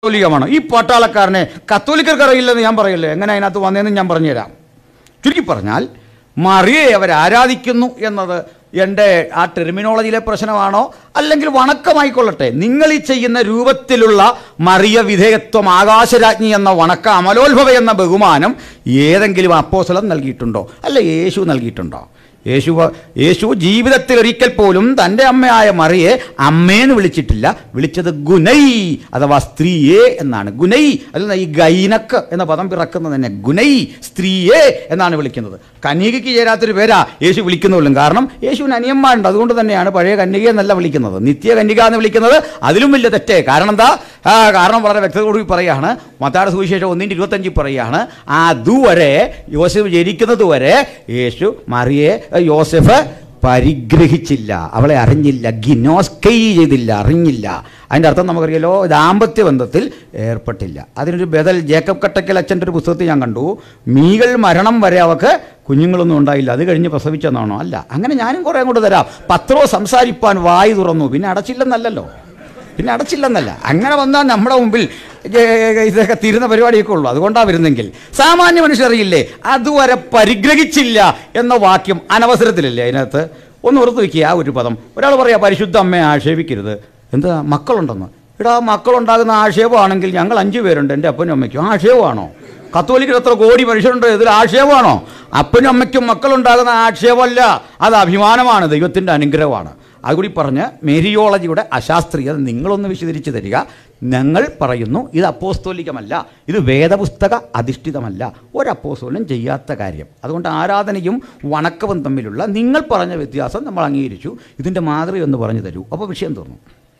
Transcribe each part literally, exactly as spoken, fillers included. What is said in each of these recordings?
കത്തോലിക്കമാണ്. ഈ പട്ടാളക്കാരനെ കത്തോലിക്കർക്ക് അറിയില്ലെന്ന് ഞാൻ പറയില്ലേ, എങ്ങനെ അതിനകത്ത് വന്നതെന്ന് ഞാൻ പറഞ്ഞുതരാം. ചുരുക്കി പറഞ്ഞാൽ മറിയെ അവർ ആരാധിക്കുന്നു എന്നത് എൻ്റെ ആ ടെർമിനോളജിയിലെ പ്രശ്നമാണോ അല്ലെങ്കിൽ വണക്കമായിക്കൊള്ളട്ടെ, നിങ്ങൾ ഈ ചെയ്യുന്ന രൂപത്തിലുള്ള മറിയ വിധേയത്വം, ആകാശരാജ്ഞി എന്ന വണക്ക, അമലോത്ഭവ എന്ന ബഹുമാനം ഏതെങ്കിലും അപ്പോസ്തലൻ നൽകിയിട്ടുണ്ടോ? അല്ല യേശു നൽകിയിട്ടുണ്ടോ? യേശു യേശു ജീവിതത്തിൽ ഒരിക്കൽ പോലും തൻ്റെ അമ്മയായ മറിയെ അമ്മേന്ന് വിളിച്ചിട്ടില്ല. വിളിച്ചത് ഗുനൈ അഥവാ സ്ത്രീയെ എന്നാണ്. ഗുനൈ അല്ല, ഈ ഗൈനക്ക് എന്ന പദം പിറക്കുന്നത് തന്നെ ഗുനൈ, സ്ത്രീയെ എന്നാണ് വിളിക്കുന്നത്. കന്യകയ്ക്ക് ചേരാത്തൊരു പേരാ യേശു വിളിക്കുന്നുള്ളൂ. കാരണം യേശുവിന് അനിയന്മാരുണ്ട്, അതുകൊണ്ട് തന്നെയാണ് പഴയ കന്യക എന്നല്ല വിളിക്കുന്നത്, നിത്യ കന്യക എന്ന് വിളിക്കുന്നത്. അതിലും വലിയ തെറ്റേ. കാരണം എന്താ? ആ കാരണം വളരെ വ്യക്തതയോടുകൂടി പറയുകയാണ്. മത്തായിയുടെ സുവിശേഷം ഒന്നിൻ്റെ ഇരുപത്തഞ്ചിൽ പറയുകയാണ്, അതുവരെ യോസഫ് ജനിക്കുന്നത് വരെ യേശു മറിയെ യോസഫ് പരിഗ്രഹിച്ചില്ല, അവളെ അറിഞ്ഞില്ല, ഗിനോസ്കൈ ചെയ്തില്ല, അറിഞ്ഞില്ല. അതിൻ്റെ അർത്ഥം നമുക്കറിയാലോ, ദാമ്പത്യ ബന്ധത്തിൽ ഏർപ്പെട്ടില്ല. അതിനൊരു ബദൽ ജേക്കബ് കട്ടക്കൽ അച്ഛൻ്റെ ഒരു പുസ്തകത്തിൽ ഞാൻ കണ്ടു, മീകൾ മരണം വരെ അവൾക്ക് കുഞ്ഞുങ്ങളൊന്നും ഉണ്ടായില്ല, അത് കഴിഞ്ഞ് പ്രസവിച്ചെന്നാണോ? അല്ല, അങ്ങനെ ഞാനും കുറേ അങ്ങോട്ട് തരാം. പത്രോ സംസാരിപ്പാൻ വായി തുറന്നു, പിന്നെ അടച്ചില്ലെന്നല്ലോ, പിന്നെ അടച്ചില്ലെന്നല്ല. അങ്ങനെ വന്നാൽ നമ്മുടെ മുമ്പിൽ ഇതൊക്കെ തീരുന്ന പരിപാടിയൊക്കെ ഉള്ളൂ. അതുകൊണ്ടാണ് വരുന്നെങ്കിൽ സാമാന്യ മനുഷ്യറിയില്ലേ, അതുവരെ പരിഗ്രഹിച്ചില്ല എന്ന വാക്യം അനവസരത്തിലല്ലേ അതിനകത്ത്. ഒന്ന് ഓർത്ത് വയ്ക്കുക ആ ഒരു പദം. ഒരാൾ പറയാ പരിശുദ്ധ അമ്മയെ ആക്ഷേപിക്കരുത്, എന്താ മക്കളുണ്ടെന്ന്. ഇടാ, മക്കളുണ്ടാകുന്ന ആക്ഷേപമാണെങ്കിൽ ഞങ്ങൾ അഞ്ചു പേരുണ്ട്, എൻ്റെ അപ്പനും അമ്മയ്ക്കും. ആക്ഷേപമാണോ? കത്തോലിക്കർ എത്ര കോടി മനുഷ്യരുണ്ട്, ഇതിൽ ആക്ഷേപമാണോ? അപ്പനും അമ്മയ്ക്കും മക്കളുണ്ടാകുന്ന ആക്ഷേപമല്ല, അത് അഭിമാനമാണ്, ദൈവത്തിൻ്റെ അനുഗ്രഹമാണ്. അതുകൂടി പറഞ്ഞ് മേരിയോളജിയുടെ അശാസ്ത്രീയത നിങ്ങളൊന്ന് വിശദീകരിച്ച് തരിക. ഞങ്ങൾ പറയുന്നു ഇത് അപ്പോസ്തോലികമല്ല, ഇത് വേദപുസ്തക അധിഷ്ഠിതമല്ല, ഒരപ്പോസ്തലനും ചെയ്യാത്ത കാര്യം. അതുകൊണ്ട് ആരാധനയും വണക്കവും തമ്മിലുള്ള നിങ്ങൾ പറഞ്ഞ വ്യത്യാസം നമ്മൾ അംഗീകരിച്ചു. ഇതിൻ്റെ മാതൃക ഒന്ന് പറഞ്ഞു തരൂ, അപ്പോൾ വിഷയം തീർന്നു.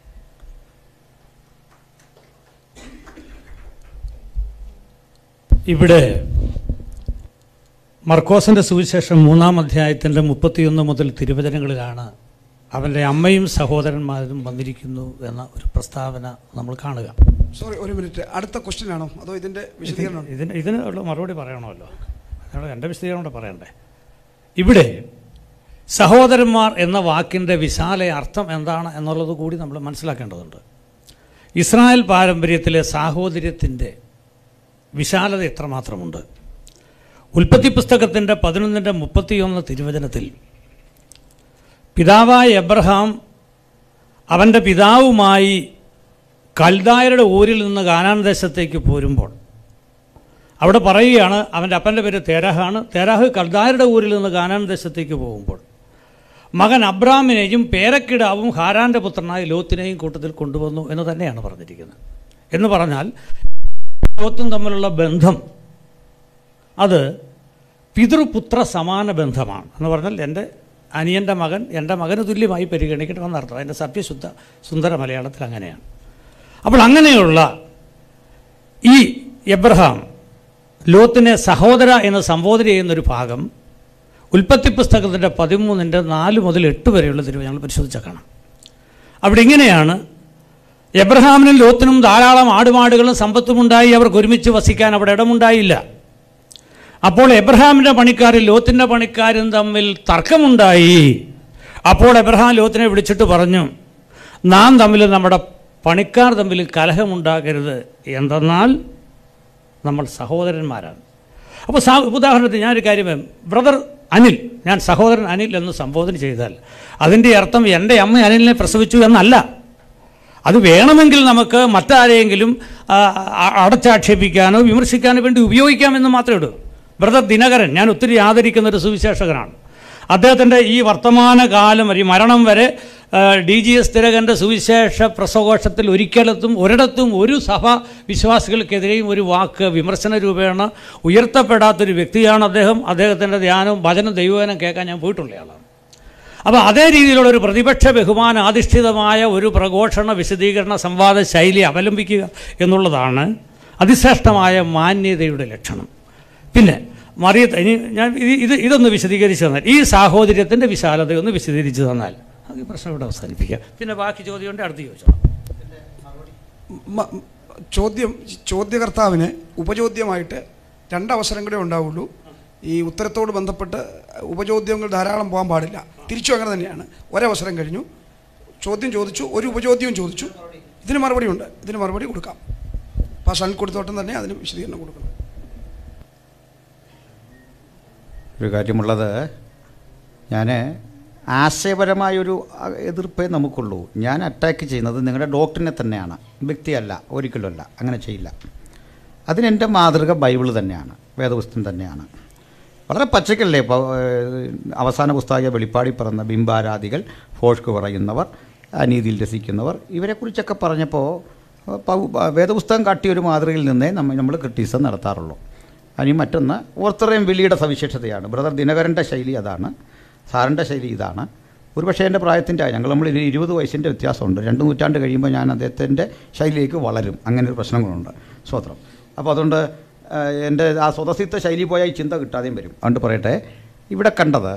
ഇവിടെ മർക്കോസിൻ്റെ സുവിശേഷം മൂന്നാം അധ്യായത്തിൻ്റെ മുപ്പത്തിയൊന്ന് മുതൽ തിരുവചനങ്ങളിലാണ് അവൻ്റെ അമ്മയും സഹോദരന്മാരും വന്നിരിക്കുന്നു എന്ന ഒരു പ്രസ്താവന നമ്മൾ കാണുക. സോറി, ഒരു മിനിറ്റ്. അടുത്ത ക്വസ്റ്റ്യൻ ആണോ അതോ ഇതിൻ്റെ വിശദീകരണം? ഇതിന് ഇതിനുള്ള മറുപടി പറയണമല്ലോ, അതിനുള്ള എൻ്റെ വിശദീകരണം കൂടെ പറയണ്ടേ. ഇവിടെ സഹോദരന്മാർ എന്ന വാക്കിൻ്റെ വിശാല അർത്ഥം എന്താണ് എന്നുള്ളത് കൂടി നമ്മൾ മനസ്സിലാക്കേണ്ടതുണ്ട്. ഇസ്രായേൽ പാരമ്പര്യത്തിലെ സാഹോദര്യത്തിൻ്റെ വിശാലത എത്രമാത്രമുണ്ട്. ഉൽപ്പത്തി പുസ്തകത്തിൻ്റെ പതിനൊന്നിൻ്റെ മുപ്പത്തിയൊന്ന് തിരുവചനത്തിൽ പിതാവായ എബ്രഹാം അവൻ്റെ പിതാവുമായി കൽദായരുടെ ഊരിൽ നിന്ന് കാനാൻ ദേശത്തേക്ക് പോരുമ്പോൾ അവിടെ പറയുകയാണ്, അവൻ്റെ അപ്പൻ്റെ പേര് തേരാഹാണ്. തേരാഹ് കൽദായരുടെ ഊരിൽ നിന്ന് കാനാൻ ദേശത്തേക്ക് പോകുമ്പോൾ മകൻ അബ്രാമിനെയും പേരക്കിടാവും ഹാരാൻ്റെ പുത്രനായ ലോത്തിനെയും കൂട്ടത്തിൽ കൊണ്ടുവന്നു എന്ന് തന്നെയാണ് പറഞ്ഞിരിക്കുന്നത്. എന്ന് പറഞ്ഞാൽ ലോത്തും തമ്മിലുള്ള ബന്ധം അത് പിതൃപുത്ര സമാന ബന്ധമാണ്. എന്ന് പറഞ്ഞാൽ എൻ്റെ അനിയൻ്റെ മകൻ എൻ്റെ മകന് തുല്യമായി പരിഗണിക്കണമെന്നർത്ഥം. അതിൻ്റെ സത്യശുദ്ധ സുന്ദര മലയാളത്തിൽ അങ്ങനെയാണ്. അപ്പോൾ അങ്ങനെയുള്ള ഈ എബ്രഹാം ലോത്തിനെ സഹോദര എന്ന് സംബോധന ചെയ്യുന്നൊരു ഭാഗം ഉൽപ്പത്തി പുസ്തകത്തിൻ്റെ പതിമൂന്നിൻ്റെ നാല് മുതൽ എട്ട് വരെയുള്ള തിരുവചനങ്ങൾ പരിശോധിച്ചാൽ കാണാം. അവിടെ ഇങ്ങനെയാണ്, എബ്രഹാമിനും ലോത്തിനും ധാരാളം ആടുമാടുകളും സമ്പത്തുമുണ്ടായി, അവർക്ക് ഒരുമിച്ച് വസിക്കാൻ അവിടെ ഇടമുണ്ടായില്ല. അപ്പോൾ എബ്രഹാമിൻ്റെ പണിക്കാരും ലോത്തിൻ്റെ പണിക്കാരും തമ്മിൽ തർക്കമുണ്ടായി. അപ്പോൾ എബ്രഹാം ലോത്തിനെ വിളിച്ചിട്ട് പറഞ്ഞു, നാം തമ്മിൽ നമ്മുടെ പണിക്കാർ തമ്മിൽ കലഹമുണ്ടാകരുത്, എന്തെന്നാൽ നമ്മൾ സഹോദരന്മാരാണ്. അപ്പോൾ സാ ഉദാഹരണത്തിന് ഞാനൊരു കാര്യം, ബ്രദർ അനിൽ, ഞാൻ സഹോദരൻ അനിൽ എന്ന് സംബോധന ചെയ്താൽ അതിൻ്റെ അർത്ഥം എൻ്റെ അമ്മ അനിലിനെ പ്രസവിച്ചു എന്നല്ല. അത് വേണമെങ്കിൽ നമുക്ക് മറ്റാരെയെങ്കിലും അടച്ചാക്ഷേപിക്കാനോ വിമർശിക്കാനോ വേണ്ടി ഉപയോഗിക്കാമെന്ന് മാത്രമേ ഉള്ളൂ. ബ്രദർ ദിനകരൻ, ഞാൻ ഒത്തിരി ആദരിക്കുന്ന ഒരു സുവിശേഷകനാണ്. അദ്ദേഹത്തിൻ്റെ ഈ വർത്തമാനകാലം വരെ, മരണം വരെ ഡി ജി എസ് തിലകൻ്റെ സുവിശേഷ പ്രസവഘോഷത്തിൽ ഒരിക്കലത്തും ഒരിടത്തും ഒരു സഭ വിശ്വാസികൾക്കെതിരെയും ഒരു വാക്ക് വിമർശന രൂപേണ ഉയർത്തപ്പെടാത്തൊരു വ്യക്തിയാണ് അദ്ദേഹം. അദ്ദേഹത്തിൻ്റെ ധ്യാനവും ഭജനം ദൈവവചനം കേൾക്കാൻ ഞാൻ പോയിട്ടുള്ളയാളാണ്. അപ്പോൾ അതേ രീതിയിലുള്ള ഒരു പ്രതിപക്ഷ ബഹുമാന അധിഷ്ഠിതമായ ഒരു പ്രഘോഷണ വിശദീകരണ സംവാദ ശൈലി അവലംബിക്കുക എന്നുള്ളതാണ് അതിശ്രേഷ്ഠമായ മാന്യതയുടെ ലക്ഷണം. പിന്നെ മറിയത്ത്, ഇനി ഞാൻ ഇത് ഇതൊന്ന് വിശദീകരിച്ച് തന്നാൽ, ഈ സാഹോദര്യത്തിൻ്റെ വിശാലതയൊന്ന് വിശദീകരിച്ച് തന്നാൽ അത് ഈ പ്രശ്നം ഇവിടെ അവസാനിപ്പിക്കാം. പിന്നെ ബാക്കി ചോദ്യമുണ്ട്, അടുത്ത് ചോദിച്ചോ. ചോദ്യം ചോദ്യകർത്താവിന് ഉപചോദ്യമായിട്ട് രണ്ടവസരം കൂടെ ഉണ്ടാവുള്ളൂ. ഈ ഉത്തരത്തോട് ബന്ധപ്പെട്ട് ഉപചോദ്യങ്ങൾ ധാരാളം പോകാൻ പാടില്ല. തിരിച്ചു അങ്ങനെ തന്നെയാണ്. ഒരവസരം കഴിഞ്ഞു, ചോദ്യം ചോദിച്ചു, ഒരു ഉപചോദ്യവും ചോദിച്ചു, ഇതിന് മറുപടി ഉണ്ട്, ഇതിന് മറുപടി കൊടുക്കാം. പാഷ അനിൽക്കൊടിത്തോട്ടം തന്നെ അതിന് വിശദീകരണം കൊടുക്കണം. ഒരു കാര്യമുള്ളത്, ഞാൻ ആശയപരമായൊരു എതിർപ്പേ നമുക്കുള്ളൂ. ഞാൻ അറ്റാക്ക് ചെയ്യുന്നത് നിങ്ങളുടെ ഡോക്ടറിനെ തന്നെയാണ്, വ്യക്തിയല്ല, ഒരിക്കലുമല്ല. അങ്ങനെ ചെയ്യില്ല. അതിനെൻ്റെ മാതൃക ബൈബിൾ തന്നെയാണ്, വേദപുസ്തകം തന്നെയാണ്. വളരെ പച്ചക്കല്ലേ അവസാന പുസ്തക വെളിപ്പാടി പറഞ്ഞ ബിംബാരാധികൾ, ഫോഷ്ക്ക് പറയുന്നവർ, അനീതിയിൽ രസിക്കുന്നവർ, ഇവരെക്കുറിച്ചൊക്കെ പറഞ്ഞപ്പോൾ വേദപുസ്തകം കാട്ടിയൊരു മാതൃകയിൽ നിന്നേ നമ്മൾ നമ്മൾ ക്രിറ്റിസം നടത്താറുള്ളൂ. അതിന് മറ്റൊന്ന് ഓർത്തറയും വിളിയുടെ സവിശേഷതയാണ്. ബ്രദർ ദിനകരൻ്റെ ശൈലി അതാണ്, സാറിൻ്റെ ശൈലി ഇതാണ്. ഒരുപക്ഷേ എൻ്റെ പ്രായത്തിൻ്റെ ഞങ്ങൾ നമ്മൾ ഇരുപത് വയസ്സിൻ്റെ വ്യത്യാസമുണ്ട്. രണ്ട് നൂറ്റാണ്ട് കഴിയുമ്പോൾ ഞാൻ അദ്ദേഹത്തിൻ്റെ ശൈലിയിലേക്ക് വളരും. അങ്ങനെ ഒരു പ്രശ്നങ്ങളുണ്ട്. സ്വത്രം. അപ്പോൾ അതുകൊണ്ട് എൻ്റെ ആ സ്വതസിദ്ധ ശൈലി പോയാൽ ഈ ചിന്ത കിട്ടാതെയും വരും. അതുകൊണ്ട് പറയട്ടെ, ഇവിടെ കണ്ടത്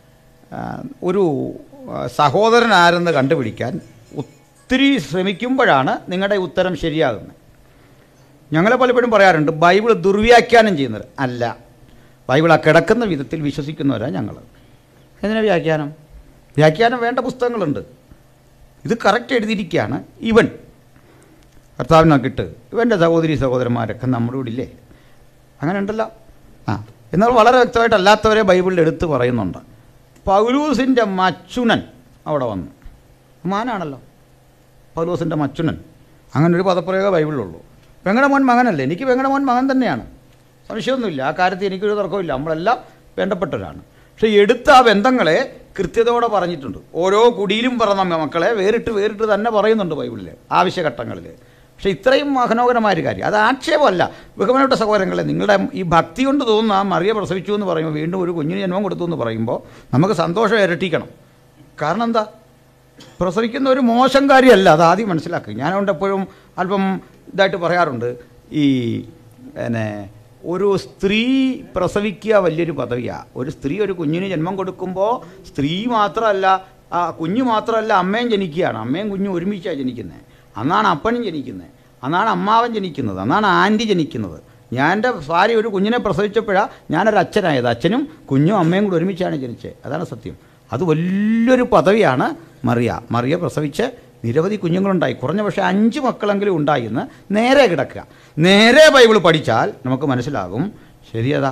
ഒരു സഹോദരൻ ആരെന്ന് കണ്ടുപിടിക്കാൻ ഒത്തിരി ശ്രമിക്കുമ്പോഴാണ് നിങ്ങളുടെ ഉത്തരം ശരിയാകുന്നത്. ഞങ്ങൾ പലപ്പോഴും പറയാറുണ്ട് ബൈബിൾ ദുർവ്യാഖ്യാനം ചെയ്യുന്നത് അല്ല, ബൈബിൾ ആ കിടക്കുന്ന വിധത്തിൽ വിശ്വസിക്കുന്നവരാണ് ഞങ്ങൾ. എന്തിനാ വ്യാഖ്യാനം? വ്യാഖ്യാനം വേണ്ട പുസ്തകങ്ങളുണ്ട്. ഇത് കറക്റ്റ് എഴുതിയിരിക്കുകയാണ്. ഇവൻ കർത്താവിനൊക്കിട്ട് ഇവൻ്റെ സഹോദരി സഹോദരന്മാരൊക്കെ നമ്മുടെ കൂടെ ഇല്ലേ? അങ്ങനെ ഉണ്ടല്ലോ. ആ എന്നാൽ വളരെ വ്യക്തമായിട്ട് അല്ലാത്തവരെ ബൈബിളിൽ എടുത്ത് പറയുന്നുണ്ട്. പൗലൂസിൻ്റെ മച്ചുനൻ അവിടെ വന്നു. മാനാണല്ലോ പൗലൂസിൻ്റെ മച്ചുനൻ. അങ്ങനൊരു പദപ്രയോഗം ബൈബിളിലുള്ളൂ. വെങ്ങടെ മോൻ മകനല്ലേ? എനിക്ക് വെങ്ങടെ മോൻ മകൻ തന്നെയാണ്, സംശയമൊന്നുമില്ല. ആ കാര്യത്തിൽ എനിക്കൊരു തർക്കമില്ല. നമ്മളെല്ലാം വേണ്ടപ്പെട്ടവരാണ്. പക്ഷേ എടുത്ത ആ ബന്ധങ്ങളെ കൃത്യതയോടെ പറഞ്ഞിട്ടുണ്ട്. ഓരോ കുടിയിലും പറഞ്ഞ മക്കളെ വേറിട്ട് വേറിട്ട് തന്നെ പറയുന്നുണ്ട് ബൈബിളിൽ ആവശ്യഘട്ടങ്ങളിൽ. പക്ഷേ ഇത്രയും മനോഹരമായൊരു കാര്യം, അത് ആക്ഷേപമല്ല. ബഹുമാനപ്പെട്ട സഹോദരങ്ങളെ, നിങ്ങളുടെ ഈ ഭക്തി കൊണ്ട് തോന്നുന്ന മറിയ പ്രസവിച്ചു എന്ന് പറയുമ്പോൾ, വീണ്ടും ഒരു കുഞ്ഞിന് ജന്മം കൊടുത്തു എന്ന് പറയുമ്പോൾ നമുക്ക് സന്തോഷം ഇരട്ടിക്കണം. കാരണം എന്താ? പ്രസവിക്കുന്ന ഒരു മോശം കാര്യമല്ല, അത് ആദ്യം മനസ്സിലാക്കുക. ഞാനതുകൊണ്ട് എപ്പോഴും അല്പം ഇതായിട്ട് പറയാറുണ്ട്, ഈ പിന്നെ ഒരു സ്ത്രീ പ്രസവിക്കുക വലിയൊരു പദവിയാണ്. ഒരു സ്ത്രീ ഒരു കുഞ്ഞിന് ജന്മം കൊടുക്കുമ്പോൾ സ്ത്രീ മാത്രമല്ല, ആ കുഞ്ഞു മാത്രമല്ല, അമ്മയും ജനിക്കുകയാണ്. അമ്മയും കുഞ്ഞും ഒരുമിച്ചാണ് ജനിക്കുന്നത്. അന്നാണ് അപ്പനും ജനിക്കുന്നത്, അന്നാണ് അമ്മാവൻ ജനിക്കുന്നത്, അന്നാണ് ആൻറ്റി ജനിക്കുന്നത്. ഞാൻ എൻ്റെ ഭാര്യ ഒരു കുഞ്ഞിനെ പ്രസവിച്ചപ്പോഴാണ് ഞാനൊരു അച്ഛനായത്. അച്ഛനും കുഞ്ഞും അമ്മയും കൂടി ഒരുമിച്ചാണ് ജനിച്ചത്. അതാണ് സത്യം. അത് വലിയൊരു പദവിയാണ് മറിയ. മറിയ പ്രസവിച്ച് നിരവധി കുഞ്ഞുങ്ങളുണ്ടായി. കുറഞ്ഞ പക്ഷേ അഞ്ച് മക്കളെങ്കിലും ഉണ്ടായി എന്ന് നേരെ കിടക്കുക. നേരെ ബൈബിൾ പഠിച്ചാൽ നമുക്ക് മനസ്സിലാകും ശരിയതാ.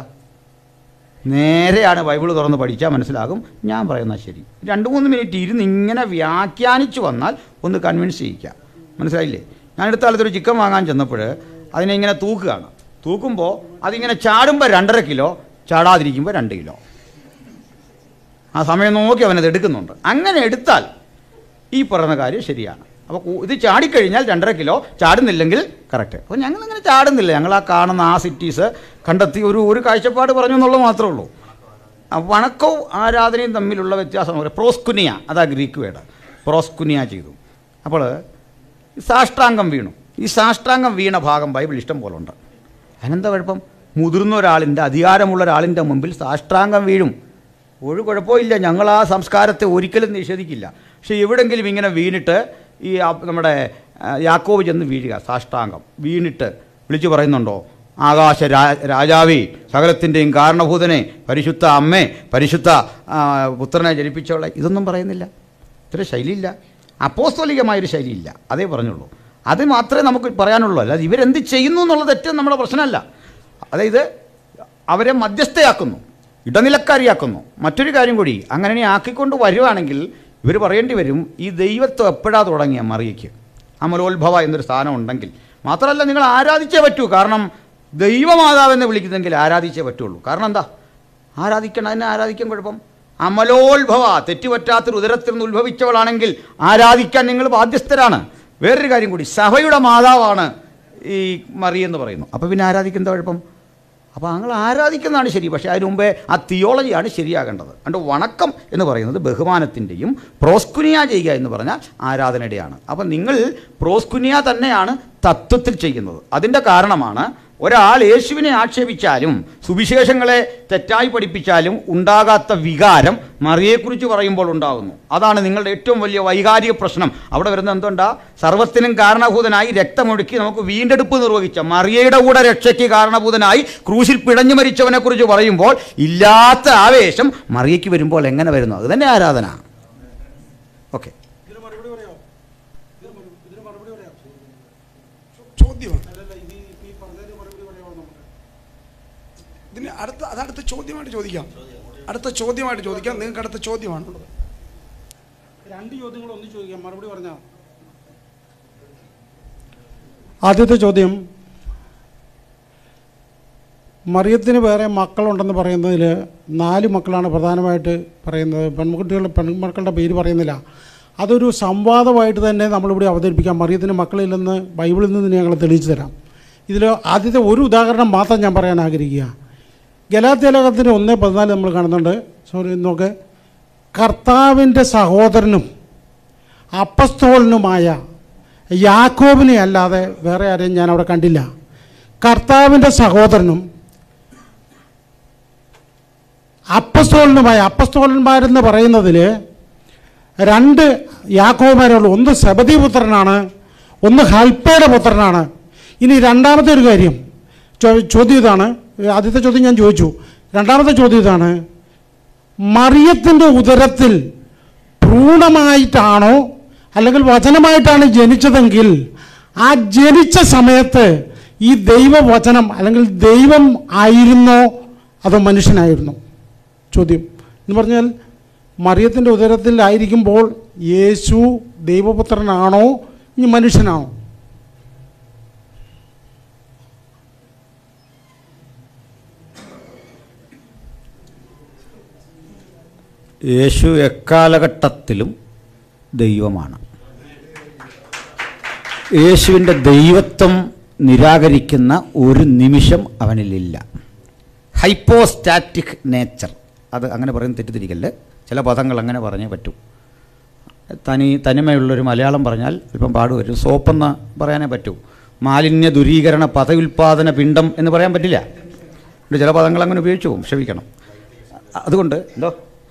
നേരെയാണ് ബൈബിൾ തുറന്ന് പഠിച്ചാൽ മനസ്സിലാകും ഞാൻ പറയുന്നത് ശരി. രണ്ട് മൂന്ന് മിനിറ്റ് ഇരുന്ന് ഇങ്ങനെ വ്യാഖ്യാനിച്ചു വന്നാൽ ഒന്ന് കൺവിൻസ് ചെയ്യിക്കാം. മനസ്സിലായില്ലേ? ഞാൻ അടുത്ത കാലത്തൊരു ചിക്കൻ വാങ്ങാൻ ചെന്നപ്പോൾ അതിനെ ഇങ്ങനെ തൂക്കുകയാണ്. തൂക്കുമ്പോൾ അതിങ്ങനെ ചാടുമ്പോൾ രണ്ടര കിലോ, ചാടാതിരിക്കുമ്പോൾ രണ്ട് കിലോ. ആ സമയം നോക്കി അവനത് എടുക്കുന്നുണ്ട്. അങ്ങനെ എടുത്താൽ ഈ പറയുന്ന കാര്യം ശരിയാണ്. അപ്പോൾ ഇത് ചാടിക്കഴിഞ്ഞാൽ രണ്ടര കിലോ, ചാടുന്നില്ലെങ്കിൽ കറക്റ്റ്. അപ്പോൾ ഞങ്ങളങ്ങനെ ചാടുന്നില്ല. ഞങ്ങൾ ആ കാണുന്ന ആ സിറ്റീസ് കണ്ടെത്തി ഒരു ഒരു കാഴ്ചപ്പാട് പറഞ്ഞു എന്നുള്ളത് മാത്രമേ ഉള്ളൂ. വണക്കവും ആരാധനയും തമ്മിലുള്ള വ്യത്യാസം പറയാം. പ്രോസ്കുനിയ, അതാ ഗ്രീക്ക് വേർഡ്. പ്രോസ്കുനിയ ചെയ്തു. അപ്പോൾ സാഷ്ടാംഗം വീണു. ഈ സാഷ്ടാംഗം വീണ ഭാഗം ബൈബിൾ ഇഷ്ടം പോലെ ഉണ്ട്. അതിനെന്താ കുഴപ്പം? മുതിർന്ന ഒരാളിൻ്റെ, അധികാരമുള്ള ഒരാളിൻ്റെ മുമ്പിൽ സാഷ്ടാംഗം വീഴും. ഒരു കുഴപ്പമില്ല. ഞങ്ങൾ ആ സംസ്കാരത്തെ ഒരിക്കലും നിഷേധിക്കില്ല. പക്ഷേ എവിടെങ്കിലും ഇങ്ങനെ വീണിട്ട് ഈ നമ്മുടെ യാക്കോബ് ചെന്ന് വീഴുക, സാഷ്ടാംഗം വീണിട്ട് വിളിച്ചു പറയുന്നുണ്ടോ, ആകാശ രാ രാജാവേ, സകലത്തിൻ്റെയും കാരണഭൂതനെ, പരിശുദ്ധ അമ്മേ, പരിശുദ്ധ പുത്രനെ ജനിപ്പിച്ചോളെ, ഇതൊന്നും പറയുന്നില്ല. ഇത്ര ശൈലിയില്ല, അപ്പോസ്തോലികമായൊരു ശൈലിയില്ല. അതേ പറഞ്ഞുള്ളൂ. അത് മാത്രമേ നമുക്ക് പറയാനുള്ളൂ. അല്ലാതെ ഇവരെന്ത് ചെയ്യുന്നു എന്നുള്ള തെറ്റ് നമ്മുടെ പ്രശ്നമല്ല. അതായത് അവരെ മധ്യസ്ഥയാക്കുന്നു, ഇടനിലക്കാരിയാക്കുന്നു. മറ്റൊരു കാര്യം കൂടി, അങ്ങനെ ആക്കിക്കൊണ്ട് വരുവാണെങ്കിൽ ഇവർ പറയേണ്ടി വരും, ഈ ദൈവത്വം എപ്പോഴാണ് തുടങ്ങിയ മറിയയ്ക്ക് അമലോത്ഭവ എന്നൊരു സ്ഥാനം ഉണ്ടെങ്കിൽ. മാത്രമല്ല നിങ്ങൾ ആരാധിച്ചേ പറ്റൂ. കാരണം ദൈവമാതാവെന്ന് വിളിക്കുന്നെങ്കിൽ ആരാധിച്ചേ പറ്റുള്ളൂ. കാരണം എന്താ? ആരാധിക്കണം, അതിനെ ആരാധിക്കാൻ കുഴപ്പം? അമലോത്ഭവ, തെറ്റുപറ്റാത്തൊരു ഉദരത്തിൽ നിന്ന് ഉത്ഭവിച്ചവളാണെങ്കിൽ ആരാധിക്കാൻ നിങ്ങൾ ബാധ്യസ്ഥരാണ്. വേറൊരു കാര്യം കൂടി, സഭയുടെ മാതാവാണ് ഈ മറിയെന്ന് പറയുന്നു. അപ്പോൾ പിന്നെ ആരാധിക്കുന്ന കുഴപ്പം? അപ്പോൾ ഞങ്ങൾ ആരാധിക്കുന്നതാണ് ശരി. പക്ഷേ അതിന് മുമ്പേ ആ തിയോളജിയാണ് ശരിയാകേണ്ടത്. അതുകൊണ്ട് വണക്കം എന്ന് പറയുന്നത് ബഹുമാനത്തിൻ്റെയും, പ്രോസ്കുനിയ ചെയ്യുക എന്ന് പറഞ്ഞാൽ ആരാധനയുടെയാണ്. അപ്പം നിങ്ങൾ പ്രോസ്കുനിയ തന്നെയാണ് തത്വത്തിൽ ചെയ്യുന്നത്. അതിൻ്റെ കാരണമാണ് ഒരാൾ യേശുവിനെ ആക്ഷേപിച്ചാലും സുവിശേഷങ്ങളെ തെറ്റായി പഠിപ്പിച്ചാലും ഉണ്ടാകാത്ത വികാരം മറിയെക്കുറിച്ച് പറയുമ്പോൾ ഉണ്ടാകുന്നു. അതാണ് നിങ്ങളുടെ ഏറ്റവും വലിയ വൈകാരിക പ്രശ്നം. അവിടെ വരുന്ന എന്തുണ്ടാ? സർവ്വത്തിനും കാരണഭൂതനായി രക്തമൊഴുക്കി നമുക്ക് വീണ്ടെടുപ്പ് നിർവഹിച്ച മറിയയുടെ കൂടെ രക്ഷയ്ക്ക് കാരണഭൂതനായി ക്രൂശിൽ പിടഞ്ഞു മരിച്ചവനെ കുറിച്ച് പറയുമ്പോൾ ഇല്ലാത്ത ആവേശം മറിയയ്ക്ക് വരുമ്പോൾ എങ്ങനെ വരുന്നു? അത് തന്നെ ആരാധന. ഓക്കെ, ചോദ്യം ഇതിന് അടുത്ത അതടുത്ത ചോദ്യമായിട്ട് ചോദിക്കാം, അടുത്ത ചോദ്യമായിട്ട് ചോദിക്കാം. നിങ്ങൾക്ക് അടുത്ത ചോദ്യമാണ്. രണ്ട് ചോദ്യങ്ങൾ ഒന്ന് ചോദിക്കാം, മറുപടി പറഞ്ഞാൽ. ആദ്യത്തെ ചോദ്യം, മറിയത്തിന് വേറെ മക്കളുണ്ടെന്ന് പറയുന്നതിൽ നാല് മക്കളാണ് പ്രധാനമായിട്ട് പറയുന്നത്. പെൺകുട്ടികളുടെ പെൺമക്കളുടെ പേര് പറയുന്നില്ല. അതൊരു സംവാദമായിട്ട് തന്നെ നമ്മളിവിടെ അവതരിപ്പിക്കാം. മറിയത്തിന് മക്കളില്ലെന്ന് ബൈബിളിൽ നിന്ന് ഞങ്ങൾ തെളിയിച്ചു തരാം. ഇതിൽ ആദ്യത്തെ ഒരു ഉദാഹരണം മാത്രം ഞാൻ പറയാൻ ആഗ്രഹിക്കുക. ഗലാത്യലേഖനത്തിൻ്റെ ഒന്ന് പതിനാല് നമ്മൾ കാണുന്നുണ്ട്. സോറി നോക്ക്. കർത്താവിൻ്റെ സഹോദരനും അപ്പസ്തോലനുമായ യാക്കോബിനെ അല്ലാതെ വേറെ ആരെയും ഞാൻ അവിടെ കണ്ടില്ല. കർത്താവിൻ്റെ സഹോദരനും അപ്പസ്തോലനുമായ, അപ്പസ്തോലന്മാരെന്ന് പറയുന്നതിൽ രണ്ട് യാക്കോബന്മാരുള്ളൂ. ഒന്ന് സെബദി പുത്രനാണ്, ഒന്ന് ഹൽപ്പയുടെ പുത്രനാണ്. ഇനി രണ്ടാമത്തെ ഒരു കാര്യം ചോദ്യം ഇതാണ്. ആദ്യത്തെ ചോദ്യം ഞാൻ ചോദിച്ചു. രണ്ടാമത്തെ ചോദ്യം ഇതാണ്, മറിയത്തിൻ്റെ ഉദരത്തിൽ ഭ്രൂണമായിട്ടാണോ അല്ലെങ്കിൽ വചനമായിട്ടാണ് ജനിച്ചതെങ്കിൽ ആ ജനിച്ച സമയത്ത് ഈ ദൈവവചനം അല്ലെങ്കിൽ ദൈവം ആയിരുന്നോ അതോ മനുഷ്യനായിരുന്നോ? ചോദ്യം എന്ന് പറഞ്ഞാൽ മറിയത്തിൻ്റെ ഉദരത്തിൽ ആയിരിക്കുമ്പോൾ യേശു ദൈവപുത്രനാണോ ഇനി മനുഷ്യനാണോ? യേശു എക്കാലഘട്ടത്തിലും ദൈവമാണ്. യേശുവിൻ്റെ ദൈവത്വം നിരാകരിക്കുന്ന ഒരു നിമിഷം അവനിലില്ല. ഹൈപ്പോസ്റ്റാറ്റിക് നേച്ചർ, അത് അങ്ങനെ പറയുന്ന തെറ്റിദ്ധരിക്കല്ലേ. ചില പദങ്ങൾ അങ്ങനെ പറഞ്ഞേ പറ്റൂ. തനി തനിമയുള്ളൊരു മലയാളം പറഞ്ഞാൽ അല്പം പാടുവരും. സോപ്പെന്ന് പറയാനേ പറ്റൂ. മാലിന്യ ദുരീകരണ പദവിൽപാദന പിണ്ഡം എന്ന് പറയാൻ പറ്റില്ല. ചില പദങ്ങൾ അങ്ങനെ ഉപയോഗിച്ചു പോകും, ക്ഷമിക്കണം. അതുകൊണ്ട് എന്തോ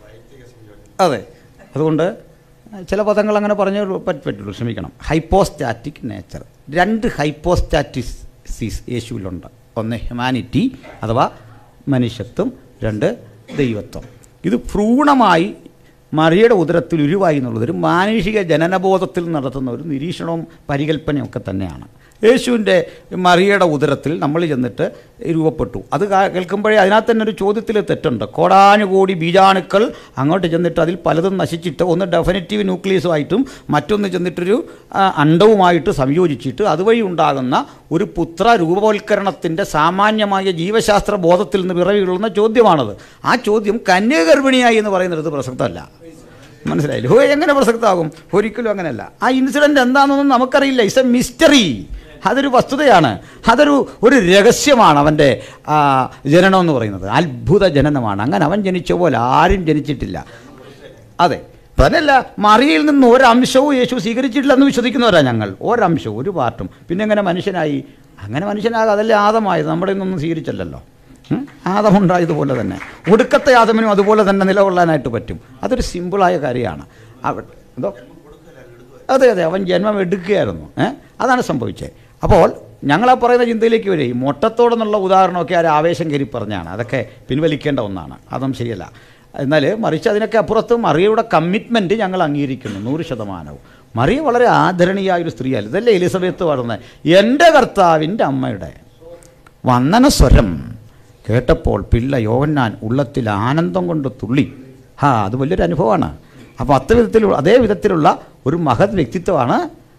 അതെ അതുകൊണ്ട് ചില പദങ്ങൾ അങ്ങനെ പറഞ്ഞേ പറ്റുള്ളൂ, ക്ഷമിക്കണം. ഹൈപ്പോസ്റ്റാറ്റിക് നേച്ചർ, രണ്ട് ഹൈപ്പോസ്റ്റാറ്റിസിസ് യേശുവിലുണ്ട്. ഒന്ന് ഹ്യൂമാനിറ്റി അഥവാ മനുഷ്യത്വം, രണ്ട് ദൈവത്വം. ഇത് ഭ്രൂണമായി മറിയയുടെ ഉദരത്തിൽ ഉരുവായി എന്നുള്ളത് ഒരു മാനുഷിക ജനനബോധത്തിൽ നടത്തുന്ന ഒരു നിരീക്ഷണവും പരികല്പനയും ഒക്കെ തന്നെയാണ്. യേശുവിൻ്റെ മറിയയുടെ ഉദരത്തിൽ നമ്മൾ ചെന്നിട്ട് രൂപപ്പെട്ടു. അത് കേൾക്കുമ്പോഴേ അതിനകത്ത് തന്നെ ഒരു ചോദ്യത്തിൽ തെറ്റുണ്ട്. കോടാനുകോടി ബീജാണുക്കൾ അങ്ങോട്ട് ചെന്നിട്ട് അതിൽ പലതും നശിച്ചിട്ട് ഒന്ന് ഡെഫിനിറ്റീവ് ന്യൂക്ലിയസുമായിട്ടും മറ്റൊന്ന് ചെന്നിട്ടൊരു അണ്ടവുമായിട്ട് സംയോജിച്ചിട്ട് അതുവഴി ഉണ്ടാകുന്ന ഒരു പുത്ര രൂപവൽക്കരണത്തിൻ്റെ സാമാന്യമായ ജീവശാസ്ത്ര ബോധത്തിൽ നിന്ന് പിറവികൊള്ളുന്ന ചോദ്യമാണത്. ആ ചോദ്യം കന്യകഗർഭിണിയായി എന്ന് പറയുന്നിടത്ത് പ്രസക്തമല്ല. മനസ്സിലായില്ലേ? ഹോ, എങ്ങനെ പ്രസക്തമാകും? ഒരിക്കലും അങ്ങനെയല്ല. ആ ഇൻസിഡൻറ്റ് എന്താണെന്നൊന്നും നമുക്കറിയില്ല. It's a mystery. അതൊരു വസ്തുതയാണ്, അതൊരു ഒരു രഹസ്യമാണ്. അവൻ്റെ ജനനം എന്ന് പറയുന്നത് അത്ഭുത ജനനമാണ്. അങ്ങനെ അവൻ ജനിച്ച പോലെ ആരും ജനിച്ചിട്ടില്ല. അതെ, തന്നെയല്ല, മറിയയിൽ നിന്ന് ഒരംശവും യേശു സ്വീകരിച്ചിട്ടില്ലെന്ന് വിശ്വസിക്കുന്നവരാണ് ഞങ്ങൾ. ഒരംശവും ഒരു പാർട്ടും. പിന്നെ എങ്ങനെ മനുഷ്യനായി? അങ്ങനെ മനുഷ്യനാകാം, അതല്ലേ ആദമായത്. നമ്മുടെ നിന്നൊന്നും സ്വീകരിച്ചല്ലോ. ആദമുണ്ടായതുപോലെ തന്നെ ഒടുക്കത്തെ ആദമിനും അതുപോലെ തന്നെ നിലകൊള്ളാനായിട്ട് പറ്റും. അതൊരു സിമ്പിളായ കാര്യമാണ്. അവ എന്തോ അതെ അതെ അവൻ ജന്മം എടുക്കുകയായിരുന്നു. ഏഹ് അതാണ് സംഭവിച്ചത്. അപ്പോൾ ഞങ്ങളാ പറയുന്ന ചിന്തയിലേക്ക് വരെ ഈ മൊട്ടത്തോടെന്നുള്ള ഉദാഹരണമൊക്കെ ആ ആവേശം കയറി പറഞ്ഞാണ്. അതൊക്കെ പിൻവലിക്കേണ്ട ഒന്നാണ്, അതൊന്നും ശരിയല്ല. എന്നാൽ മറിച്ച് അതിനൊക്കെ അപ്പുറത്ത് മറിയയുടെ കമ്മിറ്റ്മെൻറ്റ് ഞങ്ങൾ അംഗീകരിക്കുന്നു നൂറ് ശതമാനവും. മറിയ വളരെ ആദരണീയായൊരു സ്ത്രീയല്ല. ഇതല്ലേ എലിസബത്ത് പറയുന്നത്, എൻ്റെ കർത്താവിൻ്റെ അമ്മയുടെ വന്ദന സ്വരം കേട്ടപ്പോൾ പിള്ള യോഹന്നാൻ ഉള്ളത്തിൽ ആനന്ദം കൊണ്ട് തുള്ളി. ഹാ, അത് വലിയൊരു അനുഭവമാണ്. അപ്പോൾ അത്ര വിധത്തിലുള്ള അതേ വിധത്തിലുള്ള ഒരു മഹത് വ്യക്തിത്വമാണ്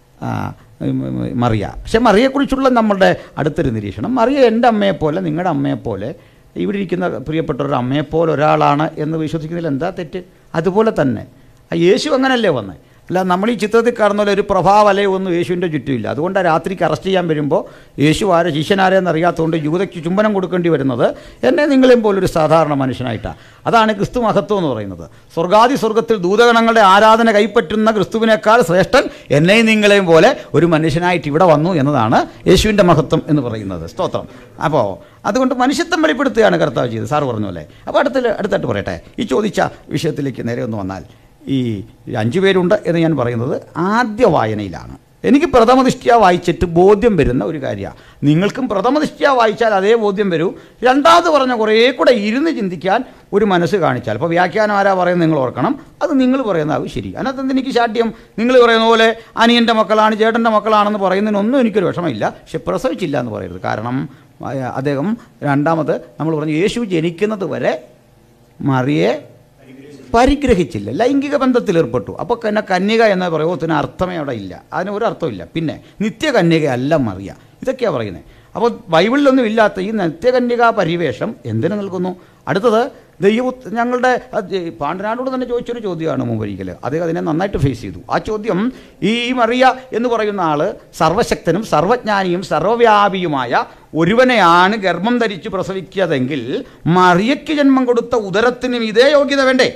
മറിയ. പക്ഷെ മറിയെക്കുറിച്ചുള്ള നമ്മളുടെ അടുത്തൊരു നിരീക്ഷണം, മറിയ എൻ്റെ അമ്മയെപ്പോലെ നിങ്ങളുടെ അമ്മയെപ്പോലെ ഇവിടെ ഇരിക്കുന്ന പ്രിയപ്പെട്ടവരുടെ അമ്മയെപ്പോലെ ഒരാളാണ് എന്ന് വിശ്വസിക്കുന്നതിൽ എന്താ തെറ്റ്? അതുപോലെ തന്നെ യേശു അങ്ങനല്ലേ വന്നത്. അല്ല, നമ്മൾ ഈ ചിത്രത്തിൽ കാണുന്ന പോലെ ഒരു പ്രഭാവലയൊന്നും യേശുവിൻ്റെ ചുറ്റുമില്ല. അതുകൊണ്ടാണ് രാത്രിക്ക് അറസ്റ്റ് ചെയ്യാൻ വരുമ്പോൾ യേശു ആരെ ശിഷ്യനാരെന്ന് അറിയാത്തതുകൊണ്ട് യൂതയ്ക്ക് ചുംബനം കൊടുക്കേണ്ടി വരുന്നത് എന്നെ നിങ്ങളെയും പോലൊരു സാധാരണ മനുഷ്യനായിട്ടാണ്. അതാണ് ക്രിസ്തു മഹത്വം എന്ന് പറയുന്നത്. സ്വർഗാദി സ്വർഗത്തിൽ ദൂതഗണങ്ങളുടെ ആരാധന കൈപ്പറ്റുന്ന ക്രിസ്തുവിനേക്കാൾ ശ്രേഷ്ഠൻ എന്നെയും നിങ്ങളെയും പോലെ ഒരു മനുഷ്യനായിട്ട് ഇവിടെ വന്നു എന്നതാണ് യേശുവിൻ്റെ മഹത്വം എന്ന് പറയുന്നത്. സ്തോത്രം. അപ്പോൾ അതുകൊണ്ട് മനുഷ്യത്വം വെളിപ്പെടുത്തുകയാണ് കർത്താവ് ചെയ്തത്, സാറ് പറഞ്ഞ പോലെ. അപ്പോൾ അടുത്ത അടുത്തായിട്ട് പറയട്ടെ, ഈ ചോദിച്ച വിഷയത്തിലേക്ക് നേരെ ഒന്ന് വന്നാൽ, ഈ അഞ്ചു പേരുണ്ട് എന്ന് ഞാൻ പറയുന്നത് ആദ്യ വായനയിലാണ്. എനിക്ക് പ്രഥമദൃഷ്ട്യാ വായിച്ചിട്ട് ബോധ്യം വരുന്ന ഒരു കാര്യമാണ്. നിങ്ങൾക്കും പ്രഥമദൃഷ്ട്യാ വായിച്ചാൽ അതേ ബോധ്യം വരൂ. രണ്ടാമത് പറഞ്ഞ കുറേ കൂടെ ഇരുന്ന് ചിന്തിക്കാൻ ഒരു മനസ്സ് കാണിച്ചാൽ, ഇപ്പോൾ വ്യാഖ്യാനം ആരാ പറയുന്നത് നിങ്ങൾ ഓർക്കണം, അത് നിങ്ങൾ പറയുന്നതാവും ശരി. അതിനകത്ത് എനിക്ക് ശാഠ്യം. നിങ്ങൾ പറയുന്ന പോലെ അനിയൻ്റെ മക്കളാണ് ചേട്ടൻ്റെ മക്കളാണെന്ന് പറയുന്നതിനൊന്നും എനിക്കൊരു വിഷമമില്ല. പക്ഷെ പ്രസവിച്ചില്ല എന്ന് പറയരുത്. കാരണം അദ്ദേഹം രണ്ടാമത് നമ്മൾ പറഞ്ഞു യേശു ജനിക്കുന്നത് വരെ മറിയെ പരിഗ്രഹിച്ചില്ല, ലൈംഗിക ബന്ധത്തിൽ ഏർപ്പെട്ടു. അപ്പോൾ പിന്നെ കന്യക എന്ന പ്രയോഗത്തിന് അർത്ഥമേ അവിടെ ഇല്ല, അതിന് ഒരു അർത്ഥമില്ല. പിന്നെ നിത്യകന്യകയല്ല മറിയ, ഇതൊക്കെയാണ് പറയുന്നത്. അപ്പോൾ ബൈബിളിലൊന്നും ഇല്ലാത്ത ഈ നിത്യകന്യകാ പരിവേഷം എന്തിനു നൽകുന്നു? അടുത്തത് ദൈവ ഞങ്ങളുടെ പാണ്ഡനാടോട് തന്നെ ചോദിച്ചൊരു ചോദ്യമാണ് മുമ്പൊരിക്കൽ, അദ്ദേഹം അതിനെ നന്നായിട്ട് ഫേസ് ചെയ്തു. ആ ചോദ്യം, ഈ മറിയ എന്ന് പറയുന്ന ആൾ സർവശക്തനും സർവജ്ഞാനിയും സർവവ്യാപിയുമായ ഒരുവനെയാണ് ഗർഭം ധരിച്ച് പ്രസവിക്കാതെങ്കിൽ മറിയയ്ക്ക് ജന്മം കൊടുത്ത ഉദരത്തിനും ഇതേ യോഗ്യത വേണ്ടേ?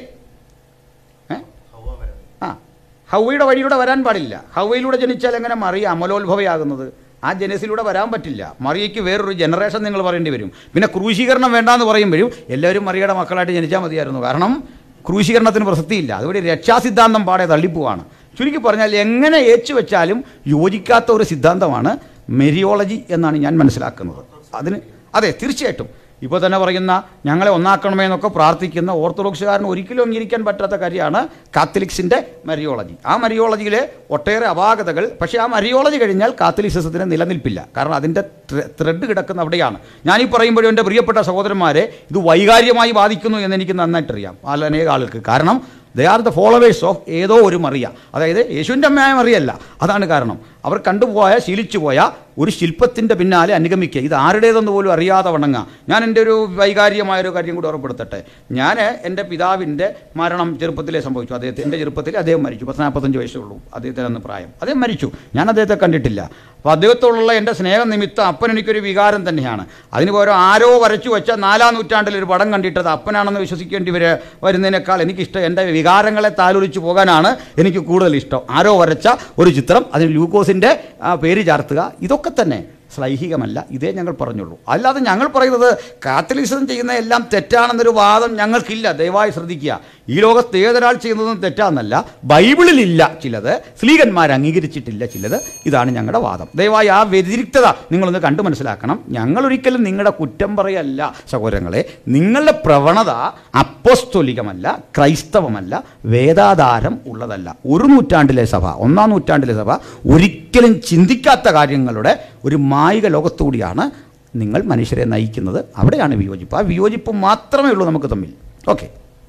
ആ ഹൗവയുടെ വഴിയിലൂടെ വരാൻ പാടില്ല. ഹൗവയിലൂടെ ജനിച്ചാൽ എങ്ങനെ മറിയ അമലോത്ഭവയാകുന്നത്? ആ ജനസിലൂടെ വരാൻ പറ്റില്ല. മറിയയ്ക്ക് വേറൊരു ജനറേഷൻ നിങ്ങൾ പറയേണ്ടി വരും. പിന്നെ ക്രൂശീകരണം വേണ്ടാന്ന് പറയുമ്പോഴും എല്ലാവരും മറിയയുടെ മക്കളായിട്ട് ജനിച്ചാൽ മതിയായിരുന്നു. കാരണം ക്രൂശീകരണത്തിന് പ്രസക്തിയില്ല. അതുവഴി രക്ഷാസിദ്ധാന്തം പാടെ തള്ളിപ്പോവാണ്. ചുരുക്കി പറഞ്ഞാൽ എങ്ങനെ ഏച്ചു വെച്ചാലും യോജിക്കാത്ത ഒരു സിദ്ധാന്തമാണ് മെരിയോളജി എന്നാണ് ഞാൻ മനസ്സിലാക്കുന്നത്. അതിന് അതെ, തീർച്ചയായിട്ടും ഇപ്പോൾ തന്നെ പറയുന്ന ഞങ്ങളെ ഒന്നാക്കണമേ എന്നൊക്കെ പ്രാർത്ഥിക്കുന്ന ഓർത്തഡോക്സുകാരന് ഒരിക്കലും അംഗീകരിക്കാൻ പറ്റാത്ത കാര്യമാണ് കാത്തലിക്സിൻ്റെ മരിയോളജി. ആ മരിയോളജിയിലെ ഒട്ടേറെ അപാകതകൾ, പക്ഷേ ആ മരിയോളജി കഴിഞ്ഞാൽ കാത്തലിസിസത്തിന് നിലനിൽപ്പില്ല. കാരണം അതിൻ്റെ ത്രെഡ് കിടക്കുന്ന അവിടെയാണ്. ഞാനീ പറയുമ്പോഴും എൻ്റെ പ്രിയപ്പെട്ട സഹോദരന്മാരെ, ഇത് വൈകാരികമായി ബാധിക്കുന്നു എന്ന് എനിക്ക് നന്നായിട്ടറിയാം പല അനേക ആൾക്ക്. കാരണം they are the followers of ഏതോ ഒരു മറിയ, അതായത് യേശുവിൻ്റെ അമ്മയായ മറിയല്ല. അതാണ് കാരണം. അവർ കണ്ടുപോയ ശീലിച്ചു പോയ ഒരു ശില്പത്തിൻ്റെ പിന്നാലെ അനുഗമിക്കുക. ഇത് ആരുടേതെന്ന് പോലും അറിയാതെ വണങ്ങുക. ഞാൻ എൻ്റെ ഒരു വൈകാരികമായൊരു കാര്യം കൂടി ഓർമ്മപ്പെടുത്തട്ടെ. ഞാൻ എൻ്റെ പിതാവിൻ്റെ മരണം ചെറുപ്പത്തിലേ സംഭവിച്ചു. അദ്ദേഹത്തെ എൻ്റെ ചെറുപ്പത്തിൽ അദ്ദേഹം മരിച്ചു. പത്ത് നാൽപ്പത്തഞ്ച് വയസ്സുള്ളൂ അദ്ദേഹത്തിന് അന്ന് പ്രായം. അദ്ദേഹം മരിച്ചു. ഞാൻ അദ്ദേഹത്തെ കണ്ടിട്ടില്ല. അപ്പോൾ അദ്ദേഹത്തോടുള്ള എൻ്റെ സ്നേഹം നിമിത്തം അപ്പൻ എനിക്കൊരു വികാരം തന്നെയാണ്. അതിന് പകരം ആരോ വരച്ചു വെച്ച നാലാം നൂറ്റാണ്ടിൽ ഒരു പടം കണ്ടിട്ടത് അപ്പനാണെന്ന് വിശ്വസിക്കേണ്ടി വരെ വരുന്നതിനേക്കാൾ എനിക്കിഷ്ടം എൻ്റെ വികാരങ്ങളെ താലോലിച്ചു പോകാനാണ് എനിക്ക് കൂടുതൽ ഇഷ്ടം. ആരോ വരച്ച ഒരു ചിത്രം, അതിന് ലൂക്കോസിൻ്റെ പേര് ചാർത്തുക, ഇതൊക്കെ തന്നെ ശ്ലൈഹികമല്ല. ഇതേ ഞങ്ങൾ പറഞ്ഞുള്ളൂ. അല്ലാതെ ഞങ്ങൾ പറയുന്നത് കാത്തലിസം ചെയ്യുന്ന എല്ലാം തെറ്റാണെന്നൊരു വാദം ഞങ്ങൾക്കില്ല. ദയവായി ശ്രദ്ധിക്കുക. ഈ ലോകത്ത് ഏതൊരാൾ ചെയ്യുന്നതും തെറ്റാണെന്നല്ല. ബൈബിളിലില്ല ചിലത്, സ്ത്രീകന്മാർ അംഗീകരിച്ചിട്ടില്ല ചിലത്. ഇതാണ് ഞങ്ങളുടെ വാദം. ദയവായി ആ വ്യതിരിക്തത നിങ്ങളൊന്ന് കണ്ടു മനസ്സിലാക്കണം. ഞങ്ങളൊരിക്കലും നിങ്ങളുടെ കുറ്റം പറയല്ല സഹോദരങ്ങളെ. നിങ്ങളുടെ പ്രവണത അപ്പോസ്തോലികമല്ല, ക്രൈസ്തവമല്ല, വേദാധാരം ഉള്ളതല്ല. ഒരു നൂറ്റാണ്ടിലെ സഭ, ഒന്നാം നൂറ്റാണ്ടിലെ സഭ ഒരിക്കലും ചിന്തിക്കാത്ത കാര്യങ്ങളുടെ ഒരു മായിക ലോകത്തുകൂടിയാണ് നിങ്ങൾ മനുഷ്യരെ നയിക്കുന്നത്. അവിടെയാണ് വിയോജിപ്പ്. ആ വിയോജിപ്പ് മാത്രമേ ഉള്ളൂ നമുക്ക് തമ്മിൽ. ഓക്കെ,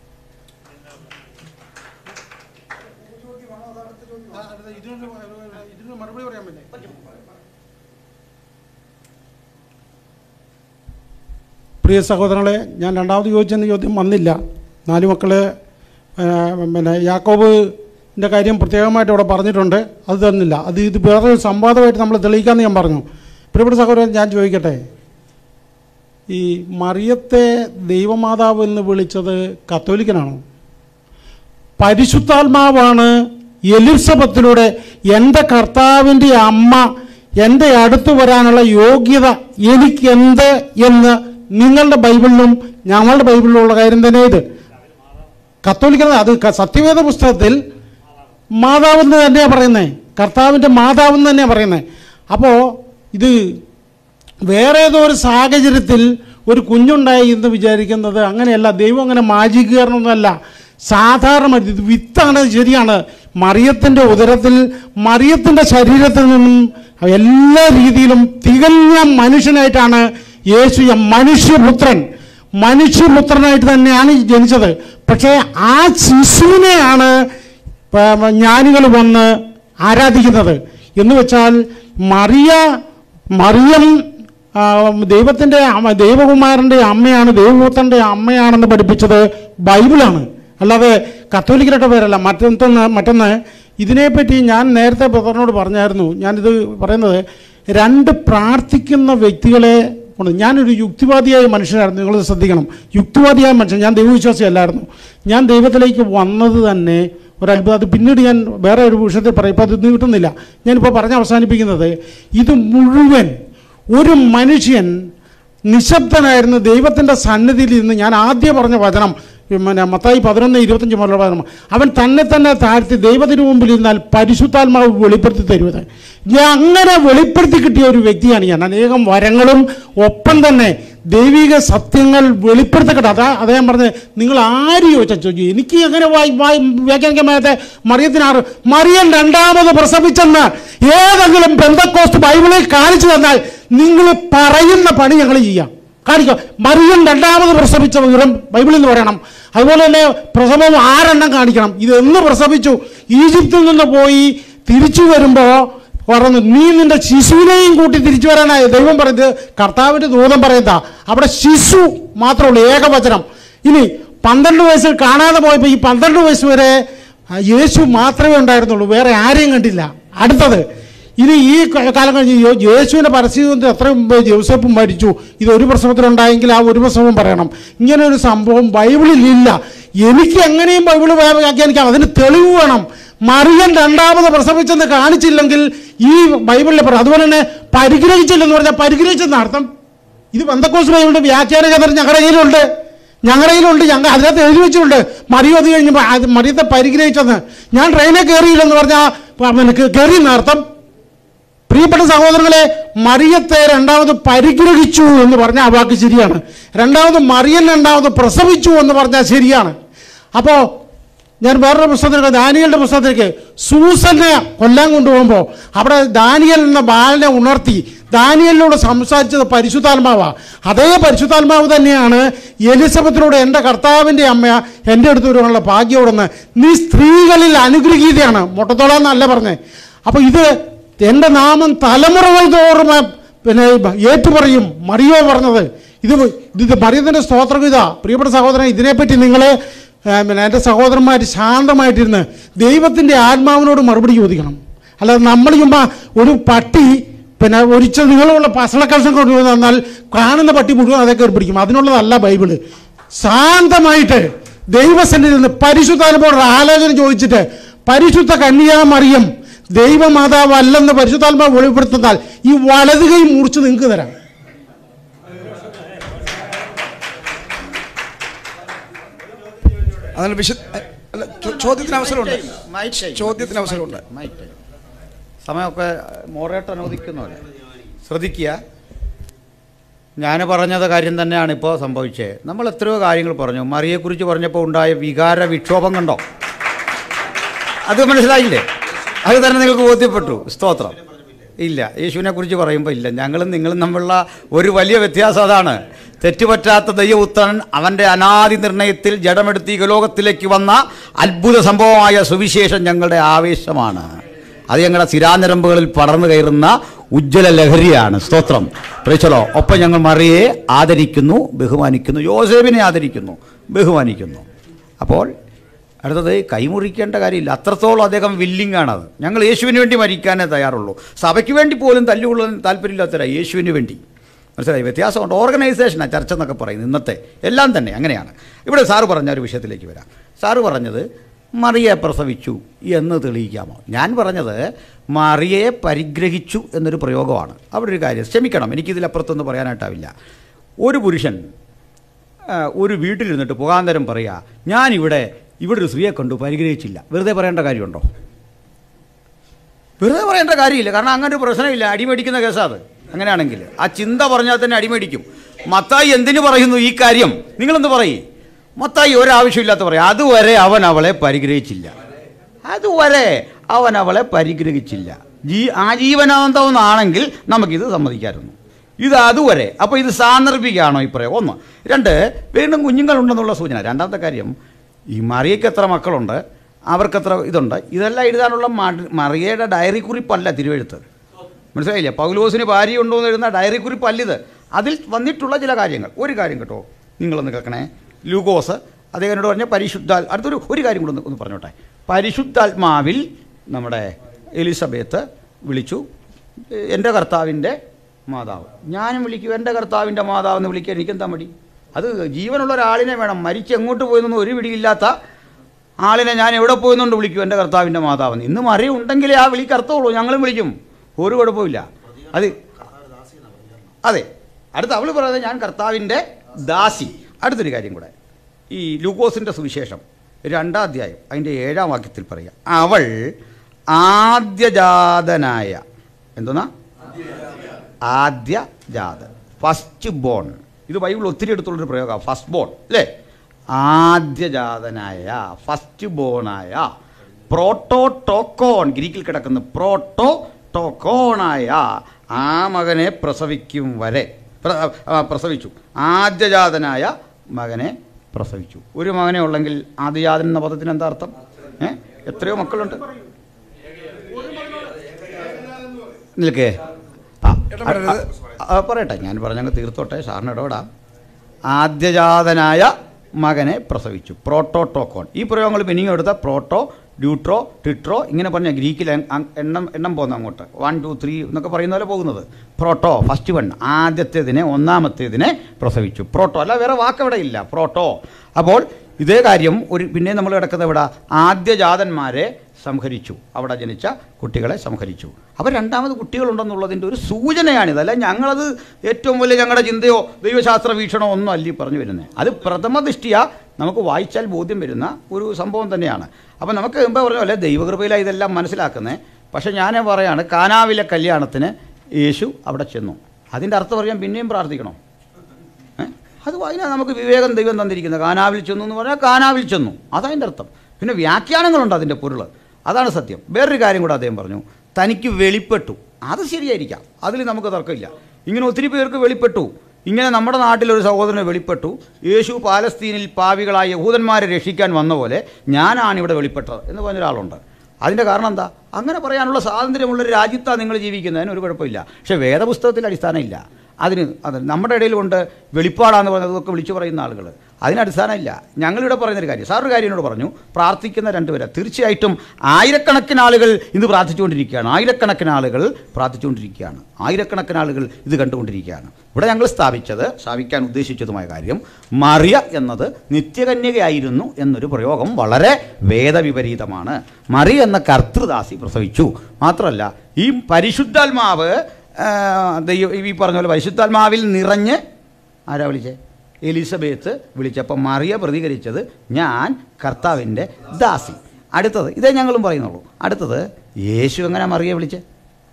പ്രിയ സഹോദരങ്ങളെ, ഞാൻ രണ്ടാമത് ചോദിച്ചെന്ന് ചോദ്യം വന്നില്ല. നാല് മക്കൾ പിന്നെ യാക്കോബിൻ്റെ കാര്യം പ്രത്യേകമായിട്ട് ഇവിടെ പറഞ്ഞിട്ടുണ്ട്. അത് തന്നില്ല. അത് ഇത് വേറൊരു സംവാദമായിട്ട് നമ്മൾ തെളിയിക്കാമെന്ന് ഞാൻ പറഞ്ഞു. പ്രിയപ്പെട്ട സഹോദരൻ, ഞാൻ ചോദിക്കട്ടെ, ഈ മറിയത്തെ ദൈവമാതാവ് എന്ന് വിളിച്ചത് കത്തോലിക്കനാണോ? പരിശുദ്ധാത്മാവാണ് എലിസബത്തിലൂടെ എൻ്റെ കർത്താവിൻ്റെ അമ്മ എൻ്റെ അടുത്ത് വരാനുള്ള യോഗ്യത എനിക്കെന്ത് എന്ന് നിങ്ങളുടെ ബൈബിളിലും ഞങ്ങളുടെ ബൈബിളിലുള്ള കാര്യം തന്നെ. ഇത് കത്തോലിക്കത, അത് സത്യവേദ പുസ്തകത്തിൽ മാതാവെന്ന് തന്നെയാണ് പറയുന്നത്, കർത്താവിൻ്റെ മാതാവെന്ന് തന്നെയാണ് പറയുന്നത്. അപ്പോൾ ഇത് വേറെ ഏതോ ഒരു സാഹചര്യത്തിൽ ഒരു കുഞ്ഞുണ്ടായി എന്ന് വിചാരിക്കുന്നത് അങ്ങനെയല്ല. ദൈവം അങ്ങനെ മാജിക് കാരണമൊന്നുമല്ല. സാധാരണ ഇത് വിത്താണ്. ശരിയാണ്, മറിയത്തിൻ്റെ ഉദരത്തിൽ, മറിയത്തിൻ്റെ ശരീരത്തിൽ നിന്നും എല്ലാ രീതിയിലും തികഞ്ഞ മനുഷ്യനായിട്ടാണ് യേശു, മനുഷ്യപുത്രൻ, മനുഷ്യപുത്രനായിട്ട് തന്നെയാണ് ജനിച്ചത്. പക്ഷേ ആ ശിശുവിനെയാണ് ജ്ഞാനികൾ വന്ന് ആരാധിക്കുന്നത്. എന്ന് വെച്ചാൽ മറിയ മറിയം ദൈവത്തിൻ്റെ ദൈവകുമാരൻ്റെ അമ്മയാണ്, ദൈവപുത്രൻ്റെ അമ്മയാണെന്ന് പഠിപ്പിച്ചത് ബൈബിളാണ്, അല്ലാതെ കത്തോലിക്കരുടെ പേരല്ല. മറ്റൊന്ന് മറ്റൊന്ന് ഇതിനെപ്പറ്റി ഞാൻ നേരത്തെ ബ്രദറിനോട് പറഞ്ഞായിരുന്നു. ഞാനിത് പറയുന്നത്, രണ്ട് പ്രാർത്ഥിക്കുന്ന വ്യക്തികളെ കൊണ്ട്, ഞാനൊരു യുക്തിവാദിയായ മനുഷ്യനായിരുന്നു. നിങ്ങൾ ശ്രദ്ധിക്കണം, യുക്തിവാദിയായ മനുഷ്യൻ. ഞാൻ ദൈവവിശ്വാസിയല്ലായിരുന്നു. ഞാൻ ദൈവത്തിലേക്ക് വന്നത് തന്നെ ഒരത്ഭുതം. അത് പിന്നീട് ഞാൻ വേറെ ഒരു വിഷയത്തിൽ പറയും. ഇപ്പോൾ അത് കിട്ടുന്നില്ല. ഞാനിപ്പോൾ പറഞ്ഞ് അവസാനിപ്പിക്കുന്നത്, ഇത് മുഴുവൻ ഒരു മനുഷ്യൻ നിശബ്ദനായിരുന്നു ദൈവത്തിൻ്റെ സന്നിധിയിൽ ഇരുന്ന്, ഞാൻ ആദ്യം പറഞ്ഞ വചനം പിന്നെ മത്തായി പതിനൊന്ന് ഇരുപത്തഞ്ച് മുതലുള്ള വചനം, അവൻ തന്നെ തന്നെ താഴ്ത്തി ദൈവത്തിന് മുമ്പിൽ ഇരുന്നാൽ പരിശുദ്ധാത്മാവ് വെളിപ്പെടുത്തി തരുന്നത്. ഞാൻ അങ്ങനെ വെളിപ്പെടുത്തി കിട്ടിയ ഒരു വ്യക്തിയാണ് ഞാൻ. അനേകം വരങ്ങളും ഒപ്പം തന്നെ ദൈവിക സത്യങ്ങൾ വെളിപ്പെടുത്തട്ടെ. അതാ അതേ ഞാൻ പറഞ്ഞത്. നിങ്ങൾ ആര് ചോദിച്ചാൽ ചോദിച്ചു, എനിക്ക് എങ്ങനെ വായി വായി വ്യാഖ്യാനിക്കാൻ പറ്റാത്ത മറിയത്തിനാറ് മറിയൻ രണ്ടാമത് പ്രസവിച്ചെന്ന് ഏതെങ്കിലും പെന്തക്കോസ്റ്റ് ബൈബിളിൽ കാണിച്ചു തന്നാൽ നിങ്ങൾ പറയുന്ന പണി ഞങ്ങൾ ചെയ്യാം. കാണിക്കാം. മറിയൻ രണ്ടാമത് പ്രസവിച്ച വിവരം ബൈബിളിൽ നിന്ന് പറയണം. അതുപോലെ തന്നെ പ്രസവം ആറെണ്ണം കാണിക്കണം. ഇത് എന്ന് പ്രസവിച്ചു, ഈജിപ്തിൽ നിന്ന് പോയി തിരിച്ചു വരുമ്പോൾ പറഞ്ഞു, നീ നിന്റെ ശിശുവിനെയും കൂട്ടി തിരിച്ചു വരാനായി ദൈവം പറയുന്നത്. കർത്താവിൻ്റെ ദൂതം പറയുന്നതാ. അവിടെ ശിശു മാത്രമുള്ളൂ, ഏകവചനം. ഇനി പന്ത്രണ്ട് വയസ്സിൽ കാണാതെ പോയപ്പോൾ ഈ പന്ത്രണ്ട് വയസ്സ് വരെ യേശു മാത്രമേ ഉണ്ടായിരുന്നുള്ളൂ, വേറെ ആരെയും കണ്ടില്ല. അടുത്തത്, ഇനി ഈ കാലം കഴിഞ്ഞ് യേശുവിൻ്റെ പരസ്യം എത്രയും മുമ്പ് ജോസഫ് മരിച്ചു, ഇത് ഒരു പ്രസവത്തിലുണ്ടായെങ്കിൽ ആ ഒരു പ്രസവം പറയണം. ഇങ്ങനെ ഒരു സംഭവം ബൈബിളിൽ ഇല്ല. എനിക്ക് എങ്ങനെയും ബൈബിൾ വ്യാഖ്യാനിക്കാം, അതിന് തെളിവ് വേണം. മറിയൻ രണ്ടാമത് പ്രസവിച്ചെന്ന് കാണിച്ചില്ലെങ്കിൽ ഈ ബൈബിളിൽ പറയും. അതുപോലെ തന്നെ പരിഗ്രഹിച്ചില്ലെന്ന് പറഞ്ഞാൽ പരിഗ്രഹിച്ചെന്ന് അർത്ഥം. ഇത് പെന്തക്കോസ്റ്റ് ബൈബിളിൻ്റെ വ്യാഖ്യാന കഥ ഞങ്ങളുടെ കയ്യിലുണ്ട്, ഞങ്ങളുടെ കയ്യിലുണ്ട്. ഞങ്ങൾ അതിനകത്ത് എഴുതി വെച്ചിട്ടുണ്ട്. മറിയം അത് കഴിഞ്ഞപ്പോൾ അത് മറിയത്തെ പരിഗ്രഹിച്ചെന്ന്. ഞാൻ ട്രെയിനിൽ കയറിയില്ലെന്ന് പറഞ്ഞാൽ കയറിയെന്ന് അർത്ഥം. പ്രിയപ്പെട്ട സഹോദരങ്ങളെ, മറിയത്തെ രണ്ടാമത് പരിഗ്രഹിച്ചു എന്ന് പറഞ്ഞാൽ ആ വാക്ക് ശരിയാണ്. രണ്ടാമത് മറിയൻ രണ്ടാമത് പ്രസവിച്ചു എന്ന് പറഞ്ഞാൽ ശരിയാണ്. അപ്പോൾ ഞാൻ വേറൊരു പുസ്തകത്തിലേക്ക്, ദാനിയലിൻ്റെ പുസ്തകത്തിലേക്ക്, സൂസനെ കൊല്ലാൻ കൊണ്ടുപോകുമ്പോൾ അവിടെ ദാനിയൽ എന്ന ബാലനെ ഉണർത്തി ദാനിയലിനോട് സംസാരിച്ചത് പരിശുദ്ധാത്മാവാണ്. അതേ പരിശുദ്ധാത്മാവ് തന്നെയാണ് എലിസബത്തിനോട് എൻ്റെ കർത്താവിൻ്റെ അമ്മ എൻ്റെ അടുത്ത് വരുവാനുള്ള ഭാഗ്യയോടെന്ന്, നീ സ്ത്രീകളിൽ അനുഗ്രഹീതയാണ്, മുട്ടത്തോളാന്നല്ല പറഞ്ഞത്. അപ്പോൾ ഇത് എൻ്റെ നാമം തലമുറകൾ തോറും പിന്നെ ഏറ്റുപറയും മറിയോ പറഞ്ഞത്. ഇത് ഇത് മറിയത്തിൻ്റെ സ്തോത്രഗീത. പ്രിയപ്പെട്ട സഹോദരൻ, ഇതിനെപ്പറ്റി നിങ്ങൾ പിന്നെ എൻ്റെ സഹോദരന്മാർ ശാന്തമായിട്ടിരുന്ന് ദൈവത്തിൻ്റെ ആത്മാവിനോട് മറുപടി ചോദിക്കണം. അല്ലാതെ നമ്മൾ ചുമ്മാ ഒരു പട്ടി പിന്നെ ഒരിച്ച നിങ്ങളുള്ള പസളക്കഷം കൊണ്ടു തന്നാൽ കാണുന്ന പട്ടി മുഴുവൻ അതൊക്കെ പിടിക്കും. അതിനുള്ളതല്ല ബൈബിള്. ശാന്തമായിട്ട് ദൈവസന്നിധിയിൽ നിന്ന് പരിശുദ്ധാത്മാവോട് ആലോചന ചോദിച്ചിട്ട് പരിശുദ്ധ കന്യാമറിയം ദൈവമാതാവ് അല്ലെന്ന് പരിശുദ്ധാത്മാവ് വെളിപ്പെടുത്തുന്നാൽ ഈ വലത് കൈ മുറിച്ച് നിങ്ങൾക്ക് തരാം. അതിന് വിശ അല്ല, ചോദ്യത്തിന് അവസരമുണ്ട്. ചോദ്യത്തിന് അവസരമുണ്ട്. സമയമൊക്കെ മോറേറ്റ് അനുവദിക്കുന്നവരെ ശ്രദ്ധിക്കുക. ഞാൻ പറഞ്ഞത് കാര്യം തന്നെയാണ് ഇപ്പോൾ സംഭവിച്ചത്. നമ്മൾ എത്രയോ കാര്യങ്ങൾ പറഞ്ഞു. മറിയെക്കുറിച്ച് പറഞ്ഞപ്പോൾ ഉണ്ടായ വികാര വിക്ഷോഭം കണ്ടോ? അത് മനസ്സിലായില്ലേ? അത് തന്നെ നിങ്ങൾക്ക് ബോധ്യപ്പെട്ടു. സ്തോത്രം. ഇല്ല, യേശുവിനെ കുറിച്ച് പറയുമ്പോൾ ഇല്ല. ഞങ്ങളും നിങ്ങളും തമ്മിലുള്ള ഒരു വലിയ വ്യത്യാസം അതാണ്. തെറ്റുപറ്റാത്ത ദൈവപുത്രൻ അവൻ്റെ അനാദി നിർണയത്തിൽ ജഡമെടുത്ത് ഈ ലോകത്തിലേക്ക് വന്ന അത്ഭുത സംഭവമായ സുവിശേഷം ഞങ്ങളുടെ ആവേശമാണ്. അത് ഞങ്ങളുടെ സിരാഞരമ്പുകളിൽ പടർന്നു കയറുന്ന ഉജ്ജ്വല ലഹരിയാണ്. സ്തോത്രം. പ്രേക്ഷലോ. ഒപ്പം ഞങ്ങൾ മറിയെ ആദരിക്കുന്നു, ബഹുമാനിക്കുന്നു, യോസേഫിനെ ആദരിക്കുന്നു, ബഹുമാനിക്കുന്നു. അപ്പോൾ അടുത്തത് കൈമുറിക്കേണ്ട കാര്യമില്ല. അത്രത്തോളം അദ്ദേഹം വില്ലിംഗ് ആണത്. ഞങ്ങൾ യേശുവിന് വേണ്ടി മരിക്കാനേ തയ്യാറുള്ളൂ. സഭയ്ക്ക് വേണ്ടി പോലും തല്ലുകൊള്ളാൻ താല്പര്യമില്ലാത്തവരാ യേശുവിന് വേണ്ടി. മനസ്സിലായി? വ്യത്യാസമുണ്ട്. ഓർഗനൈസേഷനാണ് ചർച്ച എന്നൊക്കെ പറയുന്നത്. ഇന്നത്തെ എല്ലാം തന്നെ അങ്ങനെയാണ്. ഇവിടെ സാറ് പറഞ്ഞ ഒരു വിഷയത്തിലേക്ക് വരാം. സാറ് പറഞ്ഞത് മറിയെ പ്രസവിച്ചു എന്ന് തെളിയിക്കാമോ? ഞാൻ പറഞ്ഞത് മറിയെ പരിഗ്രഹിച്ചു എന്നൊരു പ്രയോഗമാണ്. അവിടെ ഒരു കാര്യം ക്ഷമിക്കണം, എനിക്കിതിലപ്പുറത്തൊന്നും പറയാനായിട്ടാവില്ല. ഒരു പുരുഷൻ ഒരു വീട്ടിലിരുന്നിട്ട് പോകാന്തരം പറയുക, ഞാനിവിടെ ഇവിടെ ഒരു സ്ത്രീയെ കണ്ടു, പരിഗ്രഹിച്ചില്ല. വെറുതെ പറയേണ്ട കാര്യമുണ്ടോ? വെറുതെ പറയേണ്ട കാര്യമില്ല. കാരണം അങ്ങനെ ഒരു പ്രശ്നമില്ല. അടിമേടിക്കുന്ന കേസാണ്. അങ്ങനെയാണെങ്കിൽ ആ ചിന്ത പറഞ്ഞാൽ തന്നെ അടിമേടിക്കും. മത്തായി എന്തിനു പറയുന്നു ഈ കാര്യം? നിങ്ങളെന്ത് പറയും? മത്തായി ഒരാവശ്യമില്ലാത്ത പറയും, അതുവരെ അവൻ അവളെ പരിഗ്രഹിച്ചില്ല, അതുവരെ അവൻ അവളെ പരിഗ്രഹിച്ചില്ല. ജീ ആജീവനാന്തമെന്നാണെങ്കിൽ നമുക്കിത് സമ്മതിക്കാമായിരുന്നു. ഇത് അതുവരെ. അപ്പോൾ ഇത് സാന്ദർഭികമാണോ ഈ പറയാം? ഒന്ന്. രണ്ട്, വീണ്ടും കുഞ്ഞുങ്ങളുണ്ടെന്നുള്ള സൂചന. രണ്ടാമത്തെ കാര്യം, ഈ മറിയയ്ക്ക് എത്ര മക്കളുണ്ട്, അവർക്കെത്ര ഇതുണ്ട്, ഇതെല്ലാം എഴുതാനുള്ള മറിയയുടെ ഡയറി കുറിപ്പല്ല തിരുവെഴുത്ത്. മനസ്സിലായില്ലേ? പൗലോസിന് ഭാര്യ ഉണ്ടോ എന്ന് എഴുതുന്ന ഡയറി കുറിപ്പല്ലിത്. അതിൽ വന്നിട്ടുള്ള ചില കാര്യങ്ങൾ. ഒരു കാര്യം കേട്ടോ, നിങ്ങളൊന്ന് കേൾക്കണേ. ലൂക്കോസ് അദ്ദേഹത്തിനോട് പറഞ്ഞ പരിശുദ്ധാൽ അടുത്തൊരു ഒരു കാര്യം കൂടെ ഒന്ന് ഒന്ന് പറഞ്ഞോട്ടെ. പരിശുദ്ധാത്മാവിൽ നമ്മുടെ എലിസബത്ത് വിളിച്ചു, എൻ്റെ കർത്താവിൻ്റെ മാതാവ്. ഞാനും വിളിക്കും എൻ്റെ കർത്താവിൻ്റെ മാതാവ് എന്ന് വിളിക്കാൻ എനിക്കെന്താ മടി? അത് ജീവനുള്ള ഒരാളിനെ വേണം. മരിച്ച് എങ്ങോട്ട് പോയെന്നൊന്നും ഒരു പിടിയില്ലാത്ത ആളിനെ ഞാൻ എവിടെ പോയെന്നുകൊണ്ട് വിളിക്കും എൻ്റെ കർത്താവിൻ്റെ മാതാവെന്ന്. ഇന്ന് മറിയ ഉണ്ടെങ്കിലേ ആ വിളിക്ക് അർത്ഥമുള്ളൂ. ഞങ്ങളും വിളിക്കും, ഒരു കുഴപ്പമില്ല. അത് അതെ. അടുത്ത അവൾ പറയുന്നത് ഞാൻ കർത്താവിൻ്റെ ദാസി. അടുത്തൊരു കാര്യം കൂടെ, ഈ ലൂക്കോസിൻ്റെ സുവിശേഷം രണ്ടാം അധ്യായം അതിൻ്റെ ഏഴാം വാക്യത്തിൽ പറയുക, അവൾ ആദ്യജാതനായ എന്തോന്നാ ആദ്യജാതൻ, ഫസ്റ്റ് ബോൺ ഇത് ബൈബിൾ ഒത്തിരി എടുത്തുള്ളൊരു പ്രയോഗമാണ്. ഫസ്റ്റ് ബോൺ അല്ലേ, ആദ്യജാതനായ, ഫസ്റ്റ് ബോണായ, പ്രോട്ടോടോക്കോൺ, ഗ്രീക്കിൽ കിടക്കുന്ന പ്രോട്ടോടോക്കോണായ ആ മകനെ പ്രസവിക്കും വരെ പ്രസവിച്ചു. ആദ്യജാതനായ മകനെ പ്രസവിച്ചു. ഒരു മകനെ ഉള്ളെങ്കിൽ ആദ്യജാതൻ എന്ന പദത്തിന് എന്താ അർത്ഥം? ഏഹ് എത്രയോ മക്കളുണ്ട്. നിൽക്കേ ആ പറയട്ടെ, ഞാൻ പറഞ്ഞങ്ങ് തീർത്തോട്ടെ, സാറിന് ഇടപെടാം. ആദ്യജാതനായ മകനെ പ്രസവിച്ചു, പ്രോട്ടോടോക്കോൺ. ഈ പ്രയോഗങ്ങൾ പിന്നെയും എടുത്ത പ്രോട്ടോ, ഡ്യൂട്രോ, ടിട്രോ ഇങ്ങനെ പറഞ്ഞ ഗ്രീക്കിൽ എണ്ണം എണ്ണം പോകുന്ന അങ്ങോട്ട് വൺ ടു ത്രീ എന്നൊക്കെ പറയുന്ന പോലെ പോകുന്നത്. പ്രോട്ടോ ഫസ്റ്റ് വൺ, ആദ്യത്തേതിനെ ഒന്നാമത്തേതിനെ പ്രസവിച്ചു. പ്രോട്ടോ അല്ല, വേറെ വാക്കവിടെ ഇല്ല, പ്രോട്ടോ. അപ്പോൾ ഇതേ കാര്യം ഒരു പിന്നെ നമ്മൾ കിടക്കുന്നത് ഇവിടെ ആദ്യജാതന്മാരെ സംഹരിച്ചു, അവിടെ ജനിച്ച കുട്ടികളെ സംഹരിച്ചു. അപ്പോൾ രണ്ടാമത് കുട്ടികളുണ്ടെന്നുള്ളതിൻ്റെ ഒരു സൂചനയാണിത്. അല്ല ഞങ്ങളത് ഏറ്റവും വലിയ ഞങ്ങളുടെ ചിന്തയോ ദൈവശാസ്ത്ര വീക്ഷണമോ ഒന്നും അല്ലി പറഞ്ഞു വരുന്നത്. അത് പ്രഥമ ദൃഷ്ടിയ നമുക്ക് വായിച്ചാൽ ബോധ്യം വരുന്ന ഒരു സംഭവം തന്നെയാണ്. അപ്പോൾ നമുക്ക് മുമ്പേ പറഞ്ഞ പോലെ ദൈവകൃപയിലാണ് ഇതെല്ലാം മനസ്സിലാക്കുന്നത്. പക്ഷേ ഞാൻ പറയാണ്, കാനാവിലെ കല്യാണത്തിന് യേശു അവിടെ ചെന്നു. അതിൻ്റെ അർത്ഥം പറയാൻ പിന്നെയും പ്രാർത്ഥിക്കണം. അത് അതിനാ നമുക്ക് വിവേകം ദൈവം തന്നിരിക്കുന്നത്. കാനാവിൽ ചെന്നു എന്ന് പറഞ്ഞാൽ കാനാവിൽ ചെന്നു, അതതിൻ്റെ അർത്ഥം. പിന്നെ വ്യാഖ്യാനങ്ങളുണ്ട് അതിൻ്റെ പൊരുൾ, അതാണ് സത്യം. വേറൊരു കാര്യം കൂടെ അദ്ദേഹം പറഞ്ഞു, തനിക്ക് വെളിപ്പെട്ടു. അത് ശരിയായിരിക്കാം, അതിൽ നമുക്ക് തർക്കമില്ല. ഇങ്ങനെ ഒത്തിരി പേർക്ക് വെളിപ്പെട്ടു. ഇങ്ങനെ നമ്മുടെ നാട്ടിലൊരു സഹോദരന് വെളിപ്പെട്ടു, യേശു പാലസ്തീനിൽ പാവികളായ യഹൂദന്മാരെ രക്ഷിക്കാൻ വന്ന പോലെ ഞാനാണിവിടെ വെളിപ്പെട്ടത് എന്ന് പറഞ്ഞൊരാളുണ്ട്. അതിൻ്റെ കാരണം എന്താ? അങ്ങനെ പറയാനുള്ള സ്വാതന്ത്ര്യമുള്ളൊരു രാജ്യത്താണ് നിങ്ങൾ ജീവിക്കുന്നതിന് ഒരു കുഴപ്പമില്ല. പക്ഷേ വേദപുസ്തകത്തിൽ അടിസ്ഥാനമില്ല അതിന്. അത് നമ്മുടെ ഇടയിൽ കൊണ്ട് വെളിപ്പാടാന്ന് പറയുന്നതൊക്കെ വിളിച്ചു പറയുന്ന ആളുകൾ, അതിന് അടിസ്ഥാനമില്ല. ഞങ്ങളിവിടെ പറയുന്നൊരു കാര്യം, സാറൊരു കാര്യം എന്നോട് പറഞ്ഞു, പ്രാർത്ഥിക്കുന്ന രണ്ടുപേരെ. തീർച്ചയായിട്ടും ആയിരക്കണക്കിന് ആളുകൾ ഇന്ന് പ്രാർത്ഥിച്ചുകൊണ്ടിരിക്കുകയാണ്, ആയിരക്കണക്കിന് ആളുകൾ പ്രാർത്ഥിച്ചുകൊണ്ടിരിക്കുകയാണ്, ആയിരക്കണക്കിന് ആളുകൾ ഇത് കണ്ടുകൊണ്ടിരിക്കുകയാണ്. ഇവിടെ ഞങ്ങൾ സ്ഥാപിച്ചത്, സ്ഥാപിക്കാൻ ഉദ്ദേശിച്ചതുമായ കാര്യം, മറിയ എന്നത് നിത്യകന്യകയായിരുന്നു എന്നൊരു പ്രയോഗം വളരെ വേദവിപരീതമാണ്. മറിയ എന്ന കർത്തൃദാസി പ്രസവിച്ചു. മാത്രമല്ല ഈ പരിശുദ്ധാത്മാവ് ദൈവം ഈ പറഞ്ഞ പോലെ പരിശുദ്ധാത്മാവിൽ നിറഞ്ഞ് ആരാ വിളിച്ചേ? എലിസബത്ത് വിളിച്ചപ്പോൾ മറിയ പ്രതികരിച്ചത്, ഞാൻ കർത്താവിൻ്റെ ദാസി. അടുത്തത് ഇതേ ഞങ്ങളും പറയുന്നുള്ളൂ. അടുത്തത് യേശു എങ്ങനെ മറിയെ വിളിച്ചേ?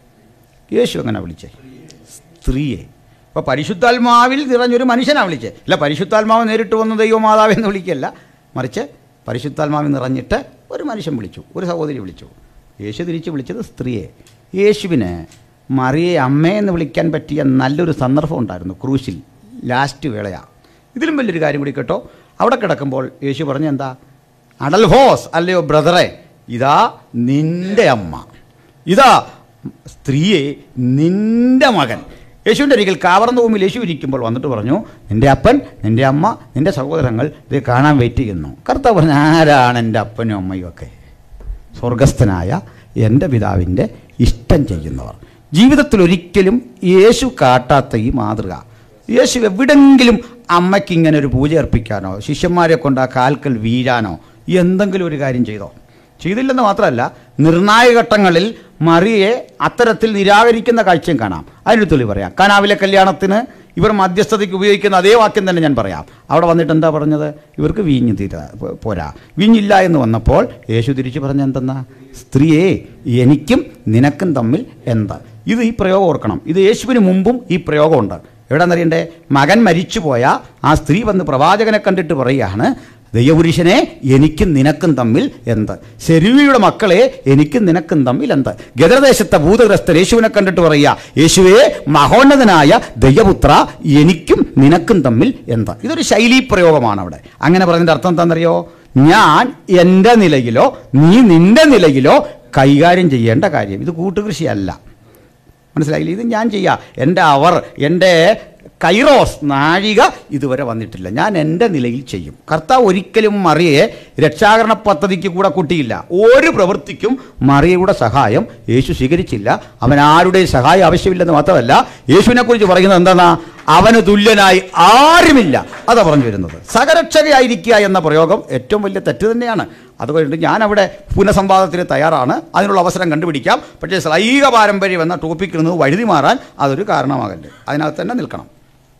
യേശു എങ്ങനെ വിളിച്ചേ? സ്ത്രീയെ. ഇപ്പോൾ പരിശുദ്ധാത്മാവിൽ നിറഞ്ഞൊരു മനുഷ്യനാണ് വിളിച്ചേ. അല്ല, പരിശുദ്ധാത്മാവ് നേരിട്ട് വന്ന് ദൈവമാതാവെന്ന് വിളിക്കല്ല, മറിച്ച് പരിശുദ്ധാത്മാവിൽ നിറഞ്ഞിട്ട് ഒരു മനുഷ്യൻ വിളിച്ചു, ഒരു സഹോദരി വിളിച്ചു. യേശു തിരിച്ച് വിളിച്ചത് സ്ത്രീയെ. യേശുവിന് മറിയെ അമ്മയെന്ന് വിളിക്കാൻ പറ്റിയ നല്ലൊരു സന്ദർഭം ഉണ്ടായിരുന്നു, ക്രൂശിൽ ലാസ്റ്റ് വേളയാണ്. ഇതിലും വലിയൊരു കാര്യം കൂടി കേട്ടോ. അവിടെ കിടക്കുമ്പോൾ യേശു പറഞ്ഞ എന്താ? അഡൽഫോസ്, അല്ലയോ ബ്രദറെ, ഇതാ നിൻ്റെ അമ്മ, ഇതാ സ്ത്രീയെ നിൻ്റെ മകൻ. യേശുവിൻ്റെ അരികിൽ കാവർന്ന ഭൂമിയിൽ യേശു ഇരിക്കുമ്പോൾ വന്നിട്ട് പറഞ്ഞു, നിൻ്റെ അപ്പൻ, നിൻ്റെ അമ്മ, നിൻ്റെ സഹോദരങ്ങൾ ഇത് കാണാൻ വെയിറ്റ് ചെയ്യുന്നു. കർത്താവ് പറഞ്ഞു, ആരാണ് എൻ്റെ അപ്പനും അമ്മയും ഒക്കെ? സ്വർഗസ്ഥനായ എൻ്റെ പിതാവിൻ്റെ ഇഷ്ടം ചെയ്യുന്നവർ. ജീവിതത്തിൽ ഒരിക്കലും യേശു കാട്ടാത്ത ഈ മാതൃക, യേശു എവിടെങ്കിലും അമ്മയ്ക്ക് ഇങ്ങനെ ഒരു പൂജ അർപ്പിക്കാനോ ശിഷ്യന്മാരെ കൊണ്ട് ആ കാൽക്കൽ വീഴാനോ എന്തെങ്കിലും ഒരു കാര്യം ചെയ്തോ? ചെയ്തില്ലെന്ന് മാത്രമല്ല, നിർണായക ഘട്ടങ്ങളിൽ മറിയെ അത്തരത്തിൽ നിരാകരിക്കുന്ന കാഴ്ചയും കാണാം. അതിനൊരു തെളിവ് പറയാം. കാനാവിലെ കല്യാണത്തിന് ഇവർ മധ്യസ്ഥതയ്ക്ക് ഉപയോഗിക്കുന്ന അതേ വാക്യം തന്നെ ഞാൻ പറയാം. അവിടെ വന്നിട്ട് എന്താ പറഞ്ഞത്? ഇവർക്ക് വീഞ്ഞ് തീരാ പോരാ, വീഞ്ഞില്ല എന്ന് വന്നപ്പോൾ യേശു തിരിച്ചു പറഞ്ഞ എന്തെന്നാ? സ്ത്രീയെ, എനിക്കും നിനക്കും തമ്മിൽ എന്താ? ഇത് ഈ പ്രയോഗം ഓർക്കണം. ഇത് യേശുവിന് മുമ്പും ഈ പ്രയോഗമുണ്ട്. എവിടെന്നറിയണ്ടേ? മകൻ മരിച്ചുപോയ ആ സ്ത്രീ വന്ന് പ്രവാചകനെ കണ്ടിട്ട് പറയുകയാണ്, ദൈവപുരുഷനെ, എനിക്കും നിനക്കും തമ്മിൽ എന്ത്? സെരുവിയുടെ മക്കളെ, എനിക്കും നിനക്കും തമ്മിൽ എന്ത്? ഗദരദേശത്തെ ഭൂതഗ്രസ്തർ യേശുവിനെ കണ്ടിട്ട് പറയുക, യേശുവേ, മഹോന്നതനായ ദൈവപുത്ര, എനിക്കും നിനക്കും തമ്മിൽ എന്ത്? ഇതൊരു ശൈലീ പ്രയോഗമാണ് അവിടെ. അങ്ങനെ പറഞ്ഞതിൻ്റെ അർത്ഥം എന്താണെന്നറിയോ? ഞാൻ എൻ്റെ നിലയിലോ നീ നിൻ്റെ നിലയിലോ കൈകാര്യം ചെയ്യേണ്ട കാര്യം. ഇത് കൂട്ടുകൃഷിയല്ല, മനസ്സിലായില്ല? ഇത് ഞാൻ ചെയ്യാം. എൻ്റെ അവർ, എൻ്റെ കൈറോസ് നാഴിക ഇതുവരെ വന്നിട്ടില്ല, ഞാൻ എൻ്റെ നിലയിൽ ചെയ്യും. കർത്താവ് ഒരിക്കലും മറിയെ രക്ഷാകരണ പദ്ധതിക്ക് കൂടെ കൂട്ടിയില്ല. ഒരു പ്രവൃത്തിക്കും മറിയയുടെ സഹായം യേശു സ്വീകരിച്ചില്ല. അവൻ ആരുടെ സഹായം ആവശ്യമില്ലെന്ന് മാത്രമല്ല, യേശുവിനെക്കുറിച്ച് പറയുന്നത് എന്താണെന്നാ? അവന് തുല്യനായി ആരുമില്ല. അതാ പറഞ്ഞു വരുന്നത്. സഹരക്ഷകയായിരിക്കുക എന്ന പ്രയോഗം ഏറ്റവും വലിയ തെറ്റ് തന്നെയാണ്. അതുകൊണ്ട് ഞാനവിടെ പുനഃസംവാദത്തിന് തയ്യാറാണ്, അതിനുള്ള അവസരം കണ്ടുപിടിക്കാം. പക്ഷേ ശ്ലൈക പാരമ്പര്യം എന്ന ടോപ്പിക്കിൽ നിന്ന് വഴുതി മാറാൻ അതൊരു കാരണമാകല്ലേ, അതിനകത്ത് തന്നെ നിൽക്കണം.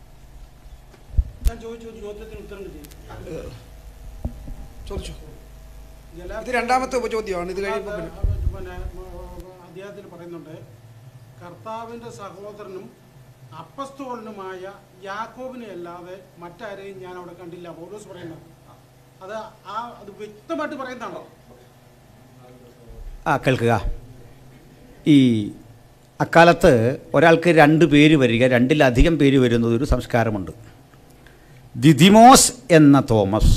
ചോദിച്ചു. ഇത് രണ്ടാമത്തെ ഉപചോദ്യമാണ്. ഇത് കഴിയുമ്പോൾ പിന്നെ അദ്ദേഹത്തിൽ പറയുന്നുണ്ട്, കർത്താവിൻ്റെ സഹോദരനും അപ്പസ്തോലനുമായ യാക്കോബിനെ അല്ലാതെ മറ്റാരെയും ഞാൻ അവിടെ കണ്ടില്ല. പൗലോസ് പറയുന്നത് അത് ആ അത് വ്യക്തമായിട്ട് പറയുന്നതാണോ? ആ കേൾക്കുക. ഈ അക്കാലത്ത് ഒരാൾക്ക് രണ്ട് പേര് വരിക, രണ്ടിലധികം പേര് വരുന്നത് ഒരു സംസ്കാരമുണ്ട്. ദിദിമോസ് എന്ന തോമസ്,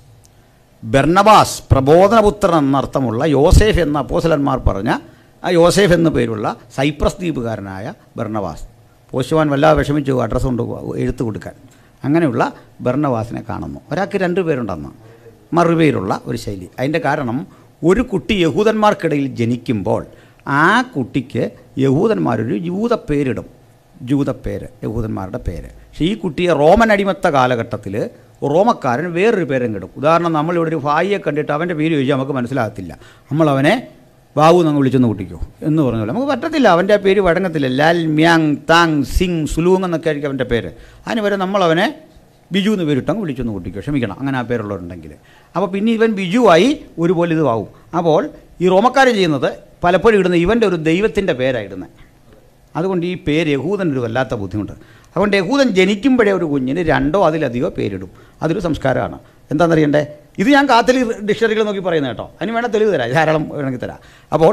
ബർണബാസ് പ്രബോധനപുത്രൻ എന്നർത്ഥമുള്ള യോസേഫ് എന്ന അപ്പോസ്തലന്മാർ പറഞ്ഞ ആ യോസേഫ് എന്ന പേരുള്ള സൈപ്രസ് ദ്വീപുകാരനായ ബർണബാസ്. പോശുവാൻ വല്ലാതെ വിഷമിച്ചു അഡ്രസ്സ് കൊണ്ട് എഴുത്ത് കൊടുക്കാൻ. അങ്ങനെയുള്ള ബർണബാസിനെ കാണുന്നു. ഒരാൾക്ക് രണ്ട് പേരുണ്ടെന്ന് മറുപേരുള്ള ഒരു ശൈലി. അതിൻ്റെ കാരണം ഒരു കുട്ടി യഹൂദന്മാർക്കിടയിൽ ജനിക്കുമ്പോൾ ആ കുട്ടിക്ക് യഹൂദന്മാരൊരു ജൂത പേരിടും. ജൂതപ്പേര്, യഹൂദന്മാരുടെ പേര്. പക്ഷേ ഈ കുട്ടിയെ റോമൻ അടിമത്ത കാലഘട്ടത്തിൽ റോമക്കാരൻ വേറൊരു പേരും കിടും. ഉദാഹരണം, നമ്മളിവിടെ ഒരു ഭായിയെ കണ്ടിട്ട് അവൻ്റെ പേര് ചോദിച്ചാൽ നമുക്ക് മനസ്സിലാകത്തില്ല. നമ്മളവനെ ബാബു എന്നങ്ങ് വിളിച്ചൊന്ന് കൂട്ടിക്കോ എന്ന് പറഞ്ഞല്ലോ, നമുക്ക് പറ്റത്തില്ല. അവൻ്റെ ആ പേര് വഴങ്ങത്തില്ല. ലാൽ, മ്യാങ്, താങ്, സിങ്, സുലൂങ് എന്നൊക്കെ ആയിരിക്കും അവൻ്റെ പേര്. അതിന് വരെ നമ്മളവനെ ബിജു എന്ന് പേരിട്ടങ്ങ് വിളിച്ചൊന്ന് കൂട്ടിക്കോ. ക്ഷമിക്കണം, അങ്ങനെ ആ പേരുള്ളവരുണ്ടെങ്കിൽ. അപ്പോൾ പിന്നെ ഇവൻ ബിജുവായി ഒരുപോലെ ഇതുമാവും. അപ്പോൾ ഈ റോമക്കാർ ചെയ്യുന്നത് പലപ്പോഴും ഇടുന്നത് ഇവൻ്റെ ഒരു ദൈവത്തിൻ്റെ പേരായിടുന്നത്. അതുകൊണ്ട് ഈ പേര് യഹൂദനൊരു വല്ലാത്ത ബുദ്ധിമുട്ട്. അതുകൊണ്ട് യഹൂദൻ ജനിക്കുമ്പോഴേ ഒരു കുഞ്ഞിന് രണ്ടോ അതിലധികമോ പേരിടും. അതൊരു സംസ്കാരമാണ്. എന്താണെന്നറിയണ്ടേ? ഇത് ഞാൻ കാത്തലിക് ഡിക്ഷണറികൾ നോക്കി പറയുന്നത് കേട്ടോ. അതിന് വേണം തെളിവ് തരാം, ധാരാളം വേണമെങ്കിൽ തരാം. അപ്പോൾ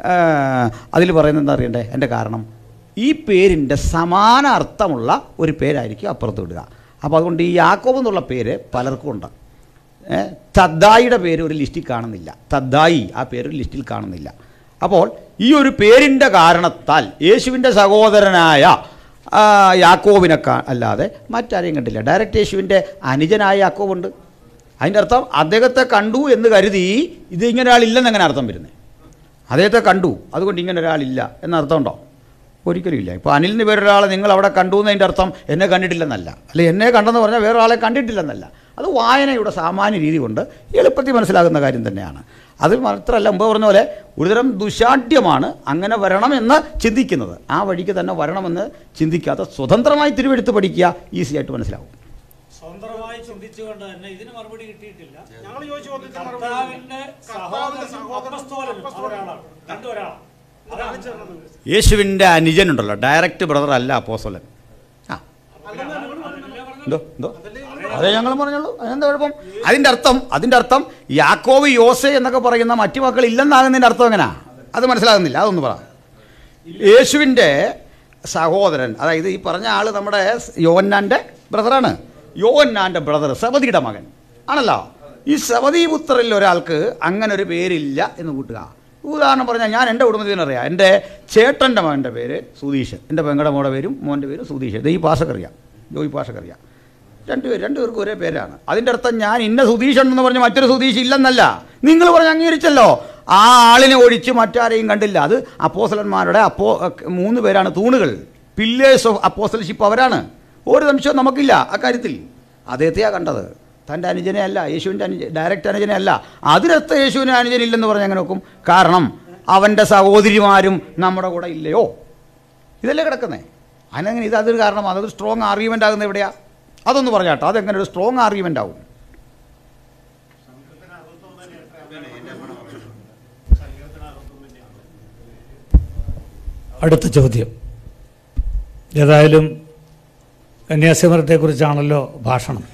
അതിൽ പറയുന്നത് എന്താ അറിയണ്ടേ? എൻ്റെ കാരണം ഈ പേരിൻ്റെ സമാന അർത്ഥമുള്ള ഒരു പേരായിരിക്കും അപ്പുറത്ത് വിടുക. അപ്പോൾ അതുകൊണ്ട് ഈ യാക്കോബ് എന്നുള്ള പേര് പലർക്കും ഉണ്ട്. തദ്ദായിയുടെ പേര് ഒരു ലിസ്റ്റിൽ കാണുന്നില്ല. തദ്ദായി ആ പേര് ഒരു ലിസ്റ്റിൽ കാണുന്നില്ല. അപ്പോൾ ഈ ഒരു പേരിൻ്റെ കാരണത്താൽ യേശുവിൻ്റെ സഹോദരനായ യാക്കോബിനെ അല്ലാതെ മറ്റാരെയും കണ്ടില്ല. ഡയറക്റ്റ് യേശുവിൻ്റെ അനുജനായ യാക്കോബുണ്ട്. അതിൻ്റെ അർത്ഥം അദ്ദേഹത്തെ കണ്ടു എന്ന് കരുതി ഇത് ഇങ്ങനെ ഒരാളില്ലെന്ന് എങ്ങനെ അർത്ഥം വരുന്നത്? അദ്ദേഹത്തെ കണ്ടു, അതുകൊണ്ട് ഇങ്ങനെ ഒരാളില്ല എന്നർത്ഥം ഉണ്ടോ? ഒരിക്കലും ഇല്ല. ഇപ്പോൾ അനിലിന് വേറൊരാളെ നിങ്ങൾ അവിടെ കണ്ടു എന്നതിൻ്റെ അർത്ഥം എന്നെ കണ്ടിട്ടില്ലെന്നല്ല, അല്ലെ എന്നെ കണ്ടെന്ന് പറഞ്ഞാൽ വേറൊരാളെ കണ്ടിട്ടില്ലെന്നല്ല. അത് വായനയുടെ സാമാന്യ രീതി കൊണ്ട് എളുപ്പത്തിൽ മനസ്സിലാകുന്ന കാര്യം തന്നെയാണ്. അത് മാത്രമല്ല, മുമ്പ് പറഞ്ഞ പോലെ ഒരുതരം ദുശാഠ്യമാണ് അങ്ങനെ വരണമെന്ന് ചിന്തിക്കുന്നത്. ആ വഴിക്ക് തന്നെ വരണമെന്ന് ചിന്തിക്കാത്ത സ്വതന്ത്രമായി തിരുവെടുത്ത് പഠിക്കുക, ഈസി ആയിട്ട് മനസ്സിലാവും. സ്വതന്ത്രമായി ചിന്തിച്ചുകൊണ്ട് തന്നെ ഇതിന് മറുപടി കിട്ടിയിട്ടില്ല. ഞങ്ങൾ ചോദിച്ചു യേശുവിൻ്റെ അനുജനുണ്ടല്ലോ, ഡയറക്റ്റ് ബ്രദർ അല്ല അപ്പോസ്തലൻ. ആ എന്തോ എന്തോ അതേ ഞങ്ങൾ പറഞ്ഞുള്ളൂ. അതിനെന്താ കുഴപ്പം? അതിൻ്റെ അർത്ഥം അതിൻ്റെ അർത്ഥം യാക്കോബ്, യോസെ എന്നൊക്കെ പറയുന്ന മറ്റു മക്കൾ ഇല്ലെന്നാകുന്നതിൻ്റെ അർത്ഥം എങ്ങനെയാ? അത് മനസ്സിലാകുന്നില്ല. അതൊന്ന് പറ. യേശുവിൻ്റെ സഹോദരൻ, അതായത് ഈ പറഞ്ഞ ആൾ നമ്മുടെ യോഹന്നാൻ്റെ ബ്രദറാണ്. യോഹന്നാൻ്റെ ബ്രദർ സബദിയുടെ മകൻ ആണല്ലോ. ഈ സബദി പുത്രരിൽ ഒരാൾക്ക് അങ്ങനെ ഒരു പേരില്ല എന്ന് കൂട്ടുക. ഉദാഹരണം പറഞ്ഞാൽ ഞാൻ എൻ്റെ കുടുംബത്തിനറിയാം. എൻ്റെ ചേട്ടൻ്റെ മകൻ്റെ പേര് സുധീഷ്, എൻ്റെ പെങ്ങളുടെ മോടെ പേരും മോൻ്റെ പേരും സുധീഷ്. ഇത് ഈ പാഷക്കറിയാം, ജോയി പാഷക്കറിയാം. രണ്ടുപേർ രണ്ടുപേർക്കും ഒരേ പേരാണ്. അതിൻ്റെ അർത്ഥം ഞാൻ ഇന്ന സുധീഷ് ഉണ്ടെന്ന് പറഞ്ഞ് മറ്റൊരു സുധീഷ് ഇല്ലെന്നല്ല. നിങ്ങൾ പറഞ്ഞ് അംഗീകരിച്ചല്ലോ. ആ ആളിനെ ഒഴിച്ച് മറ്റാരെയും കണ്ടില്ല. അത് അപ്പോസ്തലന്മാരുടെ അപ്പോ മൂന്ന് പേരാണ് തൂണുകൾ, പില്ലേഴ്സ് ഓഫ് അപ്പോസ്തലഷിപ്പ്. അവരാണ്. ഒരു സംശയവും നമുക്കില്ല അക്കാര്യത്തിൽ. അദ്ദേഹത്തെയാണ് കണ്ടത്, തൻ്റെ അനുജനെ അല്ല, യേശുവിൻ്റെ അനുജ ഡയറക്റ്റ് അനുജനെ അല്ല. അതിനർത്ഥം യേശുവിന് അനുജനില്ലെന്ന് പറഞ്ഞ് അങ്ങനെ നോക്കും. കാരണം അവൻ്റെ സഹോദരിമാരും നമ്മുടെ കൂടെ ഇല്ലയോ? ഇതല്ലേ കിടക്കുന്നേ. അതിനങ്ങനെ ഇത് അതൊരു കാരണം. അതൊരു സ്ട്രോങ് ആർഗ്യുമെൻ്റ് ആകുന്നത് എവിടെയാ? അതൊന്ന് പറഞ്ഞാട്ടോ. അതെങ്ങനെ ഒരു സ്ട്രോങ് ആർഗ്യുമെൻ്റ് ആവും? അടുത്ത ചോദ്യം ഏതായാലും കന്യാസ്യമരത്തെക്കുറിച്ചാണല്ലോ ഭാഷണം.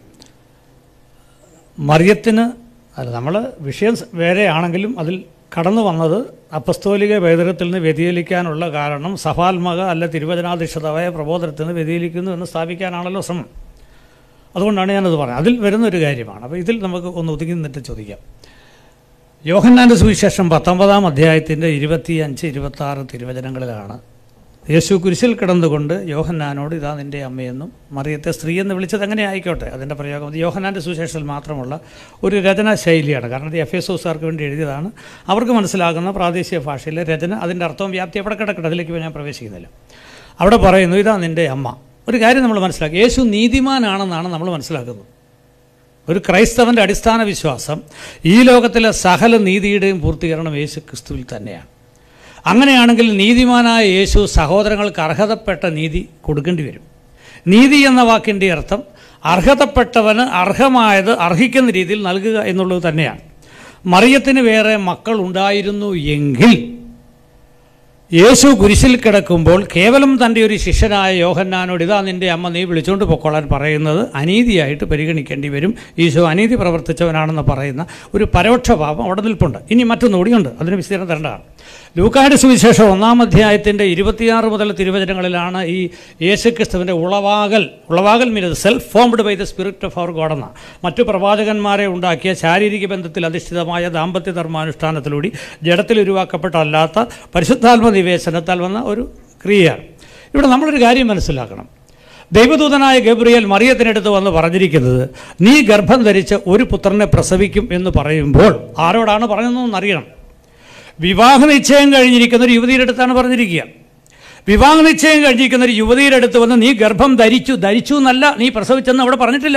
മറിയത്തിന് അല്ല, നമ്മൾ വിഷയം വേറെയാണെങ്കിലും അതിൽ കടന്നു വന്നത് അപ്പസ്തോലിക വേദനത്തിൽ നിന്ന് വ്യതിചലിക്കാനുള്ള കാരണം സഭാത്മക അല്ല തിരുവചനാധിഷ്ഠിതമായ പ്രബോധനത്തിൽ നിന്ന് വ്യതിചലിക്കുന്നു എന്ന് സ്ഥാപിക്കാനാണല്ലോ ശ്രമം. അതുകൊണ്ടാണ് ഞാനത് പറഞ്ഞത്. അതിൽ വരുന്നൊരു കാര്യമാണ്. അപ്പോൾ ഇതിൽ നമുക്ക് ഒന്ന് ഒതുങ്ങി നിന്നിട്ട് ചോദിക്കാം. യോഹന്നാൻ്റെ സുവിശേഷം പത്തൊമ്പതാം അധ്യായത്തിൻ്റെ ഇരുപത്തിയഞ്ച് ഇരുപത്താറ് തിരുവചനങ്ങളിലാണ് യേശു കുരിശിൽ കിടന്നുകൊണ്ട് യോഹന്നാനോട് ഇതാ നിൻ്റെ അമ്മയെന്നും മറിയത്തെ സ്ത്രീ എന്ന് വിളിച്ചത് എങ്ങനെ ആയിക്കോട്ടെ, അതിൻ്റെ പ്രയോഗം അത് യോഹന്നാൻ്റെ സുവിശേഷത്തിൽ മാത്രമുള്ള ഒരു രചനാ ശൈലിയാണ്. കാരണം ഇത് എഫ് എസ് ഒസാർക്ക് വേണ്ടി എഴുതിയതാണ്. അവർക്ക് മനസ്സിലാകുന്ന പ്രാദേശിക ഭാഷയിലെ രചന, അതിൻ്റെ അർത്ഥവും വ്യാപ്തി അവിടെ കിടക്കട്ടെ, അതിലേക്ക് ഞാൻ പ്രവേശിക്കുന്നില്ല. അവിടെ പറയുന്നു ഇതാ നിൻ്റെ അമ്മ. ഒരു കാര്യം നമ്മൾ മനസ്സിലാക്കി, യേശു നീതിമാനാണെന്നാണ് നമ്മൾ മനസ്സിലാക്കുന്നത്. ഒരു ക്രൈസ്തവൻ്റെ അടിസ്ഥാന വിശ്വാസം ഈ ലോകത്തിലെ സകല നീതിയുടെയും പൂർത്തീകരണം യേശു ക്രിസ്തുവിൽ തന്നെയാണ്. അങ്ങനെയാണെങ്കിൽ നീതിമാനായ യേശു സഹോദരങ്ങൾക്ക് അർഹതപ്പെട്ട നീതി കൊടുക്കേണ്ടി വരും. നീതി എന്ന വാക്കിൻ്റെ അർത്ഥം അർഹതപ്പെട്ടവന് അർഹമായത് അർഹിക്കുന്ന രീതിയിൽ നൽകുക എന്നുള്ളത് തന്നെയാണ്. മറിയത്തിന് വേറെ മക്കൾ ഉണ്ടായിരുന്നു എങ്കിൽ യേശു കുരിശിൽ കിടക്കുമ്പോൾ കേവലം തൻ്റെ ഒരു ശിഷ്യനായ യോഹന്നാനോട് ഇതാ നിൻ്റെ അമ്മ നീ വിളിച്ചുകൊണ്ട് പൊക്കോളാൻ പറയുന്നത് അനീതിയായിട്ട് പരിഗണിക്കേണ്ടി വരും. ഈശോ അനീതി പ്രവർത്തിച്ചവനാണെന്ന് പറയുന്ന ഒരു പരോക്ഷഭാവം അവിടെ നിൽപ്പുണ്ട്. ഇനി മറ്റൊന്നുകൂടിയുണ്ട്, അതിന് വിസ്തീർണം തരേണ്ടതാണ്. ലൂക്കായുടെ സുവിശേഷം ഒന്നാം അധ്യായത്തിൻ്റെ ഇരുപത്തിയാറ് മുതൽ തിരുവചനങ്ങളിലാണ് ഈ യേശുക്രിസ്തുവിൻ്റെ ഉളവാകൽ ഉളവാകൽ means self formed by the spirit of our god എന്ന മറ്റു പ്രവാചകന്മാരെ ഉണ്ടാക്കിയ ശാരീരിക ബന്ധത്തിൽ അധിഷ്ഠിതമായ ദാമ്പത്യ ധർമാനുഷ്ഠാനത്തിലൂടെ ജഡത്തിൽ ഉരുവാക്കപ്പെട്ടല്ലാത്ത പരിശുദ്ധാത്മ നിവേശനത്താൽ വന്ന ഒരു ക്രിയയാണ്. ഇവിടെ നമ്മളൊരു കാര്യം മനസ്സിലാക്കണം. ദൈവദൂതനായ ഗബ്രിയേൽ മറിയത്തിനടുത്ത് വന്ന് പറഞ്ഞിരിക്കുന്നത് നീ ഗർഭം ധരിച്ച് ഒരു പുത്രനെ പ്രസവിക്കും എന്ന് പറയുമ്പോൾ ആരോടാണ് പറഞ്ഞതെന്നറിയണം. വിവാഹ നിശ്ചയം കഴിഞ്ഞിരിക്കുന്ന ഒരു യുവതിയുടെ അടുത്താണ് പറഞ്ഞിരിക്കുക. വിവാഹ നിശ്ചയം കഴിഞ്ഞിരിക്കുന്ന ഒരു യുവതിയുടെ അടുത്ത് വന്ന് നീ ഗർഭം ധരിച്ചു ധരിച്ചു എന്നല്ല നീ പ്രസവിച്ചെന്ന് അവിടെ പറഞ്ഞിട്ടില്ല.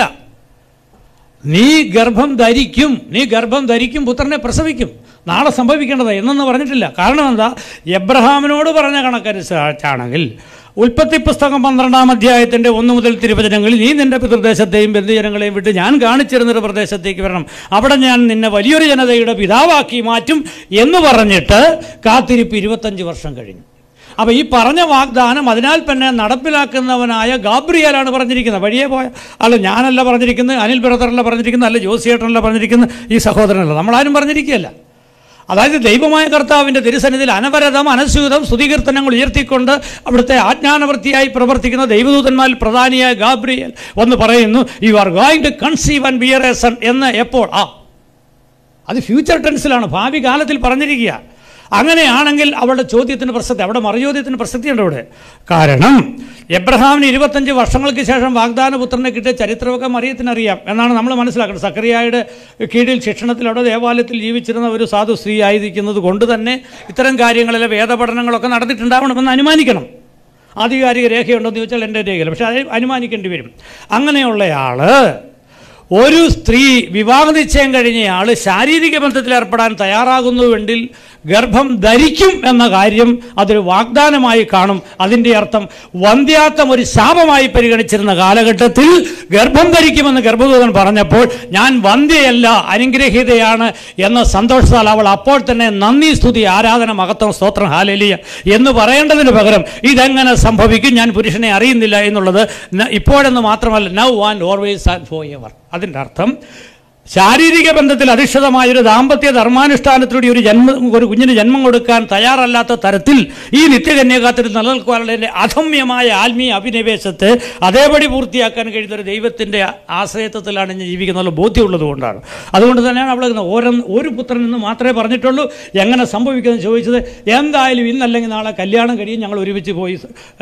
നീ ഗർഭം ധരിക്കും, നീ ഗർഭം ധരിക്കും, പുത്രനെ പ്രസവിക്കും, നാളെ സംഭവിക്കേണ്ടത് എന്നൊന്നും പറഞ്ഞിട്ടില്ല. കാരണം എന്താ? എബ്രഹാമിനോട് പറഞ്ഞ കണക്കനുസരിച്ചാണെങ്കിൽ ഉൽപ്പത്തി പുസ്തകം പന്ത്രണ്ടാം അധ്യായത്തിൻ്റെ ഒന്ന് മുതൽ തിരുവചനങ്ങളിൽ നീ നിൻ്റെ പിതൃദേശത്തെയും ബന്ധുജനങ്ങളെയും വിട്ട് ഞാൻ കാണിച്ചിരുന്നൊരു പ്രദേശത്തേക്ക് വരണം, അവിടെ ഞാൻ നിന്നെ വലിയൊരു ജനതയുടെ പിതാവാക്കി മാറ്റും എന്ന് പറഞ്ഞിട്ട് കാത്തിരിപ്പ് ഇരുപത്തഞ്ച് വർഷം കഴിഞ്ഞു. അപ്പോൾ ഈ പറഞ്ഞ വാഗ്ദാനം അതിനാൽ തന്നെ നടപ്പിലാക്കുന്നവനായ ഗാബ്രിയേലാണ് പറഞ്ഞിരിക്കുന്നത്. വഴിയെ പോയ അല്ല, ഞാനല്ല പറഞ്ഞിരിക്കുന്നത്, അനിൽ ബ്രദറല്ല പറഞ്ഞിരിക്കുന്നത്, അല്ല ജോസിയേട്ടനല്ല പറഞ്ഞിരിക്കുന്നത്, ഈ സഹോദരനല്ല, നമ്മളാരും പറഞ്ഞിരിക്കുകയല്ല. അതായത് ദൈവമായ കർത്താവിൻ്റെ തിരുസന്നിധിയിൽ അനവരതം അനസ്യൂതം സ്തുതികീർത്തനങ്ങൾ ഉയർത്തിക്കൊണ്ട് അവിടുത്തെ ആജ്ഞാനവൃത്തിയായി പ്രവർത്തിക്കുന്ന ദൈവദൂതന്മാരിൽ പ്രധാനിയായ ഗാബ്രിയേൽ വന്ന് പറയുന്നു you are going to conceive and bear a son എന്ന്. എപ്പോൾ? ആ അത് ഫ്യൂച്ചർ ടെൻസിലാണ്, ഭാവി കാലത്തിൽ പറഞ്ഞിരിക്കുക. അങ്ങനെയാണെങ്കിൽ അവളുടെ ചോദ്യത്തിന് പ്രസക്തി, അവിടെ മറുചോദ്യത്തിന് പ്രസക്തിയുണ്ട് അവിടെ. കാരണം എബ്രഹാമിന് ഇരുപത്തഞ്ച് വർഷങ്ങൾക്ക് ശേഷം വാഗ്ദാന പുത്രനെ കിട്ടിയ ചരിത്രമൊക്കെ മറിയത്തിനറിയാം എന്നാണ് നമ്മൾ മനസ്സിലാക്കുന്നത്. സക്കറിയായുടെ കീഴിൽ ശിക്ഷണത്തിൽ അവിടെ ദേവാലയത്തിൽ ജീവിച്ചിരുന്ന ഒരു സാധു സ്ത്രീ ആയിരിക്കുന്നത് കൊണ്ട് തന്നെ ഇത്തരം കാര്യങ്ങളിലെ വേദപഠനങ്ങളൊക്കെ നടന്നിട്ടുണ്ടാവണമെന്ന് അനുമാനിക്കണം. ആധികാരിക രേഖയുണ്ടോ എന്ന് ചോദിച്ചാൽ എൻ്റെ രേഖയില്ല, പക്ഷേ അത് അനുമാനിക്കേണ്ടി വരും. അങ്ങനെയുള്ളയാൾ, ഒരു സ്ത്രീ വിവാഹ നിശ്ചയം കഴിഞ്ഞയാൾ ശാരീരിക ബന്ധത്തിൽ ഏർപ്പെടാൻ തയ്യാറാകുന്നുവെങ്കിൽ ഗർഭം ധരിക്കും എന്ന കാര്യം അതൊരു വാഗ്ദാനമായി കാണും. അതിൻ്റെ അർത്ഥം വന്ധ്യാത്വം ഒരു ശാപമായി പരിഗണിച്ചിരുന്ന കാലഘട്ടത്തിൽ ഗർഭം ധരിക്കുമെന്ന് ഗർഭദൂതൻ പറഞ്ഞപ്പോൾ ഞാൻ വന്ധ്യയല്ല അനുഗ്രഹീതയാണ് എന്ന സന്തോഷത്താൽ അവൾ അപ്പോൾ തന്നെ നന്ദി, സ്തുതി, ആരാധന, മഹത്വം, സ്തോത്രം, ഹല്ലേലൂയ എന്ന് പറയേണ്ടതിന് പകരം ഇതെങ്ങനെ സംഭവിക്കും, ഞാൻ പുരുഷനെ അറിയുന്നില്ല എന്നുള്ളത് ഇപ്പോഴെന്ന് മാത്രമല്ല now and always and for ever. അതിൻ്റെ അർത്ഥം ശാരീരിക ബന്ധത്തിൽ അധിഷ്ഠിതമായൊരു ദാമ്പത്യ ധർമാനുഷ്ഠാനത്തിലൂടെ ഒരു ജന്മ ഒരു കുഞ്ഞിന് ജന്മം കൊടുക്കാൻ തയ്യാറല്ലാത്ത തരത്തിൽ ഈ നിത്യകന്യാകാത്തിൽ നിലനിൽക്കുവാനുള്ള അധമ്യമായ ആത്മീയ അഭിനിവേശത്തെ അതേപടി പൂർത്തിയാക്കാൻ കഴിയുന്ന ഒരു ദൈവത്തിൻ്റെ ആശ്രയത്വത്തിലാണ് ഞാൻ ജീവിക്കുന്നത് ബോധ്യമുള്ളത് കൊണ്ടാണ്. അതുകൊണ്ട് തന്നെയാണ് അവൾ ഓരോ ഒരു പുത്രൻ എന്ന് മാത്രമേ പറഞ്ഞിട്ടുള്ളൂ. എങ്ങനെ സംഭവിക്കുമെന്ന് ചോദിച്ചത്, എന്തായാലും ഇന്നല്ലെങ്കിൽ നാളെ കല്യാണം കഴിയും, ഞങ്ങൾ ഒരുമിച്ച് പോയി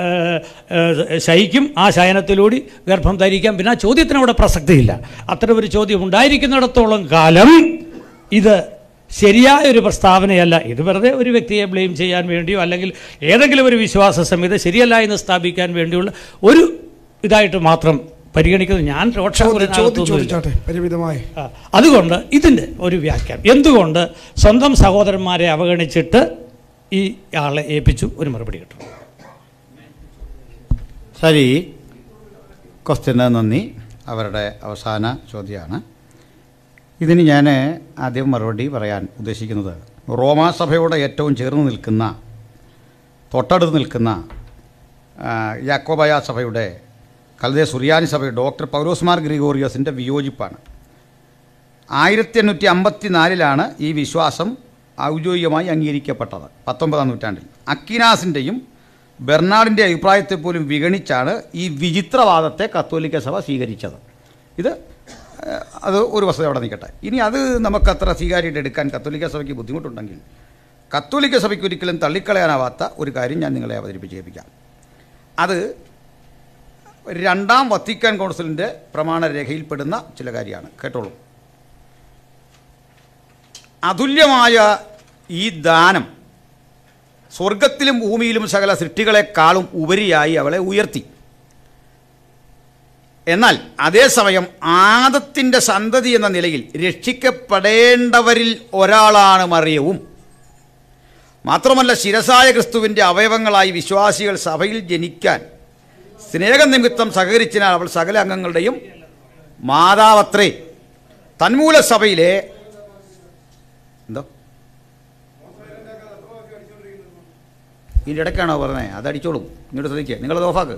ശയിക്കും, ആ ശയനത്തിലൂടെ ഗർഭം ധരിക്കാം. പിന്നെ ആ ചോദ്യത്തിന് അവിടെ പ്രസക്തിയില്ല. അത്തരം ഒരു ചോദ്യം ഉണ്ടായിരിക്കും ത്തോളം കാലം ഇത് ശരിയായൊരു പ്രസ്താവനയല്ല. ഇത് വെറുതെ ഒരു വ്യക്തിയെ ബ്ലെയിം ചെയ്യാൻ വേണ്ടിയോ അല്ലെങ്കിൽ ഏതെങ്കിലും ഒരു വിശ്വാസ സംഹിത ശരിയല്ല എന്ന് സ്ഥാപിക്കാൻ വേണ്ടിയുള്ള ഒരു ഇതായിട്ട് മാത്രം പരിഗണിക്കുന്നത് ഞാൻ പരിമിതമായി. അതുകൊണ്ട് ഇതിൻ്റെ ഒരു വ്യാഖ്യാനം എന്തുകൊണ്ട് സ്വന്തം സഹോദരന്മാരെ അവഗണിച്ചിട്ട് ഈ ആളെ ഏൽപ്പിച്ചു ഒരു മറുപടി കിട്ടും. ശരി, ക്വസ്റ്റ്യന് നന്ദി. അവരുടെ അവസാന ചോദ്യമാണ്. ഇതിന് ഞാൻ ആദ്യം മറുപടി പറയാൻ ഉദ്ദേശിക്കുന്നത് റോമാസഭയോട് ഏറ്റവും ചേർന്ന് നിൽക്കുന്ന, തൊട്ടടുത്ത് നിൽക്കുന്ന യാക്കോബായ സഭയുടെ കൽദേ സുറിയാനി സഭയുടെ ഡോക്ടർ പൗലോസ്മാർ ഗ്രിഗോറിയോസിൻ്റെ വിയോജിപ്പാണ്. ആയിരത്തി എണ്ണൂറ്റി അമ്പത്തി നാലിലാണ് ഈ വിശ്വാസം ഔദ്യോഗികമായി അംഗീകരിക്കപ്പെട്ടത്, പത്തൊമ്പതാം നൂറ്റാണ്ടിൽ. അക്കിനാസിൻ്റെയും ബെർണാഡിൻ്റെ അഭിപ്രായത്തെ പോലും വിഗണിച്ചാണ് ഈ വിചിത്രവാദത്തെ കത്തോലിക്ക സഭ സ്വീകരിച്ചത്. ഇത് അത് ഒരു വസ്തുത അവിടെ നിൽക്കട്ടെ. ഇനി അത് നമുക്കത്ര സ്വീകാര്യമായിട്ട് എടുക്കാൻ കത്തോലിക്ക സഭയ്ക്ക് ബുദ്ധിമുട്ടുണ്ടെങ്കിൽ കത്തോലിക്ക സഭയ്ക്ക് ഒരിക്കലും തള്ളിക്കളയാനാവാത്ത ഒരു കാര്യം ഞാൻ നിങ്ങളെ അവതരിപ്പിച്ച് കേൾപ്പിക്കാം. അത് രണ്ടാം വത്തിക്കാൻ കൗൺസിലിൻ്റെ പ്രമാണരേഖയിൽപ്പെടുന്ന ചില കാര്യമാണ്, കേട്ടോളൂ. അതുല്യമായ ഈ ദാനം സ്വർഗത്തിലും ഭൂമിയിലും സകല സൃഷ്ടികളെക്കാളും ഉപരിയായി അവളെ ഉയർത്തി. എന്നാൽ അതേസമയം ആദത്തിൻ്റെ സന്തതി എന്ന നിലയിൽ രക്ഷിക്കപ്പെടേണ്ടവരിൽ ഒരാളാണ് മറിയവും. മാത്രമല്ല ശിരസായ ക്രിസ്തുവിൻ്റെ അവയവങ്ങളായി വിശ്വാസികൾ സഭയിൽ ജനിക്കാൻ സ്നേഹനിമിത്തം സഹകരിച്ചതിനാൽ അവൾ സകല അംഗങ്ങളുടെയും മാതാവത്രേ. തന്മൂല സഭയിലെ എന്തോ ഇതിൻ്റെ ഇടയ്ക്കാണോ പറഞ്ഞത്? അതടിച്ചോളും. ഇങ്ങോട്ട് ശ്രദ്ധിക്കുക, നിങ്ങളത് ഓഫാക്ക്.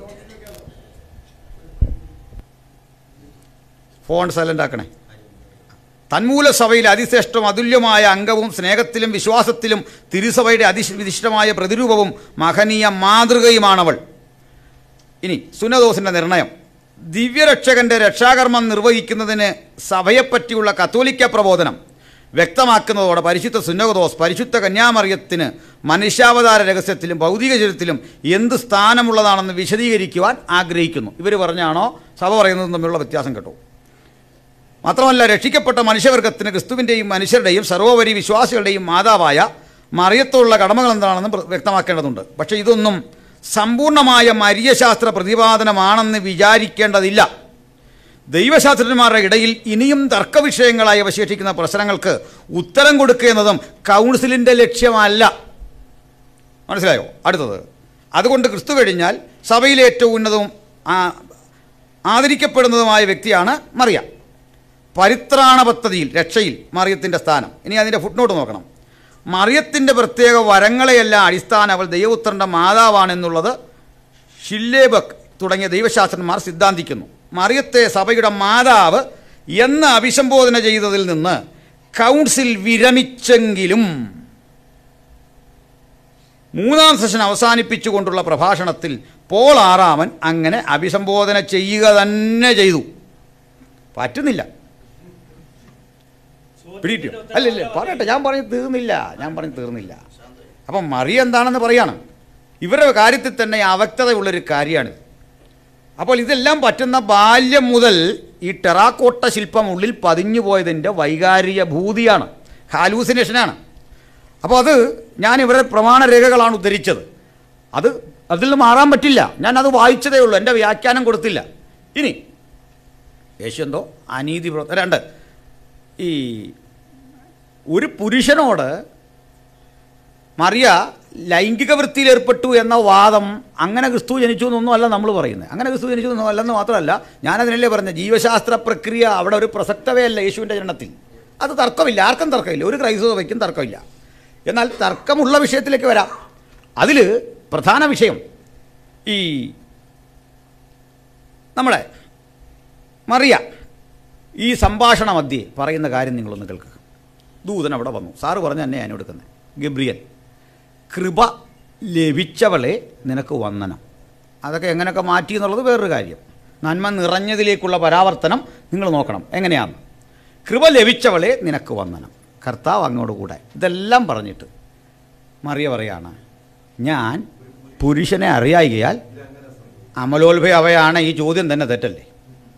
Phone silent ആക്കണേ. തന്മൂല സഭയിൽ അതിശ്രേഷ്ഠവും അതുല്യമായ അംഗവും സ്നേഹത്തിലും വിശ്വാസത്തിലും തിരുസഭയുടെ അതിവിശിഷ്ടമായ പ്രതിരൂപവും മഹനീയ മാതൃകയുമാണവൾ. ഇനി സുന്നതോസിൻ്റെ നിർണയം. ദിവ്യരക്ഷകൻ്റെ രക്ഷാകർമ്മം നിർവഹിക്കുന്നതിന് സഭയെപ്പറ്റിയുള്ള കത്തോലിക്ക പ്രബോധനം വ്യക്തമാക്കുന്നതോടെ പരിശുദ്ധ സുന്നതോസ് പരിശുദ്ധ കന്യാമറിയത്തിന് മനുഷ്യാവതാര രഹസ്യത്തിലും ഭൗതിക ചരിത്രത്തിലും എന്ത് സ്ഥാനമുള്ളതാണെന്ന് വിശദീകരിക്കുവാൻ ആഗ്രഹിക്കുന്നു. ഇവർ പറഞ്ഞാണോ സഭ പറയുന്നതും തമ്മിലുള്ള വ്യത്യാസം കേട്ടോ. മാത്രമല്ല, രക്ഷിക്കപ്പെട്ട മനുഷ്യവർഗത്തിന് ക്രിസ്തുവിൻ്റെയും മനുഷ്യരുടെയും സർവോപരി വിശ്വാസികളുടെയും മാതാവായ മറിയത്തോടുള്ള കടമകൾ എന്താണെന്ന് വ്യക്തമാക്കേണ്ടതുണ്ട്. പക്ഷേ ഇതൊന്നും സമ്പൂർണ്ണമായ മരിയശാസ്ത്ര പ്രതിപാദനമാണെന്ന് വിചാരിക്കേണ്ടതില്ല. ദൈവശാസ്ത്രജ്ഞന്മാരുടെ ഇടയിൽ ഇനിയും തർക്കവിഷയങ്ങളായി അവശേഷിക്കുന്ന പ്രശ്നങ്ങൾക്ക് ഉത്തരം കൊടുക്കുക എന്നതും കൗൺസിലിൻ്റെ ലക്ഷ്യമല്ല. മനസ്സിലായോ? അടുത്തത്, അതുകൊണ്ട് ക്രിസ്തു കഴിഞ്ഞാൽ സഭയിലെ ഏറ്റവും ഉന്നതവും ആദരിക്കപ്പെടുന്നതുമായ വ്യക്തിയാണ് മറിയ. പരിത്രാണ പദ്ധതിയിൽ രക്ഷയിൽ മറിയത്തിൻ്റെ സ്ഥാനം. ഇനി അതിൻ്റെ ഫുട്നോട്ട് നോക്കണം. മറിയത്തിൻ്റെ പ്രത്യേക വരങ്ങളെയെല്ലാം അടിസ്ഥാനം അവൾ ദൈവപുത്രൻ്റെ മാതാവാണെന്നുള്ളത് ഷില്ലേബക് തുടങ്ങിയ ദൈവശാസ്ത്രന്മാർ സിദ്ധാന്തിക്കുന്നു. മറിയത്തെ സഭയുടെ മാതാവ് എന്ന് അഭിസംബോധന ചെയ്തതിൽ നിന്ന് കൗൺസിൽ വിരമിച്ചെങ്കിലും മൂന്നാം സെഷൻ അവസാനിപ്പിച്ചുകൊണ്ടുള്ള പ്രഭാഷണത്തിൽ പോൾ ആറാമൻ അങ്ങനെ അഭിസംബോധന ചെയ്യുക തന്നെ ചെയ്തു. പറ്റുന്നില്ല. പിടിയിട്ടോ? അല്ലല്ലേ, പറയട്ടെ. ഞാൻ പറഞ്ഞ് തീർന്നില്ല ഞാൻ പറഞ്ഞ് തീർന്നില്ല അപ്പം മറിയ എന്താണെന്ന് പറയാണ്. ഇവരുടെ കാര്യത്തിൽ തന്നെ അവ്യക്തതയുള്ളൊരു കാര്യമാണ്. അപ്പോൾ ഇതെല്ലാം പറ്റുന്ന ബാല്യം മുതൽ ഈ ടെറാക്കോട്ട ശില്പം ഉള്ളിൽ പതിഞ്ഞു പോയതിൻ്റെ വൈകാരിക ഭൂതിയാണ്, ഹാലൂസിനേഷനാണ്. അപ്പോൾ അത് ഞാൻ ഇവരുടെ പ്രമാണരേഖകളാണ് ഉദ്ധരിച്ചത്. അത് അതിൽ നിന്ന് മാറാൻ പറ്റില്ല. ഞാനത് വായിച്ചതേ ഉള്ളൂ, എൻ്റെ വ്യാഖ്യാനം കൊടുത്തില്ല. ഇനി യേശു എന്തോ അനീതി പ്രവർത്തനം. രണ്ട്, ഈ ഒരു പുരുഷനോട് മറിയ ലൈംഗിക വൃത്തിയിൽ ഏർപ്പെട്ടു എന്ന വാദം അങ്ങനെ ക്രിസ്തു ജനിച്ചു എന്നൊന്നും അല്ല നമ്മൾ പറയുന്നത്. അങ്ങനെ ക്രിസ്തു ജനിച്ചു എന്നൊന്നും അല്ലെന്ന് മാത്രമല്ല, ഞാനതിനല്ലേ പറഞ്ഞത്, ജീവശാസ്ത്ര പ്രക്രിയ അവിടെ ഒരു പ്രസക്തമേ അല്ല യേശുവിൻ്റെ ജനനത്തിൽ. അത് തർക്കമില്ല, ആർക്കും തർക്കമില്ല, ഒരു ക്രൈസ്തവ സഭയ്ക്കും തർക്കമില്ല. എന്നാൽ തർക്കമുള്ള വിഷയത്തിലേക്ക് വരാം. അതിൽ പ്രധാന വിഷയം ഈ നമ്മുടെ മറിയ ഈ സംഭാഷണ മധ്യേ പറയുന്ന കാര്യം നിങ്ങളൊന്ന് കേൾക്കുക. ദൂതൻ അവിടെ വന്നു. സാറ് പറഞ്ഞ തന്നെ ഞാൻ എടുക്കുന്നത്. ഗബ്രിയൽ, കൃപ ലഭിച്ചവളെ നിനക്ക് വന്ദനം. അതൊക്കെ എങ്ങനെയൊക്കെ മാറ്റി എന്നുള്ളത് വേറൊരു കാര്യം. നന്മ നിറഞ്ഞതിലേക്കുള്ള പരാവർത്തനം നിങ്ങൾ നോക്കണം എങ്ങനെയാണ്. കൃപ ലഭിച്ചവളെ നിനക്ക് വന്ദനം, കർത്താവ് അങ്ങോട്ട് കൂടെ. ഇതെല്ലാം പറഞ്ഞിട്ട് മറിയ പറയാണ്, ഞാൻ പുരുഷനെ അറിയായികയാൽ അമലോത്ഭവയാണ്. ഈ ചോദ്യം തന്നെ തെറ്റല്ലേ?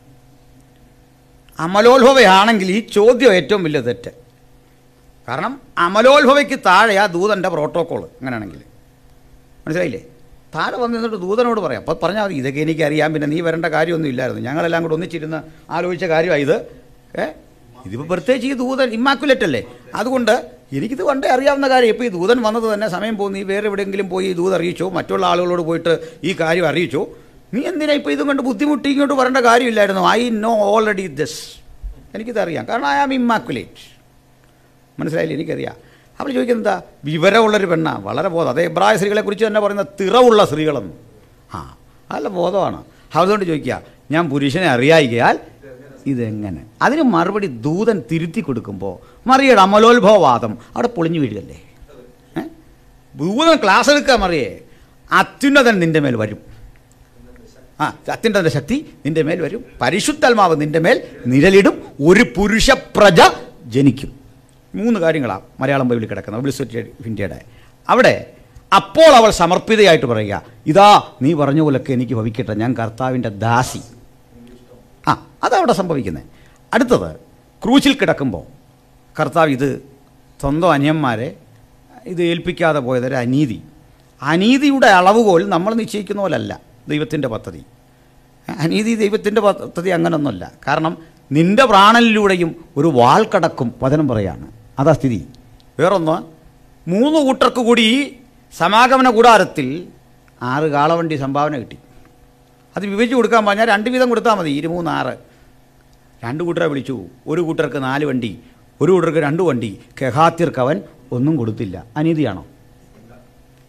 അമലോത്ഭവയാണെങ്കിൽ ഈ ചോദ്യം ഏറ്റവും വലിയ തെറ്റ്. കാരണം അമലോത്ഭവയ്ക്ക് താഴെ ആ ദൂതൻ്റെ പ്രോട്ടോക്കോൾ. അങ്ങനെയാണെങ്കിൽ മനസ്സിലായില്ലേ? താഴെ വന്ന് നിന്നിട്ട് ദൂതനോട് പറയാം. അപ്പോൾ പറഞ്ഞാൽ മതി, ഇതൊക്കെ എനിക്കറിയാം, പിന്നെ നീ വരേണ്ട കാര്യമൊന്നും ഇല്ലായിരുന്നു, ഞങ്ങളെല്ലാം കൂടെ ഒന്നിച്ചിരുന്ന് ആലോചിച്ച കാര്യമാണ് ഇത്. ഏ ഇതിപ്പോൾ പ്രത്യേകിച്ച് ഈ ദൂതൻ ഇമ്മാക്കുലേറ്റ് അല്ലേ, അതുകൊണ്ട് എനിക്കിത് പണ്ടേ അറിയാവുന്ന കാര്യം. ഇപ്പോൾ ഈ ദൂതൻ വന്നത് തന്നെ സമയം പോകും. നീ വേറെ എവിടെയെങ്കിലും പോയി ഈ ദൂത് അറിയിച്ചോ, മറ്റുള്ള ആളുകളോട് പോയിട്ട് ഈ കാര്യം അറിയിച്ചോ. നീ എന്തിനാ ഇപ്പോൾ ഇതും കൊണ്ട് ബുദ്ധിമുട്ടി ഇങ്ങോട്ട് വരേണ്ട കാര്യമില്ലായിരുന്നു. ഐ നോ ഓൾറെഡി ദിസ്, എനിക്കിതറിയാം, കാരണം ഐ ആം ഇമ്മാക്കുലേറ്റ്. മനസ്സിലായില്ലേ? എനിക്കറിയാം. അവൾ ചോദിക്കുന്നത് എന്താ? വിവരമുള്ളൊരു പെണ്ണാണ്, വളരെ ബോധം. അതേ എബ്രായ സ്ത്രീകളെ കുറിച്ച് തന്നെ പറയുന്ന തിറവുള്ള സ്ത്രീകളെന്ന്. ആ നല്ല ബോധമാണ്. അതുകൊണ്ട് ചോദിക്കുക, ഞാൻ പുരുഷനെ അറിയായികയാൽ ഇതെങ്ങനെ? അതിന് മറുപടി ദൂതൻ തിരുത്തി കൊടുക്കുമ്പോൾ മറിയയുടെ അമലോത്ഭവവാദം അവിടെ പൊളിഞ്ഞു വീഴുകയല്ലേ? ഏഹ് ദൂതൻ ക്ലാസ് എടുക്കുക, മറിയേ, അത്യുന്നതൻ നിൻ്റെ മേൽ വരും. ആ അത്യുന്നതൻ്റെ ശക്തി നിൻ്റെ മേൽ വരും, പരിശുദ്ധാത്മാവ് നിൻ്റെ മേൽ നിഴലിടും, ഒരു പുരുഷ പ്രജ ജനിക്കും. മൂന്ന് കാര്യങ്ങളാണ് മലയാളം ബൈബിളിൽ കിടക്കുന്നത്, ബിബ്ലിയോസൊഫി ഓഫ് ഇന്ത്യയുടെ. അവിടെ അപ്പോൾ അവൾ സമർപ്പിതയായിട്ട് പറയുക, ഇതാ നീ പറഞ്ഞ പോലൊക്കെ എനിക്ക് ഭവിക്കട്ടെ, ഞാൻ കർത്താവിൻ്റെ ദാസി. ആ അതവിടെ സംഭവിക്കുന്നത്. അടുത്തത്, ക്രൂശിൽ കിടക്കുമ്പോൾ കർത്താവ് ഇത് സ്വന്തം അനിയന്മാരെ ഇത് ഏൽപ്പിക്കാതെ പോയതൊരു അനീതി. അനീതിയുടെ അളവുകോൽ നമ്മൾ നിശ്ചയിക്കുന്ന പോലല്ല ദൈവത്തിൻ്റെ പദ്ധതി. അനീതി ദൈവത്തിൻ്റെ പദ്ധതി അങ്ങനൊന്നുമല്ല. കാരണം നിൻ്റെ പ്രാണനിലൂടെയും ഒരു വാൾ കടക്കും വചനം പറയാണ്. അതാ സ്ഥിതി. വേറൊന്ന്, മൂന്ന് കൂട്ടർക്ക് കൂടി സമാഗമന കൂടാരത്തിൽ ആറ് കാളവണ്ടി സംഭാവന കിട്ടി. അത് വിഭജിച്ച് കൊടുക്കാൻ പറഞ്ഞാൽ രണ്ട് വീതം കൊടുത്താൽ മതി, ഇരുമൂന്ന് ആറ്. രണ്ട് കൂട്ടരെ വിളിച്ചു. ഒരു കൂട്ടർക്ക് നാല് വണ്ടി, ഒരു കൂട്ടർക്ക് രണ്ട് വണ്ടി. കെഹാത്യർക്ക് അവൻ ഒന്നും കൊടുത്തില്ല. അനീതിയാണോ?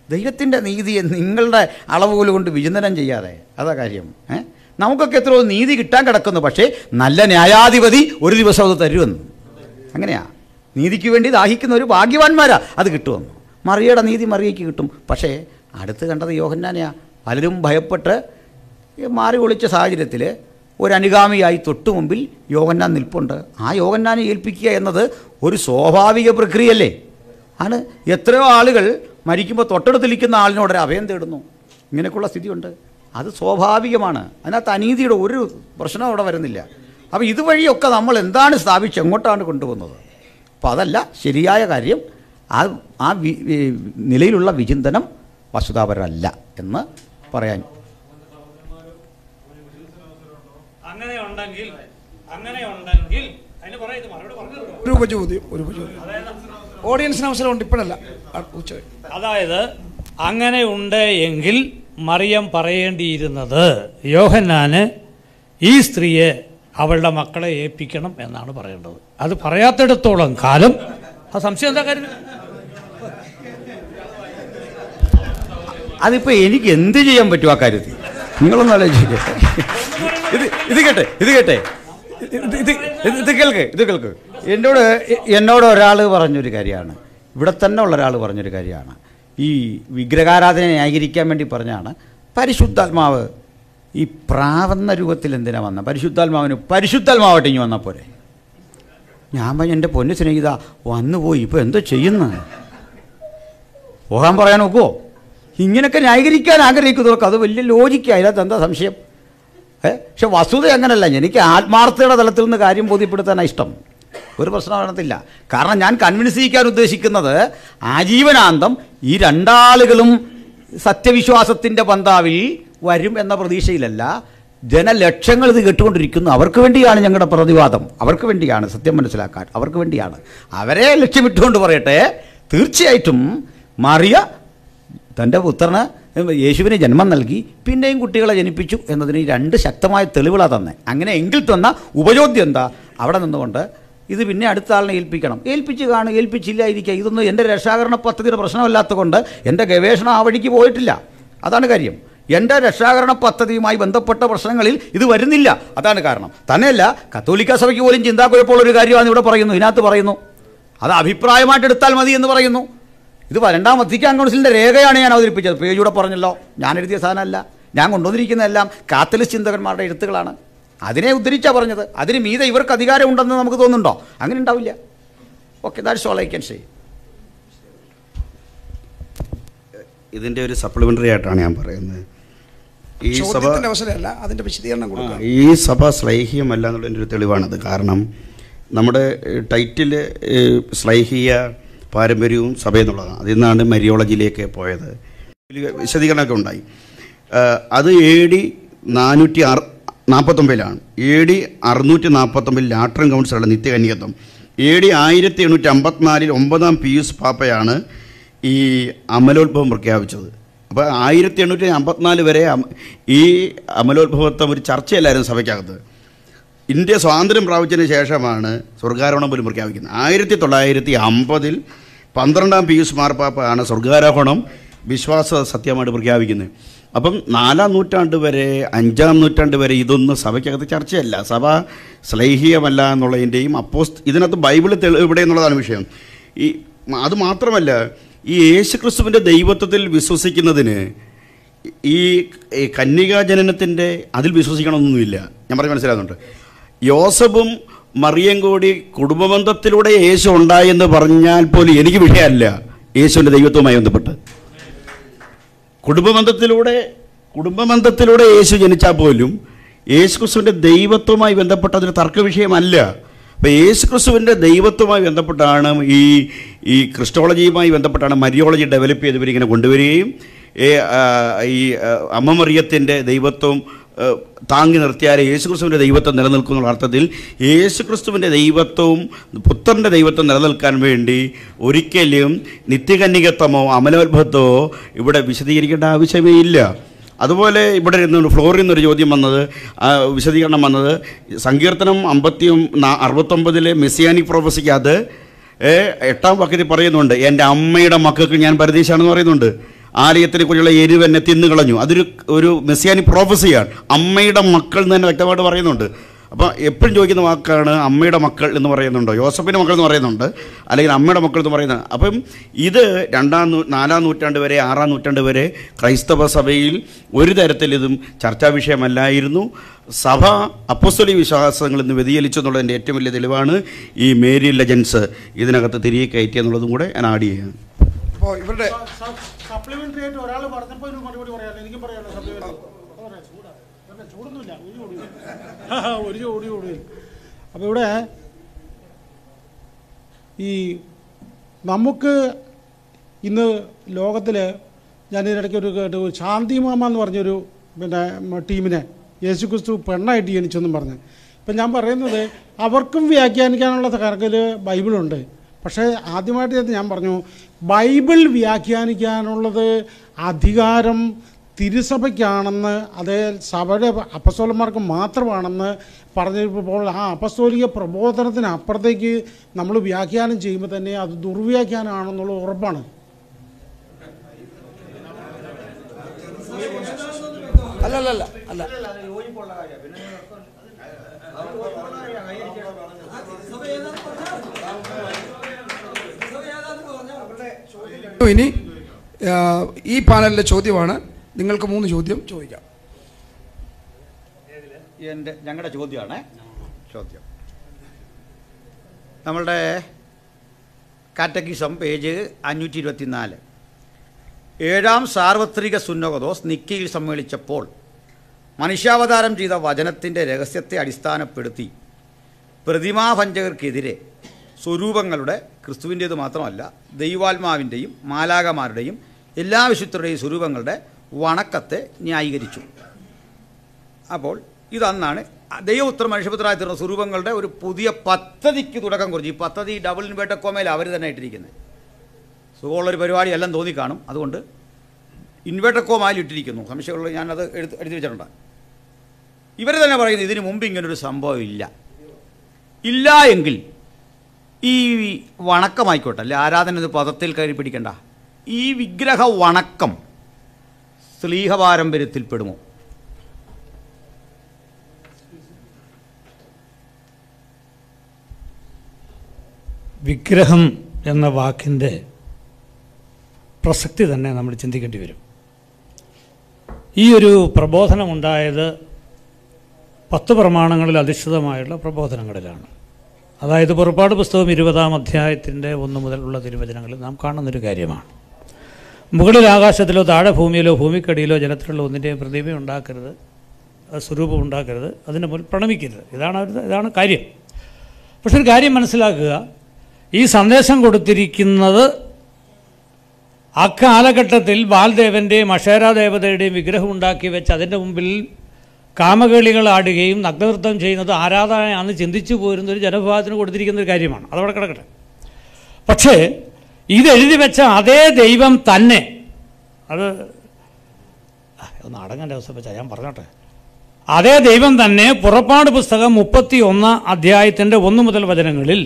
ദൈവത്തിൻ്റെ നീതിയെ നിങ്ങളുടെ അളവുകൾ കൊണ്ട് വിചിന്തനം ചെയ്യാതെ, അതാ കാര്യം. ഏ നമുക്കൊക്കെ എത്രയോ നീതി കിട്ടാൻ കിടക്കുന്നു, പക്ഷേ നല്ല ന്യായാധിപതി ഒരു ദിവസം അത് തരുമെന്ന്. അങ്ങനെയാ, നീതിക്ക് വേണ്ടി ദാഹിക്കുന്ന ഒരു ഭാഗ്യവാന്മാരാ അത് കിട്ടുമെന്ന്. മറിയയുടെ നീതി മറിയയ്ക്ക് കിട്ടും. പക്ഷേ അടുത്ത് കണ്ടത് യോഹന്നാനെയാ. പലരും ഭയപ്പെട്ട് മാറി ഒളിച്ച സാഹചര്യത്തിൽ ഒരു അനുഗാമിയായി തൊട്ടു മുമ്പിൽ യോഹന്നാൻ നിൽപ്പുണ്ട്. ആ യോഹന്നാനെ ഏൽപ്പിക്കുക എന്നത് ഒരു സ്വാഭാവിക പ്രക്രിയയല്ലേ? ആണ്. എത്രയോ ആളുകൾ മരിക്കുമ്പോൾ തൊട്ടടുത്തിരിക്കുന്ന ആളിനോടൊരു അഭയം തേടുന്നു. ഇങ്ങനെയൊക്കെയുള്ള സ്ഥിതിയുണ്ട്. അത് സ്വാഭാവികമാണ്. അതിനകത്ത് അനീതിയുടെ ഒരു പ്രശ്നം അവിടെ വരുന്നില്ല. അപ്പോൾ ഇതുവഴിയൊക്കെ നമ്മൾ എന്താണ് സ്ഥാപിച്ച് എങ്ങോട്ടാണ് കൊണ്ടുപോകുന്നത്? അപ്പോൾ അതല്ല ശരിയായ കാര്യം. ആ ആ നിലയിലുള്ള വിചിന്തനം വസ്തുതാപരമല്ല എന്ന് പറയാൻ. അങ്ങനെ ഉണ്ടെങ്കിൽ അങ്ങനെ ഉണ്ടെങ്കിൽ ഒരു ഉപചോദ്യം ഒരു ഉപചോദ്യം ഓഡിയൻസിന് അവസരമുണ്ട്, ഇപ്പോഴല്ല, ഉച്ച. അതായത് അങ്ങനെ ഉണ്ട് എങ്കിൽ മറിയം പറയേണ്ടിയിരുന്നത് യോഹന്നാന് ഈ സ്ത്രീയെ അവളുടെ മക്കളെ ഏൽപ്പിക്കണം എന്നാണ് പറയേണ്ടത്. അത് പറയാത്തിടത്തോളം കാലം ആ സംശയം എന്താ കാര്യം? അതിപ്പോൾ എനിക്ക് എന്ത് ചെയ്യാൻ പറ്റും ആ കാര്യത്തിൽ? നിങ്ങളൊന്നും ആലോചിക്കുക. ഇത് ഇത് കേട്ടെ ഇത് കേട്ടെ ഇത് ഇത് ഇത് കേൾക്ക് ഇത് കേൾക്ക് എന്നോട് എന്നോട് ഒരാൾ പറഞ്ഞൊരു കാര്യമാണ്, ഇവിടെ തന്നെ ഉള്ള ഒരാൾ പറഞ്ഞൊരു കാര്യമാണ്. ഈ വിഗ്രഹാരാധനയെ ന്യായീകരിക്കാൻ വേണ്ടി പറഞ്ഞാണ് പരിശുദ്ധാത്മാവ് ഈ പ്രാവന്ന രൂപത്തിൽ എന്തിനാ വന്ന? പരിശുദ്ധാത്മാവിന് പരിശുദ്ധാത്മാവട്ടെ ഇനി വന്നാൽ പോരെ. ഞാൻ പറഞ്ഞു, എൻ്റെ പൊന്നു സ്നേഹിത വന്നുപോയി, ഇപ്പോൾ എന്തോ ചെയ്യുന്നു? പോകാൻ പറയാൻ നോക്കുമോ? ഇങ്ങനെയൊക്കെ ന്യായീകരിക്കാൻ ആഗ്രഹിക്കുന്നവർക്ക് അത് വലിയ ലോജിക്കാണ്. അതിനകത്ത് എന്താ സംശയം? ഏ പക്ഷെ വസ്തുത അങ്ങനല്ല. എനിക്ക് ആത്മാർത്ഥതയുടെ തലത്തിൽ നിന്ന് കാര്യം ബോധ്യപ്പെടുത്താനാണ് ഇഷ്ടം. ഒരു പ്രശ്നം കാണത്തില്ല. കാരണം ഞാൻ കൺവിൻസ് ചെയ്യിക്കാൻ ഉദ്ദേശിക്കുന്നത് ആജീവനാന്തം ഈ രണ്ടാളുകളും സത്യവിശ്വാസത്തിൻ്റെ പന്താവിൽ വരും എന്ന പ്രതീക്ഷയിലല്ല. ജനലക്ഷങ്ങൾ ഇത് കേട്ടുകൊണ്ടിരിക്കുന്നു. അവർക്ക് വേണ്ടിയാണ് ഞങ്ങളുടെ പ്രതിവാദം. അവർക്ക് വേണ്ടിയാണ് സത്യം മനസ്സിലാക്കാൻ. അവർക്ക് വേണ്ടിയാണ്. അവരെ ലക്ഷ്യമിട്ടുകൊണ്ട് പറയട്ടെ, തീർച്ചയായിട്ടും മറിയ തൻ്റെ പുത്രന് യേശുവിന് ജന്മം നൽകി, പിന്നെയും കുട്ടികളെ ജനിപ്പിച്ചു എന്നതിന് രണ്ട് ശക്തമായ തെളിവുകളാണ് തന്നെ. അങ്ങനെ എങ്കിൽ തന്ന ഉപചോദ്യം എന്താ? അവിടെ നിന്നുകൊണ്ട് ഇത് പിന്നെ അടുത്ത ആളിനെ ഏൽപ്പിക്കണം. ഏൽപ്പിച്ച് കാണും, ഏൽപ്പിച്ചില്ലായിരിക്കുക. ഇതൊന്നും എൻ്റെ രക്ഷാകരണ പദ്ധതിയുടെ പ്രശ്നമല്ലാത്ത കൊണ്ട് എൻ്റെ ഗവേഷണം ആ വഴിക്ക് പോയിട്ടില്ല. അതാണ് കാര്യം. എൻ്റെ രക്ഷാകരണ പദ്ധതിയുമായി ബന്ധപ്പെട്ട പ്രശ്നങ്ങളിൽ ഇത് വരുന്നില്ല. അതാണ് കാരണം. തന്നെയല്ല, കത്തോലിക്ക സഭയ്ക്ക് പോലും ചിന്താക്കുഴപ്പമുള്ളൊരു കാര്യമാണ് ഇവിടെ പറയുന്നു. ഇതിനകത്ത് പറയുന്നു അത് അഭിപ്രായമായിട്ട് എടുത്താൽ മതി എന്ന് പറയുന്നു. ഇത് രണ്ടാം വത്തിക്കാൻ കൗൺസിലിൻ്റെ രേഖയാണ് ഞാൻ അവതരിപ്പിച്ചത്. പേജൂടെ പറഞ്ഞല്ലോ, ഞാൻ എഴുതിയ സാധനമല്ല. ഞാൻ കൊണ്ടുവന്നിരിക്കുന്നതെല്ലാം കാത്തലിക് ചിന്തകന്മാരുടെ എഴുത്തുകളാണ്. അതിനെ ഉദ്ധരിച്ചാണ് പറഞ്ഞത്. അതിന് മീതെ ഇവർക്ക് അധികാരമുണ്ടെന്ന് നമുക്ക് തോന്നുന്നുണ്ടോ? അങ്ങനെ ഉണ്ടാവില്ല. Okay, that's all I can say. ഇതിൻ്റെ ഒരു സപ്ലിമെൻ്ററി ആയിട്ടാണ് ഞാൻ പറയുന്നത്. ഈ സഭ അവസരമല്ല, അതിൻ്റെ വിശദീകരണം കൊടുക്കുക. ഈ സഭ ശ്ലൈഹിയമല്ല എന്നുള്ളതിൻ്റെ ഒരു തെളിവാണത്. കാരണം നമ്മുടെ ടൈറ്റിൽ ശ്ലൈഹിയ പാരമ്പര്യവും സഭ എന്നുള്ളതാണ്. അതിൽ നിന്നാണ് മരിയോളജിയിലേക്ക് പോയത്. വിശദീകരണമൊക്കെ ഉണ്ടായി. അത് എ ഡി നാനൂറ്റി അറു നാൽപ്പത്തൊമ്പതിലാണ്. എ ഡി അറുന്നൂറ്റി നാൽപ്പത്തൊമ്പതിൽ ലാട്രൻ കൗൺസിലുള്ള നിത്യകന്യകത്വം. എ ഡി ആയിരത്തി എണ്ണൂറ്റി അമ്പത്തിനാലിൽ ഒമ്പതാം പിയൂസ് പാപ്പയാണ് ഈ അമലോത്ഭവം പ്രഖ്യാപിച്ചത്. അപ്പോൾ ആയിരത്തി എണ്ണൂറ്റി അമ്പത്തിനാല് വരെ ഈ അമലോത്ഭവത്വം ഒരു ചർച്ചയല്ലായിരുന്നു സഭയ്ക്കകത്ത്. ഇന്ത്യ സ്വാതന്ത്ര്യം പ്രാപിച്ചതിന് ശേഷമാണ് സ്വർഗാരോഹണം പോലും പ്രഖ്യാപിക്കുന്നത്. ആയിരത്തി തൊള്ളായിരത്തി അമ്പതിൽ പന്ത്രണ്ടാം പിയൂസ് മാർപ്പാപ്പയാണ് സ്വർഗാരോഹണം വിശ്വാസ സത്യമായിട്ട് പ്രഖ്യാപിക്കുന്നത്. അപ്പം നാലാം നൂറ്റാണ്ട് വരെ അഞ്ചാം നൂറ്റാണ്ട് വരെ ഇതൊന്നും സഭയ്ക്കകത്ത് ചർച്ചയല്ല. സഭ ശ്ലൈഹിയമല്ല എന്നുള്ളതിൻ്റെയും അപ്പോസ് ഇതിനകത്ത് ബൈബിളിൽ തെളിവ് ഇവിടെ എന്നുള്ളതാണ് വിഷയം. ഈ അതുമാത്രമല്ല, ഈ യേശുക്രിസ്തുവിൻ്റെ ദൈവത്വത്തിൽ വിശ്വസിക്കുന്നതിന് ഈ കന്യകാജനനത്തിൻ്റെ അതിൽ വിശ്വസിക്കണമെന്നൊന്നുമില്ല. ഞാൻ പറഞ്ഞ് മനസ്സിലാകുന്നുണ്ട്. യോസഫും മറിയം കൂടി കുടുംബബന്ധത്തിലൂടെ യേശു ഉണ്ടായെന്ന് പറഞ്ഞാൽ പോലും എനിക്ക് വിഷയമല്ല. യേശുവിൻ്റെ ദൈവത്വവുമായി ബന്ധപ്പെട്ട് കുടുംബബന്ധത്തിലൂടെ കുടുംബബന്ധത്തിലൂടെ യേശു ജനിച്ചാൽ പോലും യേശുക്രിസ്തുവിൻ്റെ ദൈവത്വവുമായി ബന്ധപ്പെട്ട അതൊരു തർക്ക വിഷയമല്ല. അപ്പോൾ യേശുക്രിസ്തുവിൻ്റെ ദൈവത്വവുമായി ബന്ധപ്പെട്ടാണ് ഈ ഈ ക്രിസ്റ്റോളജിയുമായി ബന്ധപ്പെട്ടാണ് മരിയോളജി ഡെവലപ്പ് ചെയ്തവരിങ്ങനെ കൊണ്ടുവരികയും ഈ അമ്മ മറിയത്തിൻ്റെ ദൈവത്വം താങ്ങി നിർത്തിയാൽ യേശുക്രിസ്തുവിൻ്റെ ദൈവത്വം നിലനിൽക്കുന്നുള്ള അർത്ഥത്തിൽ യേശുക്രിസ്തുവിൻ്റെ ദൈവത്വവും പുത്രൻ്റെ ദൈവത്വം നിലനിൽക്കാൻ വേണ്ടി ഒരിക്കലും നിത്യകന്യകത്വമോ അമലോത്ഭവത്വമോ ഇവിടെ വിശദീകരിക്കേണ്ട ആവശ്യമേ ഇല്ല. അതുപോലെ ഇവിടെ നിന്ന് ഫ്ലോറിൽ നിന്നൊരു ചോദ്യം വന്നത്, വിശദീകരണം വന്നത്, സങ്കീർത്തനം അമ്പത്തി അറുപത്തൊമ്പതിലെ മെസ്സിയാനിക് പ്രൊഫസിക്ക് അത് എട്ടാം വാക്യത്തിൽ പറയുന്നുണ്ട്, എൻ്റെ അമ്മയുടെ മക്കൾക്ക് ഞാൻ പരദേശാണെന്ന് പറയുന്നുണ്ട്. ആലയത്തിനെ കുറിച്ചുള്ള എരിവ് എന്നെ തിന്നുകളഞ്ഞു. അതൊരു ഒരു മെസ്സിയാനിക് പ്രോഫസിയാണ്. അമ്മയുടെ മക്കൾ എന്ന് തന്നെ വ്യക്തമായിട്ട് പറയുന്നുണ്ട്. അപ്പോൾ എപ്പോഴും ചോദിക്കുന്ന വാക്കാണ് അമ്മയുടെ മക്കൾ എന്ന് പറയുന്നുണ്ടോ, യോസഫിൻ്റെ മക്കൾ എന്ന് പറയുന്നുണ്ട്, അല്ലെങ്കിൽ അമ്മയുടെ മക്കൾ എന്ന് പറയുന്നത്. അപ്പം ഇത് രണ്ടാം നൂ നാലാം നൂറ്റാണ്ട് വരെ ആറാം നൂറ്റാണ്ട് വരെ ക്രൈസ്തവ സഭയിൽ ഒരു തരത്തിൽ ഇതും ചർച്ചാ വിഷയമല്ലായിരുന്നു. സഭ അപ്പോസ്തലിക വിശ്വാസങ്ങളിൽ നിന്ന് വ്യതിചലിച്ചു എന്നുള്ളതിൻ്റെ ഏറ്റവും വലിയ തെളിവാണ് ഈ മേരി ലെജൻസ് ഇതിനകത്ത് തിരികെ കയറ്റി എന്നുള്ളതും കൂടെ ഞാൻ ആഡ് ചെയ്യാം. അപ്പോൾ ഇവരുടെ സപ്ലിമെന്ററി ആയിട്ട് ഒരാൾ പറഞ്ഞപ്പോൾ ഒരു മറുപടി പറയാമല്ലോ, എനിക്ക് പറയാമല്ലോ. സപ്ലിമെന്ററി ചൂടൊന്നുമില്ല, ഒരു ചൂടില്ല, ഒരു ചൂടി ചൂടില്ല. അപ്പോൾ ഇവിടെ ഈ നമുക്ക് ഇന്ന് ലോകത്തിൽ ഞാൻ ഇതിനിടയ്ക്ക് ഒരു കേട്ടു, ശാന്തിമാമ എന്ന് പറഞ്ഞൊരു പിന്നെ ടീമിനെ യേശു ക്രിസ്തു പെണ്ണായിട്ട് ജനിച്ചെന്നും പറഞ്ഞ്. ഇപ്പം ഞാൻ പറയുന്നത് അവർക്കും വ്യാഖ്യാനിക്കാനുള്ള കണക്കിൽ ബൈബിളുണ്ട്. പക്ഷേ ആദ്യമായിട്ട് ഞാൻ പറഞ്ഞു, ബൈബിൾ വ്യാഖ്യാനിക്കാനുള്ളത് അധികാരം തിരുസഭയ്ക്കാണെന്ന്, അതേ സഭയുടെ അപ്പസ്തോലന്മാർക്ക് മാത്രമാണെന്ന് പറഞ്ഞപ്പോൾ ആ അപ്പസ്തോലിക പ്രബോധനത്തിന് അപ്പുറത്തേക്ക് നമ്മൾ വ്യാഖ്യാനം ചെയ്യുമ്പോൾ തന്നെ അത് ദുർവ്യാഖ്യാനമാണെന്നുള്ള ഉറപ്പാണ്. അല്ലല്ല അല്ല ഇനി ഈ പാനലിലെ ചോദ്യമാണ്. നിങ്ങൾക്ക് മൂന്ന് ചോദ്യം ചോദിക്കാം. എൻ്റെ ഞങ്ങളുടെ ചോദ്യമാണ് ചോദ്യം. നമ്മളുടെ കാറ്റക്കിസം പേജ് അഞ്ഞൂറ്റി ഇരുപത്തിനാല്, ഏഴാം സാർവത്രിക സുന്നകദോസ് നിക്കയിൽ സമ്മേളിച്ചപ്പോൾ മനുഷ്യാവതാരം ചെയ്ത വചനത്തിൻ്റെ രഹസ്യത്തെ അടിസ്ഥാനപ്പെടുത്തി പ്രതിമാഭഞ്ചകർക്കെതിരെ സ്വരൂപങ്ങളുടെ, ക്രിസ്തുവിൻ്റേത് മാത്രമല്ല ദൈവാത്മാവിൻ്റെയും മാലാകമാരുടെയും എല്ലാ വിശുദ്ധരുടെയും സ്വരൂപങ്ങളുടെ വണക്കത്തെ ന്യായീകരിച്ചു. അപ്പോൾ ഇതന്നാണ് ദൈവപുത്ര മനുഷ്യപുത്രമായി തീർന്ന സ്വരൂപങ്ങളുടെ ഒരു പുതിയ പദ്ധതിക്ക് തുടക്കം കുറിച്ച്. ഈ പദ്ധതി ഡബിൾ ഇൻവേർട്ടർ കോമയിൽ അവർ തന്നെ ഇട്ടിരിക്കുന്നത്. സുഖമുള്ളൊരു പരിപാടി എല്ലാം തോന്നിക്കാണും. അതുകൊണ്ട് ഇൻവേർട്ടർ കോമയിൽ ഇട്ടിരിക്കുന്നു. സംശയമുള്ള ഞാനത് എടുത്ത് എടുത്തു വെച്ചിട്ടുണ്ട്. ഇവർ തന്നെ പറയുന്നത് ഇതിനു മുമ്പ് ഇങ്ങനൊരു സംഭവം ഇല്ല. ഇല്ല എങ്കിൽ ഈ വണക്കമായിക്കോട്ടെ, അല്ലെ ആരാധന ഇത് പദത്തിൽ കയറി പിടിക്കണ്ട, ഈ വിഗ്രഹ വണക്കം സ്ലീഹ പാരമ്പര്യത്തിൽപ്പെടുമോ? വിഗ്രഹം എന്ന വാക്കിൻ്റെ പ്രസക്തി തന്നെ നമ്മൾ ചിന്തിക്കേണ്ടി വരും. ഈ ഒരു പ്രബോധനമുണ്ടായത് പത്ത് പ്രമാണങ്ങളിൽ അധിഷ്ഠിതമായുള്ള പ്രബോധനങ്ങളിലാണ്. അതായത് പുറപ്പാട് പുസ്തകം ഇരുപതാം അധ്യായത്തിൻ്റെ ഒന്ന് മുതലുള്ള തിരുവചനങ്ങളിൽ നാം കാണുന്നൊരു കാര്യമാണ്. മുകളിൽ ആകാശത്തിലോ താഴെ ഭൂമിയിലോ ഭൂമിക്കടിയിലോ ജലത്തിലുള്ള ഒന്നിൻ്റെയും പ്രതിമ ഉണ്ടാക്കരുത്, സ്വരൂപം ഉണ്ടാക്കരുത്, അതിന് മുന്നിൽ പ്രണമിക്കരുത്. ഇതാണ് അവർ ഇതാണ് കാര്യം. പക്ഷെ ഒരു കാര്യം മനസ്സിലാക്കുക, ഈ സന്ദേശം കൊടുത്തിരിക്കുന്നത് അക്കാലഘട്ടത്തിൽ ബാൽദേവൻ്റെയും അക്ഷേരാ ദേവതയുടെയും വിഗ്രഹം ഉണ്ടാക്കി വെച്ച് അതിൻ്റെ മുമ്പിൽ കാമകളികൾ ആടുകയും നഗ്നനൃത്തം ചെയ്യുന്നത് ആരാധനയാണെന്ന് ചിന്തിച്ചു പോരുന്ന ഒരു ജനവിഭാഗത്തിന് കൊടുത്തിരിക്കുന്ന ഒരു കാര്യമാണ്. അതവിടെ കിടക്കട്ടെ. പക്ഷേ ഇതെഴുതി വെച്ച അതേ ദൈവം തന്നെ, അത് ഒന്ന് അടങ്ങേണ്ട അവസ്ഥ വെച്ചാൽ ഞാൻ പറഞ്ഞോട്ടെ, അതേ ദൈവം തന്നെ പുറപ്പാട് പുസ്തകം മുപ്പത്തി ഒന്നാം അധ്യായത്തിൻ്റെ ഒന്ന് മുതൽ വചനങ്ങളിൽ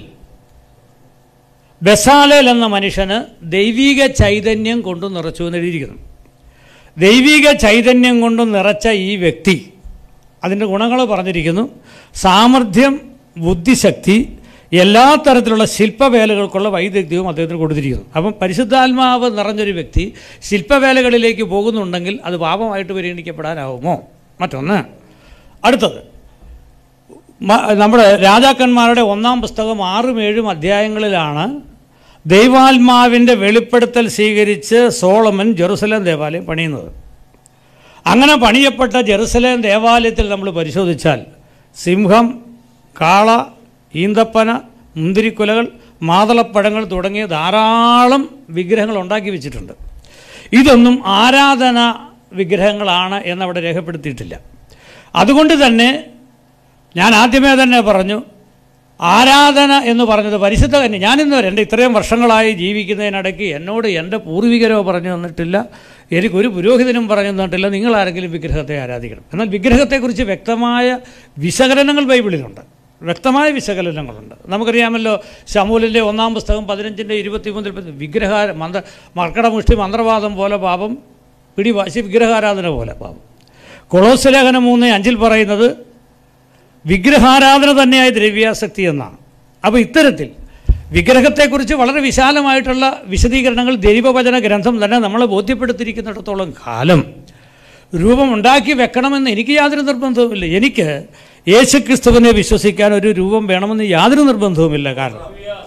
ബെസാലേൽ എന്ന മനുഷ്യന് ദൈവിക ചൈതന്യം കൊണ്ട് നിറച്ചു എന്ന് എഴുതിയിരിക്കുന്നു. ദൈവിക ചൈതന്യം കൊണ്ട് നിറച്ച ഈ വ്യക്തി, അതിൻ്റെ ഗുണങ്ങൾ പറഞ്ഞിരിക്കുന്നു. സാമർഥ്യം, ബുദ്ധിശക്തി, എല്ലാ തരത്തിലുള്ള ശില്പവേലകൾക്കുള്ള വൈദഗ്ധ്യവും അദ്ദേഹത്തിന് കൊടുത്തിരിക്കുന്നു. അപ്പം പരിശുദ്ധാത്മാവ് നിറഞ്ഞൊരു വ്യക്തി ശില്പവേലകളിലേക്ക് പോകുന്നുണ്ടെങ്കിൽ അത് പാപമായിട്ട് പരിഗണിക്കപ്പെടാനാവുമോ? മറ്റൊന്ന്, അടുത്തത് നമ്മുടെ രാജാക്കന്മാരുടെ ഒന്നാം പുസ്തകം ആറും ഏഴും അധ്യായങ്ങളിലാണ് ദൈവാത്മാവിൻ്റെ വെളിപ്പെടുത്തൽ സ്വീകരിച്ച് സോളമൻ ജെറുസലേം ദേവാലയം പണിയുന്നത്. അങ്ങനെ പണിയപ്പെട്ട ജെറുസലേം ദേവാലയത്തിൽ നമ്മൾ പരിശോധിച്ചാൽ സിംഹം, കാള, ഈന്തപ്പന, മുന്തിരിക്കുലകൾ, മാതളപ്പഴങ്ങൾ തുടങ്ങിയ ധാരാളം വിഗ്രഹങ്ങൾ ഉണ്ടാക്കി വെച്ചിട്ടുണ്ട്. ഇതൊന്നും ആരാധന വിഗ്രഹങ്ങളാണ് എന്നവിടെ രേഖപ്പെടുത്തിയിട്ടില്ല. അതുകൊണ്ട് തന്നെ ഞാൻ ആദ്യമേ തന്നെ പറഞ്ഞു, ആരാധന എന്ന് പറഞ്ഞത് പരിശുദ്ധ തന്നെ. ഞാനിന്ന് വരെ എൻ്റെ ഇത്രയും വർഷങ്ങളായി ജീവിക്കുന്നതിനിടയ്ക്ക് എന്നോട് എൻ്റെ പൂർവികരോ പറഞ്ഞു തന്നിട്ടില്ല, എനിക്കൊരു പുരോഹിതനും പറഞ്ഞു തന്നിട്ടില്ല നിങ്ങളാരെങ്കിലും വിഗ്രഹത്തെ ആരാധിക്കണം. എന്നാൽ വിഗ്രഹത്തെക്കുറിച്ച് വ്യക്തമായ വിശകലനങ്ങൾ ബൈബിളിലുണ്ട്. വ്യക്തമായ വിശകലനങ്ങളുണ്ട്. നമുക്കറിയാമല്ലോ ശമൂലിൻ്റെ ഒന്നാം പുസ്തകം പതിനഞ്ചിൻ്റെ ഇരുപത്തി മൂന്നിൽ വിഗ്രഹാര മന്ത്ര മർക്കടമുഷ്ടി മന്ത്രവാദം പോലെ പാപം, പിടിവാശി വിഗ്രഹാരാധന പോലെ പാപം. കൊളോസ്യ ലേഖനം മൂന്ന് അഞ്ചിൽ പറയുന്നത് വിഗ്രഹാരാധന തന്നെയായ ദ്രവ്യാസക്തി എന്നാണ്. അപ്പോൾ ഇത്തരത്തിൽ വിഗ്രഹത്തെക്കുറിച്ച് വളരെ വിശാലമായിട്ടുള്ള വിശദീകരണങ്ങൾ ദൈവവചന ഗ്രന്ഥം തന്നെ നമ്മളെ ബോധ്യപ്പെടുത്തിയിരിക്കുന്നിടത്തോളം കാലം രൂപമുണ്ടാക്കി വെക്കണമെന്ന് എനിക്ക് യാതൊരു നിർബന്ധവുമില്ല. എനിക്ക് യേശുക്രിസ്തുവിനെ വിശ്വസിക്കാൻ ഒരു രൂപം വേണമെന്ന് യാതൊരു നിർബന്ധവുമില്ല. കാരണം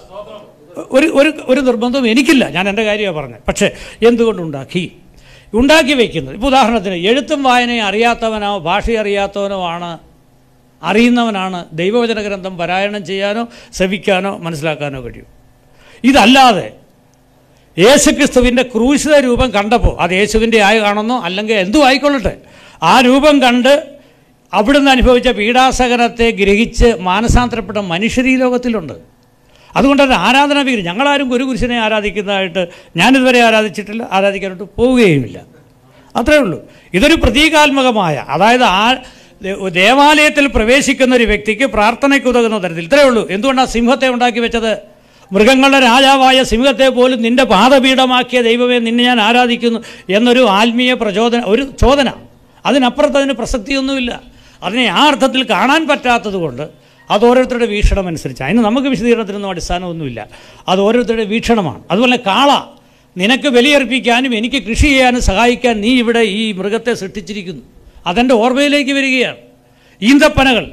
ഒരു ഒരു ഒരു നിർബന്ധവും എനിക്കില്ല. ഞാൻ എൻ്റെ കാര്യമാണ് പറഞ്ഞത്. പക്ഷേ എന്തുകൊണ്ടുണ്ടാക്കി ഉണ്ടാക്കി വയ്ക്കുന്നത്? ഇപ്പോൾ ഉദാഹരണത്തിന് എഴുത്തും വായനയും അറിയാത്തവനോ ഭാഷ അറിയാത്തവനോ ആണ് അറിയുന്നവനാണ് ദൈവവചന ഗ്രന്ഥം പാരായണം ചെയ്യാനോ ശ്രവിക്കാനോ മനസ്സിലാക്കാനോ കഴിയും. ഇതല്ലാതെ യേശുക്രിസ്തുവിൻ്റെ ക്രൂശിത രൂപം കണ്ടപ്പോൾ അത് യേശുവിൻ്റെ ആയി കാണുന്നോ അല്ലെങ്കിൽ എന്തു ആയിക്കൊള്ളട്ടെ, ആ രൂപം കണ്ട് അവിടുന്ന് അനുഭവിച്ച പീഡാസഹനത്തെ ഗ്രഹിച്ച് മാനസാന്തരപ്പെട്ട മനുഷ്യർ ഈ ലോകത്തിലുണ്ട്. അതുകൊണ്ടത് ആരാധനാ വിഗ്രഹം ഞങ്ങളാരും ഒരു കുരിശിനെ ആരാധിക്കുന്നതായിട്ട് ഞാനിതുവരെ ആരാധിച്ചിട്ടില്ല, ആരാധിക്കാനായിട്ട് പോവുകയുമില്ല. അത്രയേ ഉള്ളൂ. ഇതൊരു പ്രതീകാത്മകമായ, അതായത് ആ ദേവാലയത്തിൽ പ്രവേശിക്കുന്ന ഒരു വ്യക്തിക്ക് പ്രാർത്ഥനയ്ക്ക് ഉതകുന്ന തരത്തിൽ. ഇത്രയേ ഉള്ളൂ. എന്തുകൊണ്ടാണ് സിംഹത്തെ ഉണ്ടാക്കി വെച്ചത്? മൃഗങ്ങളുടെ രാജാവായ സിംഹത്തെ പോലും നിൻ്റെ പാദപീഠമാക്കിയ ദൈവമേ നിന്നെ ഞാൻ ആരാധിക്കുന്നു എന്നൊരു ആത്മീയ പ്രചോദന, ഒരു ചോദന. അതിനപ്പുറത്ത് അതിന് പ്രസക്തിയൊന്നുമില്ല. അതിനെ ആ അർത്ഥത്തിൽ കാണാൻ പറ്റാത്തത് കൊണ്ട് അത് ഓരോരുത്തരുടെ വീക്ഷണം അനുസരിച്ച്, അതിന് നമുക്ക് വിശദീകരണത്തിനൊന്നും അടിസ്ഥാനമൊന്നുമില്ല. അത് ഓരോരുത്തരുടെ വീക്ഷണമാണ്. അതുപോലെ കാള, നിനക്ക് ബലിയർപ്പിക്കാനും എനിക്ക് കൃഷി ചെയ്യാനും സഹായിക്കാൻ നീ ഇവിടെ ഈ മൃഗത്തെ സൃഷ്ടിച്ചിരിക്കുന്നു. അതെൻ്റെ ഓർമ്മയിലേക്ക് വരികയാണ്. ഈന്തപ്പനകൾ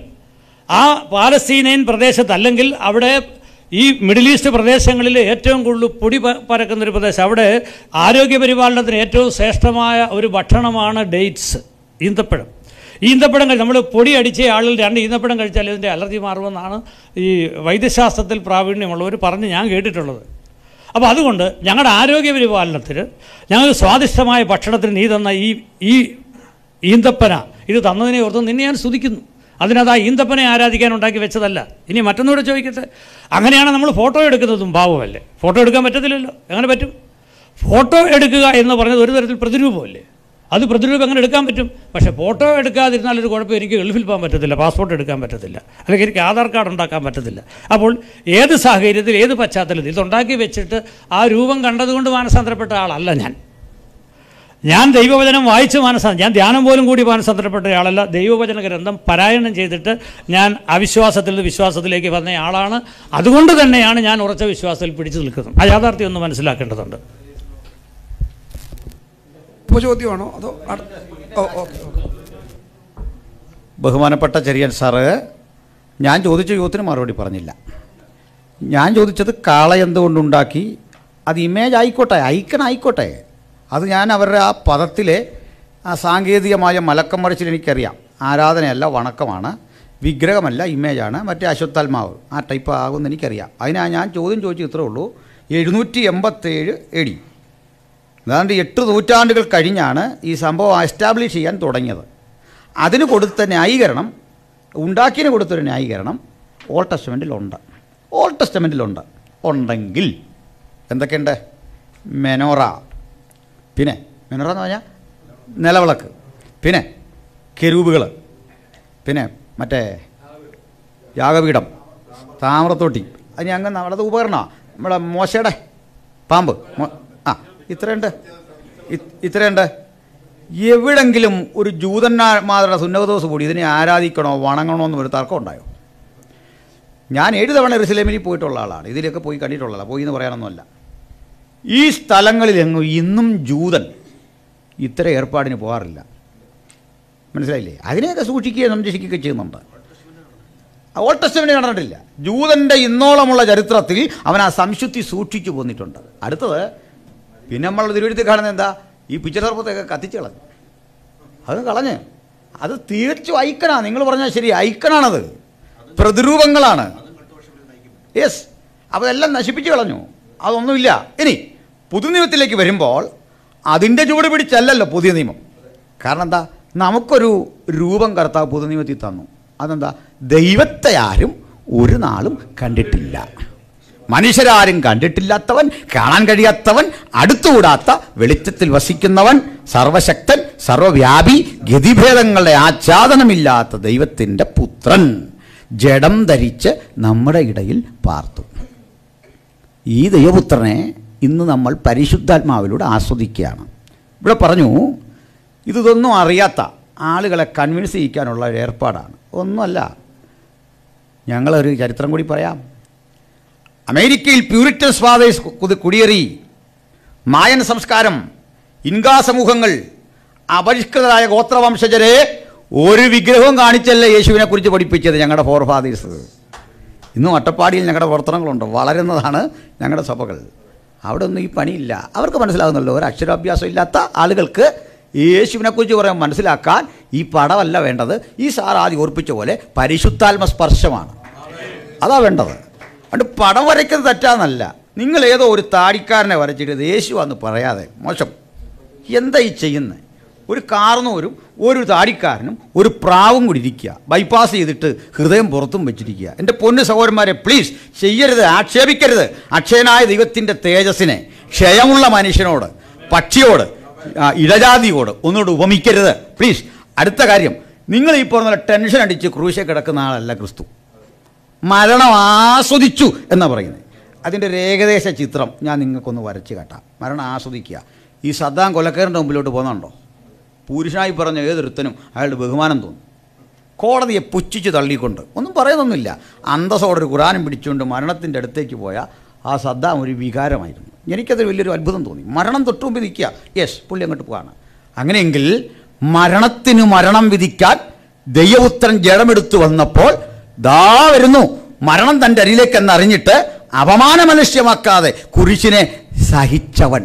ആ പാലസ്തീനയൻ പ്രദേശത്ത്, അല്ലെങ്കിൽ അവിടെ ഈ മിഡിൽ ഈസ്റ്റ് പ്രദേശങ്ങളിൽ ഏറ്റവും കൂടുതൽ പൊടി പരക്കുന്നൊരു പ്രദേശം, അവിടെ ആരോഗ്യപരിപാലനത്തിന് ഏറ്റവും ശ്രേഷ്ഠമായ ഒരു ഭക്ഷണമാണ് ഡേറ്റ്സ്, ഈന്തപ്പഴം. ഈന്തപ്പഴം കഴിച്ച് നമ്മൾ പൊടി അടിച്ച ആളിൽ രണ്ട് ഈന്തപ്പഴം കഴിച്ചാൽ ഇതിൻ്റെ അലർജി മാറുമെന്നാണ് ഈ വൈദ്യശാസ്ത്രത്തിൽ പ്രാവീണ്യമുള്ളവർ പറഞ്ഞ് ഞാൻ കേട്ടിട്ടുള്ളത്. അപ്പോൾ അതുകൊണ്ട് ഞങ്ങളുടെ ആരോഗ്യപരിപാലനത്തിന്, ഞങ്ങൾക്ക് സ്വാദിഷ്ടമായ ഭക്ഷണത്തിന് നീ തന്ന ഈ ഈ ഈന്തപ്പന ഇത് തന്നതിനെ ഓർത്ത് നിന്നെ ഞാൻ സ്തുതിക്കുന്നു. അതിനത് ആ ഈന്തപ്പനെ ആരാധിക്കാൻ ഉണ്ടാക്കി വെച്ചതല്ല. ഇനി മറ്റൊന്നുകൂടെ ചോദിക്കട്ടെ, അങ്ങനെയാണ് നമ്മൾ ഫോട്ടോ എടുക്കുന്നതും പാവമല്ലേ? ഫോട്ടോ എടുക്കാൻ പറ്റത്തില്ലല്ലോ. എങ്ങനെ പറ്റും? ഫോട്ടോ എടുക്കുക എന്ന് പറഞ്ഞത് ഒരു തരത്തിൽ പ്രതിരൂപമല്ലേ? അത് പ്രതിരൂപം എങ്ങനെ എടുക്കാൻ പറ്റും? പക്ഷേ ഫോട്ടോ എടുക്കാതിരുന്നാലൊരു കുഴപ്പം, എനിക്ക് ഗൾഫിൽ പോകാൻ പറ്റത്തില്ല, പാസ്പോർട്ട് എടുക്കാൻ പറ്റത്തില്ല, അല്ലെങ്കിൽ എനിക്ക് ആധാർ കാർഡ് ഉണ്ടാക്കാൻ പറ്റത്തില്ല. അപ്പോൾ ഏത് സാഹചര്യത്തിൽ ഏത് പശ്ചാത്തലത്തിൽ ഇതുണ്ടാക്കി വെച്ചിട്ട് ആ രൂപം കണ്ടതുകൊണ്ട് മാനസാന്തരപ്പെട്ട ആളല്ല ഞാൻ. ഞാൻ ദൈവവചനം വായിച്ച് മാനസാന്തരം, ഞാൻ ധ്യാനം പോലും കൂടി മാനസാന്തരപ്പെട്ട ആളല്ല. ദൈവവചന ഗ്രന്ഥം പാരായണം ചെയ്തിട്ട് ഞാൻ അവിശ്വാസത്തിൽ നിന്ന് വിശ്വാസത്തിലേക്ക് വന്ന ആളാണ്. അതുകൊണ്ട് തന്നെയാണ് ഞാൻ ഉറച്ച വിശ്വാസത്തിൽ പിടിച്ചു നിൽക്കുന്നത്. ആ യാഥാർത്ഥ്യം ഒന്ന് മനസ്സിലാക്കേണ്ടതുണ്ട്. ഉപചോദ്യമാണോ അതോ? ബഹുമാനപ്പെട്ട ചെറിയൻ സാറ്, ഞാൻ ചോദിച്ച ചോദ്യത്തിന് മറുപടി പറഞ്ഞില്ല. ഞാൻ ചോദിച്ചത് കാള എന്തുകൊണ്ടുണ്ടാക്കി, അത് ഇമേജ് ആയിക്കോട്ടെ, ഐക്കൺ ആയിക്കോട്ടെ, അത് ഞാൻ അവരുടെ ആ പദത്തിലെ ആ സാങ്കേതികമായ മലക്കം മറിച്ചിൽ എനിക്കറിയാം. ആരാധനയല്ല, വണക്കമാണ്, വിഗ്രഹമല്ല, ഇമേജാണ്, മറ്റേ അശ്വത്താത്മാവ് ആ ടൈപ്പ് ആകുമെന്ന് എനിക്കറിയാം. അതിനാ ഞാൻ ചോദ്യം ചോദിച്ചു. ഇത്രേ ഉള്ളൂ. എഴുന്നൂറ്റി എൺപത്തേഴ് എ ഡി, അതാണ്ട് എട്ട് നൂറ്റാണ്ടുകൾ കഴിഞ്ഞാണ് ഈ സംഭവം എസ്റ്റാബ്ലിഷ് ചെയ്യാൻ തുടങ്ങിയത്. അതിന് കൊടുത്ത ന്യായീകരണം, ഉണ്ടാക്കിയതിന് കൊടുത്തൊരു ന്യായീകരണം ഓൾഡ് ടെസ്റ്റമെൻറ്റിലുണ്ട്. ഓൾഡ് ടെസ്റ്റമെൻറ്റിലുണ്ട് ഉണ്ടെങ്കിൽ എന്തൊക്കെയുണ്ട്? മെനോറ, പിന്നെ മെനോറ എന്ന് പറഞ്ഞാൽ നിലവിളക്ക്, പിന്നെ കെരൂബുകൾ, പിന്നെ മറ്റേ യാഗപീഠം, താമ്രത്തോട്ടി, അതിന് അങ്ങനെ നമ്മളത് ഉപകരണമാണ്. നമ്മുടെ മോശയുടെ പാമ്പ്, ആ ഇത്രയുണ്ട്, ഇത്രയുണ്ട്. എവിടെങ്കിലും ഒരു ജൂതന്മാരുടെ സുന്നതദോസ് കൂടി ഇതിനെ ആരാധിക്കണോ വണങ്ങണോ എന്ന് ഒരു തർക്കം ഉണ്ടായോ? ഞാൻ ഏഴ് തവണ യെരുശലേമിൽ പോയിട്ടുള്ള ആളാണ്, ഇതിലൊക്കെ പോയി കണ്ടിട്ടുള്ള ആളാണ്, പോയി എന്ന് പറയാനൊന്നുമല്ല. ഈ സ്ഥലങ്ങളിലെങ്ങും ഇന്നും ജൂതൻ ഇത്ര ഏർപ്പാടിന് പോകാറില്ല. മനസ്സിലായില്ലേ? അതിനെയൊക്കെ സൂക്ഷിക്കുകയും സംരക്ഷിക്കുകയൊക്കെ ചെയ്യുന്നുണ്ട്. ഓൾഡ് ടെസ്റ്റമെന്റ് കണ്ടിട്ടില്ല. ജൂതൻ്റെ ഇന്നോളമുള്ള ചരിത്രത്തിൽ അവൻ ആ സംശുദ്ധി സൂക്ഷിച്ചു പോന്നിട്ടുണ്ട്. അടുത്തത് പിന്നെ നമ്മൾ തിരുവഴുത്തിൽ കാണുന്നത് എന്താ? ഈ പിച്ചർപ്പത്തൊക്കെ കത്തിച്ച് കളഞ്ഞു. അത് കളഞ്ഞ് അത് തീർച്ചും ഐക്കണാണ്. നിങ്ങൾ പറഞ്ഞാൽ ശരി, ഐക്കണാണത്, പ്രതിരൂപങ്ങളാണ്. യെസ്, അപ്പോൾ എല്ലാം നശിപ്പിച്ച് കളഞ്ഞു, അതൊന്നുമില്ല. ഇനി പുതുനിയമത്തിലേക്ക് വരുമ്പോൾ അതിൻ്റെ ചുവട് പിടിച്ചല്ലല്ലോ പുതിയ നിയമം. കാരണം എന്താ? നമുക്കൊരു രൂപം കർത്താവ് പുതുനിയമത്തിൽ തന്നു. അതെന്താ? ദൈവത്തെ ആരും ഒരു നാളും കണ്ടിട്ടില്ല, മനുഷ്യരാരും കണ്ടിട്ടില്ലാത്തവൻ, കാണാൻ കഴിയാത്തവൻ, അടുത്തുകൂടാത്ത വെളിച്ചത്തിൽ വസിക്കുന്നവൻ, സർവശക്തൻ, സർവവ്യാപി, ഗതിഭേദങ്ങളുടെ ആച്ഛാദനമില്ലാത്ത ദൈവത്തിൻ്റെ പുത്രൻ. ജഡം ധരിച്ച് നമ്മുടെ ഇടയിൽ പാർത്തു. ഈ ദൈവപുത്രനെ ഇന്ന് നമ്മൾ പരിശുദ്ധാത്മാവിലൂടെ ആസ്വദിക്കുകയാണ്. ഇവിടെ പറഞ്ഞു ഇതൊന്നും അറിയാത്ത ആളുകളെ കൺവിൻസ് ചെയ്യിക്കാനുള്ള ഒരു ഏർപ്പാടാണ്. ഒന്നുമല്ല. ഞങ്ങളൊരു ചരിത്രം കൂടി പറയാം. അമേരിക്കയിൽ പ്യൂരിറ്റൻ ഫാദേഴ്സ് കുടിയേറി. മായൻ സംസ്കാരം, ഇൻകാ സമൂഹങ്ങൾ, അപരിഷ്കൃതരായ ഗോത്രവംശജരെ ഒരു വിഗ്രഹവും കാണിച്ചല്ല യേശുവിനെ കുറിച്ച് പഠിപ്പിച്ചത് ഞങ്ങളുടെ ഫോർ ഫാദേഴ്സ്. ഇന്നും അട്ടപ്പാടിയിൽ ഞങ്ങളുടെ പ്രവർത്തനങ്ങളുണ്ട്. വളരുന്നതാണ് ഞങ്ങളുടെ സഭകൾ. അവിടെ ഒന്നും ഈ പണിയില്ല. അവർക്ക് മനസ്സിലാകുന്നല്ലോ. ഒരു അക്ഷരാഭ്യാസം ഇല്ലാത്ത ആളുകൾക്ക് യേശുവിനെക്കുറിച്ച് പറയാൻ മനസ്സിലാക്കാൻ ഈ പടമല്ല വേണ്ടത്. ഈ സാർ ആദ്യം ഓർപ്പിച്ച പോലെ പരിശുദ്ധാത്മ സ്പർശമാണ്. അതാ വേണ്ടത്. അതുകൊണ്ട് പടം വരയ്ക്കുന്നത് തെറ്റാന്നല്ല. നിങ്ങൾ ഏതോ ഒരു താടിക്കാരനെ വരച്ചിട്ട് യേശു എന്ന് പറയാതെ മോശം. എന്താ ഈ ചെയ്യുന്നത്? ഒരു കാർന്നോരും ഒരു താടിക്കാരനും ഒരു പ്രാവും കൂടി ഇരിക്കുക, ബൈപ്പാസ് ചെയ്തിട്ട് ഹൃദയം പുറത്തും വെച്ചിരിക്കുക. എൻ്റെ പൊന്നു സഹോദരന്മാരെ, പ്ലീസ് ചെയ്യരുത്, ആക്ഷേപിക്കരുത്. അക്ഷയനായ ദൈവത്തിൻ്റെ തേജസ്സിനെ ക്ഷയമുള്ള മനുഷ്യനോട്, പക്ഷിയോട്, ഇടജാതിയോട് ഒന്നുകൂടെ ഉപമിക്കരുത് പ്ലീസ്. അടുത്ത കാര്യം, നിങ്ങൾ ഈ പറഞ്ഞ ടെൻഷൻ അടിച്ച് ക്രൂശെ കിടക്കുന്ന ആളല്ല ക്രിസ്തു. മരണം ആസ്വദിച്ചു എന്നാണ് പറയുന്നത്. അതിൻ്റെ ഒരു ഏകദേശ ചിത്രം ഞാൻ നിങ്ങൾക്കൊന്ന് വരച്ച് കാട്ടാം. മരണം ആസ്വദിക്കുക. ഈ സദ്ദാം കൊലക്കാരൻ്റെ മുമ്പിലോട്ട് പോകുന്നുണ്ടോ? പുരുഷനായി പറഞ്ഞ ഏതൊരുത്തനും അയാളുടെ ബഹുമാനം തോന്നും. കോടതിയെ പുച്ഛിച്ച് തള്ളിക്കൊണ്ട് ഒന്നും പറയുന്നൊന്നുമില്ല. അന്തസ്സോടെ ഒരു ഖുറാനും പിടിച്ചുകൊണ്ട് മരണത്തിൻ്റെ അടുത്തേക്ക് പോയ ആ സദ്ദാം ഒരു വികാരമായിരുന്നു. എനിക്കതൊരു വലിയൊരു അത്ഭുതം തോന്നി. മരണം തൊട്ടു മുമ്പ് നിൽക്കുക, യെസ് പുള്ളി അങ്ങോട്ട് പോവാണ്. അങ്ങനെയെങ്കിൽ മരണത്തിന് മരണം വിധിക്കാൻ ദൈവപുത്രൻ ജഡമെടുത്തു വന്നപ്പോൾ ദാ വരുന്നു മരണം തൻ്റെ അരിയിലേക്ക് എന്നറിഞ്ഞിട്ട് അപമാനമനുഷ്യമാക്കാതെ കുരിശിനെ സഹിച്ചവൻ.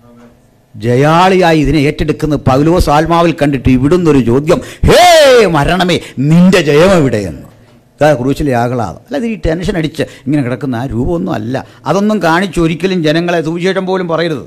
ജയാളിയായി ഇതിനെ ഏറ്റെടുക്കുന്ന പൗലോസ് ആത്മാവിൽ കണ്ടിട്ട് ഇവിടുന്ന് ഒരു ചോദ്യം, ഹേ മരണമേ നിന്റെ ജയം എവിടെയെന്ന്. ഇതാ ക്രൂശിലെ ആഹ്ലാദം. അല്ലാതെ ഈ ടെൻഷൻ അടിച്ച് ഇങ്ങനെ കിടക്കുന്ന ആ രൂപമൊന്നും അല്ല. അതൊന്നും കാണിച്ചൊരിക്കലും ജനങ്ങളെ സുവിശേഷം പോലും പറയരുത്.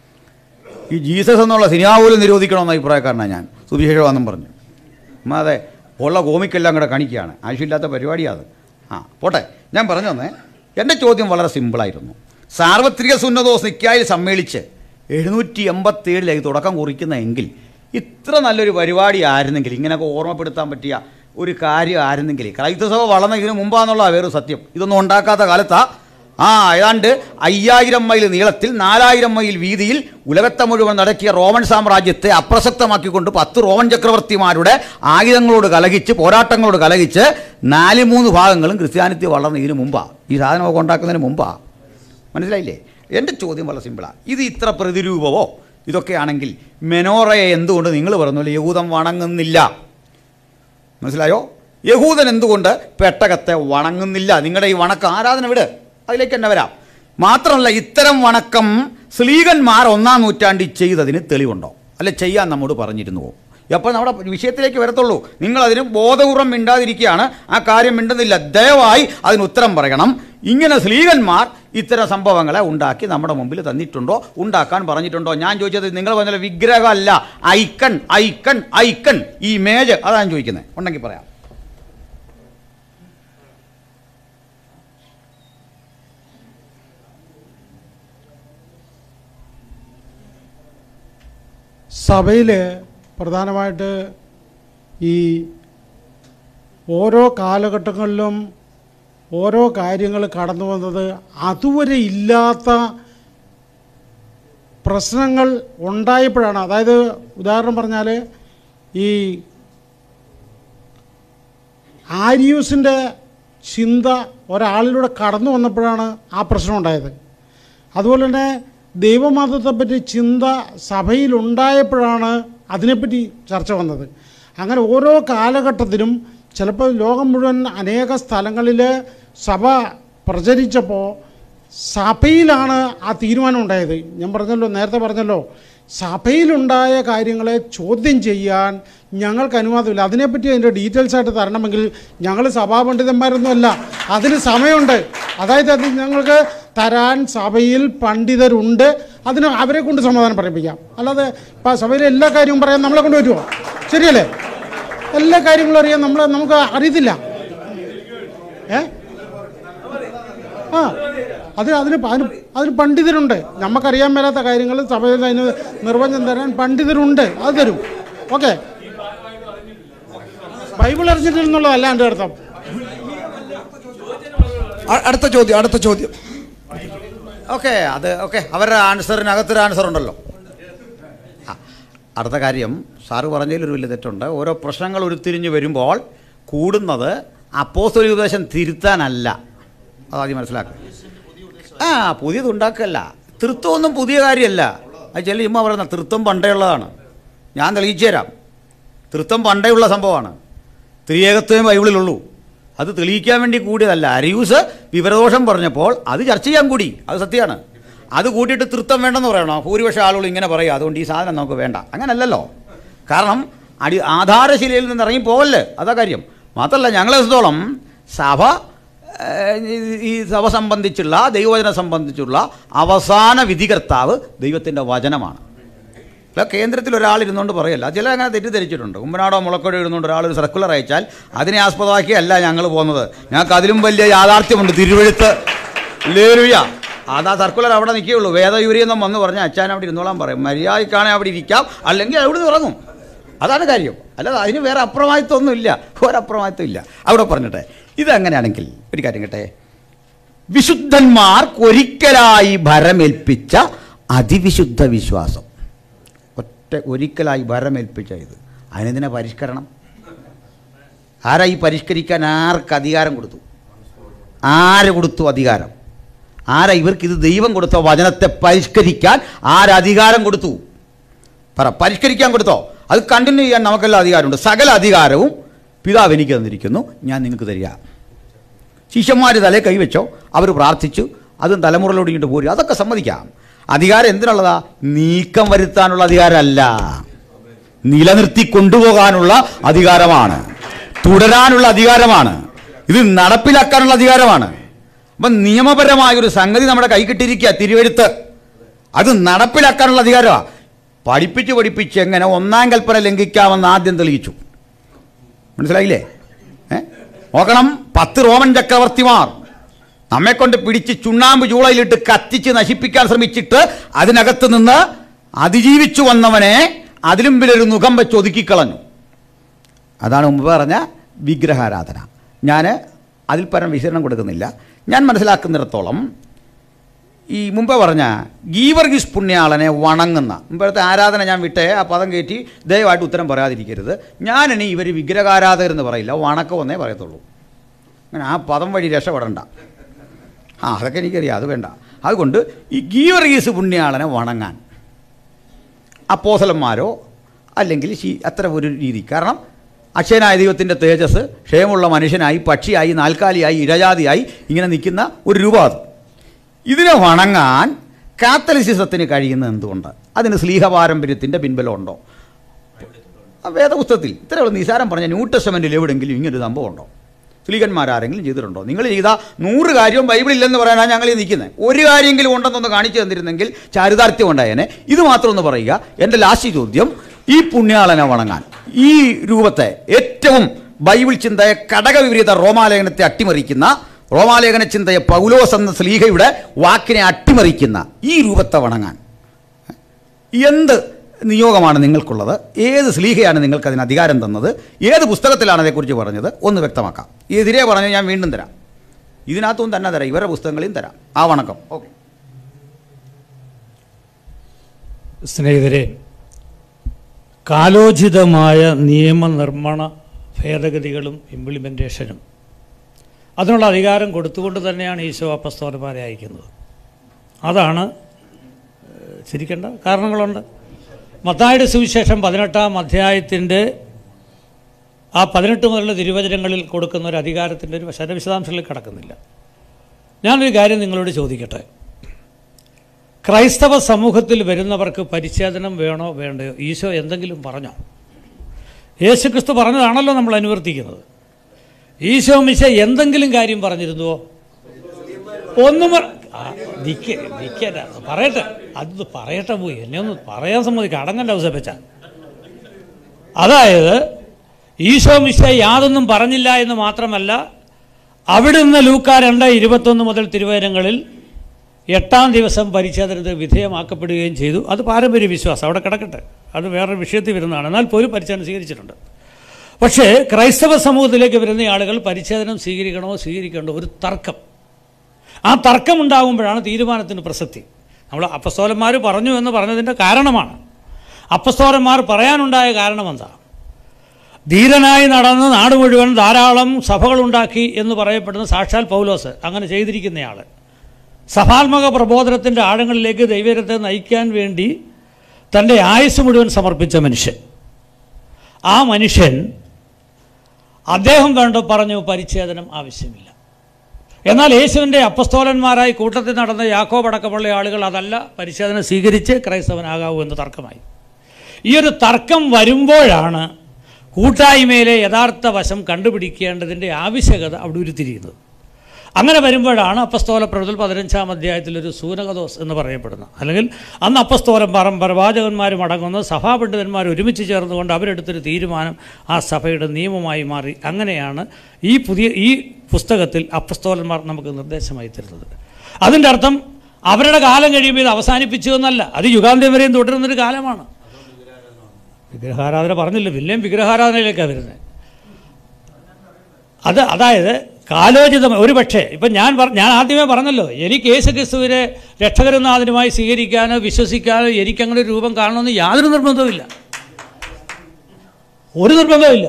ഈ ജീസസ് എന്നുള്ള സിനിമ പോലും നിരോധിക്കണമെന്ന അഭിപ്രായക്കാരനാണ് ഞാൻ. സുവിശേഷമാണെന്നും പറഞ്ഞു അതെ ഉള്ള കോമിക്കെല്ലാം കൂടെ കാണിക്കുകയാണ്. ആവശ്യമില്ലാത്ത പരിപാടിയാണ്. ആ പോട്ടെ, ഞാൻ പറഞ്ഞു തന്നെ. എൻ്റെ ചോദ്യം വളരെ സിമ്പിളായിരുന്നു. സാർവത്രിക സുന്നതോസ് നിക്കായിൽ സമ്മേളിച്ച് എഴുന്നൂറ്റി എൺപത്തേഴിലേക്ക് തുടക്കം കുറിക്കുന്നതെങ്കിൽ ഇത്ര നല്ലൊരു പരിപാടി ആയിരുന്നെങ്കിൽ, ഇങ്ങനെയൊക്കെ ഓർമ്മപ്പെടുത്താൻ പറ്റിയ ഒരു കാര്യം ആയിരുന്നെങ്കിൽ, ക്രൈസ്തവ വളർന്ന ഇതിനു മുമ്പാന്നുള്ള വേറൊരു സത്യം. ഇതൊന്നും ഉണ്ടാക്കാത്ത കാലത്താ ആ ഏതാണ്ട് അയ്യായിരം മൈൽ നീളത്തിൽ നാലായിരം മൈൽ വീതിയിൽ ഉലകത്തെ മുഴുവൻ നടക്കിയ റോമൻ സാമ്രാജ്യത്തെ അപ്രസക്തമാക്കിക്കൊണ്ട് പത്ത് റോമൻ ചക്രവർത്തിമാരുടെ ആയുധങ്ങളോട് കലഹിച്ച് പോരാട്ടങ്ങളോട് കലഹിച്ച് നാല് മൂന്ന് ഭാഗങ്ങളും ക്രിസ്ത്യാനിറ്റി വളർന്ന ഇതിനു മുമ്പാ, ഈ സാധനമൊക്കെ ഉണ്ടാക്കുന്നതിന് മുമ്പാ. മനസ്സിലായില്ലേ? എൻ്റെ ചോദ്യം വളരെ സിമ്പിളാണ്. ഇത് ഇത്ര പ്രതിരൂപമോ ഇതൊക്കെയാണെങ്കിൽ മെനോറയെ എന്തുകൊണ്ട് നിങ്ങൾ പറഞ്ഞല്ലോ യഹൂദൻ വണങ്ങുന്നില്ല? മനസ്സിലായോ? യഹൂദൻ എന്തുകൊണ്ട് പെട്ടകത്തെ വണങ്ങുന്നില്ല? നിങ്ങളുടെ ഈ വണക്ക ആരാധന വിട്, അതിലേക്ക് തന്നെ വരാം. മാത്രമല്ല, ഇത്തരം വണക്കം സ്ലീഗന്മാർ ഒന്നാം നൂറ്റാണ്ടിൽ ചെയ്തതിന് തെളിവുണ്ടോ? അല്ലെ ചെയ്യാൻ നമ്മോട് പറഞ്ഞിരുന്നുവോ? അപ്പോൾ നമ്മുടെ വിഷയത്തിലേക്ക് വരത്തുള്ളൂ. നിങ്ങളതിന് ബോധപൂർവം മിണ്ടാതിരിക്കുകയാണ്. ആ കാര്യം മിണ്ടുന്നില്ല. ദയവായി അതിന് ഉത്തരം പറയണം. ഇങ്ങനെ സ്ലീഗന്മാർ ഇത്തരം സംഭവങ്ങളെ ഉണ്ടാക്കി നമ്മുടെ മുമ്പിൽ തന്നിട്ടുണ്ടോ? ഉണ്ടാക്കാൻ പറഞ്ഞിട്ടുണ്ടോ? ഞാൻ ചോദിച്ചത് നിങ്ങൾ പറഞ്ഞ വിഗ്രഹമല്ല, ഐക്കൺ ഐക്കൺ ഐക്കൺ ഈ ഇമേജ്, അതാണ് ചോദിക്കുന്നത്. ഉണ്ടെങ്കിൽ പറയാം. സഭയിൽ പ്രധാനമായിട്ട് ഈ ഓരോ കാലഘട്ടങ്ങളിലും ഓരോ കാര്യങ്ങൾ കടന്നു വന്നത് അതുവരെ ഇല്ലാത്ത പ്രശ്നങ്ങൾ ഉണ്ടായപ്പോഴാണ്. അതായത് ഉദാഹരണം പറഞ്ഞാൽ ഈ ആരിയൂസിൻ്റെ ചിന്ത ഒരാളിലൂടെ കടന്നു വന്നപ്പോഴാണ് ആ പ്രശ്നം ഉണ്ടായത്. അതുപോലെ തന്നെ ദൈവമതത്തെപ്പറ്റി ചിന്ത സഭയിലുണ്ടായപ്പോഴാണ് അതിനെപ്പറ്റി ചർച്ച വന്നത്. അങ്ങനെ ഓരോ കാലഘട്ടത്തിലും ചിലപ്പോൾ ലോകം മുഴുവൻ അനേക സ്ഥലങ്ങളിൽ സഭ പ്രചരിച്ചപ്പോൾ സഭയിലാണ് ആ തീരുമാനം ഉണ്ടായത്. ഞാൻ പറഞ്ഞല്ലോ, നേരത്തെ പറഞ്ഞല്ലോ, സഭയിലുണ്ടായ കാര്യങ്ങളെ ചോദ്യം ചെയ്യാൻ ഞങ്ങൾക്ക് അനുവാദമില്ല. അതിനെപ്പറ്റി അതിൻ്റെ ഡീറ്റെയിൽസ് ആയിട്ട് തരണമെങ്കിൽ ഞങ്ങൾ സഭാപണ്ഡിതന്മാരൊന്നുമല്ല, അതിന് സമയമുണ്ട്. അതായത് അത് ഞങ്ങൾക്ക് തരാൻ സഭയിൽ പണ്ഡിതരുണ്ട്. അതിന് അവരെ കൊണ്ട് സമാധാനം പറയിപ്പിക്കാം. അല്ലാതെ ഇപ്പം സഭയിലെ എല്ലാ കാര്യവും പറയാൻ നമ്മളെ കൊണ്ട് പറ്റുമോ? ശരിയല്ലേ? എല്ലാ കാര്യങ്ങളും അറിയാൻ നമ്മൾ നമുക്ക് അറിയത്തില്ല. ഏ ആ അത് അതിന് അതിന് അതിന് പണ്ഡിതരുണ്ട്. നമുക്കറിയാൻ മേലാത്ത കാര്യങ്ങൾ സഭയിൽ അതിന് നിർവചനം തരാൻ പണ്ഡിതരുണ്ട്. അത് തരും. ഓക്കെ, ബൈബിൾ അറിഞ്ഞിട്ടില്ലെന്നുള്ളതല്ല എൻ്റെ അർത്ഥം. അ- അടുത്ത ചോദ്യം അടുത്ത ചോദ്യം ഓക്കെ, അത് ഓക്കെ, അവരുടെ ആൻസറിനകത്തൊരു ആൻസർ ഉണ്ടല്ലോ. ആ, അടുത്ത കാര്യം സാറ് പറഞ്ഞതിലൊരു വലിയ തെറ്റുണ്ട്. ഓരോ പ്രശ്നങ്ങൾ ഉരുത്തിരിഞ്ഞ് വരുമ്പോൾ കൂടുന്നത് അപ്പോസ്തലിക ഉപദേശം തിരുത്താനല്ല. അതാദ്യം മനസ്സിലാക്കുക. ആ പുതിയത് ഉണ്ടാക്കല്ല. തൃത്വമൊന്നും പുതിയ കാര്യമല്ല. അത് ചില ഇമ്മ പറയുന്ന തൃത്വം പണ്ടേ ഉള്ളതാണ്. ഞാൻ തെളിയിച്ചു തരാം. തൃത്വം പണ്ടേ ഉള്ള സംഭവമാണ്. ത്രിയേകത്വമേ ബൈബിളിലുള്ളൂ. അത് തെളിയിക്കാൻ വേണ്ടി കൂടിയതല്ല. അരിയൂസ് വിവരദോഷം പറഞ്ഞപ്പോൾ അത് ചർച്ച ചെയ്യാൻ കൂടി. അത് സത്യമാണ്. അത് കൂട്ടിയിട്ട് തൃത്വം വേണ്ടെന്ന് പറയണോ? ഭൂരിപക്ഷം ആളുകൾ ഇങ്ങനെ പറയുക, അതുകൊണ്ട് ഈ സാധനം നമുക്ക് വേണ്ട. അങ്ങനല്ലല്ലോ. കാരണം അടി ആധാരശിലയിൽ നിന്ന് ഇറങ്ങി പോകല്ലേ, അതാ കാര്യം. മാത്രമല്ല, ഞങ്ങളെ സംബന്ധിച്ചോളം സഭ ഈ സഭ സംബന്ധിച്ചുള്ള ദൈവവചനം സംബന്ധിച്ചുള്ള അവസാന വിധികർത്താവ് ദൈവത്തിൻ്റെ വചനമാണ്. അല്ല കേന്ദ്രത്തിൽ ഒരാൾ ഇരുന്നുകൊണ്ട് പറയല്ല. ചില അങ്ങനെ തെറ്റിദ്ധരിച്ചിട്ടുണ്ട്. കുമ്പനാടോ മുളക്കോടോ ഇരുന്നുകൊണ്ട് ഒരാളൊരു സർക്കുലർ അയച്ചാൽ അതിനെ ആസ്പദമാക്കിയല്ല ഞങ്ങൾ പോകുന്നത്. ഞങ്ങൾക്ക് അതിലും വലിയ യാഥാർത്ഥ്യമുണ്ട്. തിരുവെഴുത്ത് ലേലുയ. അത് ആ സർക്കുലർ അവിടെ നിൽക്കുകയുള്ളൂ. വേദയൂരിയെന്നും വന്ന് പറഞ്ഞാൽ അച്ഛൻ അവിടെ ഇരുന്നോളാൻ പറയും. മര്യാദയ്ക്കാണെങ്കിൽ അവിടെ ഇരിക്കാം, അല്ലെങ്കിൽ അവിടെ നിന്ന് ഇറങ്ങും. അതാണ് കാര്യം. അല്ലാതെ അതിന് വേറെ അപ്രമാദിത്വമൊന്നും ഇല്ല. ഒരപ്രമാദിത്വം ഇല്ല. അവിടെ പറഞ്ഞിട്ടെ, ഇതങ്ങനെയാണെങ്കിൽ ഒരു കാര്യം കേട്ടെ. വിശുദ്ധന്മാർക്കൊരിക്കലായി ഭരമേൽപ്പിച്ച അതിവിശുദ്ധ വിശ്വാസം. ഒറ്റ ഒരിക്കലായി ഭരമേൽപ്പിച്ച ഇത്. അതിനെന്തിനാ പരിഷ്കരണം? ആരാ ഈ പരിഷ്കരിക്കാൻ? ആർക്ക് അധികാരം കൊടുത്തു? ആര് കൊടുത്തു അധികാരം? ആരാ ഇവർക്കിത് ദൈവം കൊടുത്ത വചനത്തെ പരിഷ്കരിക്കാൻ ആരധികാരം കൊടുത്തു? പറ. പരിഷ്കരിക്കാൻ കൊടുത്തോ? അത് കണ്ടിന്യൂ ചെയ്യാൻ നമുക്കെല്ലാം അധികാരമുണ്ട്. സകല അധികാരവും പിതാവ് എനിക്ക് തന്നിരിക്കുന്നു, ഞാൻ നിങ്ങൾക്ക് തരിക. ശിഷ്യന്മാർ തലേ കൈവച്ചോ, അവർ പ്രാർത്ഥിച്ചു, അതും തലമുറയിലോട് ഇങ്ങോട്ട് പോരും. അതൊക്കെ സമ്മതിക്കാം. അധികാരം എന്തിനുള്ളതാ? നീക്കം വരുത്താനുള്ള അധികാരമല്ല, നിലനിർത്തി കൊണ്ടുപോകാനുള്ള അധികാരമാണ്, തുടരാനുള്ള അധികാരമാണ്, ഇത് നടപ്പിലാക്കാനുള്ള അധികാരമാണ്. അപ്പം നിയമപരമായൊരു സംഗതി നമ്മുടെ കൈ കിട്ടിയിരിക്കുക, തിരുവെഴുത്ത്. അത് നടപ്പിലാക്കാനുള്ള അധികാരമാണ്. പഠിപ്പിച്ച് പഠിപ്പിച്ച് എങ്ങനെ ഒന്നാം കൽപ്പന ലംഘിക്കാമെന്ന് ആദ്യം തെളിയിച്ചു. മനസ്സിലായില്ലേ? ഏ നോക്കണം. പത്ത് റോമൻ ചക്രവർത്തിമാർ നമ്മെക്കൊണ്ട് പിടിച്ച് ചുണ്ണാമ്പ് ചൂളയിലിട്ട് കത്തിച്ച് നശിപ്പിക്കാൻ ശ്രമിച്ചിട്ട് അതിനകത്ത് നിന്ന് അതിജീവിച്ചു വന്നവനെ അതിലും വലിയൊരു മുഖം വെച്ച് ഒതുക്കിക്കളഞ്ഞു. അതാണ് മുമ്പ് പറഞ്ഞ വിഗ്രഹാരാധന. ഞാൻ അതിൽ പരം വിശദീകരണം കൊടുക്കുന്നില്ല. ഞാൻ മനസ്സിലാക്കുന്നിടത്തോളം ഈ മുമ്പ് പറഞ്ഞ ഗീവർഗീസ് പുണ്യാളനെ വണങ്ങുന്ന മുമ്പത്തെ ആരാധന ഞാൻ വിട്ടേ, ആ പദം കയറ്റി ദയവായിട്ട് ഉത്തരം പറയാതിരിക്കരുത്. ഞാനിനി ഇവർ വിഗ്രഹാരാധകരെന്ന് പറയില്ല, വണക്കമെന്നേ പറയത്തുള്ളൂ. അങ്ങനെ ആ പദം വഴി രക്ഷപ്പെടണ്ട. ആ അതൊക്കെ എനിക്കറിയാം, അത് വേണ്ട. അതുകൊണ്ട് ഈ ഗീവർഗീസ് പുണ്യാളനെ വണങ്ങാൻ അപ്പോസ്തലന്മാരോ അല്ലെങ്കിൽ അത്ര ഒരു രീതി. കാരണം അക്ഷയനായ ദൈവത്തിൻ്റെ തേജസ് ക്ഷേമമുള്ള മനുഷ്യനായി, പക്ഷിയായി, നാൽക്കാലിയായി, ഇഴജാതിയായി ഇങ്ങനെ നിൽക്കുന്ന ഒരു രൂപം. അത് ഇതിനെ വണങ്ങാൻ കാത്തലിസിസത്തിന് കഴിയുന്നത് എന്തുകൊണ്ട്? അതിന് സ്ലീഹ പാരമ്പര്യത്തിൻ്റെ പിൻബലമുണ്ടോ? വേദപുസ്തകത്തിൽ ഇത്രയുള്ള നിസാരം പറഞ്ഞ ന്യൂ ടെസ്റ്റമെൻറ്റിൽ എവിടെയെങ്കിലും ഇങ്ങനൊരു സംഭവം ഉണ്ടോ? സ്ലീഹന്മാരാരെങ്കിലും ചെയ്തിട്ടുണ്ടോ? നിങ്ങൾ ചെയ്ത നൂറ് കാര്യവും ബൈബിളില്ലെന്ന് പറയാനാണ് ഞങ്ങൾ ഈ നിൽക്കുന്നത്. ഒരു കാര്യമെങ്കിലും ഉണ്ടെന്നൊന്ന് കാണിച്ചു തന്നിരുന്നെങ്കിൽ ചാരിതാർത്ഥ്യം ഉണ്ടായേനെ. ഇത് മാത്രം ഒന്ന് പറയുക. എൻ്റെ ലാസ്റ്റ് ചോദ്യം, ഈ പുണ്യാളനെ വണങ്ങാൻ ഈ രൂപത്തെ ഏറ്റവും ബൈബിൾ ചിന്തയെ ഘടകവിപരീത റോമാലേഖനത്തെ അട്ടിമറിക്കുന്ന, റോമാലേഖന ചിന്തയെ പൗലോസ് എന്ന സ്ലീഹയുടെ വാക്കിനെ അട്ടിമറിക്കുന്ന ഈ രൂപത്തെ വണങ്ങാൻ എന്ത് നിയോഗമാണ് നിങ്ങൾക്കുള്ളത്? ഏത് സ്ലീഹയാണ് നിങ്ങൾക്ക് അതിന് അധികാരം തന്നത്? ഏത് പുസ്തകത്തിലാണ് അതേക്കുറിച്ച് പറഞ്ഞത്? ഒന്ന് വ്യക്തമാക്കാം. എതിരെ പറഞ്ഞു ഞാൻ വീണ്ടും തരാം. ഇതിനകത്തും തന്നെ തരാം, ഇവരുടെ പുസ്തകങ്ങളെയും തരാം. ആ വണക്കം. ഓക്കെ. സ്നേഹിതരെ, കാലോചിതമായ നിയമനിർമ്മാണ ഭേദഗതികളും ഇംപ്ലിമെൻറ്റേഷനും അതിനുള്ള അധികാരം കൊടുത്തുകൊണ്ട് തന്നെയാണ് ഈശോ അപ്പസ്തോലന്മാരെ അയക്കുന്നത്. അതാണ് ചിരിക്കേണ്ട കാരണങ്ങളുണ്ട്. മത്തായിയുടെ സുവിശേഷം പതിനെട്ടാം അധ്യായത്തിൻ്റെ ആ പതിനെട്ട് മുതലുള്ള തിരുവചനങ്ങളിൽ കൊടുക്കുന്ന ഒരു അധികാരത്തിൻ്റെ ഒരു ശരവിശദാംശങ്ങളിൽ കിടക്കുന്നില്ല. ഞാനൊരു കാര്യം നിങ്ങളോട് ചോദിക്കട്ടെ. ക്രൈസ്തവ സമൂഹത്തിൽ വരുന്നവർക്ക് പരിച്ഛേദനം വേണോ വേണ്ടയോ? ഈശോ എന്തെങ്കിലും പറഞ്ഞോ? യേശുക്രിസ്തു പറഞ്ഞതാണല്ലോ നമ്മൾ അനുവർത്തിക്കുന്നത്. ഈശോ മിശ എന്തെങ്കിലും കാര്യം പറഞ്ഞിരുന്നുവോ? ഒന്നും നിൽക്കല്ല, പറയട്ടെ. അത് പറയട്ടെ, പോയി എന്നെ ഒന്ന് പറയാൻ സമ്മതിക്കുക. അടങ്ങണ്ട അവസരപ്പച്ച. അതായത് ഈശോ മിശ യാതൊന്നും പറഞ്ഞില്ല എന്ന് മാത്രമല്ല, അവിടുന്ന് ലൂക്കാ രണ്ട് ഇരുപത്തൊന്ന് മുതൽ തിരുവചനങ്ങളിൽ എട്ടാം ദിവസം പരിച്ഛേദനത്തിന് വിധേയമാക്കപ്പെടുകയും ചെയ്തു. അത് പാരമ്പര്യ വിശ്വാസം, അവിടെ കിടക്കട്ടെ, അത് വേറൊരു വിഷയത്തിൽ വരുന്നതാണ്. എന്നാൽ പോലും പരിച്ഛേദന സ്വീകരിച്ചിട്ടുണ്ട്. പക്ഷേ ക്രൈസ്തവ സമൂഹത്തിലേക്ക് വരുന്ന ആളുകൾ പരിച്ഛേദനം സ്വീകരിക്കണമോ സ്വീകരിക്കണ്ടോ ഒരു തർക്കം. ആ തർക്കമുണ്ടാകുമ്പോഴാണ് തീരുമാനത്തിന് പ്രസക്തി. നമ്മൾ അപ്പസ്തോലന്മാർ പറഞ്ഞു എന്ന് പറഞ്ഞതിൻ്റെ കാരണമാണ്. അപ്പസ്തോലന്മാർ പറയാനുണ്ടായ കാരണം എന്താ? ധീരനായി നടന്ന് നാട് മുഴുവൻ ധാരാളം സഭകളുണ്ടാക്കി എന്ന് പറയപ്പെടുന്ന സാക്ഷാൽ പൗലോസ് അങ്ങനെ ചെയ്തിരിക്കുന്നയാൾ, സഭാത്മക പ്രബോധനത്തിൻ്റെ ആഴങ്ങളിലേക്ക് ദൈവത്തെ നയിക്കാൻ വേണ്ടി തൻ്റെ ആയുസ് മുഴുവൻ സമർപ്പിച്ച മനുഷ്യൻ. ആ മനുഷ്യൻ അദ്ദേഹം വേണ്ട പറഞ്ഞു പരിച്ഛേദനം ആവശ്യമില്ല. എന്നാൽ യേശുവിൻ്റെ അപ്പസ്തോലന്മാരായി കൂട്ടത്തിൽ നടന്ന യാക്കോബ് അടക്കമുള്ള ആളുകൾ അതല്ല, പരിച്ഛേദനം സ്വീകരിച്ച് ക്രൈസ്തവനാകാവൂ എന്ന് തർക്കമായി. ഈ ഒരു തർക്കം വരുമ്പോഴാണ് കൂട്ടായ്മയിലെ യഥാർത്ഥ വശം കണ്ടുപിടിക്കേണ്ടതിൻ്റെ ആവശ്യകത അവിടെ ഉരുത്തിരിയുന്നത്. അങ്ങനെ വരുമ്പോഴാണ് അപ്പസ്തോല പ്രവൃത്തിയിൽ പതിനഞ്ചാം അധ്യായത്തിലൊരു സൂനകദോസ് എന്ന് പറയപ്പെടുന്ന, അല്ലെങ്കിൽ അന്ന് അപ്പസ്തോലം പറം പ്രവാചകന്മാരും അടങ്ങുന്ന സഭാപണ്ഡിതന്മാർ ഒരുമിച്ച് ചേർന്നുകൊണ്ട് അവരെടുത്തൊരു തീരുമാനം ആ സഭയുടെ നിയമമായി മാറി. അങ്ങനെയാണ് ഈ പുതിയ ഈ പുസ്തകത്തിൽ അപ്പസ്തോലന്മാർ നമുക്ക് നിർദ്ദേശമായി തരുന്നത്. അതിൻ്റെ അർത്ഥം അവരുടെ കാലം കഴിയുമ്പോൾ ഇത് അവസാനിപ്പിച്ചു എന്നല്ല, അത് യുഗാന്ത്യം വരെയും തുടരുന്നൊരു കാലമാണ്. വിഗ്രഹാരാധന പറഞ്ഞില്ല, പിന്നെയും വിഗ്രഹാരാധനയിലേക്കാണ് വരുന്നത്. അത് അതായത് കാലോചിതം ഒരു പക്ഷേ ഇപ്പം ഞാൻ ഞാൻ ആദ്യമേ പറഞ്ഞല്ലോ, എനിക്ക് യേശു ക്രിസ്തുവിനെ രക്ഷകരനാഥനുമായി സ്വീകരിക്കാനോ വിശ്വസിക്കാനോ എനിക്കങ്ങനെ ഒരു രൂപം കാണണമെന്ന് യാതൊരു നിർബന്ധവുമില്ല, ഒരു നിർബന്ധവുമില്ല.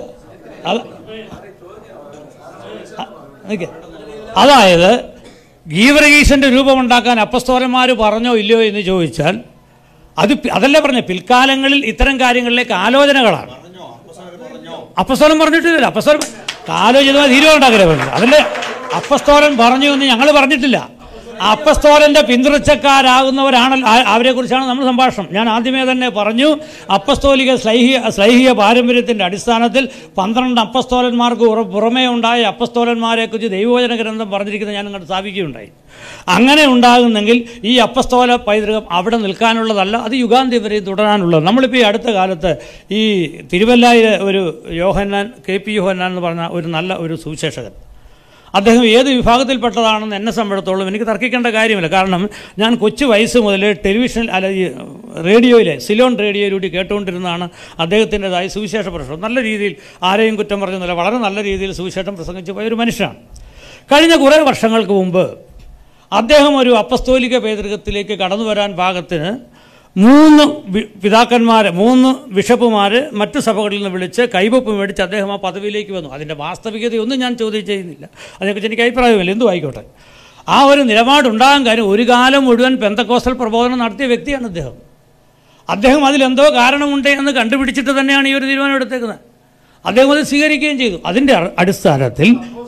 അതായത് ഗീവർഗീസിൻ്റെ രൂപമുണ്ടാക്കാൻ അപ്പസ്തോലന്മാർ പറഞ്ഞോ ഇല്ലയോ എന്ന് ചോദിച്ചാൽ അത് അതല്ല പറഞ്ഞ പിൽക്കാലങ്ങളിൽ ഇത്തരം കാര്യങ്ങളിലേക്ക് ആലോചനകളാണ്. അപ്പസ്തോലൻ പറഞ്ഞിട്ടില്ല, അപ്പസ്തോലൻ കാലോചിതമായ തീരുമാനം ഉണ്ടാക്കലേ പറഞ്ഞത്. അതല്ലേ അപ്പസ്തോലൻ പറഞ്ഞു എന്ന് ഞങ്ങൾ പറഞ്ഞിട്ടില്ല. അപ്പസ്തോലൻ്റെ പിന്തുടർച്ചക്കാരാകുന്നവരാണ്, അവരെക്കുറിച്ചാണ് നമ്മൾ സംഭാഷണം. ഞാൻ ആദ്യമേ തന്നെ പറഞ്ഞു, അപ്പസ്തോലിക സ്ലൈഹിക സ്ലൈഹിക പാരമ്പര്യത്തിൻ്റെ അടിസ്ഥാനത്തിൽ പന്ത്രണ്ട് അപ്പസ്തോലന്മാർക്ക് പുറമേ ഉണ്ടായ അപ്പസ്തോലന്മാരെക്കുറിച്ച് ദൈവവചന ഗ്രന്ഥം പറഞ്ഞിരിക്കുന്നത് ഞാൻ അങ്ങോട്ട് സ്ഥാപിക്കുകയുണ്ടായി. അങ്ങനെ ഉണ്ടാകുന്നെങ്കിൽ ഈ അപ്പസ്തോല പൈതൃകം അവിടെ നിൽക്കാനുള്ളതല്ല, അത് യുഗാന്ത്യം വരെ തുടരാനുള്ളത്. നമ്മളിപ്പോൾ ഈ അടുത്ത കാലത്ത് ഈ തിരുവല്ലായിലെ ഒരു യോഹന്നാൻ, കെ പി യോഹന്നാൻ എന്ന് പറഞ്ഞ ഒരു നല്ല ഒരു സുവിശേഷകൻ, അദ്ദേഹം ഏത് വിഭാഗത്തിൽപ്പെട്ടതാണെന്ന് എന്നെ സംബന്ധിച്ചിടത്തോളം എനിക്ക് തർക്കിക്കേണ്ട കാര്യമില്ല. കാരണം ഞാൻ കൊച്ചു വയസ്സ് മുതൽ ടെലിവിഷൻ അല്ല ഈ റേഡിയോയിലെ സിലോൺ റേഡിയോയിലൂടെ കേട്ടുകൊണ്ടിരുന്നതാണ് അദ്ദേഹത്തിൻ്റെതായ സുവിശേഷ പ്രസംഗം. നല്ല രീതിയിൽ ആരെയും കുറ്റം പറഞ്ഞൊന്നുമില്ല, വളരെ നല്ല രീതിയിൽ സുവിശേഷം പ്രസംഗിച്ച് പോയ ഒരു മനുഷ്യനാണ്. കഴിഞ്ഞ കുറേ വർഷങ്ങൾക്ക് മുമ്പ് അദ്ദേഹം ഒരു അപ്പസ്തോലിക പൈതൃകത്തിലേക്ക് കടന്നു വരാൻ പാകത്തിന് മൂന്ന് പിതാക്കന്മാർ, മൂന്ന് ബിഷപ്പുമാർ മറ്റു സഭകളിൽ നിന്ന് വിളിച്ച് കൈവപ്പ് മേടിച്ച് അദ്ദേഹം ആ പദവിയിലേക്ക് വന്നു. അതിൻ്റെ വാസ്തവികതയൊന്നും ഞാൻ ചോദ്യം ചെയ്യുന്നില്ല, അതിനെക്കുറിച്ച് എനിക്ക് അഭിപ്രായമില്ല, എന്തും ആയിക്കോട്ടെ. ആ ഒരു നിലപാടുണ്ടാകാൻ കാര്യം ഒരു കാലം മുഴുവൻ പെന്തക്കോസ്റ്റൽ പ്രബോധനം നടത്തിയ വ്യക്തിയാണ് അദ്ദേഹം. അദ്ദേഹം അതിലെന്തോ കാരണമുണ്ട് എന്ന് കണ്ടുപിടിച്ചിട്ട് തന്നെയാണ് ഈ ഒരു തീരുമാനം എടുത്തേക്കുന്നത്. അദ്ദേഹം അത് സ്വീകരിക്കുകയും ചെയ്തു. അതിൻ്റെ അടിസ്ഥാനത്തിൽ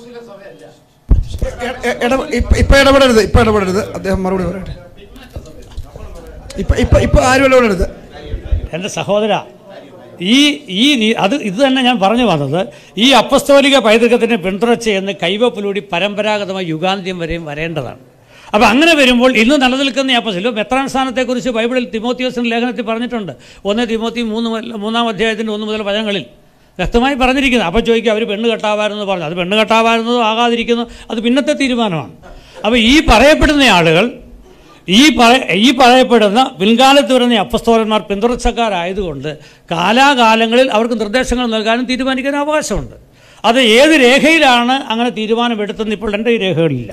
ഇപ്പം ഇടപെടരുത്, ഇപ്പം ഇടപെടരുത്, അദ്ദേഹം മറുപടി പറയട്ടെ. ഇപ്പം ഇപ്പം ഇപ്പം ആരും ഇടപെടരുത്. എൻ്റെ സഹോദര, ഈ ഈ അത് ഇത് തന്നെ ഞാൻ പറഞ്ഞു വന്നത്, ഈ അപ്പസ്തോലിക പൈതൃകത്തിൻ്റെ പിന്തുടർച്ചയെന്ന് കൈവപ്പിലൂടെ പരമ്പരാഗതമായി യുഗാന്ത്യം വരെയും വരേണ്ടതാണ്. അപ്പോൾ അങ്ങനെ വരുമ്പോൾ ഇന്ന് നിലനിൽക്കുന്ന ഈ അപ്പസ്തോലിക മെത്രാൻ സ്ഥാനത്തെക്കുറിച്ച് ബൈബിളിൽ തിമോത്തിയോസിൻ്റെ ലേഖനത്തിൽ പറഞ്ഞിട്ടുണ്ട്. ഒന്ന് തിമോത്തി മൂന്ന് മൂന്നാം അധ്യായത്തിൻ്റെ ഒന്ന് മുതൽ വചനങ്ങളിൽ വ്യക്തമായി പറഞ്ഞിരിക്കുന്നത്. അപ്പോൾ ചോദിക്കുക അവർ പെണ്ണ് കെട്ടാവാരെന്ന് പറഞ്ഞു, അത് പെണ്ണ് കെട്ടാവാരുന്നതോ ആകാതിരിക്കുന്നതോ അത് പിന്നത്തെ തീരുമാനമാണ്. അപ്പോൾ ഈ പറയപ്പെടുന്ന ആളുകൾ, ഈ പറ ഈ പറയപ്പെടുന്ന പിൻകാലത്ത് വരുന്ന അപ്പസ്തോലന്മാർ പിന്തുടർച്ചക്കാരായതുകൊണ്ട് കാലാകാലങ്ങളിൽ അവർക്ക് നിർദ്ദേശങ്ങൾ നൽകാനും തീരുമാനിക്കാനും അവകാശമുണ്ട്. അത് ഏത് രേഖയിലാണ് അങ്ങനെ തീരുമാനമെടുത്തെന്ന് ഇപ്പോൾ എൻ്റെ ഈ രേഖകളിലില്ല.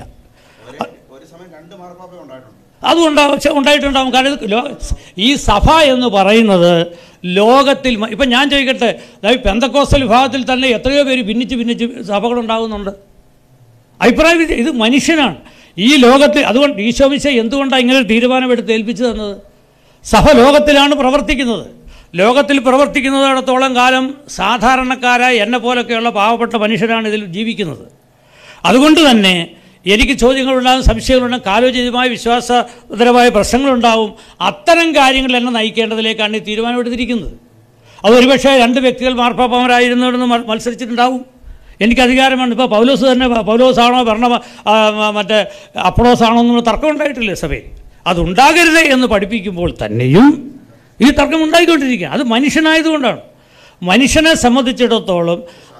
അതുണ്ടാവും, ഉണ്ടായിട്ടുണ്ടാവും. കാരണം ഈ സഭ എന്ന് പറയുന്നത് ലോകത്തിൽ, ഇപ്പം ഞാൻ ചോദിക്കട്ടെ, അതായത് പെന്തക്കോസ്റ്റൽ വിഭാഗത്തിൽ തന്നെ എത്രയോ പേര് ഭിന്നിച്ച് ഭിന്നിച്ച് സഭകളുണ്ടാകുന്നുണ്ട്. അഭിപ്രായം ഇത് മനുഷ്യനാണ് ഈ ലോകത്തിൽ. അതുകൊണ്ട് ഈശോമിശ എന്തുകൊണ്ടാണ് ഇങ്ങനെ ഒരു തീരുമാനമെടുത്ത് ഏൽപ്പിച്ചു തന്നത്? സഭ ലോകത്തിലാണ് പ്രവർത്തിക്കുന്നത്. ലോകത്തിൽ പ്രവർത്തിക്കുന്നിടത്തോളം കാലം സാധാരണക്കാരായ എന്നെ പോലൊക്കെയുള്ള പാവപ്പെട്ട മനുഷ്യരാണ് ഇതിൽ ജീവിക്കുന്നത്. അതുകൊണ്ട് തന്നെ എനിക്ക് ചോദ്യങ്ങളുണ്ടാകും, സംശയങ്ങളുണ്ടാകും, കാലോചിതമായ വിശ്വാസപരമായ പ്രശ്നങ്ങളുണ്ടാവും. അത്തരം കാര്യങ്ങൾ എന്നെ നയിക്കേണ്ടതിലേക്കാണ് ഈ തീരുമാനമെടുത്തിരിക്കുന്നത്. അത് ഒരുപക്ഷെ രണ്ട് വ്യക്തികൾ മാർപ്പാപ്പമാരായിരുന്നവരെന്ന് മത്സരിച്ചിട്ടുണ്ടാവും. എനിക്ക് അധികാരമാണ്. ഇപ്പോൾ പൗലോസ് തന്നെ പൗലോസാണോ ഭരണ മറ്റേ അപ്പളോസാണോ എന്നുള്ള തർക്കം ഉണ്ടായിട്ടില്ലേ സഭയിൽ? അതുണ്ടാകരുത് എന്ന് പഠിപ്പിക്കുമ്പോൾ തന്നെയും ഈ തർക്കം ഉണ്ടായിക്കൊണ്ടിരിക്കുക. അത് മനുഷ്യനായതുകൊണ്ടാണ്. മനുഷ്യനെ സംബന്ധിച്ചിടത്തോളം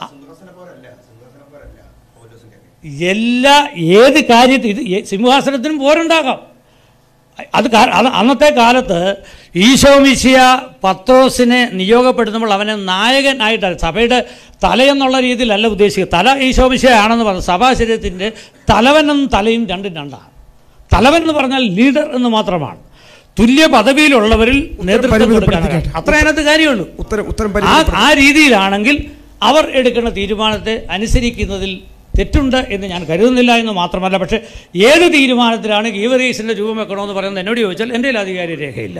എല്ലാ ഏത് കാര്യത്തിൽ ഇത് സിംഹാസനത്തിനും പോരുണ്ടാകാം. അത് അത് അന്നത്തെ കാലത്ത് ഈശോമിശിയ പത്രോസിനെ നിയോഗപ്പെടുത്തുമ്പോൾ അവനെ നായകനായിട്ടാണ്, സഭയുടെ തലയെന്നുള്ള രീതിയിലല്ല ഉദ്ദേശിക്കുക. തല ഈശോമിശിയാണെന്ന് പറഞ്ഞു. സഭാശരീരത്തിൻ്റെ തലവനും തലയും രണ്ടും രണ്ടാണ്. തലവൻ എന്ന് പറഞ്ഞാൽ ലീഡർ എന്ന് മാത്രമാണ്. തുല്യ പദവിയിലുള്ളവരിൽ നേതൃത്വം കൊടുക്കാനാണ്. അത്ര അതിനകത്ത് കാര്യമുള്ളൂ. ഉത്തരം ഉത്തരം ആ ആ രീതിയിലാണെങ്കിൽ അവർ എടുക്കുന്ന തീരുമാനത്തെ അനുസരിക്കുന്നതിൽ തെറ്റുണ്ട് എന്ന് ഞാൻ കരുതുന്നില്ല എന്ന് മാത്രമല്ല, പക്ഷേ ഏത് തീരുമാനത്തിലാണ് ഗീവറീസിൻ്റെ രൂപം വെക്കണമെന്ന് പറയുന്നത് എന്നോട് ചോദിച്ചാൽ എൻ്റെ കയ്യിൽ അധികാര രേഖയില്ല.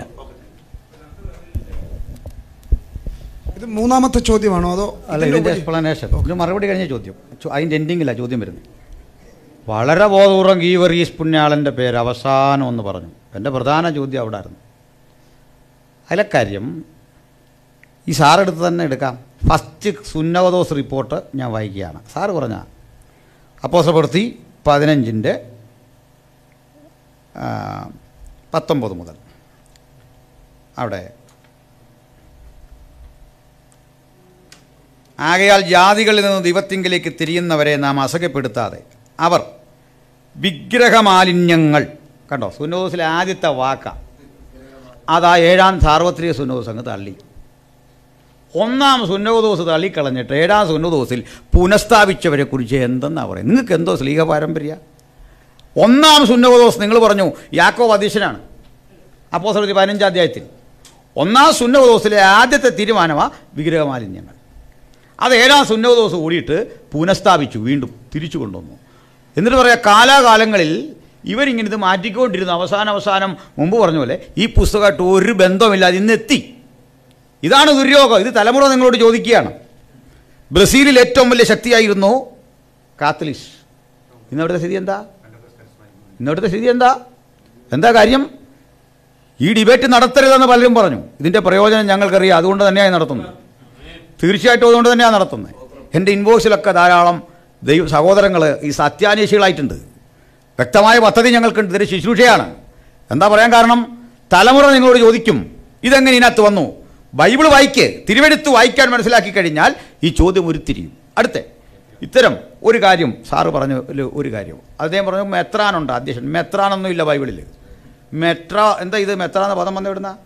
ഇത് മൂന്നാമത്തെ ചോദ്യമാണോ അതോ അല്ല, ഇതിൻ്റെ എക്സ്പ്ലനേഷൻ, ഒരു മറുപടി കഴിഞ്ഞ ചോദ്യം, അതിൻ്റെ എൻഡിങ്ങിലാണ് ചോദ്യം വരുന്നത്. വളരെ ബോധപൂർവ്വം ഗീവറീസ് പുണ്യാളൻ്റെ പേര് അവസാനം എന്ന് പറഞ്ഞു. എൻ്റെ പ്രധാന ചോദ്യം അവിടെ ആയിരുന്നു. അതിലെ കാര്യം ഈ സാറെടുത്ത് തന്നെ എടുക്കാം. ഫസ്റ്റ് സുന്നവദോസ് റിപ്പോർട്ട് ഞാൻ വായിക്കുകയാണ്. സാറ് പറഞ്ഞ അപ്പോസ്തലപ്രവൃത്തി പതിനഞ്ചിൻ്റെ പത്തൊമ്പത് മുതൽ അവിടെ ആകയാൽ ജാതികളിൽ നിന്ന് ദൈവത്തിങ്കലേക്ക് തിരിയുന്നവരെ നാം അസഹ്യപ്പെടുത്താതെ അവർ വിഗ്രഹമാലിന്യങ്ങൾ, കണ്ടോ സുന്നോദോസിലെ ആദ്യത്തെ വാക്ക അതാ ഏഴാം സാർവത്രിക സുന്നോദോസ് അങ്ങ് തള്ളി. ഒന്നാം സുന്നോദോസ് തള്ളിക്കളഞ്ഞിട്ട് ഏഴാം സുന്നോദോസിൽ പുനഃസ്ഥാപിച്ചവരെ കുറിച്ച് എന്തെന്നാണ് പറയുന്നത്? നിങ്ങൾക്ക് എന്തോ സ്ലീഹ പാരമ്പര്യ? ഒന്നാം സുന്നോദോസ് നിങ്ങൾ പറഞ്ഞു യാക്കോബ് അധ്യക്ഷനാണ് അപ്പോസ്തലപ്രവൃത്തി പതിനഞ്ചാം അധ്യായത്തിൽ. ഒന്നാം സുന്നോദോസിലെ ആദ്യത്തെ തീരുമാനമാണ് വിഗ്രഹമാലിന്യങ്ങൾ. അത് ഏഴാം സുന്നോദോസ് കൂടിയിട്ട് പുനഃസ്ഥാപിച്ചു, വീണ്ടും തിരിച്ചു കൊണ്ടുവന്നു. എന്നിട്ട് പറയാം കാലാകാലങ്ങളിൽ ഇവരിങ്ങനെ ഇത് മാറ്റിക്കൊണ്ടിരുന്നു. അവസാനം അവസാനം മുമ്പ് പറഞ്ഞ പോലെ ഈ പുസ്തകമായിട്ട് ഒരു ബന്ധമില്ലാതെ ഇന്ന് എത്തി. ഇതാണ് ദുര്യോഗം. ഇത് തലമുറ നിങ്ങളോട് ചോദിക്കുകയാണ്. ബ്രസീലിൽ ഏറ്റവും വലിയ ശക്തിയായിരുന്നു കാത്തലിക്സ്. ഇന്നവിടുത്തെ സ്ഥിതി എന്താ? ഇന്നവിടുത്തെ സ്ഥിതി എന്താ? എന്താ കാര്യം? ഈ ഡിബേറ്റ് നടത്തരുതെന്ന് പലരും പറഞ്ഞു. ഇതിൻ്റെ പ്രയോജനം ഞങ്ങൾക്കറിയാം, അതുകൊണ്ട് തന്നെയാണ് നടത്തുന്നത്. തീർച്ചയായിട്ടും അതുകൊണ്ട് തന്നെയാണ് നടത്തുന്നത്. എൻ്റെ ഇൻബോക്സിലൊക്കെ ധാരാളം ദൈവ സഹോദരങ്ങൾ ഈ സത്യാന്വേഷികളായിട്ടുണ്ട്. വ്യക്തമായ പദ്ധതി ഞങ്ങൾക്കുണ്ട്. ഇതൊരു ശുശ്രൂഷയാണ്. എന്താ പറയാൻ കാരണം? തലമുറ നിങ്ങളോട് ചോദിക്കും ഇതെങ്ങനെ ഇതിനകത്ത് വന്നു? ബൈബിൾ വായിക്ക്, തിരുവെടുത്ത് വായിക്കാൻ മനസ്സിലാക്കി കഴിഞ്ഞാൽ ഈ ചോദ്യം ഉരുത്തിരിയും. അടുത്ത ഇത്തരം ഒരു കാര്യം സാറ് പറഞ്ഞു, ഒരു കാര്യം അദ്ദേഹം പറഞ്ഞു മെത്രാനുണ്ട് അധ്യക്ഷൻ. മെത്രാനൊന്നും ഇല്ല ബൈബിളിൽ. മെട്ര എന്താ ഇത്? മെത്ര എന്ന പദം വന്നു വിടുന്ന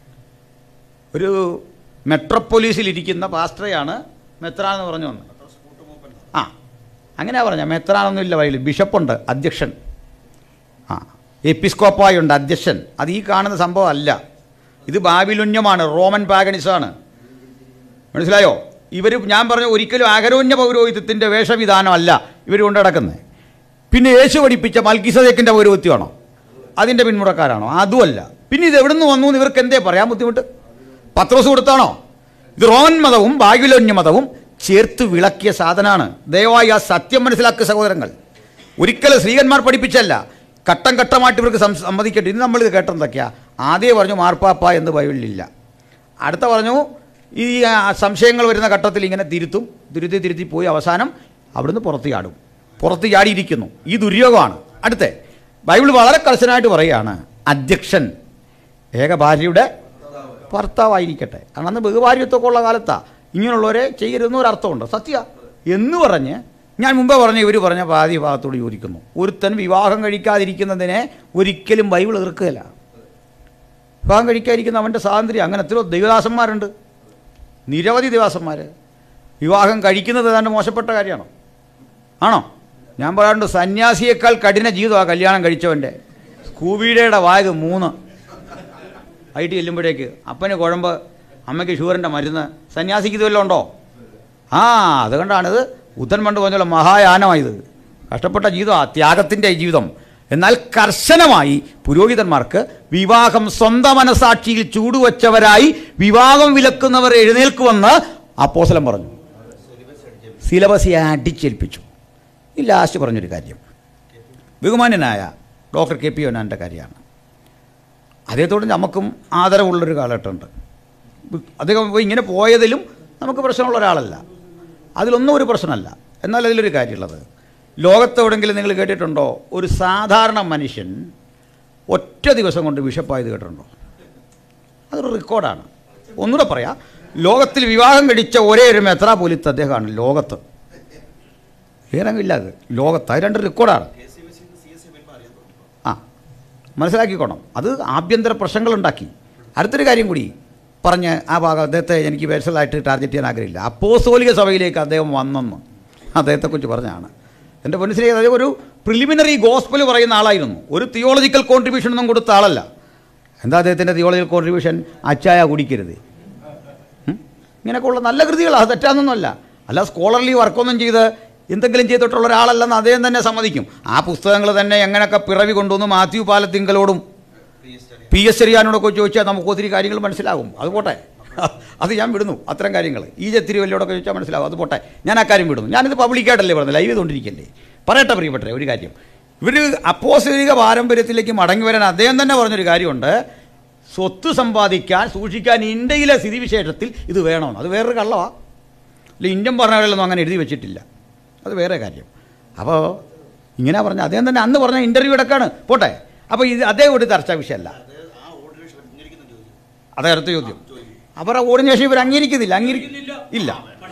ഒരു മെട്രോപ്പൊലീസിലിരിക്കുന്ന പാസ്റ്ററെയാണ് മെത്രാൻ എന്ന് പറഞ്ഞു വന്നത്. ആ അങ്ങനെയാ പറഞ്ഞ മെത്രാനൊന്നും ഇല്ല ബൈബിളിൽ. ബിഷപ്പുണ്ട്, അധ്യക്ഷൻ. ആ എപ്പിസ്കോപ്പായുണ്ട്, അധ്യക്ഷൻ. അത് ഈ കാണുന്ന സംഭവം അല്ല. ഇത് ബാബിലോന്യമാണ്, റോമൻ പാഗനിസമാണ്. മനസ്സിലായോ? ഇവർ ഞാൻ പറഞ്ഞ ഒരിക്കലും അഹരോന്യ പൗരോഹിത്യത്തിൻ്റെ വേഷവിധാനമല്ല ഇവർ കൊണ്ട് നടക്കുന്നത്. പിന്നെ യേശു പഠിപ്പിച്ച മൽക്കിസദേക്കിൻ്റെ പൗരോഹിത്യമാണോ? അതിൻ്റെ പിന്മുറക്കാരാണോ? അതുമല്ല. പിന്നെ ഇത് എവിടെ നിന്ന് വന്നു എന്ന് ഇവർക്ക് എന്തേ പറയാൻ ബുദ്ധിമുട്ട്? പത്രോസ് കൊടുത്താണോ? ഇത് റോമൻ മതവും ബാബിലോന്യ മതവും ചേർത്ത് വിളക്കിയ സാധനമാണ്. ദയവായി ആ സത്യം മനസ്സിലാക്കുക സഹോദരങ്ങൾ. ഒരിക്കലും സ്ത്രീകന്മാർ പഠിപ്പിച്ചല്ല, ഘട്ടം ഘട്ടമായിട്ട് ഇവർക്ക് സമ്മതിക്കട്ടെ. ഇന്ന് നമ്മളിത് കേട്ടെന്തൊക്കെയാണ്? ആദ്യം പറഞ്ഞു മാർപ്പാപ്പ എന്ന് ബൈബിളിലില്ല. അടുത്ത പറഞ്ഞു ഈ സംശയങ്ങൾ വരുന്ന ഘട്ടത്തിൽ ഇങ്ങനെ തിരുത്തും, തിരുത്തി തിരുത്തി പോയി അവസാനം അവിടുന്ന് പുറത്ത് ചാടും. പുറത്ത് ചാടിയിരിക്കുന്നു. ഈ ദുര്യോഗമാണ്. അടുത്ത ബൈബിൾ വളരെ കർശനമായിട്ട് പറയുകയാണ് അധ്യക്ഷൻ ഏക ഭാര്യയുടെ ഭർത്താവായിരിക്കട്ടെ. കാരണം അന്ന് ബഹുഭാര്യത്വമൊക്കെ ഉള്ള കാലത്താണ് ഇങ്ങനെയുള്ളവരെ ചെയ്യരുതെന്ന് ഒരർത്ഥമുണ്ട്. സത്യ എന്ന് പറഞ്ഞ് ഞാൻ മുമ്പേ പറഞ്ഞ ഇവർ പറഞ്ഞ പാതി ഭാഗത്തോട് യോജിക്കുന്നു. ഒരുത്തൻ വിവാഹം കഴിക്കാതിരിക്കുന്നതിനെ ഒരിക്കലും ബൈബിൾ എതിർക്കുകയില്ല. വിവാഹം കഴിക്കാതിരിക്കുന്ന അവൻ്റെ സ്വാതന്ത്ര്യം. അങ്ങനെ എത്രയോ ദൈവദാസന്മാരുണ്ട്, നിരവധി ദൈവദാസന്മാർ. വിവാഹം കഴിക്കുന്നത് ഏതാണ്ട് മോശപ്പെട്ട കാര്യമാണോ? ആണോ? ഞാൻ പറയാറുണ്ട് സന്യാസിയേക്കാൾ കഠിന ജീവിതമാണ് കല്യാണം കഴിച്ചവൻ്റെ. സ്കൂബീഡയുടെ വാഗ് മൂന്ന് ആയിട്ട് ചെല്ലുമ്പോഴേക്ക് അപ്പന് കുഴമ്പ്, അമ്മയ്ക്ക് ഷുഗറിൻ്റെ മരുന്ന്. സന്യാസിക്ക് ഇത് വല്ലതും ഉണ്ടോ? ആ അതുകൊണ്ടാണിത് ഉത്തൻ പണ്ട് പറഞ്ഞുള്ള മഹായാനമായത്. കഷ്ടപ്പെട്ട ജീവിതമാണ്, ത്യാഗത്തിൻ്റെ ജീവിതം. എന്നാൽ കർശനമായി പുരോഹിതന്മാർക്ക് വിവാഹം സ്വന്തം മനസാക്ഷിയിൽ ചൂടുവച്ചവരായി വിവാഹം വിലക്കുന്നവർ എഴുന്നേൽക്കുമെന്ന് അപ്പോസ്തലൻ പറഞ്ഞു. സിലബസ് അടിച്ചേൽപ്പിച്ചു. ഈ ലാസ്റ്റ് പറഞ്ഞൊരു കാര്യം ബഹുമാന്യനായ ഡോക്ടർ കെ പി യോനാൻ്റെ കാര്യമാണ്. അദ്ദേഹത്തോട് നമുക്കും ആദരവുള്ളൊരു കാലഘട്ടമുണ്ട്. അദ്ദേഹം ഇങ്ങനെ പോയതിലും നമുക്ക് പ്രശ്നമുള്ള ഒരാളല്ല, അതിലൊന്നും ഒരു പ്രശ്നമല്ല. എന്നാൽ അതിലൊരു കാര്യമുള്ളത്, ലോകത്തെവിടെങ്കിലും നിങ്ങൾ കേട്ടിട്ടുണ്ടോ ഒരു സാധാരണ മനുഷ്യൻ ഒറ്റ ദിവസം കൊണ്ട് ബിഷപ്പായത് കേട്ടിട്ടുണ്ടോ? അതൊരു റെക്കോർഡാണ്. ഒന്നുകൂടെ പറയാം, ലോകത്തിൽ വിവാഹം കഴിച്ച ഒരേ ഒരു മെത്രാപ്പൊലീത്ത അദ്ദേഹമാണ് ലോകത്ത്. വേറെങ്ങില്ല അത് ലോകത്ത്. അത് രണ്ട് റെക്കോർഡാണ്. ആ മനസ്സിലാക്കിക്കോണം. അത് ആഭ്യന്തര പ്രശ്നങ്ങളുണ്ടാക്കി. അടുത്തൊരു കാര്യം കൂടി പറഞ്ഞ് ആ ഭാഗം അദ്ദേഹത്തെ എനിക്ക് പേഴ്സണലായിട്ട് ടാർഗറ്റ് ചെയ്യാൻ ആഗ്രഹമില്ല. അപ്പോസ്തോലിക സഭയിലേക്ക് അദ്ദേഹം വന്നെന്ന് അദ്ദേഹത്തെക്കുറിച്ച് പറഞ്ഞാണ്. എൻ്റെ മനസ്സിലേക്ക് അദ്ദേഹം ഒരു പ്രിലിമിനറി ഗോസ്പൽ പറയുന്ന ആളായിരുന്നു. ഒരു തിയോളജിക്കൽ കോൺട്രിബ്യൂഷൻ ഒന്നും കൊടുത്ത ആളല്ല. എന്താ അദ്ദേഹത്തിൻ്റെ തിയോളജിക്കൽ കോൺട്രിബ്യൂഷൻ? അച്ചായ കുടിക്കരുത്, ഇങ്ങനെയൊക്കെയുള്ള നല്ല കൃതികളാണ്, അത് തെറ്റാന്നൊന്നുമല്ല. അല്ല സ്കോളർലി വർക്കൊന്നും ചെയ്ത് എന്തെങ്കിലും ചെയ്തിട്ടുള്ള ഒരാളല്ലെന്ന് അദ്ദേഹം തന്നെ സമ്മതിക്കും. ആ പുസ്തകങ്ങൾ തന്നെ എങ്ങനെയൊക്കെ പിറവി കൊണ്ടുവന്ന് മാത്യു പാലത്തിങ്കലോടും പി എസ് ചെറിയാനോടൊക്കെ ചോദിച്ചാൽ നമുക്ക് ഒത്തിരി കാര്യങ്ങൾ മനസ്സിലാകും. അത് പോട്ടെ, അത് ഞാൻ വിടുന്നു. അത്തരം കാര്യങ്ങൾ ഈ തിരുവല്ലയോടൊക്കെ ചോദിച്ചാൽ മനസ്സിലാകും. അത് പോട്ടെ, ഞാൻ ആ കാര്യം വിടുന്നു. ഞാനിത് പബ്ലിക്കായിട്ടല്ലേ പറഞ്ഞത്, ലൈവ് ചെയ്തുകൊണ്ടിരിക്കല്ലേ. പറയട്ടെ പ്രിയപ്പെട്ടെ ഒരു കാര്യം, ഇവർ അപ്പോസ്തലിക പാരമ്പര്യത്തിലേക്ക് മടങ്ങി വരാൻ അദ്ദേഹം തന്നെ പറഞ്ഞൊരു കാര്യമുണ്ട്. സ്വത്ത് സമ്പാദിക്കാൻ സൂക്ഷിക്കാൻ ഇന്ത്യയിലെ സ്ഥിതിവിശേഷത്തിൽ ഇത് വേണമെന്ന്. അത് വേറൊരു കള്ളമാണ്. അല്ല ഇന്ത്യൻ ഭരണഘടനയിലൊന്നും അങ്ങനെ എഴുതി വെച്ചിട്ടില്ല. അത് വേറെ കാര്യം. അപ്പോൾ ഇങ്ങനെ പറഞ്ഞ അദ്ദേഹം തന്നെ അന്ന് പറഞ്ഞ ഇൻ്റർവ്യൂ എടുക്കാണ്. പോട്ടെ, അപ്പോൾ ഇത് അദ്ദേഹം ഒരു ചർച്ചാ വിഷയമല്ല. അതേ അടുത്ത ചോദ്യം, അവരുടെ ഓർഡിനേഷൻ ഇവർ അംഗീകരിക്കുന്നില്ല. അംഗീകരിക്കുന്നില്ല ഇല്ല.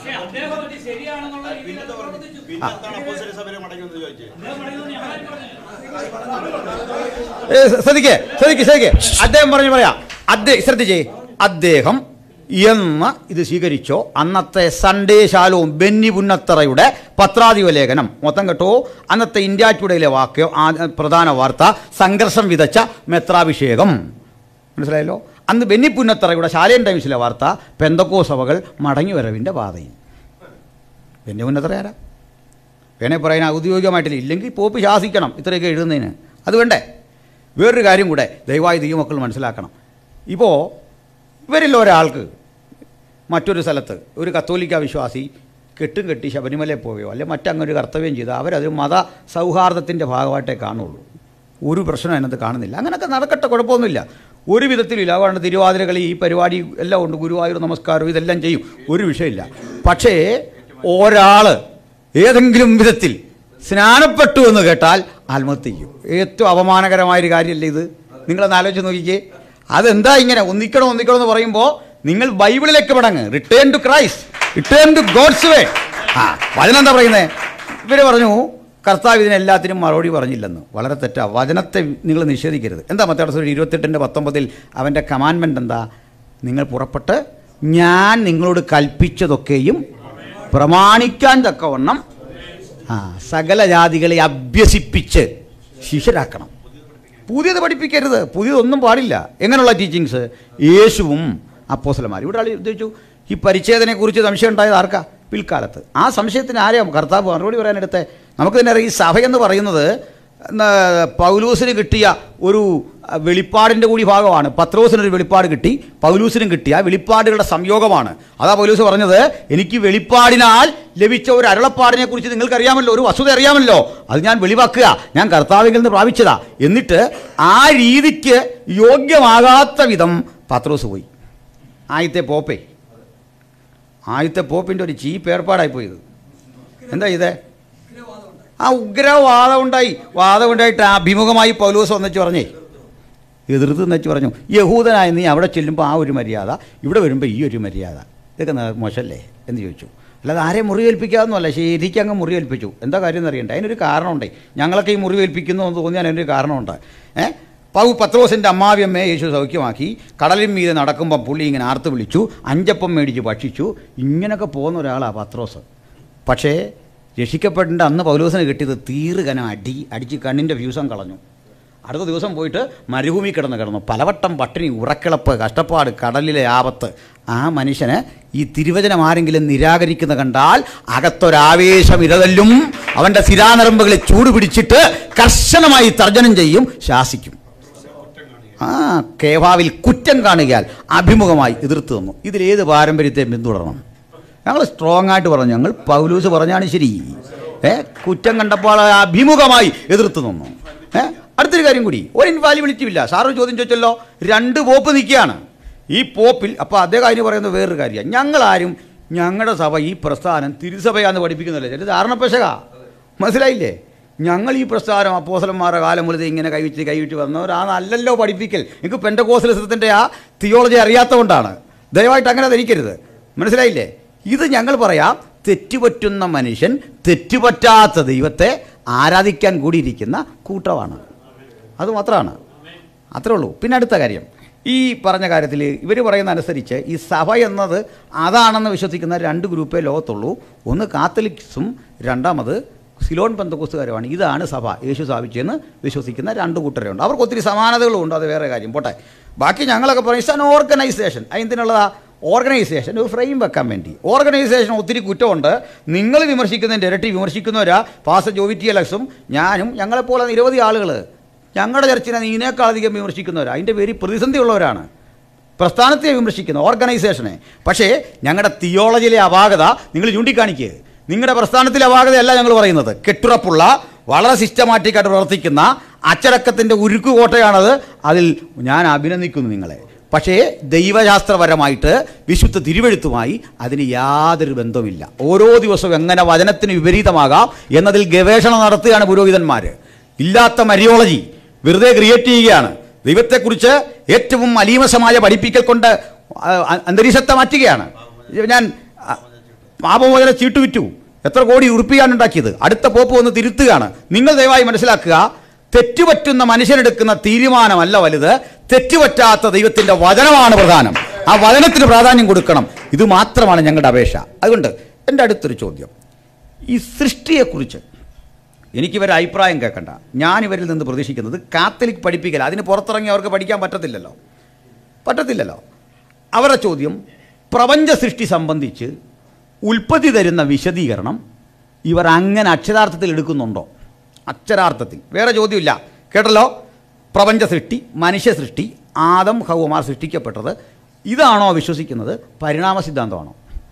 ശ്രദ്ധിക്കേ ശ്രദ്ധിക്കേ ശ്രദ്ധിക്കേ അദ്ദേഹം പറഞ്ഞു പറയാം. അദ്ദേഹം ശ്രദ്ധിച്ചേ, അദ്ദേഹം എന്ന് ഇത് സ്വീകരിച്ചോ അന്നത്തെ സൺഡേ ശാലോം ബെന്നി പുന്നത്തറയുടെ പത്രാധിപ ലേഖനം മൊത്തം കേട്ടോ. അന്നത്തെ ഇന്ത്യ ടുഡേയിലെ വാക്യോ പ്രധാന വാർത്ത സംഘർഷം വിതച്ച മെത്രാഭിഷേകം. മനസ്സിലായല്ലോ. അന്ന് ബെന്നി പുന്നത്തറയുടെ ശാലേം ടൈംസിലെ വാർത്ത പെന്തക്കോ സഭകൾ മടങ്ങിവരവിൻ്റെ പാതയിൽ. ബെന്നി പുന്നത്തറ ആരാ? വേണേ പറയാൻ ഔദ്യോഗികമായിട്ടില്ല, ഇല്ലെങ്കിൽ പോപ്പ് ശാസിക്കണം ഇത്രയൊക്കെ എഴുതുന്നതിന്. അത് വേണ്ടേ? വേറൊരു കാര്യം കൂടെ ദയവായി ദൈവമക്കൾ മനസ്സിലാക്കണം. ഇപ്പോൾ ഇവരിൽ ഒരാൾക്ക് മറ്റൊരു സ്ഥലത്ത് ഒരു കത്തോലിക്ക വിശ്വാസി കെട്ടും കെട്ടി ശബരിമലയിൽ പോവുകയോ അല്ലെങ്കിൽ മറ്റങ്ങൊരു കർത്തവ്യം ചെയ്ത് അവരത് മത സൗഹാർദ്ദത്തിൻ്റെ ഭാഗമായിട്ടേ കാണുള്ളൂ. ഒരു പ്രശ്നം അതിനകത്ത് കാണുന്നില്ല. അങ്ങനെയൊക്കെ നടക്കട്ടെ, കുഴപ്പമൊന്നുമില്ല, ഒരു വിധത്തിലില്ല. അതുകൊണ്ട് തിരുവാതിര കളി ഈ പരിപാടി എല്ലാം ഉണ്ട്, ഗുരുവായൂർ നമസ്കാരം ഇതെല്ലാം ചെയ്യും, ഒരു വിഷയമില്ല. പക്ഷേ ഒരാൾ ഏതെങ്കിലും വിധത്തിൽ സ്നാനപ്പെട്ടു എന്ന് കേട്ടാൽ ആത്മഹത്യ ചെയ്യും. ഏറ്റവും അപമാനകരമായൊരു കാര്യമല്ലേ ഇത്? നിങ്ങളൊന്ന് ആലോചിച്ച് നോക്കിക്കേ. അതെന്താ ഇങ്ങനെ ഒന്നിക്കണം ഒന്നിക്കണം എന്ന് പറയുമ്പോൾ നിങ്ങൾ ബൈബിളിലേക്ക് മടങ്ങ്. Return to Christ, return to God's way. ആ വചനം എന്താ പറയുന്നത്? ഇവർ പറഞ്ഞു കർത്താവ് ഇതിന് എല്ലാത്തിനും മറുപടി പറഞ്ഞില്ലെന്ന്. വളരെ തെറ്റാ. വചനത്തെ നിങ്ങൾ നിഷേധിക്കരുത്. എന്താ മത്തായി ഇരുപത്തെട്ടിൻ്റെ പത്തൊമ്പതിൽ അവൻ്റെ കമാൻമെൻ്റ് എന്താ? നിങ്ങൾ പുറപ്പെട്ട് ഞാൻ നിങ്ങളോട് കൽപ്പിച്ചതൊക്കെയും പ്രമാണിക്കാൻ തക്കവണ്ണം ആ സകല ജാതികളെ അഭ്യസിപ്പിച്ച് ശിഷ്യരാക്കണം. പുതിയത് പഠിപ്പിക്കരുത്, പുതിയതൊന്നും പാടില്ല. എങ്ങനെയുള്ള ടീച്ചിങ്സ്? യേശുവും അപ്പോസ്തലന്മാരും. ഇവിടെ ആൾ ഉദ്ദേശിച്ചു ഈ പരിച്ഛേദനയെക്കുറിച്ച് സംശയം ഉണ്ടായത് ആർക്കാ? പിൽക്കാലത്ത്. ആ സംശയത്തിന് ആരെയും കർത്താവ് മറുപടി പറയാനെടുത്ത് നമുക്ക് തന്നെ അറിയാം. ഈ സഭയെന്ന് പറയുന്നത് പൗലൂസിന് കിട്ടിയ ഒരു വെളിപ്പാടിൻ്റെ കൂടി ഭാഗമാണ്. പത്രോസിനൊരു വെളിപ്പാട് കിട്ടി, പൗലൂസിനും കിട്ടിയ വെളിപ്പാടുകളുടെ സംയോഗമാണ്. അതാ പൗലൂസ് പറഞ്ഞത്, എനിക്ക് വെളിപ്പാടിനാൽ ലഭിച്ച ഒരു അരുളപ്പാടിനെ കുറിച്ച് നിങ്ങൾക്കറിയാമല്ലോ, ഒരു വസ്തുത അറിയാമല്ലോ, അത് ഞാൻ വെളിവാക്കുക, ഞാൻ കർത്താവിൽ നിന്ന് പ്രാപിച്ചതാ. എന്നിട്ട് ആ രീതിക്ക് യോഗ്യമാകാത്ത വിധം പത്രോസ് പോയി. ആദ്യത്തെ പോപ്പേ ആദ്യത്തെ പോപ്പിൻ്റെ ഒരു ചീപ്പ് ഏർപ്പാടായിപ്പോയത്. എന്താ ഇതേ? ആ ഉഗ്രവാദം ഉണ്ടായി. വാദം ഉണ്ടായിട്ട് അഭിമുഖമായി പൗലോസ് വന്നിച്ച് പറഞ്ഞേ, എതിർത്ത് വെച്ച് പറഞ്ഞു, യഹൂദനായ നീ അവിടെ ചെല്ലുമ്പോൾ ആ ഒരു മര്യാദ, ഇവിടെ വരുമ്പോൾ ഈ ഒരു മര്യാദ, ഇതൊക്കെ മോശമല്ലേ എന്ന് ചോദിച്ചു. അല്ലാതെ ആരെയും മുറിവേൽപ്പിക്കാമെന്നല്ല, ശരിക്കും അങ്ങ് മുറിവേൽപ്പിച്ചു. എന്താ കാര്യം എന്നറിയണ്ടേ? അതിനൊരു കാരണമുണ്ടേ. ഞങ്ങളൊക്കെ ഈ മുറിവേൽപ്പിക്കുന്നു എന്ന് തോന്നിയാൽ അതിനൊരു കാരണമുണ്ട്. ഏഹ് പൗ പത്രോസിൻ്റെ അമ്മാവിയമ്മയെ യേശു സൗഖ്യമാക്കി. കടലിൻ മീതെ നടക്കുമ്പം പുള്ളി ഇങ്ങനെ ആർത്ത് വിളിച്ചു, അഞ്ചപ്പം മേടിച്ച് ഭക്ഷിച്ചു. ഇങ്ങനെയൊക്കെ പോകുന്ന ഒരാളാണ് പത്രോസ്. പക്ഷേ രക്ഷിക്കപ്പെടേണ്ട അന്ന് പൗലോസിന് കിട്ടിയത് തീറുകനം അടി അടിച്ച് കണ്ണിൻ്റെ ഫ്യൂസം കളഞ്ഞു. അടുത്ത ദിവസം പോയിട്ട് മരുഭൂമി കിടന്ന് കിടന്നു. പലവട്ടം പട്ടിണി, ഉറക്കിളപ്പ്, കഷ്ടപ്പാട്, കടലിലെ ആപത്ത്. ആ മനുഷ്യന് ഈ തിരുവചനം ആരെങ്കിലും നിരാകരിക്കുന്ന കണ്ടാൽ അകത്തൊരാവേശം ഇരതല്ലും, അവൻ്റെ സിരാനരമ്പുകളെ ചൂട് പിടിച്ചിട്ട് കർശനമായി തർജ്ജനം ചെയ്യും, ശാസിക്കും. ആ കേവാവിൽ കുറ്റം കാണുകയാൽ അഭിമുഖമായി എതിർത്ത് തന്നു. ഇതിലേത് പാരമ്പര്യത്തെ പിന്തുടരണം? ഞങ്ങൾ സ്ട്രോങ് ആയിട്ട് പറഞ്ഞു, ഞങ്ങൾ പൗലൂസ് പറഞ്ഞാണ് ശരി. ഏ കുറ്റം കണ്ടപ്പോൾ അഭിമുഖമായി എതിർത്ത് തന്നു. ഏ അടുത്തൊരു കാര്യം കൂടി, ഒരു ഇൻവാലിബിലിറ്റി ഇല്ല. സാറ് ചോദ്യം ചോദിച്ചല്ലോ, രണ്ട് പോപ്പ് നിൽക്കുകയാണ് ഈ പോപ്പിൽ. അപ്പോൾ അദ്ദേഹം അതിന് പറയുന്നത് വേറൊരു കാര്യമാണ്. ഞങ്ങളാരും ഞങ്ങളുടെ സഭ ഈ പ്രസ്ഥാനം തിരുസഭയാന്ന് പഠിപ്പിക്കുന്നില്ല. ചില ധാരണപ്പശക, മനസ്സിലായില്ലേ? ഞങ്ങൾ ഈ പ്രസ്ഥാനം അപ്പോസ്തലന്മാരുടെ കാലം മുതൽ ഇങ്ങനെ കൈവിച്ച് കൈവിട്ട് വന്നവർ ആ നല്ലല്ലോ പഠിപ്പിക്കൽ. എനിക്ക് പെന്തക്കോസ്തലിസത്തിൻ്റെ ആ തിയോളജി അറിയാത്തതുകൊണ്ടാണ്. ദയവായിട്ട് അങ്ങനെ ധരിക്കരുത്, മനസ്സിലായില്ലേ? ഇത് ഞങ്ങൾ പറയാം, തെറ്റുപറ്റുന്ന മനുഷ്യൻ തെറ്റുപറ്റാത്ത ദൈവത്തെ ആരാധിക്കാൻ കൂടിയിരിക്കുന്ന കൂട്ടമാണ്. അതുമാത്രമാണ്, അത്രേ ഉള്ളൂ. പിന്നെ അടുത്ത കാര്യം, ഈ പറഞ്ഞ കാര്യത്തിൽ ഇവർ പറയുന്ന അനുസരിച്ച് ഈ സഭ എന്നത് അതാണെന്ന് വിശ്വസിക്കുന്ന രണ്ട് ഗ്രൂപ്പേ ലോകത്തുള്ളൂ. ഒന്ന് കാത്തലിക്സും രണ്ടാമത് സിലോൺ പെന്തക്കോസ്തുകാരുമാണ്. ഇതാണ് സഭ യേശു സ്ഥാപിച്ചെന്ന് വിശ്വസിക്കുന്ന രണ്ട് കൂട്ടരുണ്ട്. അവർക്ക് ഒത്തിരി സമാനതകളുണ്ട്, അത് വേറെ കാര്യം പോട്ടെ. ബാക്കി ഞങ്ങളൊക്കെ പറയും ഇറ്റ്സ് ആൻ ഓർഗനൈസേഷൻ. അതിനുള്ള ഓർഗനൈസേഷൻ ഒരു ഫ്രെയിം വെക്കാൻ വേണ്ടി. ഓർഗനൈസേഷൻ ഒത്തിരി കുറ്റമുണ്ട്. നിങ്ങൾ വിമർശിക്കുന്നതിൻ്റെ ഇരട്ടി വിമർശിക്കുന്നവരാ പാസ്റ്റർ ജോവി ടി അലക്സും ഞാനും ഞങ്ങളെപ്പോലെ നിരവധി ആളുകൾ ഞങ്ങളുടെ ചർച്ചിനെ ഇതിനേക്കാളധികം വിമർശിക്കുന്നവരാ. അതിൻ്റെ പേര് പ്രതിസന്ധി ഉള്ളവരാണ്. പ്രസ്ഥാനത്തെ വിമർശിക്കുന്ന ഓർഗനൈസേഷനെ. പക്ഷേ ഞങ്ങളുടെ തിയോളജിയിലെ അപാകത നിങ്ങൾ ചൂണ്ടിക്കാണിക്കുക. നിങ്ങളുടെ പ്രസ്ഥാനത്തിലെ അപാകതയല്ല ഞങ്ങൾ പറയുന്നത്. കെട്ടുറപ്പുള്ള വളരെ സിസ്റ്റമാറ്റിക്കായിട്ട് പ്രവർത്തിക്കുന്ന അച്ചടക്കത്തിൻ്റെ ഉരുക്കുകോട്ടയാണത്. അതിൽ ഞാൻ അഭിനന്ദിക്കുന്നു നിങ്ങളെ. പക്ഷേ ദൈവശാസ്ത്രപരമായിട്ട് വിശുദ്ധ തിരുവെഴുത്തുമായി അതിന് യാതൊരു ബന്ധവുമില്ല. ഓരോ ദിവസവും എങ്ങനെ വചനത്തിന് വിപരീതമാകാം എന്നതിൽ ഗവേഷണം നടത്തുകയാണ് പുരോഹിതന്മാർ. ഇല്ലാത്ത മരിയോളജി വെറുതെ ക്രിയേറ്റ് ചെയ്യുകയാണ്. ദൈവത്തെക്കുറിച്ച് ഏറ്റവും അലീമസമായ പഠിപ്പിക്കൽ കൊണ്ട് അന്തരീക്ഷത്തെ മാറ്റുകയാണ്. ഞാൻ പാപമോചന ചീട്ട് വിറ്റു, എത്ര കോടി ഉറുപ്പിയാണ് ഉണ്ടാക്കിയത്, അടുത്ത പോപ്പ് വന്ന് തിരുത്തുകയാണ്. നിങ്ങൾ ദയവായി മനസ്സിലാക്കുക, തെറ്റുപറ്റുന്ന മനുഷ്യനെടുക്കുന്ന തീരുമാനമല്ല വലുത്, തെറ്റുപറ്റാത്ത ദൈവത്തിൻ്റെ വചനമാണ് പ്രധാനം. ആ വചനത്തിന് പ്രാധാന്യം കൊടുക്കണം. ഇത് മാത്രമാണ് ഞങ്ങളുടെ അപേക്ഷ. അതുകൊണ്ട് എൻ്റെ അടുത്തൊരു ചോദ്യം, ഈ സൃഷ്ടിയെക്കുറിച്ച് എനിക്കിവരെ അഭിപ്രായം കേൾക്കണ്ട. ഞാനിവരിൽ നിന്ന് പ്രതീക്ഷിക്കുന്നത് കാത്തലിക് പഠിപ്പിക്കൽ. അതിന് പുറത്തിറങ്ങി അവർക്ക് പഠിക്കാൻ പറ്റത്തില്ലല്ലോ പറ്റത്തില്ലല്ലോ അവരുടെ ചോദ്യം പ്രപഞ്ച സൃഷ്ടി സംബന്ധിച്ച് ഉൽപ്പത്തി തരുന്ന വിശദീകരണം ഇവർ അങ്ങനെ അക്ഷരാർത്ഥത്തിൽ എടുക്കുന്നുണ്ടോ? അക്ഷരാർത്ഥത്തിൽ. വേറെ ചോദ്യമില്ല. കേട്ടല്ലോ, പ്രപഞ്ച സൃഷ്ടി, മനുഷ്യ സൃഷ്ടി, ആദം ഹവ്വമാർ സൃഷ്ടിക്കപ്പെട്ടത്, ഇതാണോ വിശ്വസിക്കുന്നത്? പരിണാമ സിദ്ധാന്തമാണോ?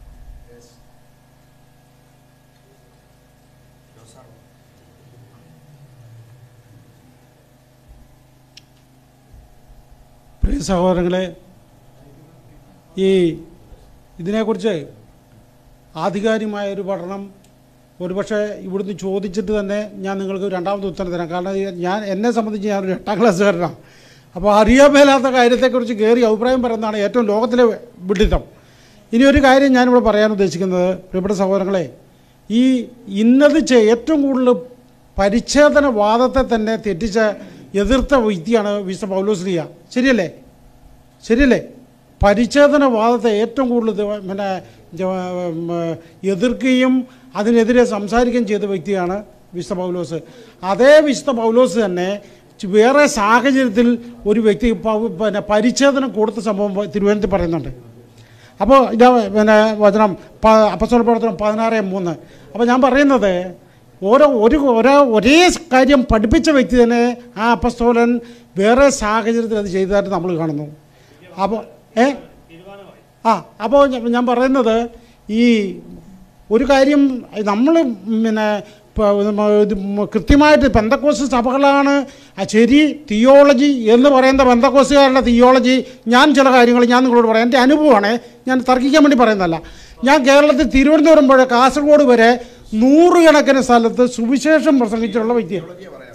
പ്രിയ സഹോദരങ്ങളെ, ഈ ഇതിനെക്കുറിച്ച് ആധികാരികമായ ഒരു പഠനം ഒരുപക്ഷെ ഇവിടുന്ന് ചോദിച്ചിട്ട് തന്നെ ഞാൻ നിങ്ങൾക്ക് രണ്ടാമത് ഉത്തരം തരാം. കാരണം ഞാൻ എന്നെ സംബന്ധിച്ച് ഞാനൊരു എട്ടാം ക്ലാസ്സുകാരനാണ്. അപ്പോൾ അറിയാൻ മേലാത്ത കാര്യത്തെക്കുറിച്ച് കയറി അഭിപ്രായം പറയുന്നതാണ് ഏറ്റവും ലോകത്തിലെ വിഡിത്തം. ഇനി ഒരു കാര്യം ഞാനിവിടെ പറയാൻ ഉദ്ദേശിക്കുന്നത്, പ്രിയപ്പെട്ട സഹോദരങ്ങളെ, ഈ ഇന്നത് ഏറ്റവും കൂടുതൽ പരിച്ഛേദനവാദത്തെ തന്നെ തെറ്റിച്ച എതിർത്ത വ്യക്തിയാണ് വിശുദ്ധ പൗലോസ്ലീഹ. ശരിയല്ലേ? ശരിയല്ലേ? പരിച്ഛേദനവാദത്തെ ഏറ്റവും കൂടുതൽ പിന്നെ എതിർക്കുകയും അതിനെതിരെ സംസാരിക്കുകയും ചെയ്ത വ്യക്തിയാണ് വിശുദ്ധ പൗലോസ്. അതേ വിശുദ്ധ പൗലോസ് തന്നെ വേറെ സാഹചര്യത്തിൽ ഒരു വ്യക്തി പിന്നെ പരിച്ഛേദനം കൊടുത്ത സംഭവം തിരുവനന്തപുരത്ത് പറയുന്നുണ്ട്. അപ്പോൾ ഇതാ പിന്നെ വചനം അപ്പസ്തോല പ്രവർത്തനം പതിനാറ് മൂന്ന്. അപ്പോൾ ഞാൻ പറയുന്നത് ഓരോ ഒരു ഓരോ ഒരേ കാര്യം പഠിപ്പിച്ച വ്യക്തി തന്നെ ആ അപ്പസ്തോലൻ വേറെ സാഹചര്യത്തിൽ അത് ചെയ്തതായിട്ട് നമ്മൾ കാണുന്നു. അപ്പോൾ ഏ ആ അപ്പോൾ ഞാൻ പറയുന്നത് ഈ ഒരു കാര്യം നമ്മൾ പിന്നെ കൃത്യമായിട്ട് പെന്തക്കോസ്റ്റ് സഭകളാണ് ശരി തിയോളജി എന്ന് പറയുന്ന പെന്തക്കോസ്റ്റുകാരുടെ തിയോളജി. ഞാൻ ചില കാര്യങ്ങൾ ഞാൻ നിങ്ങളോട് പറയാം, എൻ്റെ അനുഭവമാണ്, ഞാൻ തർക്കിക്കാൻ വേണ്ടി പറയുന്നതല്ല. ഞാൻ കേരളത്തിൽ തിരുവനന്തപുരം പുഴ കാസർഗോഡ് വരെ നൂറുകണക്കിന് സ്ഥലത്ത് സുവിശേഷം പ്രസംഗിച്ചിട്ടുള്ള വ്യക്തിയാണ്.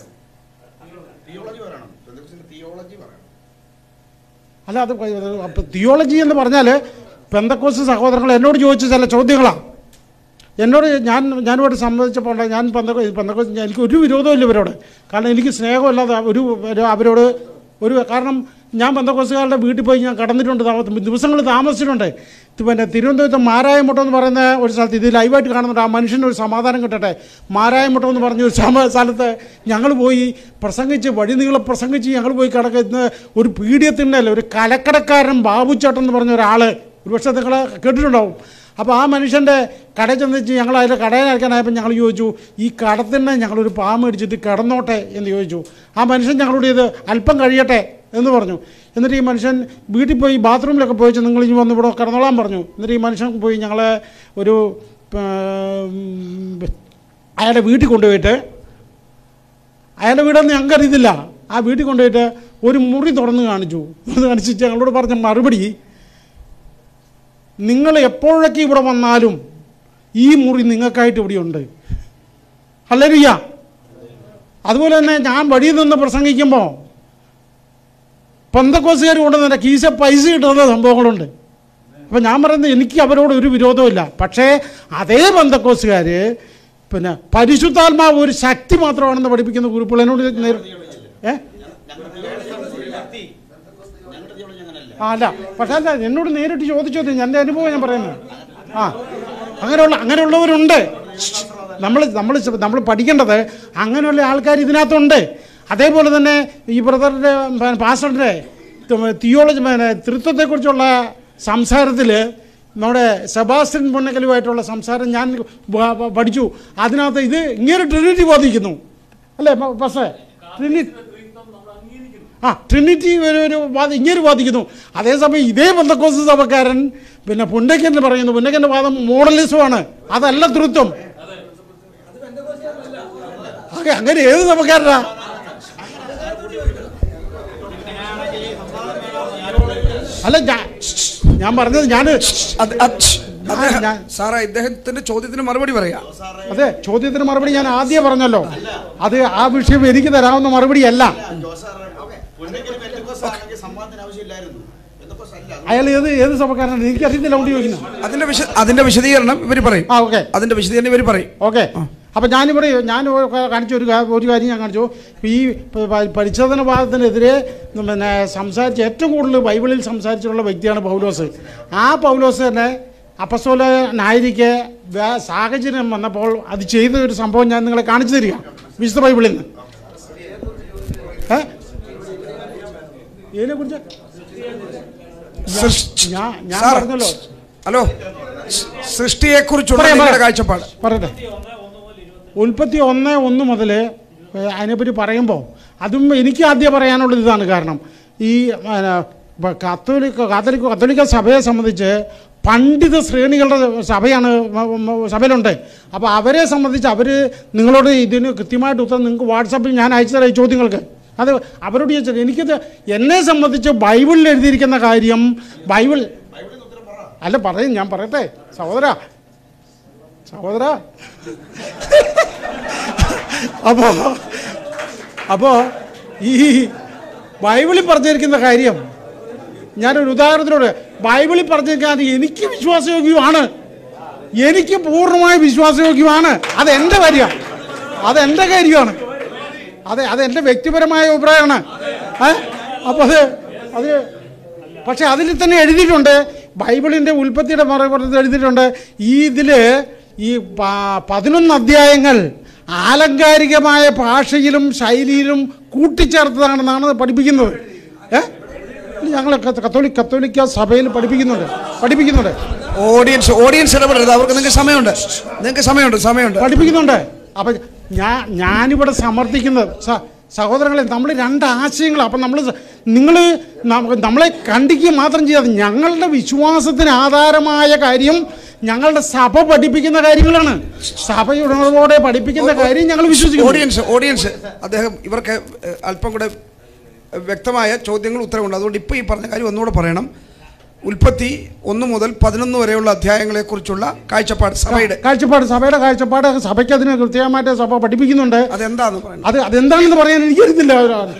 അല്ല, അത് തിയോളജി എന്ന് പറഞ്ഞാൽ പെന്തക്കോസ്റ്റ് സഹോദരങ്ങൾ എന്നോട് ചോദിച്ച ചില ചോദ്യങ്ങളാണ്. എന്നോട് ഞാൻ ഞാനിവിടെ സംബന്ധിച്ചപ്പോൾ ഞാൻ പെന്തക്കോ പെന്തക്കോസ്റ്റ് എനിക്ക് ഒരു വിരോധമില്ല ഇവരോട്. കാരണം എനിക്ക് സ്നേഹമില്ലാതെ ഒരു അവരോട് ഒരു കാരണം ഞാൻ പെന്തക്കോസ്റ്റുകാരുടെ വീട്ടിൽ പോയി ഞാൻ കടന്നിട്ടുണ്ട്, ദിവസങ്ങൾ താമസിച്ചിട്ടുണ്ട്. പിന്നെ തിരുവനന്തപുരത്ത് മാരായമുട്ടം എന്ന് പറയുന്ന ഒരു സ്ഥലത്ത് ഇത് ലൈവായിട്ട് കാണുന്നുണ്ട്. ആ മനുഷ്യന് ഒരു സമാധാനം കിട്ടട്ടെ. മാരായമുട്ടം എന്ന് പറഞ്ഞ ഒരു സമ സ്ഥലത്ത് ഞങ്ങൾ പോയി പ്രസംഗിച്ച് വഴി നീളെ പ്രസംഗിച്ച് ഞങ്ങൾ പോയി കിടക്കുന്ന ഒരു പീഡിയത്തിൻ്റെ ഒരു കലക്കടക്കാരൻ ബാബുച്ചേട്ടൻ എന്ന് പറഞ്ഞ ഒരാൾ ഒരുപക്ഷെ നിങ്ങൾ കേട്ടിട്ടുണ്ടാവും. അപ്പോൾ ആ മനുഷ്യൻ്റെ കടയിൽ ചെന്ന് വെച്ച് ഞങ്ങൾ അതിൻ്റെ കടയിലയക്കാനായപ്പോൾ ഞങ്ങൾ ചോദിച്ചു, ഈ കടത്തിനെ ഞങ്ങളൊരു പാ മേടിച്ചിട്ട് കിടന്നോട്ടെ എന്ന് ചോദിച്ചു. ആ മനുഷ്യൻ ഞങ്ങളോട് ഇത് അല്പം കഴിയട്ടെ എന്ന് പറഞ്ഞു. എന്നിട്ട് ഈ മനുഷ്യൻ വീട്ടിൽ പോയി ബാത്റൂമിലൊക്കെ പോയിച്ച് നിങ്ങൾ ഇനി വന്ന് ഇവിടെ കിടന്നോളാൻ പറഞ്ഞു. എന്നിട്ട് ഈ മനുഷ്യൻ പോയി ഞങ്ങളെ ഒരു അയാളുടെ വീട്ടിൽ കൊണ്ടുപോയിട്ട്, അയാളുടെ വീടൊന്നും ഞങ്ങൾക്ക് അറിയത്തില്ല, ആ വീട്ടിൽ കൊണ്ടുപോയിട്ട് ഒരു മുറി തുറന്ന് കാണിച്ചു. അത് കാണിച്ചിട്ട് ഞങ്ങളോട് പറഞ്ഞ മറുപടി, നിങ്ങൾ എപ്പോഴൊക്കെ ഇവിടെ വന്നാലും ഈ മുറി നിങ്ങൾക്കായിട്ട് ഇവിടെയുണ്ട്. ഹല്ലേലൂയ. അതുപോലെ തന്നെ ഞാൻ വഴിയിൽ നിന്ന് പ്രസംഗിക്കുമ്പോൾ പെന്തക്കോസ്തുകാർ കൊണ്ടുവന്ന കീശ പൈസ കിട്ടുന്ന സംഭവങ്ങളുണ്ട്. അപ്പം ഞാൻ പറയുന്നത് എനിക്ക് അവരോട് ഒരു വിരോധമില്ല. പക്ഷേ അതേ പെന്തക്കോസ്തുകാർ പിന്നെ പരിശുദ്ധാത്മാവ് ഒരു ശക്തി മാത്രമാണെന്ന് പഠിപ്പിക്കുന്ന ഗ്രൂപ്പുകൾ എന്നോട് ഏ ആ അല്ല പക്ഷേ അല്ല എന്നോട് നേരിട്ട് ചോദിച്ചത് എൻ്റെ അനുഭവം ഞാൻ പറയുന്നത്. ആ അങ്ങനെയുള്ള അങ്ങനെയുള്ളവരുണ്ട്. നമ്മൾ നമ്മൾ നമ്മൾ പഠിക്കേണ്ടത് അങ്ങനെയുള്ള ആൾക്കാർ ഇതിനകത്തുണ്ട്. അതേപോലെ തന്നെ ഈ ബ്രദറിൻ്റെ പാസ്റ്ററിൻ്റെ തിയോളജി തൃത്വത്തെക്കുറിച്ചുള്ള സംസാരത്തിൽ നമ്മുടെ സെബാസ്റ്റ്യൻ പൊന്നക്കലുമായിട്ടുള്ള സംസാരം ഞാൻ പഠിച്ചു. അതിനകത്ത് ഇത് ഇങ്ങനെ ട്രിനിറ്റി വാദിക്കുന്നു അല്ലേ പക്ഷേ ട്രിനി ആ ട്രിനിറ്റി ഒരു ഒരു വാദം ഇങ്ങനെ വാദിക്കുന്നു. അതേസമയം ഇതേ പെന്തക്കോസ്ത് സഭക്കാരൻ പിന്നെ പുന്നക്കൻ പറയുന്നു പുന്നക്കൻ്റെ വാദം മോഡലിസമാണ്, അതല്ല തൃത്വം. അങ്ങനെ ഏത് സഭക്കാരനാ? അല്ല ഞാൻ പറഞ്ഞത് ഞാൻ സാറേ ഇദ്ദേഹത്തിന്റെ ചോദ്യത്തിന് മറുപടി പറയാം. അതെ ചോദ്യത്തിന് മറുപടി ഞാൻ ആദ്യം പറഞ്ഞല്ലോ. അത് ആ വിഷയം എനിക്ക് തരാവുന്ന മറുപടിയല്ല. അയാൾ ഏത് ഏത് സഭക്കാരനാണ് എനിക്ക് അറിയത്തില്ല. കൊണ്ട് ചോദിക്കുന്നത് അതിന്റെ അതിന്റെ വിശദീകരണം ഇവർ പറയും. ആ ഓക്കെ അതിന്റെ വിശദീകരണം ഇവർ പറയും. ഓക്കെ അപ്പം ഞാനിവിടെ ഞാൻ കാണിച്ച ഒരു ഒരു കാര്യം ഞാൻ കാണിച്ചു. ഈ പരിച്ഛേദനവാദത്തിനെതിരെ പിന്നെ സംസാരിച്ച ഏറ്റവും കൂടുതൽ ബൈബിളിൽ സംസാരിച്ചിട്ടുള്ള വ്യക്തിയാണ് പൗലോസ്. ആ പൗലോസ് തന്നെ അപ്പസ്തോലനായിരിക്കെ സാഹചര്യം വന്നപ്പോൾ അത് ചെയ്ത ഒരു സംഭവം ഞാൻ നിങ്ങളെ കാണിച്ചു തരിക വിശുദ്ധ ബൈബിളിൽ നിന്ന്. ഏ ഇതിനെക്കുറിച്ച് ഞാൻ ഞാൻ പറഞ്ഞല്ലോ. ഹലോ സൃഷ്ടിയെ കുറിച്ചുള്ള കാഴ്ചപ്പാട് പറയട്ടെ. ഉൽപ്പത്തി ഒന്ന് ഒന്ന് മുതൽ അതിനെപ്പറ്റി പറയുമ്പോൾ അതും എനിക്ക് ആദ്യം പറയാനുള്ളത് ഇതാണ്. കാരണം ഈ കത്തോലിക്ക കാത്തലിക്ക കത്തോലിക്ക സഭയെ സംബന്ധിച്ച് പണ്ഡിത ശ്രേണികളുടെ സഭയാണ് സഭയിലുണ്ട്. അപ്പോൾ അവരെ സംബന്ധിച്ച് അവർ നിങ്ങളോട് ഇതിന് കൃത്യമായിട്ട് ഉത്തരം നിങ്ങൾക്ക് വാട്സാപ്പിൽ ഞാൻ അയച്ചു തരാം ഈ ചോദ്യങ്ങൾക്ക്. അത് അവരോട് ചോദിച്ചത് എനിക്കത് എന്നെ സംബന്ധിച്ച് ബൈബിളിൽ എഴുതിയിരിക്കുന്ന കാര്യം ബൈബിൾ അല്ല പറയും ഞാൻ പറയട്ടെ സഹോദര സഹോദര അപ്പോ അപ്പോ ഈ ബൈബിളിൽ പറഞ്ഞിരിക്കുന്ന കാര്യം ഞാനൊരു ഉദാഹരണത്തിലൂടെ ബൈബിളിൽ പറഞ്ഞിരിക്കുന്നത് എനിക്ക് വിശ്വാസയോഗ്യമാണ്, എനിക്ക് പൂർണ്ണമായ വിശ്വാസയോഗ്യമാണ്. അതെൻ്റെ കാര്യമാണ്, അതെൻ്റെ കാര്യമാണ്, അതെ അതെൻ്റെ വ്യക്തിപരമായ അഭിപ്രായമാണ്. ഏ അപ്പോൾ അത് അത് പക്ഷെ അതിൽ തന്നെ എഴുതിയിട്ടുണ്ട്, ബൈബിളിൻ്റെ ഉൽപ്പത്തിയുടെ മറുപടി എഴുതിയിട്ടുണ്ട് ഈ ഇതിൽ ഈ പതിനൊന്ന് അധ്യായങ്ങൾ ആലങ്കാരികമായ ഭാഷയിലും ശൈലിയിലും കൂട്ടിച്ചേർത്തതാണെന്നാണ് പഠിപ്പിക്കുന്നത്. ഏ ഞങ്ങൾ കത്തോലിക്ക കത്തോലിക്ക സഭയിൽ പഠിപ്പിക്കുന്നുണ്ട് പഠിപ്പിക്കുന്നുണ്ട് ഓഡിയൻസ് ഓഡിയൻസ് ഇടപെടരുത്, അവർക്ക് നിങ്ങൾക്ക് സമയമുണ്ട് നിങ്ങൾക്ക് സമയമുണ്ട് സമയമുണ്ട് പഠിപ്പിക്കുന്നുണ്ട്. അപ്പം ഞാൻ ഞാനിവിടെ സമർത്ഥിക്കുന്നത് സഹോദരങ്ങളെ നമ്മൾ രണ്ട് ആശയങ്ങൾ. അപ്പം നമ്മൾ നിങ്ങൾ നമ്മളെ ഖണ്ഡിക്കുക മാത്രം ചെയ്യാതെ ഞങ്ങളുടെ വിശ്വാസത്തിന് ആധാരമായ കാര്യം ഞങ്ങളുടെ സഭ പഠിപ്പിക്കുന്ന കാര്യങ്ങളാണ്. സഭയോടെ പഠിപ്പിക്കുന്ന കാര്യം ഞങ്ങൾ വിശ്വസിക്കുന്നു. ഓഡിയൻസ് ഓഡിയൻസ് അദ്ദേഹം ഇവർക്ക് അല്പം കൂടെ വ്യക്തമായ ചോദ്യങ്ങൾ ഉത്തരവുണ്ട്. അതുകൊണ്ട് ഇപ്പോൾ ഈ പറഞ്ഞ കാര്യം ഒന്നുകൂടെ പറയണം. ഉൽപ്പത്തി ഒന്ന് മുതൽ പതിനൊന്ന് വരെയുള്ള അധ്യായങ്ങളെ കുറിച്ചുള്ള കാഴ്ചപ്പാട് സഭയുടെ കാഴ്ചപ്പാട് സഭയുടെ കാഴ്ചപ്പാട് സഭയ്ക്ക് അതിന് കൃത്യമായിട്ട് സഭ പഠിപ്പിക്കുന്നുണ്ട്. അതെന്താന്ന് പറയുന്നത് അത് അതെന്താണെന്ന് പറയാൻ എനിക്കറിയത്തില്ല.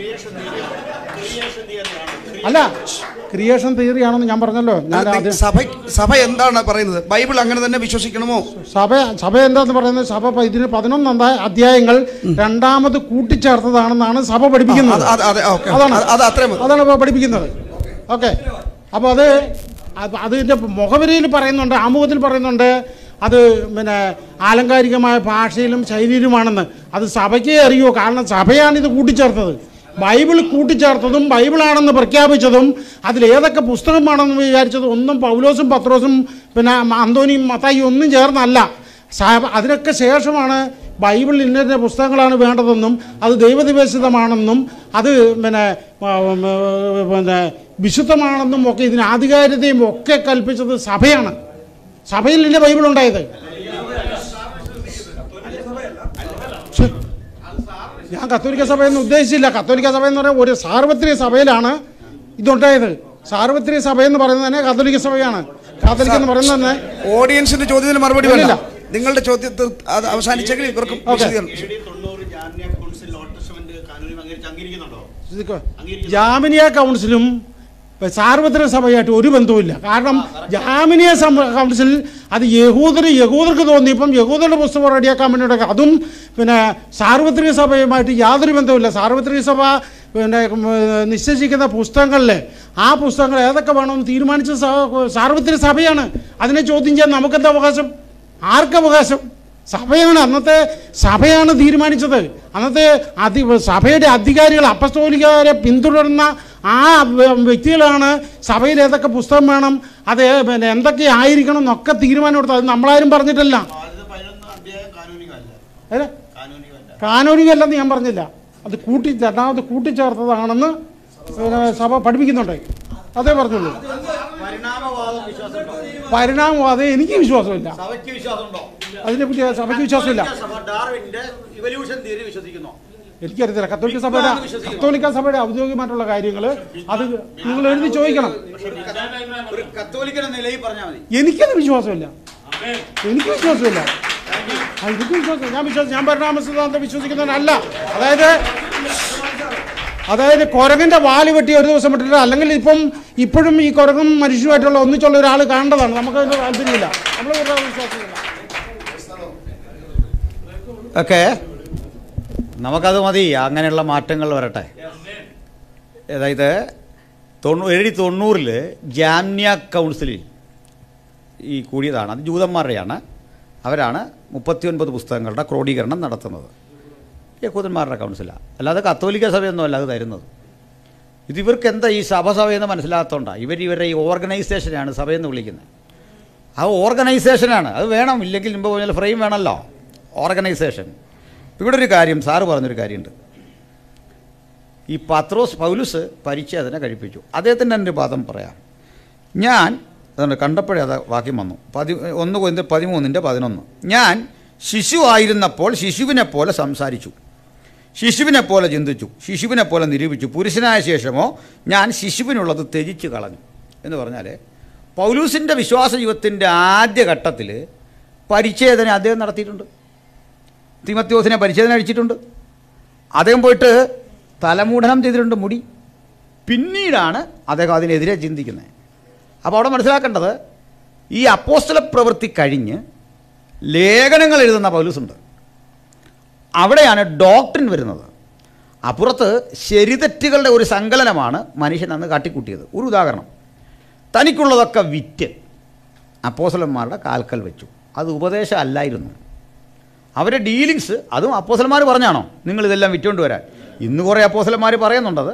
അല്ല ക്രിയേഷൻ തിയറി ആണെന്ന് ഞാൻ പറഞ്ഞല്ലോ. ഞാൻ സഭ സഭ എന്താണ് പറയുന്നത്? ബൈബിൾ അങ്ങനെ തന്നെ വിശ്വസിക്കണമോ? സഭ സഭ എന്താന്ന് പറയുന്നത്? സഭ ഇതിന് പതിനൊന്ന് അധ്യായങ്ങൾ രണ്ടാമത് കൂട്ടിച്ചേർത്തതാണെന്നാണ് സഭ പഠിപ്പിക്കുന്നത്. അതാണ് അതാണ് പഠിപ്പിക്കുന്നത്. ഓക്കെ അപ്പോൾ അത് അതിൻ്റെ മുഖവരിയിൽ പറയുന്നുണ്ട്, ആമുഖത്തിൽ പറയുന്നുണ്ട് അത് പിന്നെ ആലങ്കാരികമായ ഭാഷയിലും ശൈലിയിലുമാണെന്ന്. അത് സഭയ്ക്കേ അറിയൂ, കാരണം സഭയാണിത് കൂട്ടിച്ചേർത്തത്. ബൈബിൾ കൂട്ടിച്ചേർത്തതും ബൈബിളാണെന്ന് പ്രഖ്യാപിച്ചതും അതിലേതൊക്കെ പുസ്തകമാണെന്ന് വിചാരിച്ചതും ഒന്നും പൗലോസും പത്രോസും പിന്നെ അന്തോനിയും മത്തായിയും ഒന്നും ചേർന്നല്ല. അതിനൊക്കെ ശേഷമാണ് ബൈബിളിൽ ഇന്ന പുസ്തകങ്ങളാണ് വേണ്ടതെന്നും അത് ദൈവനിവേശിതമാണെന്നും അത് പിന്നെ പിന്നെ വിശുദ്ധമാണെന്നും ഒക്കെ ഇതിന് ആധികാരികതയും ഒക്കെ കൽപ്പിച്ചത് സഭയാണ്. സഭയിൽ ഇന്ന ബൈബിൾ ഉണ്ടായത്. ഞാൻ കത്തോലിക്ക സഭയെന്ന് ഉദ്ദേശിച്ചില്ല. കത്തോലിക്ക സഭ എന്ന് പറയുന്നത് ഒരു സാർവത്രിക സഭയിലാണ് ഇതുണ്ടായത്. സാർവത്രിക സഭ എന്ന് പറയുന്നത് തന്നെ കത്തോലിക്ക സഭയാണ്. കാത്തലിക് എന്ന് പറയുന്നത് തന്നെ. ഓഡിയൻസിന്റെ ചോദ്യത്തിന് മറുപടി വേണ്ട. നിങ്ങളുടെ ചോദ്യത്തിൽ അവസാനിച്ചെങ്കിൽ ഇവർക്കും ജാമിനിയ കൗൺസിലും സാർവത്രിക സഭയായിട്ട് ഒരു ബന്ധവുമില്ല. കാരണം ജാമിനിയ കൗൺസിൽ അത് യഹൂദര് യഹൂദർക്ക് തോന്നിയപ്പം യഹൂദരുടെ പുസ്തകം റെഡിയാക്കാൻ വേണ്ടിയിട്ട് അതും പിന്നെ സാർവത്രിക സഭയുമായിട്ട് യാതൊരു ബന്ധവുമില്ല. സാർവത്രിക സഭ പിന്നെ നിശ്ചയിക്കുന്ന പുസ്തകങ്ങളിൽ ആ പുസ്തകങ്ങൾ ഏതൊക്കെ വേണമെന്ന് തീരുമാനിച്ച സാർവത്രിക സഭയാണ്. അതിനെ ചോദ്യം ചെയ്യാൻ നമുക്കെന്താ അവകാശം? ആർക്കവകാശം? സഭയാണ്, അന്നത്തെ സഭയാണ് തീരുമാനിച്ചത്. അന്നത്തെ അധി സഭയുടെ അധികാരികൾ, അപ്പസ്തോലികരെ പിന്തുടരുന്ന ആ വ്യക്തികളാണ് സഭയിൽ ഏതൊക്കെ പുസ്തകം വേണം, അത് പിന്നെ എന്തൊക്കെ ആയിരിക്കണം എന്നൊക്കെ തീരുമാനം എടുത്തത്. അത് നമ്മളാരും പറഞ്ഞിട്ടില്ല. അല്ലേ, കാനൂനികല്ലെന്ന് ഞാൻ പറഞ്ഞില്ല. അത് കൂട്ടി രണ്ടാമത് കൂട്ടിച്ചേർത്തതാണെന്ന് സഭ പഠിപ്പിക്കുന്നുണ്ട്. അതേ പറഞ്ഞുള്ളൂ. പരിണാമവാദം എനിക്ക് വിശ്വാസമില്ല. അതിനെപ്പറ്റി സഭയ്ക്ക് വിശ്വാസമില്ല. എനിക്കറിയത്തില്ല. കത്തോലിക്ക സഭയുടെ കത്തോലിക്ക സഭയുടെ ഔദ്യോഗികമായിട്ടുള്ള കാര്യങ്ങൾ അത് നിങ്ങൾ എഴുതി ചോദിക്കണം. എനിക്കത് വിശ്വാസമില്ല. എനിക്ക് വിശ്വാസമില്ല. എനിക്ക് വിശ്വാസം ഞാൻ വിശ്വാസം ഞാൻ പരിണാമ സിദ്ധാന്തം വിശ്വസിക്കുന്നവനല്ല. അതായത് അതായത് കുരങ്ങൻ്റെ വാല് വെട്ടി ഒരു ദിവസം വിട്ടിട്ട്, അല്ലെങ്കിൽ ഇപ്പം ഇപ്പോഴും ഈ കുരങ്ങും മനുഷ്യനുമായിട്ടുള്ള ഒന്നിച്ചുള്ള ഒരാൾ കാണേണ്ടതാണ്. നമുക്ക് അതിന് താല്പര്യമില്ല. നമ്മൾ വിശ്വാസമില്ല. ഓക്കെ, നമുക്കത് മതി. അങ്ങനെയുള്ള മാറ്റങ്ങൾ വരട്ടെ. അതായത് തൊണ്ണൂ ഏഴി തൊണ്ണൂറിൽ ജാമ്യ കൗൺസിലിൽ ഈ കൂടിയതാണ്. അത് ജൂതന്മാരുടെയാണ്. അവരാണ് മുപ്പത്തി ഒൻപത് പുസ്തകങ്ങളുടെ ക്രോഡീകരണം നടത്തുന്നത്. യഹൂദന്മാരുടെ കൗൺസിലാണ്, അല്ലാതെ കത്തോലിക്ക സഭയൊന്നും അല്ല അത് തരുന്നത്. ഇത് ഇവർക്ക് എന്താ ഈ സഭ സഭയെന്ന് മനസ്സിലാകത്തോണ്ടാണ് ഇവർ ഇവരുടെ ഈ ഓർഗനൈസേഷനാണ് സഭയെന്ന് വിളിക്കുന്നത്. ആ ഓർഗനൈസേഷനാണ്, അത് വേണം. ഇല്ലെങ്കിൽ മുമ്പ് പറഞ്ഞാൽ ഫ്രെയിം വേണമല്ലോ, ഓർഗനൈസേഷൻ. ഇവിടെ ഒരു കാര്യം സാറ് പറഞ്ഞൊരു കാര്യമുണ്ട്. ഈ പത്രോസ് പൗലുസ് പരിച്ഛേദന കഴിപ്പിച്ചു. അദ്ദേഹത്തിൻ്റെ ഒരു പദം പറയാം. ഞാൻ അതുകൊണ്ട് കണ്ടപ്പോഴേ അത് വാക്യം വന്നു. പതി ഒന്ന് കൊരിന്ത്യർ പതിമൂന്നിൻ്റെ പതിനൊന്ന്. ഞാൻ ശിശു ആയിരുന്നപ്പോൾ ശിശുവിനെ പോലെ സംസാരിച്ചു, ശിശുവിനെ പോലെ ചിന്തിച്ചു, ശിശുവിനെ പോലെ നിരൂപിച്ചു. പുരുഷനായ ശേഷമോ ഞാൻ ശിശുവിനുള്ളത് ത്യജിച്ച് കളഞ്ഞു എന്ന് പറഞ്ഞാൽ പൗലൂസിൻ്റെ വിശ്വാസ ജീവിതത്തിൻ്റെ ആദ്യഘട്ടത്തിൽ പരിച്ഛേദന അദ്ദേഹം നടത്തിയിട്ടുണ്ട്. തീമത്യോസിനെ പരിച്ഛേദന അഴിച്ചിട്ടുണ്ട്. അദ്ദേഹം പോയിട്ട് തലമൂടനം ചെയ്തിട്ടുണ്ട്, മുടി. പിന്നീടാണ് അദ്ദേഹം അതിനെതിരെ ചിന്തിക്കുന്നത്. അപ്പോൾ അവിടെ മനസ്സിലാക്കേണ്ടത്, ഈ അപ്പോസ്തല പ്രവൃത്തി കഴിഞ്ഞ് ലേഖനങ്ങൾ എഴുതുന്ന പൗലൂസുണ്ട്. അവിടെയാണ് ഡോക്ട്രിൻ വരുന്നത്. അപ്പുറത്ത് ശരിതെറ്റുകളുടെ ഒരു സങ്കലനമാണ് മനുഷ്യൻ അന്ന് കാട്ടിക്കൂട്ടിയത്. ഒരു ഉദാഹരണം, തനിക്കുള്ളതൊക്കെ വിറ്റ് അപ്പോസ്തലന്മാരുടെ കാൽക്കൽ വെച്ചു. അത് ഉപദേശം അല്ലായിരുന്നു. അവരുടെ ഡീലിങ്സ് അതും അപ്പോസ്തലന്മാർ പറഞ്ഞാണോ നിങ്ങളിതെല്ലാം വിറ്റുകൊണ്ട് വരാൻ? ഇന്ന് കുറേ അപ്പോസ്തലന്മാർ പറയുന്നുണ്ടത്.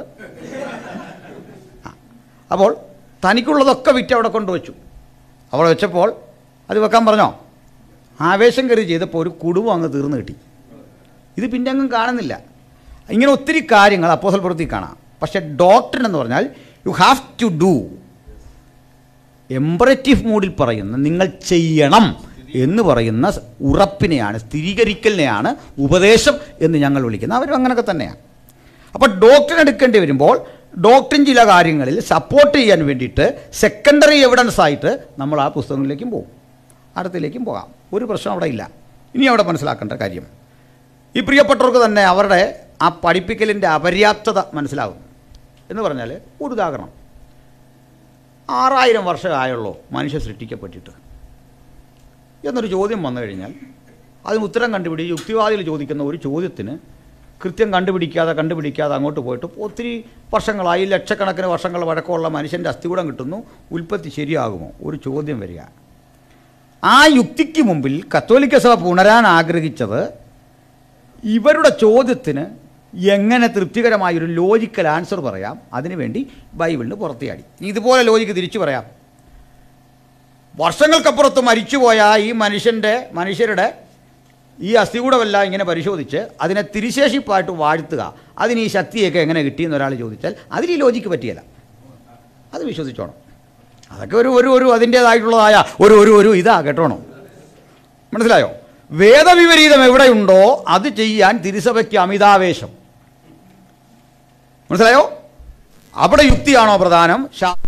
അപ്പോൾ തനിക്കുള്ളതൊക്കെ വിറ്റ് അവിടെ കൊണ്ടുവച്ചു. അവിടെ വെച്ചപ്പോൾ അത് വെക്കാൻ പറഞ്ഞോ? ആവേശം കയറി ചെയ്തപ്പോൾ ഒരു കുടുംബം അങ്ങ് തീർന്നു കിട്ടി. ഇത് പിന്നെ അങ്ങും കാണുന്നില്ല. ഇങ്ങനെ ഒത്തിരി കാര്യങ്ങൾ അപ്പോസ്തല പ്രവൃത്തി കാണാം. പക്ഷേ ഡോക്ട്രിൻ എന്ന് പറഞ്ഞാൽ you have to do, imperative മൂഡിൽ പറയുന്ന നിങ്ങൾ ചെയ്യണം എന്ന് പറയുന്ന ഉറപ്പിനെയാണ്, സ്ഥിരീകരിക്കലിനെയാണ് ഉപദേശം എന്ന് ഞങ്ങൾ വിളിക്കുന്നത്. അവരും അങ്ങനെയൊക്കെ തന്നെയാണ്. അപ്പോൾ ഡോക്ട്രിൻ എടുക്കേണ്ടി വരുമ്പോൾ ഡോക്ട്രിൻ ചില കാര്യങ്ങളിൽ സപ്പോർട്ട് ചെയ്യാൻ വേണ്ടിയിട്ട് സെക്കൻഡറി എവിഡൻസ് ആയിട്ട് നമ്മൾ ആ പുസ്തകങ്ങളിലേക്കും പോകും, അടുത്തിലേക്കും പോകാം. ഒരു പ്രശ്നം അവിടെ ഇല്ല. ഇനി അവിടെ മനസ്സിലാക്കേണ്ട കാര്യം, ഈ പ്രിയപ്പെട്ടവർക്ക് തന്നെ അവരുടെ ആ പഠിപ്പിക്കലിൻ്റെ അപര്യാപ്തത മനസ്സിലാകും. എന്ന് പറഞ്ഞാൽ ഒരു ഉദാഹരണം, ആറായിരം വർഷമായുള്ളൂ മനുഷ്യ സൃഷ്ടിക്കപ്പെട്ടിട്ട് എന്നൊരു ചോദ്യം വന്നു കഴിഞ്ഞാൽ അതിന് ഉത്തരം കണ്ടുപിടി യുക്തിവാദികൾ ചോദിക്കുന്ന ഒരു ചോദ്യത്തിന് കൃത്യം കണ്ടുപിടിക്കാതെ കണ്ടുപിടിക്കാതെ അങ്ങോട്ട് പോയിട്ട് ഒത്തിരി വർഷങ്ങളായി, ലക്ഷക്കണക്കിന് വർഷങ്ങൾ വഴക്കമുള്ള മനുഷ്യൻ്റെ അസ്ഥികൂടം കിട്ടുന്നു. ഉൽപ്പത്തി ശരിയാകുമോ? ഒരു ചോദ്യം വരിക. ആ യുക്തിക്ക് മുമ്പിൽ കത്തോലിക്ക സഭ പുണരാൻ ആഗ്രഹിച്ചത് ഇവരുടെ ചോദ്യത്തിന് എങ്ങനെ തൃപ്തികരമായൊരു ലോജിക്കൽ ആൻസർ പറയാം, അതിനുവേണ്ടി ബൈബിളിന് പുറത്തിയാടി. ഇതുപോലെ ലോജിക്ക് തിരിച്ചു പറയാം. വർഷങ്ങൾക്കപ്പുറത്ത് മരിച്ചുപോയ ഈ മനുഷ്യൻ്റെ മനുഷ്യരുടെ ഈ അസ്ഥികൂടമെല്ലാം ഇങ്ങനെ പരിശോധിച്ച് അതിനെ തിരിശേഷിപ്പായിട്ട് വാഴ്ത്തുക, അതിന് ഈ ശക്തിയൊക്കെ എങ്ങനെ കിട്ടിയെന്ന് ഒരാൾ ചോദിച്ചാൽ അതിൽ ഈ ലോജിക്ക് പറ്റിയല്ല. അത് വിശ്വസിച്ചോണം. അതൊക്കെ ഒരു ഒരു ഒരു അതിൻ്റേതായിട്ടുള്ളതായ ഒരു ഒരു ഒരു ഇതാ കേട്ടോണം. മനസ്സിലായോ? വേദവിപരീതം എവിടെയുണ്ടോ അത് ചെയ്യാൻ തിരുസഭയ്ക്ക് അമിതാവേശം. മനസ്സിലായോ? അവിടെ യുക്തിയാണോ പ്രധാനം?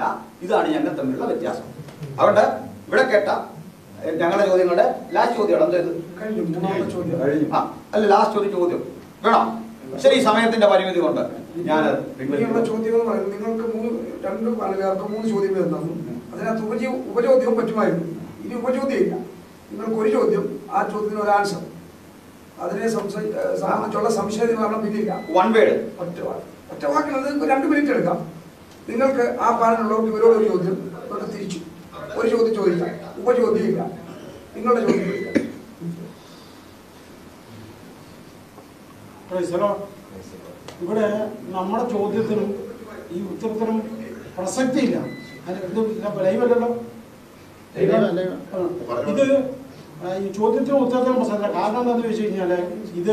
ഇതാണ് ഞങ്ങൾ തമ്മിലുള്ള വ്യത്യാസം. അതുകൊണ്ട് ഇവിടെ കേട്ട ഞങ്ങളുടെ ചോദ്യങ്ങളുടെ ലാസ്റ്റ് ചോദ്യം എന്ത് കഴിഞ്ഞു? ആ അല്ല, ലാസ്റ്റ് ഒരു ചോദ്യം വേണം. ശരി, സമയത്തിന്റെ പരിമിതി കൊണ്ട് ഞാൻ ചോദ്യങ്ങൾ പറയുന്നത് നിങ്ങൾക്ക് മൂന്ന് രണ്ട് പാനലുകാർക്ക് മൂന്ന് ചോദ്യങ്ങൾ തന്നു. അതിനകത്ത് ഉപജീ ഉപചോദ്യവും പറ്റുമായിരുന്നു. ഇനി ഉപചോദ്യം ഇല്ല. നിങ്ങൾക്ക് ഒരു ചോദ്യം, ആ ചോദ്യത്തിന് ഒരു ആൻസർ. അതിനെ സംബന്ധിച്ചുള്ള സംശയ നിവാരണം പിന്നില്ല. വൺ വേർഡ് ഒറ്റ വാക്ക് ഒറ്റ വാക്കിന് നിങ്ങൾക്ക് രണ്ട് മിനിറ്റ് എടുക്കാം. നിങ്ങൾക്ക് ആ പാനലുള്ളവർക്ക് ഇവരോട് ഒരു ചോദ്യം, ഇവർക്ക് തിരിച്ചു ഒരു ചോദ്യം ചോദിക്കാം. ഉപചോദ്യം ഇല്ല. നിങ്ങളുടെ ചോദ്യം ചോദിക്കാം. ഇവിടെ നമ്മുടെ ചോദ്യത്തിനും ഈ ഉത്തരത്തിനും പ്രസക്തിയില്ല. ലൈവല്ലല്ലോ ഇത്. ഈ ചോദ്യത്തിനും ഉത്തരത്തിനും പ്രസക്തി. കാരണം എന്താണെന്ന് ചോദിച്ചു കഴിഞ്ഞാൽ ഇത്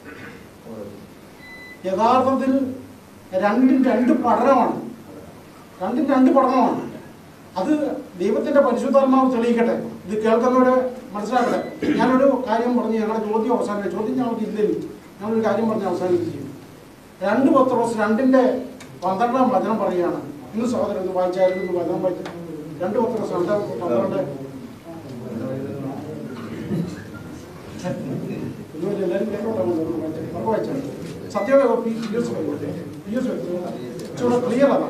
യഥാർത്ഥത്തിൽ രണ്ടും രണ്ട് പഠനമാണ്. രണ്ടും രണ്ട് പഠനമാണ്. അത് ദൈവത്തിന്റെ പരിശുദ്ധാത്മാവ് തെളിയിക്കട്ടെ. ഇത് കേൾക്കുന്നവരെ മനസ്സിലാക്കട്ടെ. ഞാനൊരു കാര്യം പറഞ്ഞ് ഞങ്ങളുടെ ചോദ്യം അവസാനിപ്പിക്കും. ചോദ്യം ഞങ്ങൾക്ക് ഇല്ലെങ്കിൽ ഞങ്ങളൊരു കാര്യം പറഞ്ഞ് അവസാനിപ്പിക്കും. രണ്ട് പത്രോസ് രണ്ടിന്റെ പന്ത്രണ്ടാം വചനം പറയുകയാണ്. ഇന്ന് സഹോദരൻ ഒന്ന് വായിച്ചായിരുന്നു. ഇന്ന് വചനം വായിച്ചു. രണ്ട് പത്രോസ് രണ്ട് പന്ത്രണ്ട് എല്ലാവരും കേട്ടോട്ടെ. വായിച്ചാൽ സത്യം ക്ലിയർ ആണ്.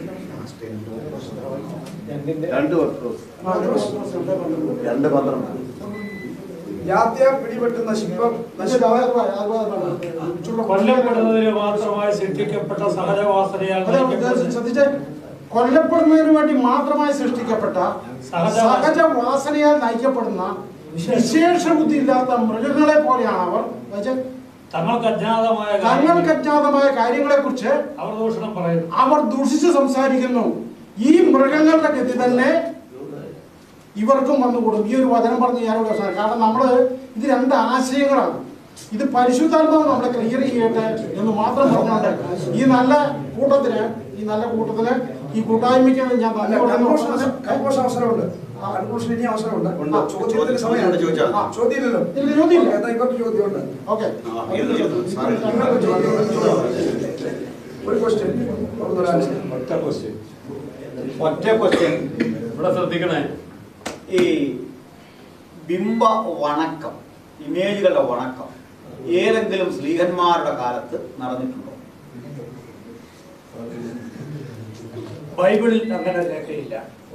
ജാത്യ പിടിപെട്ട് നശിപ്പം കൊല്ലപ്പെടുന്നതിന് മാത്രമായി സൃഷ്ടിക്കപ്പെട്ട സഹജവാസനയാൽ ശ്രദ്ധിച്ച് കൊല്ലപ്പെടുന്നതിന് വേണ്ടി മാത്രമായി സൃഷ്ടിക്കപ്പെട്ട സഹജവാസനയാൽ നയിക്കപ്പെടുന്ന വിശേഷ ബുദ്ധി ഇല്ലാത്ത മൃഗങ്ങളെ പോലെയാണ് അവർ. തങ്ങൾക്ക് അജ്ഞാതമായ തങ്ങൾക്ക് അജ്ഞാതമായ കാര്യങ്ങളെ കുറിച്ച് അവർ ദൂഷണം പറയുന്നു. അവർ ദൂഷിച്ച് സംസാരിക്കുന്നു. ഈ മൃഗങ്ങളുടെ ഗതി തന്നെ ഇവർക്കും വന്നുകൂടും. ഈ ഒരു വചനം പറഞ്ഞ് ഞാനിവിടെ അവസാനം. കാരണം നമ്മൾ ഇത് രണ്ട് ആശയങ്ങളാണ്. ഇത് പരിശുദ്ധാത്മാവ് നമ്മളെ ക്ലിയർ ചെയ്യട്ടെ എന്ന് മാത്രം പറഞ്ഞുകൊണ്ട് ഈ നല്ല കൂട്ടത്തിന് ഈ നല്ല കൂട്ടത്തിന് ഈ കൂട്ടായ്മയ്ക്ക് ഞാൻ അവസരമുണ്ട്. ഇനി അവസരമുണ്ട്. ചോദ്യത്തിന് സമയമാണ്. ചോദ്യമില്ലല്ലോ. ഇവർക്ക് ചോദ്യമുണ്ട്. ഓക്കെ, ഒരു ക്വസ്റ്റ്യൻ. ഒറ്റ ക്വസ്റ്റ്യൻ ഒറ്റ ക്വസ്റ്റ്യൻ ഇവിടെ ശ്രദ്ധിക്കണേ. ഈ ബിംബ വണക്കം, ഇമേജുകളുടെ വണക്കം ഏതെങ്കിലും സ്ത്രീഹന്മാരുടെ കാലത്ത് നടന്നിട്ടുണ്ടോ? ബൈബിളിൽ അങ്ങനെ രേഖയില്ല.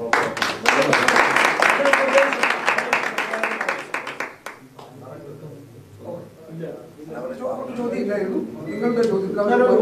ചോദ്യമില്ലായിരുന്നു. നിങ്ങളുടെ ചോദ്യം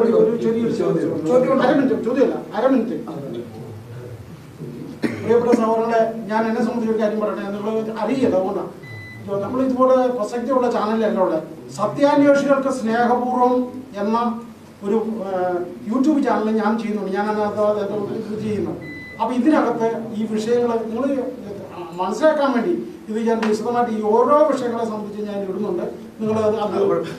ചോദ്യമല്ല അര മിനിറ്റ്. പ്രിയപ്പെട്ട സഹോദരങ്ങളെ, ഞാൻ എന്നെ സംബന്ധിച്ച് ഒരു കാര്യം പറയട്ടെ. നിങ്ങൾ അറിയില്ല, അതുകൊണ്ടാണ് നമ്മൾ ഇതുപോലെ പ്രസക്തിയുള്ള ചാനലല്ല ഉള്ളത്. സത്യാന്വേഷികൾക്ക് സ്നേഹപൂർവ്വം എന്ന ഒരു യൂട്യൂബ് ചാനൽ ഞാൻ ചെയ്യുന്നുണ്ട്. ഞാൻ അതിനകത്ത് ഇത് ചെയ്യുന്നു. അപ്പം ഇതിനകത്ത് ഈ വിഷയങ്ങൾ നിങ്ങൾ മനസ്സിലാക്കാൻ വേണ്ടി ഇത് ഞാൻ വിശദമായിട്ട് ഈ ഓരോ വിഷയങ്ങളെ സംബന്ധിച്ച് ഞാൻ ഇടുന്നുണ്ട്. നിങ്ങൾ അത്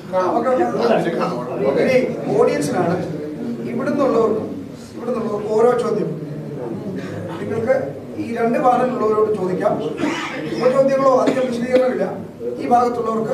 ഓഡിയൻസിനാണ്. ഇവിടുന്നുള്ളവർക്കും ഇവിടുന്നുള്ളവർക്കും ഓരോ ചോദ്യം നിങ്ങൾക്ക് ഈ രണ്ട് പാനലുള്ളവരോട് ചോദിക്കാം. ഉപചോദ്യങ്ങളോ അധികം വിശദീകരണമില്ല. ഈ ഭാഗത്തുള്ളവർക്ക്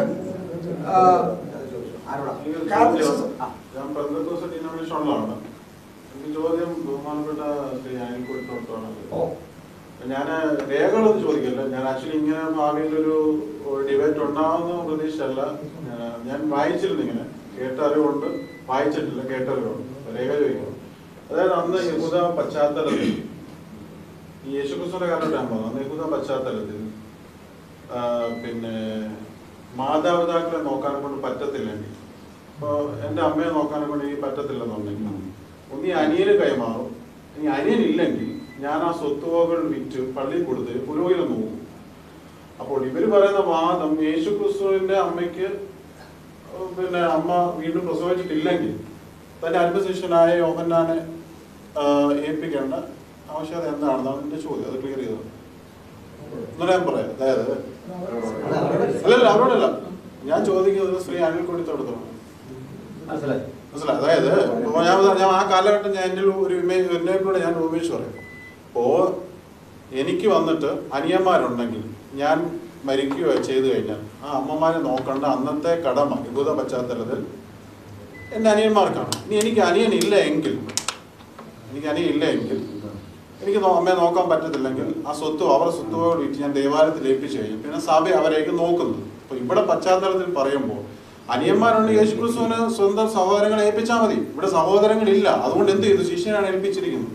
ചോദ്യം ബഹുമാനപ്പെട്ട ശ്രീ അനിൽക്കുട്ടോടാണ്. ഞാൻ രേഖകളൊന്നും ചോദിക്കില്ല. ഞാൻ ആക്ച്വലി ഇങ്ങനെ ഭാവിയിലൊരു ഡിബേറ്റ് ഉണ്ടാകുന്ന പ്രതീക്ഷയല്ല. ഞാൻ വായിച്ചിരുന്നു, ഇങ്ങനെ കേട്ടറിവുണ്ട്, വായിച്ചിട്ടില്ല, കേട്ടറിവുണ്ട്. രേഖ ചോദിക്കണം. അതായത് അന്ന് യഹൂദ പശ്ചാത്തലത്തിൽ ഈ യേശുക്രിസ്തുവിന്റെ കാലഘട്ടം പോകുന്നത്. അന്ന് യഹൂദ പശ്ചാത്തലത്തിൽ പിന്നെ മാതാപിതാക്കളെ നോക്കാനെ കൊണ്ട് പറ്റത്തില്ലെങ്കിൽ, ഇപ്പോൾ എൻ്റെ അമ്മയെ നോക്കാനെ കൊണ്ട് എനിക്ക് പറ്റത്തില്ലെന്നുണ്ടെങ്കിൽ ഒന്നീ അനിയന് കൈമാറും. ഇനി അനിയനില്ലെങ്കിൽ ഞാൻ ആ സ്വത്തുവകൾ വിറ്റ് പള്ളിയിൽ കൊടുത്ത് പുരോഹിതൻ നോക്കും. അപ്പോൾ ഇവർ പറയുന്ന വാദം യേശുക്രിസ്തുവിന്റെ അമ്മയ്ക്ക് പിന്നെ അമ്മ വീണ്ടും പ്രസവിച്ചിട്ടില്ലെങ്കിൽ തന്റെ അല്പശിഷ്യനായ യോഹന്നാനെ ഏൽപ്പിക്കേണ്ട ആവശ്യകത എന്താണെന്നാണ് എന്റെ ചോദ്യം. അത് ക്ലിയർ ചെയ്തത് എന്നാണ് ഞാൻ പറയാം. അതായത് അല്ലല്ല അവരോടല്ല ഞാൻ ചോദിക്കുന്നത് ശ്രീ അനിൽക്കുട്ടത്തോടത്തോളം മനസ്സിലായി മനസ്സിലായി അതായത് ഞാൻ ഞാൻ ആ കാലഘട്ടം ഞാൻ എൻ്റെ ഒരു ഇമേജ് എന്നോട് ഞാൻ ഉപേക്ഷിച്ച് പറയും. അപ്പോൾ എനിക്ക് വന്നിട്ട് അനിയന്മാരുണ്ടെങ്കിൽ ഞാൻ മരിക്കുകയോ ചെയ്തു കഴിഞ്ഞാൽ ആ അമ്മമാരെ നോക്കേണ്ട അന്നത്തെ കടമ യഹൂദ പശ്ചാത്തലത്തിൽ എൻ്റെ അനിയന്മാർക്കാണ്. ഇനി എനിക്ക് അനിയനില്ല എങ്കിൽ എനിക്ക് അനിയനില്ല എങ്കിൽ എനിക്ക് അമ്മയെ നോക്കാൻ പറ്റത്തില്ലെങ്കിൽ ആ സ്വത്ത് അവരുടെ സ്വത്തുവോട് വിറ്റ് ഞാൻ ദേവാലയത്തിൽ ഏൽപ്പിച്ചു കഴിഞ്ഞു. പിന്നെ സഭ അവരേക്ക് നോക്കുന്നത്. അപ്പൊ ഇവിടെ പശ്ചാത്തലത്തിൽ പറയുമ്പോൾ അനിയന്മാരുണ്ട്, യേശുക്രിസ്തുവിന് സ്വന്തം സഹോദരങ്ങളെ ഏൽപ്പിച്ചാൽ മതി. ഇവിടെ സഹോദരങ്ങളില്ല, അതുകൊണ്ട് എന്ത് ചെയ്തു? ശിഷ്യനാണ് ഏൽപ്പിച്ചിരിക്കുന്നത്.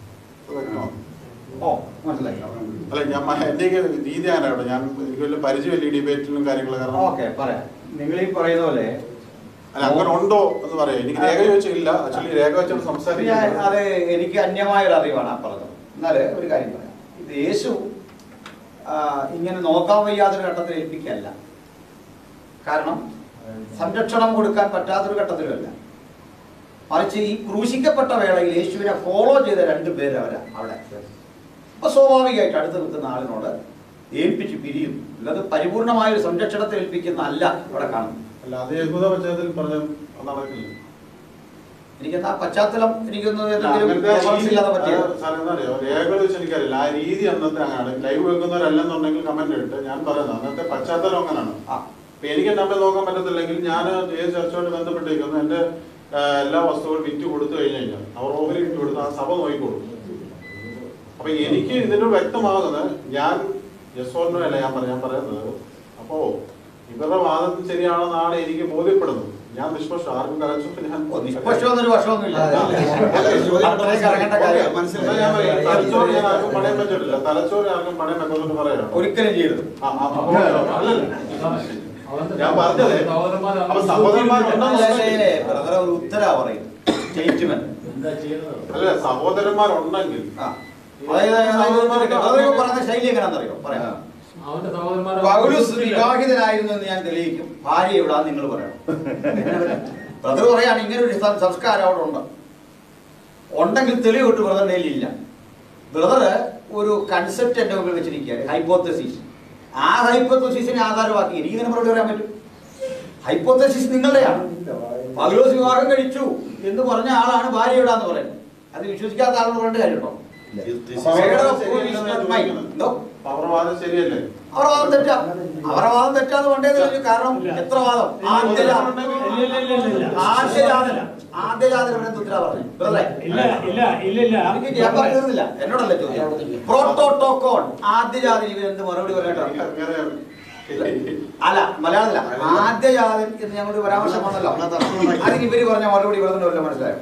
ഓ മനസ്സിലായി. അല്ല ഞാൻ എന്റെ രീതി ആരാണ്, ഞാൻ എനിക്ക് വലിയ പരിചയമില്ല ഈ ഡിബേറ്റിലും കാര്യങ്ങളും. കാരണം ഓക്കെ പറയാം. നിങ്ങൾ ഈ പറയുന്ന പോലെ അല്ല അങ്ങനെ ഉണ്ടോ എന്ന് പറയാം. എനിക്ക് രേഖ ചോദിച്ചില്ല, ആക്ച്വലി രേഖ വെച്ചാൽ സംസാരിക്കാൻ അത് എനിക്ക് അന്യമായ ഒരു അറിവാണ് ആ പറഞ്ഞത്. എന്നാല് ഒരു കാര്യം പറയാം. ഇത് യേശു ഇങ്ങനെ നോക്കാൻ വയ്യാത്തൊരു ഘട്ടത്തിൽ ഏൽപ്പിക്കുകയല്ല. കാരണം സംരക്ഷണം കൊടുക്കാൻ പറ്റാത്തൊരു ഘട്ടത്തിലുമല്ല. മറിച്ച് ഈ ക്രൂശിക്കപ്പെട്ട വേളയിൽ യേശുവിനെ ഫോളോ ചെയ്ത രണ്ട് പേര് അവരാ അവിടെ. അപ്പൊ സ്വാഭാവികമായിട്ട് അടുത്ത് നിൽക്കുന്ന ആളിനോട് ഏൽപ്പിച്ച് പിരിയും. അല്ലാതെ പരിപൂർണമായ ഒരു സംരക്ഷണത്തെ ഏൽപ്പിക്കുന്ന അല്ല അവിടെ കാണുന്നു. അല്ല അത് യഹൂദ പശ്ചാത്തലത്തിൽ പറഞ്ഞ നടക്കില്ല. എനിക്കെന്താ പശ്ചാത്തലം എനിക്കൊന്നും രേഖകൾ വെച്ച് എനിക്കറിയില്ല. ആ രീതി അന്നത്തെ അങ്ങനെയാണ്. ലൈവ് വെക്കുന്നവരല്ലെന്നുണ്ടെങ്കിൽ കമന്റ് ഇട്ട് ഞാൻ പറയുന്നത് അന്നത്തെ പശ്ചാത്തലം അങ്ങനെയാണ്. അപ്പൊ എനിക്ക് എന്റെ അമ്മയെ നോക്കാൻ പറ്റത്തില്ലെങ്കിൽ ഞാൻ ഏത് ചർച്ചയോട് ബന്ധപ്പെട്ടിരിക്കുന്നു. എന്റെ എല്ലാ വസ്തുക്കളും വിറ്റ് കൊടുത്തു കഴിഞ്ഞു കഴിഞ്ഞാൽ അവർ ഓഹരി വിറ്റ് കൊടുത്ത് ആ സഭ നോക്കിക്കൊടുക്കും. അപ്പൊ എനിക്ക് ഇതിന് വ്യക്തമാകുന്നത് ഞാൻ യസോറിനോ അല്ല ഞാൻ പറയാൻ പറയുന്നത്. അപ്പോ ഇവരുടെ വാദത്തിൽ ശരിയാണെന്നാണ് എനിക്ക് ബോധ്യപ്പെടുന്നത്. ഞാൻ നിഷ്പക്ഷം ആർക്കും കലച്ചു തലച്ചോറ് ഞാൻ ആർക്കും പണയം വെച്ചിട്ടില്ല. തലച്ചോറ് ആർക്കും പണയം വെക്കുന്നുണ്ട് പറയാം ഒരിക്കലും ചെയ്തു. ഞാൻ പറഞ്ഞത് അപ്പൊ സഹോദരന്മാരുണ്ടെങ്കിൽ ഉത്തരവാ പറയുന്നത് അല്ല സഹോദരന്മാരുണ്ടെങ്കിൽ പറയുന്ന ശൈലി എങ്ങനെയാണെന്നറിയോ പറയാം. പൗലോസ് വിവാഹിതനായിരുന്നു എന്ന് ഞാൻ തെളിയിക്കും. ഭാര്യ എവിടാ നിങ്ങൾ പറയണം. ബ്രദർ പറയാണ് ഇങ്ങനെ ഒരു സംസ്കാരം അവിടെ ഉണ്ട്. ഉണ്ടെങ്കിൽ തെളിവ് വിട്ട് ബ്രദറിന്റെ കയ്യിലില്ല. ബ്രദർ ഒരു കൺസെപ്റ്റ് എന്റെ മുമ്പിൽ വെച്ചിരിക്കുകയാണ്, ഹൈപ്പോത്തസിസ്. ആ ഹൈപ്പോത്തസിസിനെ ആധാരമാക്കി എനിക്ക് ഇങ്ങനെ മറുപടി പറയാൻ പറ്റും. ഹൈപ്പോത്തസിസ് നിങ്ങളുടെയാണ്. പൗലോസ് വിവാഹം കഴിച്ചു എന്ന് പറഞ്ഞ ആളാണ് ഭാര്യ എവിടാന്ന് പറയുന്നത്. അത് വിശ്വസിക്കാത്ത ആളെന്ന് പറഞ്ഞിട്ട് കാര്യമുണ്ടോ? അവരുടെ വാദം ശരിയല്ലേ? അവരുടെ വാദം തെറ്റാ. അവരുടെ വാദം തെറ്റാന്ന് വേണ്ടത്. കാരണം എത്ര വാദം? ആദ്യജാതന ആദ്യജാതന ഉത്തര പറഞ്ഞു. ഞാൻ പറഞ്ഞിരുന്നില്ല, എന്നോടല്ല ചോദ്യം. പ്രോട്ടോട്ടോക്കോൺ ആദ്യജാതൻ ഇവർ എന്ത് മറുപടി പറയട്ടോ? അല്ല മലയാളത്തില ആദ്യജാതൻ എന്ന് ഞങ്ങളുടെ പരാമർശം വന്നല്ലോ. അതിന് ഇവര് പറഞ്ഞ മറുപടി പറഞ്ഞല്ലോ, മനസ്സിലായോ?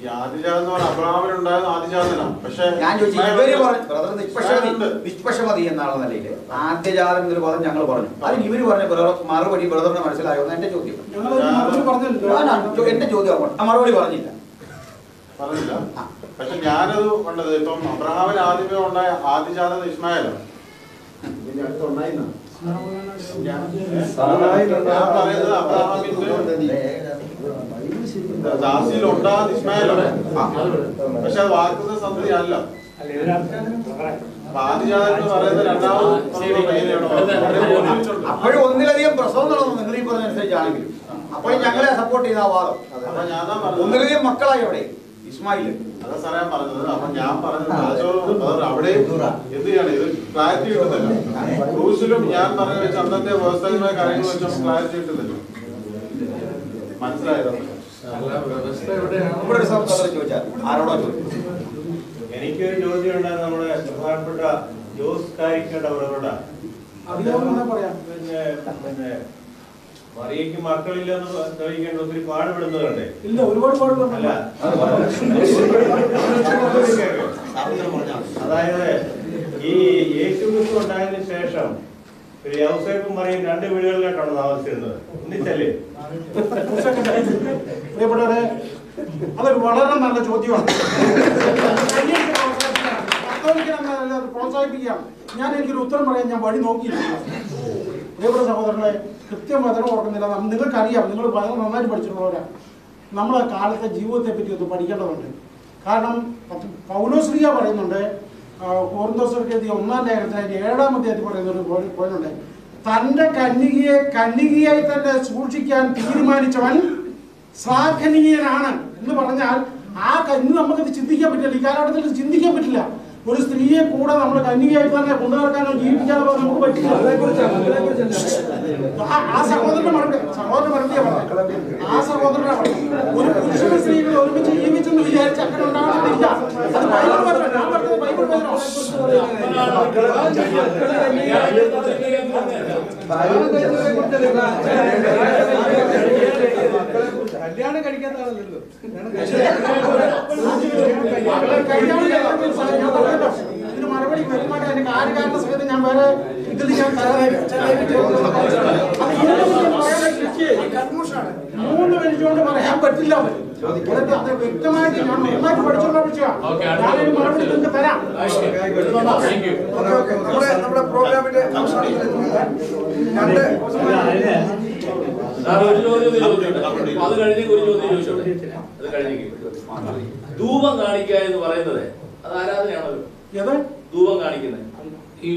ഞാൻ ചോദിച്ചു ഇവര് പറഞ്ഞു നിഷ്പക്ഷമതി നിഷ്പക്ഷമതി എന്നാണ് നിലയിൽ ആദ്യജാതൻ എന്നൊരു പദം ഞങ്ങൾ പറഞ്ഞു. അതിന് ഇവര് പറഞ്ഞ മറുപടി ബ്രദറിന് മനസ്സിലായോ എന്ന് എന്റെ ചോദ്യം. എന്റെ ചോദ്യം മറുപടി പറഞ്ഞില്ല പറഞ്ഞില്ല. പക്ഷെ ഞാനത് കണ്ടത് ഇപ്പം അബ്രഹാമിന് ആദ്യമേ ഉണ്ടായ ആദ്യജാതൻ ഇസ്മായിലാണ്. ഞാൻ പറയുന്നത് അബ്രഹാമിന്റെ ദാസിയിൽ ഉണ്ടാകുന്ന ഇസ്മായിലാണ്. പക്ഷെ അത് വാഗ്ദത്ത സന്തതി അല്ല. ആദ്യജാതൻ എന്ന് പറയുന്നത് രണ്ടാമത് അപ്പോഴും ഒന്നിലധികം പ്രസവം നടന്നു നിങ്ങൾ ഈ പറഞ്ഞനുസരിച്ചാണെങ്കിലും. അപ്പോഴും ഞങ്ങളെ സപ്പോർട്ട് ചെയ്ത ആ വാദം ഒന്നിലധികം മക്കളായി അവിടെ ഇസ്മായിൽ. അതാ സാറേ ഞാൻ പറഞ്ഞത്. അപ്പൊ ഞാൻ പറഞ്ഞത് അവിടെ എന്ത് ചെയ്യാണ് ഇത് ക്ലാരിറ്റി കിട്ടുന്നില്ല. ക്രൂസിലും ഞാൻ പറഞ്ഞു വെച്ച അന്നത്തെ വ്യവസ്ഥകളുടെ കാര്യങ്ങൾ വെച്ച് ക്ലാരിറ്റി കിട്ടുന്നില്ല. മനസ്സിലായതോ? എനിക്കൊരു ചോദ്യം ഉണ്ടായിരുന്നു. നമ്മുടെ പ്രധാനപ്പെട്ട ജോസ് കാരിക്കയുടെ അവരോട് പിന്നെ പിന്നെ മറിയയ്ക്ക് മക്കളില്ലെന്ന് തെളിയിക്കേണ്ട ഒത്തിരി പാടുപെടുന്നതുണ്ട്. ഇല്ല, ഒരുപാട് പാടുപെടും. അല്ല അതായത് ഈ യേശു ക്രിസ്തു ഉണ്ടായതിനു ശേഷം യൗസേപ്പും മറിയും രണ്ട് വീടുകളിലായിട്ടാണ് താമസിച്ചിരുന്നത്. ഒന്നിച്ചല്ലേ? പ്രിയപ്പെട്ടവരെ, അതൊരു വളരെ നല്ല ചോദ്യമാണ്. പ്രോത്സാഹിപ്പിക്കുകയാണ്. ഞാൻ എനിക്കൊരു ഉത്തരം പറയാൻ ഞാൻ വഴി നോക്കിയിട്ടില്ല. പ്രിയപ്പെട്ട സഹോദരങ്ങളെ, കൃത്യം വചനം ഓർക്കുന്നില്ല. നിങ്ങൾക്കറിയാം, നിങ്ങൾ വളരെ നന്നായിട്ട് പഠിച്ചിട്ടുള്ളവരാണ്. നമ്മളെ കാലത്തെ ജീവിതത്തെ പറ്റി ഒന്ന് പഠിക്കേണ്ടതുണ്ട്. കാരണം പൗലോസ്ലീഹ പറയുന്നുണ്ട്, കൊരിന്തോസ്യർക്ക് എഴുതിയ ഒന്നാം ലേഖനത്തിൽ അതിന്റെ ഏഴാം അധ്യായത്തിൽ പറയുന്നൊരു പോയിട്ടുണ്ട്, തന്റെ കന്യകയെ കന്യകയായി തന്നെ സൂക്ഷിക്കാൻ തീരുമാനിച്ചവൻ ശ്ലാഘനീയനാണ് എന്ന് പറഞ്ഞാൽ ആ കന്നി നമുക്കത് ചിന്തിക്കാൻ പറ്റില്ല. ഈ കാലഘട്ടത്തിൽ ചിന്തിക്കാൻ പറ്റില്ല. ഒരു സ്ത്രീയെ കൂടെ നമ്മൾ കന്യകയായിട്ട് തന്നെ കൊണ്ടു നടക്കാനോ ജീവിക്കാനോ നമുക്ക് പറ്റില്ല. ആ സഹോദരന്റെ മറുപടി സഹോദരന്റെ മറുപടിയാ പറഞ്ഞത്. ആ സഹോദരനെ ഒരു പുരുഷനും സ്ത്രീകളും ഒരുമിച്ച് ജീവിച്ചെന്ന് വിചാരിച്ച് അങ്ങനെ ഉണ്ടാകണമെന്നില്ല. അത് ബൈബിൾ പറഞ്ഞു. ഞാൻ പറഞ്ഞത് ബൈബിൾ കല്യാണം കഴിക്കാത്ത ആളല്ലല്ലോ. ഇതിന് മറുപടി വ്യക്തമായിട്ട് അതിന്റെ കാര്യകാരണ സഹിതം ഞാൻ വേറെ ഇതിൽ ഞാൻ മൂന്ന് മിനിറ്റുകൊണ്ട് പറയാൻ പറ്റില്ല. അത് വ്യക്തമായിട്ട് ഞാൻ നന്നായിട്ട് പഠിച്ചുള്ള വിഷയമാണ്. ഞാനൊരു മറുപടി നിങ്ങൾക്ക് തരാം. നമ്മുടെ പ്രോഗ്രാമിന്റെ അത് കഴിഞ്ഞ ഒരു ചോദ്യം ചോദിച്ചോട്ടെ. അത് കഴിഞ്ഞെങ്കിൽ ധൂപം കാണിക്കുക എന്ന് പറയുന്നത് അത് ആരാധനയാണല്ലോ. ധൂപം കാണിക്കുന്നത് ഈ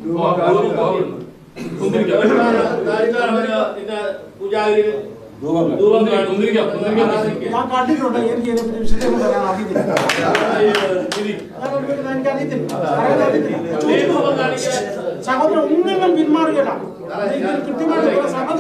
പൂജാരി ധൂപം ഞാൻ കണ്ടിട്ടുണ്ട്. എനിക്ക് ഇതിനെപ്പറ്റി വിശദീകരണം തരാൻ അറിയത്തില്ല. സഹോദരൻ ഒന്നും പിന്മാറുകയില്ല. കൃത്യമായിട്ട്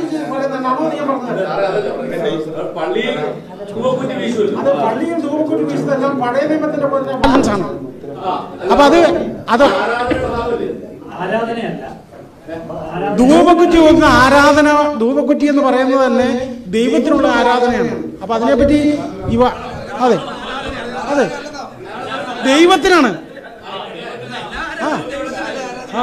പള്ളിയിൽ അത് പള്ളിയും ധൂപക്കുറ്റി വീശുന്നതെല്ലാം പഴയ നിയമത്തിന്റെ ബാലൻസ് ആണ്. അപ്പൊ അത് അത് ആരാധനയല്ല. ധൂപക്കുറ്റി വെക്കുന്ന ആരാധന, ധൂപക്കുറ്റി എന്ന് പറയുന്നത് തന്നെ ദൈവത്തിനുള്ള ആരാധനയാണ്. അപ്പൊ അതിനെപ്പറ്റി ഇവ അതെ അതെ ദൈവത്തിനാണ്. ആ ആ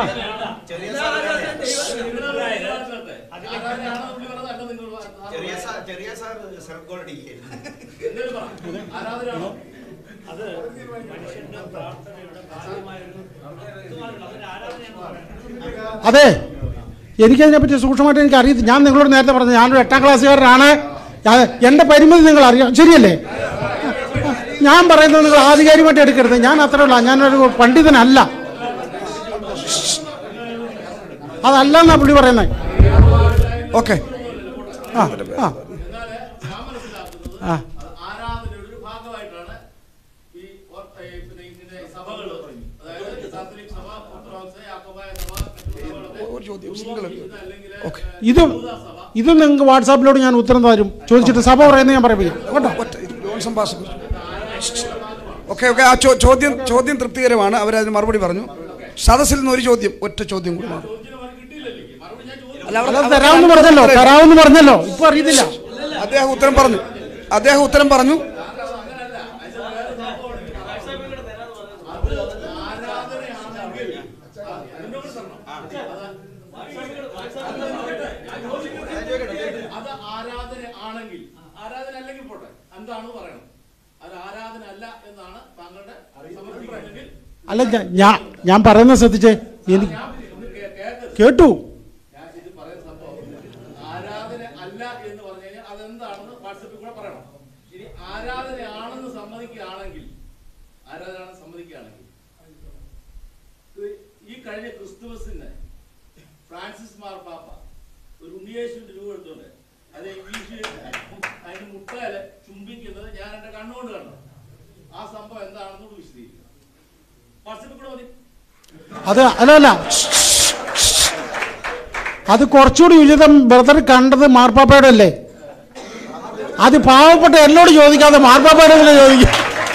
അതെ എനിക്കതിനെപ്പറ്റി സൂക്ഷ്മമായിട്ട് എനിക്ക് അറിയത്തില്ല. ഞാൻ നിങ്ങളോട് നേരത്തെ പറഞ്ഞു ഞാനൊരു എട്ടാം ക്ലാസ്സുകാരനാണ്. എൻ്റെ പരിമിതി നിങ്ങൾ അറിയാം, ശരിയല്ലേ? ഞാൻ പറയുന്നത് നിങ്ങൾ ആധികാരികമായിട്ട് എടുക്കരുത്. ഞാൻ അത്രയുള്ള ഞാനൊരു പണ്ഡിതനല്ല. അതല്ല എന്നാ പുള്ളി പറയുന്നത്. ഓക്കെ ആ ആ ആ ഇതും ഇതും നിങ്ങൾക്ക് വാട്സാപ്പിലോട് ഞാൻ ഉത്തരം തരും. ചോദിച്ചിട്ട് സഭ പറയുന്നത് ഞാൻ പറയും കേട്ടോ. ഓക്കെ ഓക്കെ ആ ചോദ്യം ചോദ്യം തൃപ്തികരമാണ്. അവരതിന് മറുപടി പറഞ്ഞു. സദസ്സിൽ നിന്ന് ഒരു ചോദ്യം, ഒറ്റ ചോദ്യം കൂടി മാറും. തരാമെന്ന് പറഞ്ഞല്ലോ തരാമെന്ന് പറഞ്ഞല്ലോ ഇപ്പൊ അറിയത്തില്ല. അദ്ദേഹം ഉത്തരം പറഞ്ഞു. അദ്ദേഹം ഉത്തരം പറഞ്ഞു. അത് ആരാധന ആണെങ്കിൽ ആരാധന അല്ലെങ്കിൽ പോട്ടെ എന്താണ് പറയണം. അത് ആരാധന അല്ല എന്നാണ് താങ്കളുടെ സമർപ്പിക്കണമെങ്കിൽ അല്ല ഞാൻ ഞാൻ പറയുന്നത് ശ്രദ്ധിച്ചേ. എനിക്ക് കേട്ടു. ഞാൻ ഇത് പറയുന്ന സംഭവം ആരാധന അല്ല എന്ന് പറഞ്ഞു കഴിഞ്ഞാൽ അതെന്താണെന്ന് വാട്സപ്പിൽ കൂടെ പറയണം. ഇനി ആരാധനയാണെന്ന് സമ്മതിക്കുകയാണെങ്കിൽ ആരാധനയാണെന്ന് സമ്മതിക്കുകയാണെങ്കിൽ ഈ കഴിഞ്ഞ ക്രിസ്തുമസിന് ഫ്രാൻസിസ് മാർപ്പാപ്പ ഒരു ഉണ്ണിയേശുവിന്റെ രൂപ എടുത്തോണ്ട് അത് ഇംഗ്ലീഷ് അതിന് മുട്ടയില് ചുംബിക്കുന്നത് ഞാൻ എന്റെ കണ്ണുകൊണ്ട് കണ്ടു. ആ സംഭവം എന്താണെന്ന് വിശദീകരിക്കും. വാട്സപ്പിൽ കൂടെ മതി. അത് അല്ലല്ല അത് കുറച്ചുകൂടി ഉചിതം ബ്രദർ കണ്ടത് മാർപ്പാപ്പയുടെ അല്ലേ? അത് പാവപ്പെട്ട എന്നോട് ചോദിക്കാതെ മാർപ്പാപ്പയുടെ തന്നെ ചോദിക്കും.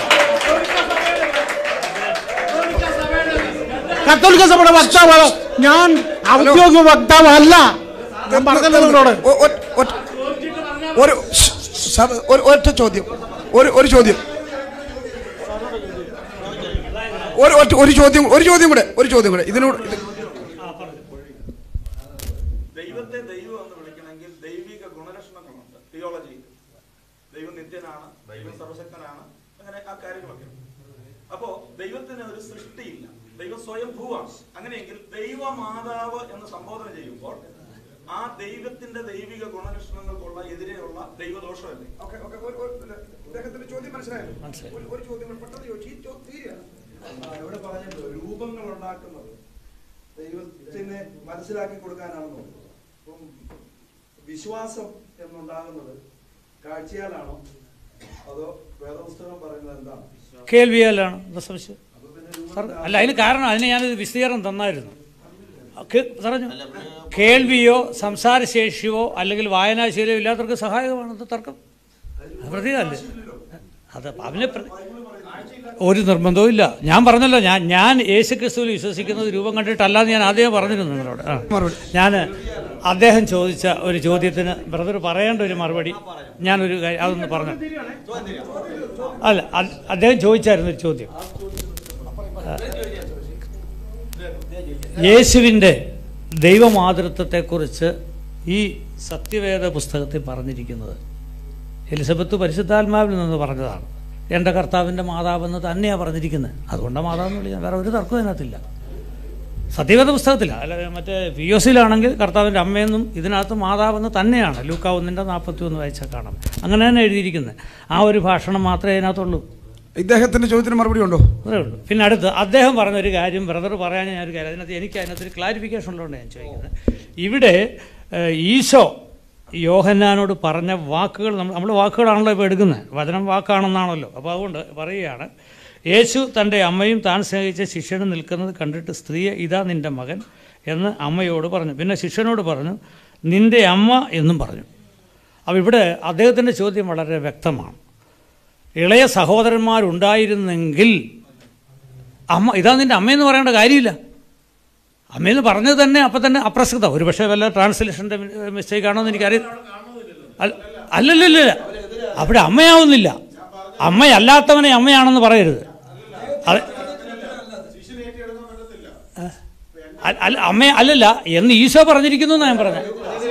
കത്തോലിക്ക സഭയുടെ വക്താവ് ഞാൻ ഔദ്യോഗിക വക്താവല്ല. ഞാൻ പറഞ്ഞല്ലോ നിങ്ങളോട്. ഒരു ഒറ്റ ചോദ്യം ഒരു ഒരു ചോദ്യം ഒരു ഒരു ചോദ്യം ഒരു ചോദ്യം കൂടെ ഒരു ചോദ്യം കൂടെ ഇതിനോട് ദൈവത്തെ ദൈവം എന്ന് വിളിക്കണമെങ്കിൽ ദൈവിക ഗുണലക്ഷണങ്ങളുണ്ട്. തിയോളജി ദൈവം നിത്യനാണ്, ദൈവം സർവശക്തനാണ്, അങ്ങനെ ആ കാര്യങ്ങളൊക്കെ. അപ്പോ ദൈവത്തിന് ഒരു സൃഷ്ടിയില്ല, ദൈവം സ്വയംഭൂവാണ്. അങ്ങനെയെങ്കിൽ ദൈവമാതാവ് എന്ന് സംബോധന ചെയ്യുമ്പോൾ ആ ദൈവത്തിന്റെ ദൈവിക ഗുണലക്ഷണങ്ങൾക്കുള്ള എതിരെയുള്ള ദൈവദോഷമല്ലേ? അദ്ദേഹത്തിന്റെ ചോദ്യം മനസ്സിലായല്ലോ. ഒരു ചോദ്യം പെട്ടെന്ന് ചോദിച്ചു. ഇവിടെ പറഞ്ഞല്ലോ രൂപങ്ങൾ ഉണ്ടാക്കുന്നത് ദൈവത്തിനെ മനസ്സിലാക്കി കൊടുക്കാനാണെന്നോ. അപ്പം വിശ്വാസം എന്നുണ്ടാകുന്നത് കാഴ്ചയാലാണോ അതോ വേദപുസ്തകം പറയുന്നത് എന്താണ്? കേൾവിയാലാണ്. അല്ല അതിന് കാരണം അതിന് ഞാനൊരു വിശദീകരണം തന്നായിരുന്നു. പറഞ്ഞു കേൾവിയോ സംസാരശേഷിയോ അല്ലെങ്കിൽ വായനാശീലയോ ഇല്ലാത്തവർക്ക് സഹായകമാണ്. അത് തർക്കം പ്രതീകമല്ലേ? അത് അവനെ ഒരു നിർബന്ധവും ഇല്ല. ഞാൻ പറഞ്ഞല്ലോ, ഞാൻ ഞാൻ യേശു ക്രിസ്തുവിൽ വിശ്വസിക്കുന്നത് രൂപം കണ്ടിട്ടല്ലാന്ന് ഞാൻ ആദ്യമേ പറഞ്ഞിരുന്നു നിങ്ങളോട്. ആ ഞാൻ അദ്ദേഹം ചോദിച്ച ഒരു ചോദ്യത്തിന് ബ്രദർ പറയേണ്ട ഒരു മറുപടി ഞാനൊരു കാര്യം അതൊന്ന് പറഞ്ഞു. അല്ല, അദ്ദേഹം ചോദിച്ചായിരുന്നു ഒരു ചോദ്യം. യേശുവിൻ്റെ ദൈവമാതൃത്വത്തെക്കുറിച്ച് ഈ സത്യവേദ പുസ്തകത്തിൽ പറഞ്ഞിരിക്കുന്നത് എലിസബത്ത് പരിശുദ്ധാത്മാവിൽ നിന്ന് പറഞ്ഞതാണ്. എൻ്റെ കർത്താവിൻ്റെ മാതാവെന്ന് തന്നെയാണ് പറഞ്ഞിരിക്കുന്നത്. അതുകൊണ്ടാണ് മാതാവെന്ന് വിളിക്കുന്നത്. വേറെ ഒരു തർക്കവും അതിനകത്തില്ല. സത്യവേദ പുസ്തകത്തില്ല. അല്ല, മറ്റേ പി ഒ സിയിലാണെങ്കിൽ കർത്താവിൻ്റെ അമ്മയെന്നും ഇതിനകത്ത് മാതാവെന്ന് തന്നെയാണ്. ലൂക്കാ ഒന്നിൻ്റെ നാൽപ്പത്തി ഒന്ന് വായിച്ചാൽ കാണാം. അങ്ങനെ തന്നെ എഴുതിയിരിക്കുന്നത്. ആ ഒരു ഭാഷണം മാത്രമേ അതിനകത്തുള്ളൂ. ഇദ്ദേഹത്തിൻ്റെ ചോദ്യത്തിന് മറുപടി ഉണ്ടോ? അത്രേ ഉള്ളൂ. പിന്നെ അടുത്ത് അദ്ദേഹം പറഞ്ഞൊരു കാര്യം ബ്രദർ പറയാൻ ഞാനൊരു കാര്യം അതിനകത്ത് എനിക്ക് അതിനകത്തൊരു ക്ലാരിഫിക്കേഷൻ ഉള്ളതുകൊണ്ട് ഞാൻ ചോദിക്കുന്നത്. ഇവിടെ ഈശോ യോഹന്നാനോട് പറഞ്ഞ വാക്കുകൾ നമ്മൾ നമ്മൾ വാക്കുകളാണല്ലോ ഇപ്പോൾ എടുക്കുന്നത്. വചനം വാക്കാണെന്നാണല്ലോ. അപ്പോൾ അതുകൊണ്ട് പറയുകയാണ്, യേശു തൻ്റെ അമ്മയും താൻ സ്നേഹിച്ച ശിഷ്യനും നിൽക്കുന്നത് കണ്ടിട്ട് സ്ത്രീയെ ഇതാ നിൻ്റെ മകൻ എന്ന് അമ്മയോട് പറഞ്ഞു. പിന്നെ ശിഷ്യനോട് പറഞ്ഞു നിൻ്റെ അമ്മ എന്നും പറഞ്ഞു. അപ്പോൾ ഇവിടെ അദ്ദേഹത്തിൻ്റെ ചോദ്യം വളരെ വ്യക്തമാണ്. ഇളയ സഹോദരന്മാരുണ്ടായിരുന്നെങ്കിൽ അമ്മ ഇതാ നിൻ്റെ അമ്മയെന്ന് പറയേണ്ട കാര്യമില്ല. അമ്മയെന്ന് പറഞ്ഞത് തന്നെ അപ്പം തന്നെ അപ്രസക്തം. ഒരു പക്ഷേ വല്ല ട്രാൻസ്ലേഷൻ്റെ മിസ്റ്റേക്ക് ആണോ എന്ന് എനിക്കറിയാം. അല്ലല്ലല്ല, അവിടെ അമ്മയാവുന്നില്ല. അമ്മയല്ലാത്തവനെ അമ്മയാണെന്ന് പറയരുത്. അത് അല്ല, അമ്മ അല്ലല്ല എന്ന് ഈശോ പറഞ്ഞിരിക്കുന്നു എന്നാണ് ഞാൻ പറഞ്ഞത്.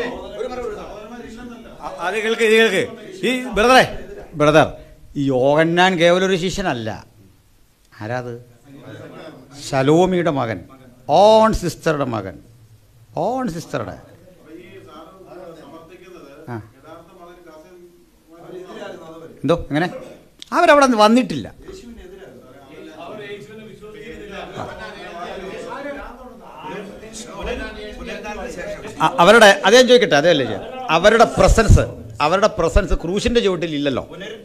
അത് കേൾക്ക് ഇത് കേൾക്ക് ഈ ബ്രദറെ ബ്രദർ ഈ യോഹന്നാൻ കേവലം ഒരു ശിഷ്യനല്ല. ആരാത്? ശലോമിയുടെ മകൻ, ഓൺ സിസ്റ്ററുടെ മകൻ, ഓൺ സിസ്റ്ററുടെ. ആ എന്തോ എങ്ങനെ അവരവിടെ വന്നിട്ടില്ല. അവരുടെ അതേ ചോദിക്കട്ടെ, അതേല്ലേ അവരുടെ പ്രസൻസ് അവരുടെ പ്രസൻസ് ക്രൂശിന്റെ ചുവട്ടിൽ ഇല്ലല്ലോ.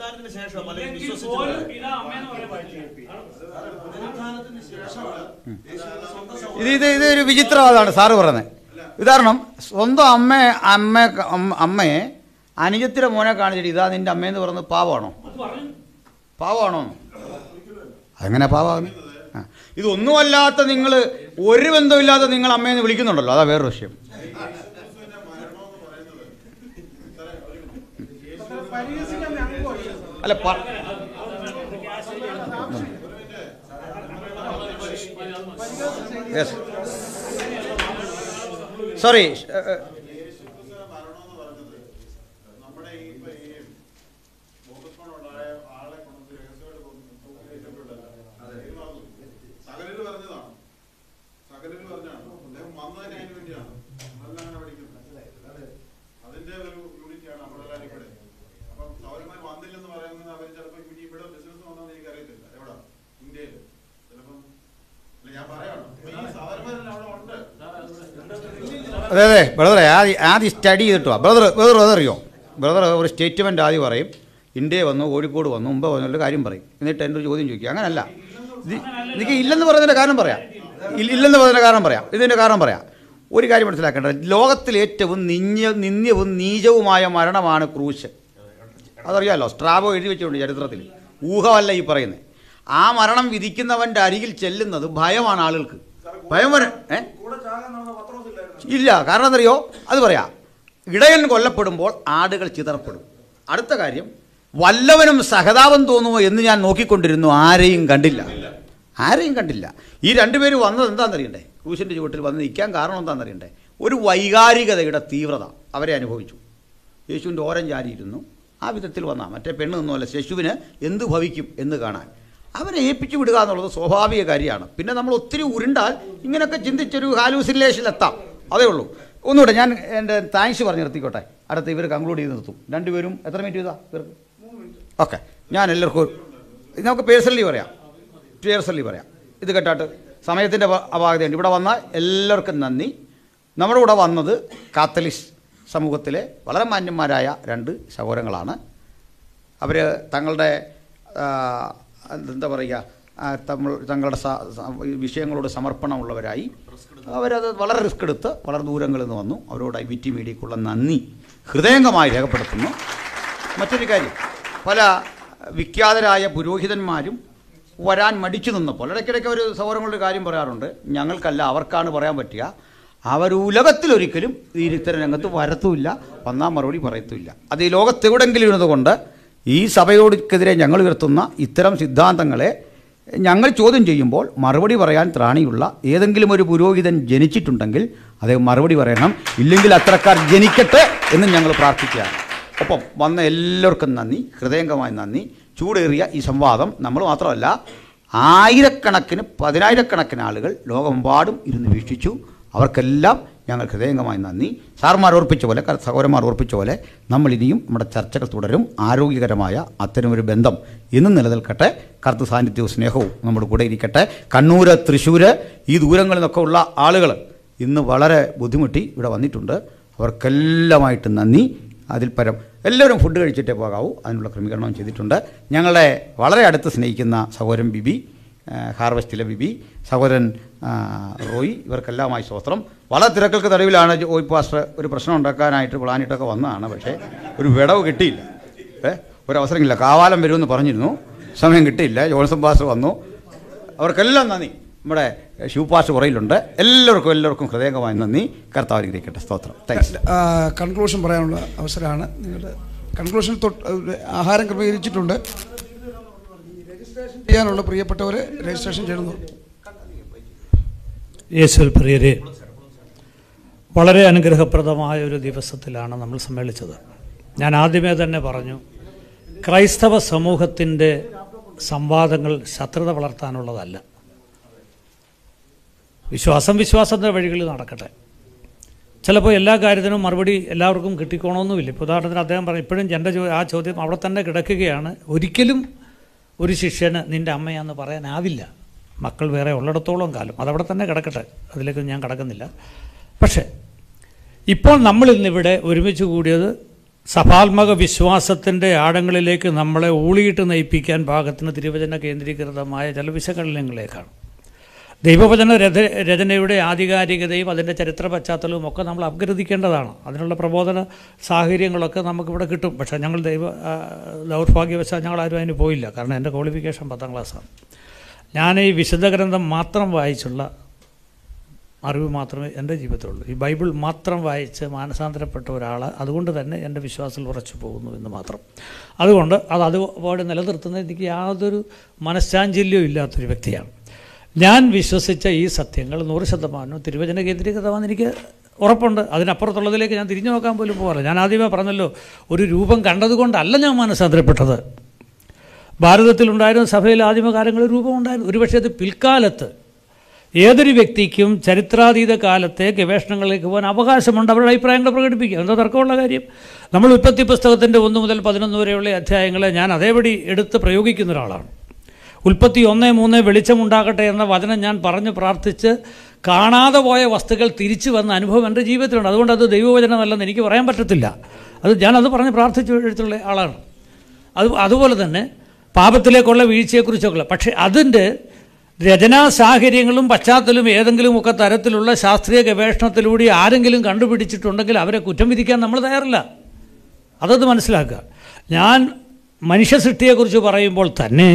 ഇത് ഇത് ഇതൊരു വിചിത്രവാദമാണ് സാറ് പറയുന്നത്. ഉദാഹരണം, സ്വന്തം അമ്മ അമ്മ അമ്മയെ അനുജത്തിയുടെ മോനെ കാണിച്ചിട്ട് ഇതാ നിന്റെ അമ്മയെന്ന് പറയുന്നത് പാവമാണോ? പാവമാണോ? അതെങ്ങനെ പാവമാകുന്നത്? ആ ഇതൊന്നുമല്ലാത്ത നിങ്ങൾ ഒരു ബന്ധമില്ലാത്ത നിങ്ങൾ അമ്മയെന്ന് വിളിക്കുന്നുണ്ടല്ലോ, അതാ വേറൊരു വിഷയം. അല്ല സോറി അതെ അതെ ബ്രദറെ ആദ്യം ആദ്യം സ്റ്റഡി ചെയ്തിട്ടോ ബ്രദർ ബ്രദർ അതറിയോ ബ്രദർ ഒരു സ്റ്റേറ്റ്മെൻറ്റ് ആദ്യം പറയും, ഇന്ത്യ വന്നു, കോഴിക്കോട് വന്നു, മുമ്പ് വന്നുള്ള കാര്യം പറയും, എന്നിട്ട് എൻ്റെ ഒരു ചോദ്യം ചോദിക്കുക. അങ്ങനല്ല, എനിക്ക് ഇല്ലെന്ന് പറയുന്നതിൻ്റെ കാരണം പറയാം, ഇല്ലെന്ന് പറയുന്നതിൻ്റെ കാരണം പറയാം, ഇതിൻ്റെ കാരണം പറയാം. ഒരു കാര്യം മനസ്സിലാക്കേണ്ടത്, ലോകത്തിൽ ഏറ്റവും നിന്യ നിന്ദ്യവും നീചവുമായ മരണമാണ് ക്രൂശ്. അതറിയാമല്ലോ, സ്ട്രാബോ എഴുതി വെച്ചിട്ടുണ്ട് ചരിത്രത്തിൽ. ഊഹമല്ല ഈ പറയുന്നത്. ആ മരണം വിധിക്കുന്നവൻ്റെ അരികിൽ ചെല്ലുന്നത് ഭയമാണ് ആളുകൾക്ക്. ഭയം വര ഏ ഇല്ല. കാരണം എന്തറിയോ, അത് പറയാം, ഇടയൻ കൊല്ലപ്പെടുമ്പോൾ ആടുകൾ ചിതറപ്പെടും. അടുത്ത കാര്യം, വല്ലവനും സഹതാപം തോന്നുമോ എന്ന് ഞാൻ നോക്കിക്കൊണ്ടിരുന്നു, ആരെയും കണ്ടില്ല, ആരെയും കണ്ടില്ല. ഈ രണ്ടുപേരും വന്നത് എന്താണെന്നറിയണ്ടേ? ക്രൂശിൻ്റെ ചുവട്ടിൽ വന്ന് നിൽക്കാൻ കാരണം എന്താണെന്നറിയണ്ടേ? ഒരു വൈകാരികതയുടെ തീവ്രത അവരെ അനുഭവിച്ചു. യേശുവിൻ്റെ ഓരം ചാരിയിരുന്നു, ആ വിധത്തിൽ വന്നാൽ മറ്റേ പെണ്ണ് നിന്നുമല്ല, ശിശുവിന് എന്ത് ഭവിക്കും എന്ന് കാണാൻ അവരെ ഏൽപ്പിച്ചു വിടുക എന്നുള്ളത് സ്വാഭാവിക കാര്യമാണ്. പിന്നെ നമ്മൾ ഒത്തിരി ഉരുണ്ടാൽ ഇങ്ങനെയൊക്കെ ചിന്തിച്ചൊരു ഹാലൂസിലേഷനിലെത്താം, അതേ ഉള്ളൂ. ഒന്നുകൂടെ ഞാൻ എൻ്റെ താങ്ക്സ് പറഞ്ഞ് നിർത്തിക്കോട്ടെ, അടുത്ത് ഇവർ കൺക്ലൂഡ് ചെയ്ത് നിർത്തും. രണ്ടുപേരും എത്ര മിനിറ്റ് ചെയ്താ ഇവർക്ക്? ഓക്കെ, ഞാൻ എല്ലാവർക്കും നമുക്ക് പേഴ്സണലി പറയാം, പേഴ്സണലി പറയാം. ഇത് കേട്ടാട്ട് സമയത്തിൻ്റെ അപാകതയുണ്ട്. ഇവിടെ വന്ന എല്ലാവർക്കും നന്ദി. നമ്മുടെ കൂടെ വന്നത് കാത്തലിക് സമൂഹത്തിലെ വളരെ മാന്യന്മാരായ രണ്ട് സഹോദരങ്ങളാണ്. അവർ തങ്ങളുടെ എന്താ പറയുക, തങ്ങൾ തങ്ങളുടെ വിഷയങ്ങളോട് സമർപ്പണമുള്ളവരായി അവരത് വളരെ റിസ്ക് എടുത്ത് വളരെ ദൂരങ്ങളിൽ നിന്ന് വന്നു. അവരോട് ഐ ബി ടി മീഡിയക്കുള്ള നന്ദി ഹൃദയംഗമായി രേഖപ്പെടുത്തുന്നു. മറ്റൊരു കാര്യം, പല വിഖ്യാതരായ പുരോഹിതന്മാരും വരാൻ മടിച്ചു നിന്നപ്പോൾ ഇടയ്ക്കിടയ്ക്ക് ഒരു സൗകര്യങ്ങളുടെ കാര്യം പറയാറുണ്ട്. ഞങ്ങൾക്കല്ല, അവർക്കാണ് പറയാൻ പറ്റുക. അവർ ഉലകത്തിലൊരിക്കലും ഈ ഇത്തരം രംഗത്ത് വരത്തുമില്ല, വന്നാൽ മറുപടി പറയത്തുമില്ല. അത് ഈ ലോകത്തെവിടെങ്കിലും ഇരുന്നുകൊണ്ട് ഈ സഭയോടെതിരെ ഞങ്ങൾ ഉയർത്തുന്ന ഇത്തരം സിദ്ധാന്തങ്ങളെ ഞങ്ങൾ ചോദ്യം ചെയ്യുമ്പോൾ മറുപടി പറയാൻ ത്രാണിയുള്ള ഏതെങ്കിലും ഒരു പുരോഹിതൻ ജനിച്ചിട്ടുണ്ടെങ്കിൽ അദ്ദേഹം മറുപടി പറയണം. ഇല്ലെങ്കിൽ അത്തരക്കാർ ജനിക്കട്ടെ എന്ന് ഞങ്ങൾ പ്രാർത്ഥിക്കുകയാണ്. ഒപ്പം വന്ന എല്ലാവർക്കും നന്ദി, ഹൃദയംഗമായ നന്ദി. ചൂടേറിയ ഈ സംവാദം നമ്മൾ മാത്രമല്ല, ആയിരക്കണക്കിന് പതിനായിരക്കണക്കിന് ആളുകൾ ലോകമെമ്പാടും ഇരുന്ന് വീക്ഷിച്ചു. അവർക്കെല്ലാം ഞങ്ങൾ ഹൃദയംഗമായി നന്ദി. സാർമാർ ഓർപ്പിച്ച പോലെ, സഹോദരന്മാർ ഓർപ്പിച്ച പോലെ നമ്മൾ ഇനിയും നമ്മുടെ ചർച്ചകൾ തുടരും. ആരോഗ്യകരമായ അത്തരമൊരു ബന്ധം ഇന്നും നിലനിൽക്കട്ടെ. കർത്തൃ സാന്നിധ്യവും സ്നേഹവും നമ്മുടെ കൂടെ ഇരിക്കട്ടെ. കണ്ണൂർ, തൃശ്ശൂർ, ഈ ദൂരങ്ങളിൽ നിന്നൊക്കെ ഉള്ള ആളുകൾ ഇന്ന് വളരെ ബുദ്ധിമുട്ടി ഇവിടെ വന്നിട്ടുണ്ട്. അവർക്കെല്ലാമായിട്ട് നന്ദി. അതിൽ പരം എല്ലാവരും ഫുഡ് കഴിച്ചിട്ടേ പോകാവൂ, അതിനുള്ള ക്രമീകരണവും ചെയ്തിട്ടുണ്ട്. ഞങ്ങളെ വളരെ അടുത്ത് സ്നേഹിക്കുന്ന സഹോദരൻ ബിബി, ഹാർവസ്റ്റിലെ ബിബി, സഹോദരൻ റോയി, ഇവർക്കെല്ലാമായി സ്തോത്രം. വളരെ തിരക്കൾക്ക് തടവിലാണ് ഓയ് പാസ്റ്റർ ഒരു പ്രശ്നം ഉണ്ടാക്കാനായിട്ട് പ്ലാനിട്ടൊക്കെ വന്നതാണ്. പക്ഷേ ഒരു വിടവ് കിട്ടിയില്ല, ഏ ഒരവസരമില്ല. കാവാലം വരുമെന്ന് പറഞ്ഞിരുന്നു, സമയം കിട്ടിയില്ല. ജോൺസൺ പാസ്റ്റർ വന്നു. അവർക്കെല്ലാം നന്ദി. നമ്മുടെ ഷിവ് പാസ്റ്റർ പുറയിലുണ്ട്. എല്ലാവർക്കും എല്ലാവർക്കും ഹൃദയംഗമായി നന്ദി. കർത്താവ് അനുഗ്രഹിക്കട്ടെ. സ്തോത്രം. താങ്ക്സ്. കൺക്ലൂഷൻ പറയാനുള്ള അവസരമാണ്. നിങ്ങളുടെ കൺക്ലൂഷൻ തൊട്ട് ആഹാരം ക്രമീകരിച്ചിട്ടുണ്ട്. രജിസ്ട്രേഷൻ ചെയ്യാനുള്ള പ്രിയപ്പെട്ടവർ രജിസ്ട്രേഷൻ ചെയ്യുന്നു. യേശുവിൽ പ്രിയരെ, വളരെ അനുഗ്രഹപ്രദമായ ഒരു ദിവസത്തിലാണ് നമ്മൾ സമ്മേളിച്ചത്. ഞാൻ ആദ്യമേ തന്നെ പറഞ്ഞു, ക്രൈസ്തവ സമൂഹത്തിൻ്റെ സംവാദങ്ങൾ ശത്രുത വളർത്താനുള്ളതല്ല. വിശ്വാസം വിശ്വാസത്തിൻ്റെ വഴികളിൽ നടക്കട്ടെ. ചിലപ്പോൾ എല്ലാ കാര്യത്തിനും മറുപടി എല്ലാവർക്കും കിട്ടിക്കോണമെന്നുമില്ല. ഇപ്പോൾ ഉദാഹരണത്തിന് അദ്ദേഹം പറഞ്ഞു, ഇപ്പോഴും എൻ്റെ ആ ചോദ്യം അവിടെ തന്നെ കിടക്കുകയാണ്. ഒരിക്കലും ഒരു ശിഷ്യന് നിൻ്റെ അമ്മയാന്ന് പറയാനാവില്ല, മക്കൾ വേറെ ഉള്ളിടത്തോളം കാലം. അതവിടെ തന്നെ കിടക്കട്ടെ, അതിലേക്കൊന്നും ഞാൻ കിടക്കുന്നില്ല. പക്ഷേ ഇപ്പോൾ നമ്മൾ ഇന്നിവിടെ ഒരുമിച്ച് കൂടിയത് സഭാത്മക വിശ്വാസത്തിൻ്റെ ആഴങ്ങളിലേക്ക് നമ്മളെ ഊളിയിട്ട് നയിപ്പിക്കാൻ പാകത്തിന് തിരുവചന കേന്ദ്രീകൃതമായ ചില വിശകലനങ്ങളിലേക്കാണ്. ദൈവവചന രച രചനയുടെ ആധികാരികതയും അതിൻ്റെ ചരിത്ര പശ്ചാത്തലവും ഒക്കെ നമ്മൾ അപഗ്രഥിക്കേണ്ടതാണ്. അതിനുള്ള പ്രബോധന സാഹചര്യങ്ങളൊക്കെ നമുക്കിവിടെ കിട്ടും. പക്ഷേ ഞങ്ങൾ ദൈവ ദൗർഭാഗ്യവശാൽ ഞങ്ങളാരും അതിന് പോയില്ല. കാരണം എൻ്റെ ക്വാളിഫിക്കേഷൻ പത്താം ക്ലാസ്സാണ്. ഞാൻ ഈ വിശുദ്ധ ഗ്രന്ഥം മാത്രം വായിച്ചുള്ള അറിവ് മാത്രമേ എൻ്റെ ജീവിതത്തിലുള്ളൂ. ഈ ബൈബിൾ മാത്രം വായിച്ച് മാനസാന്തരപ്പെട്ട ഒരാൾ, അതുകൊണ്ട് തന്നെ എൻ്റെ വിശ്വാസത്തിൽ ഉറച്ചു പോകുന്നു എന്ന് മാത്രം. അതുകൊണ്ട് അത് അതുപോലെ നിലനിർത്തുന്നത് എനിക്ക് യാതൊരു മനഃശാഞ്ചല്യവും ഇല്ലാത്തൊരു വ്യക്തിയാണ്. ഞാൻ വിശ്വസിച്ച ഈ സത്യങ്ങൾ നൂറ് ശതമാനവും തിരുവചന കേന്ദ്രീകൃതമാണെന്ന് എനിക്ക് ഉറപ്പുണ്ട്. അതിനപ്പുറത്തുള്ളതിലേക്ക് ഞാൻ തിരിഞ്ഞു നോക്കാൻ പോലും പോകാറില്ല. ഞാൻ ആദ്യമേ പറഞ്ഞല്ലോ, ഒരു രൂപം കണ്ടതുകൊണ്ടല്ല ഞാൻ മാനസാന്തരപ്പെട്ടത്. ഭാരതത്തിലുണ്ടായിരുന്ന സഭയിൽ ആദിമകാലങ്ങളിൽ രൂപമുണ്ടായിരുന്നു. ഒരുപക്ഷെ അത് പിൽക്കാലത്ത് ഏതൊരു വ്യക്തിക്കും ചരിത്രാതീത കാലത്തെ ഗവേഷണങ്ങളിലേക്ക് പോകാൻ അവകാശമുണ്ട്, അവരുടെ അഭിപ്രായങ്ങൾ പ്രകടിപ്പിക്കുക. എന്താ തർക്കമുള്ള കാര്യം? നമ്മൾ ഉൽപ്പത്തി പുസ്തകത്തിൻ്റെ ഒന്ന് മുതൽ പതിനൊന്ന് വരെയുള്ള അധ്യായങ്ങളെ ഞാൻ അതേപടി എടുത്ത് പ്രയോഗിക്കുന്ന ഒരാളാണ്. ഉൽപ്പത്തി ഒന്ന് മൂന്ന് വെളിച്ചമുണ്ടാകട്ടെ എന്ന വചനം ഞാൻ പറഞ്ഞ് പ്രാർത്ഥിച്ച് കാണാതെ പോയ വസ്തുക്കൾ തിരിച്ചു വന്ന അനുഭവം എൻ്റെ ജീവിതത്തിലുണ്ട്. അതുകൊണ്ട് അത് ദൈവവചനമല്ലെന്ന് എനിക്ക് പറയാൻ പറ്റത്തില്ല. അത് ഞാനത് പറഞ്ഞ് പ്രാർത്ഥിച്ചു എഴുത്തുള്ള ആളാണ്. അത് അതുപോലെ തന്നെ പാപത്തിലേക്കുള്ള വീഴ്ചയെക്കുറിച്ചൊക്കെ. പക്ഷേ അതിൻ്റെ രചനാ സാഹചര്യങ്ങളും പശ്ചാത്തലവും ഏതെങ്കിലുമൊക്കെ തരത്തിലുള്ള ശാസ്ത്രീയ ഗവേഷണത്തിലൂടെ ആരെങ്കിലും കണ്ടുപിടിച്ചിട്ടുണ്ടെങ്കിൽ അവരെ കുറ്റം വിധിക്കാൻ നമ്മൾ തയ്യാറില്ല. അതത് മനസ്സിലാക്കുക. ഞാൻ മനുഷ്യ സൃഷ്ടിയെക്കുറിച്ച് പറയുമ്പോൾ തന്നെ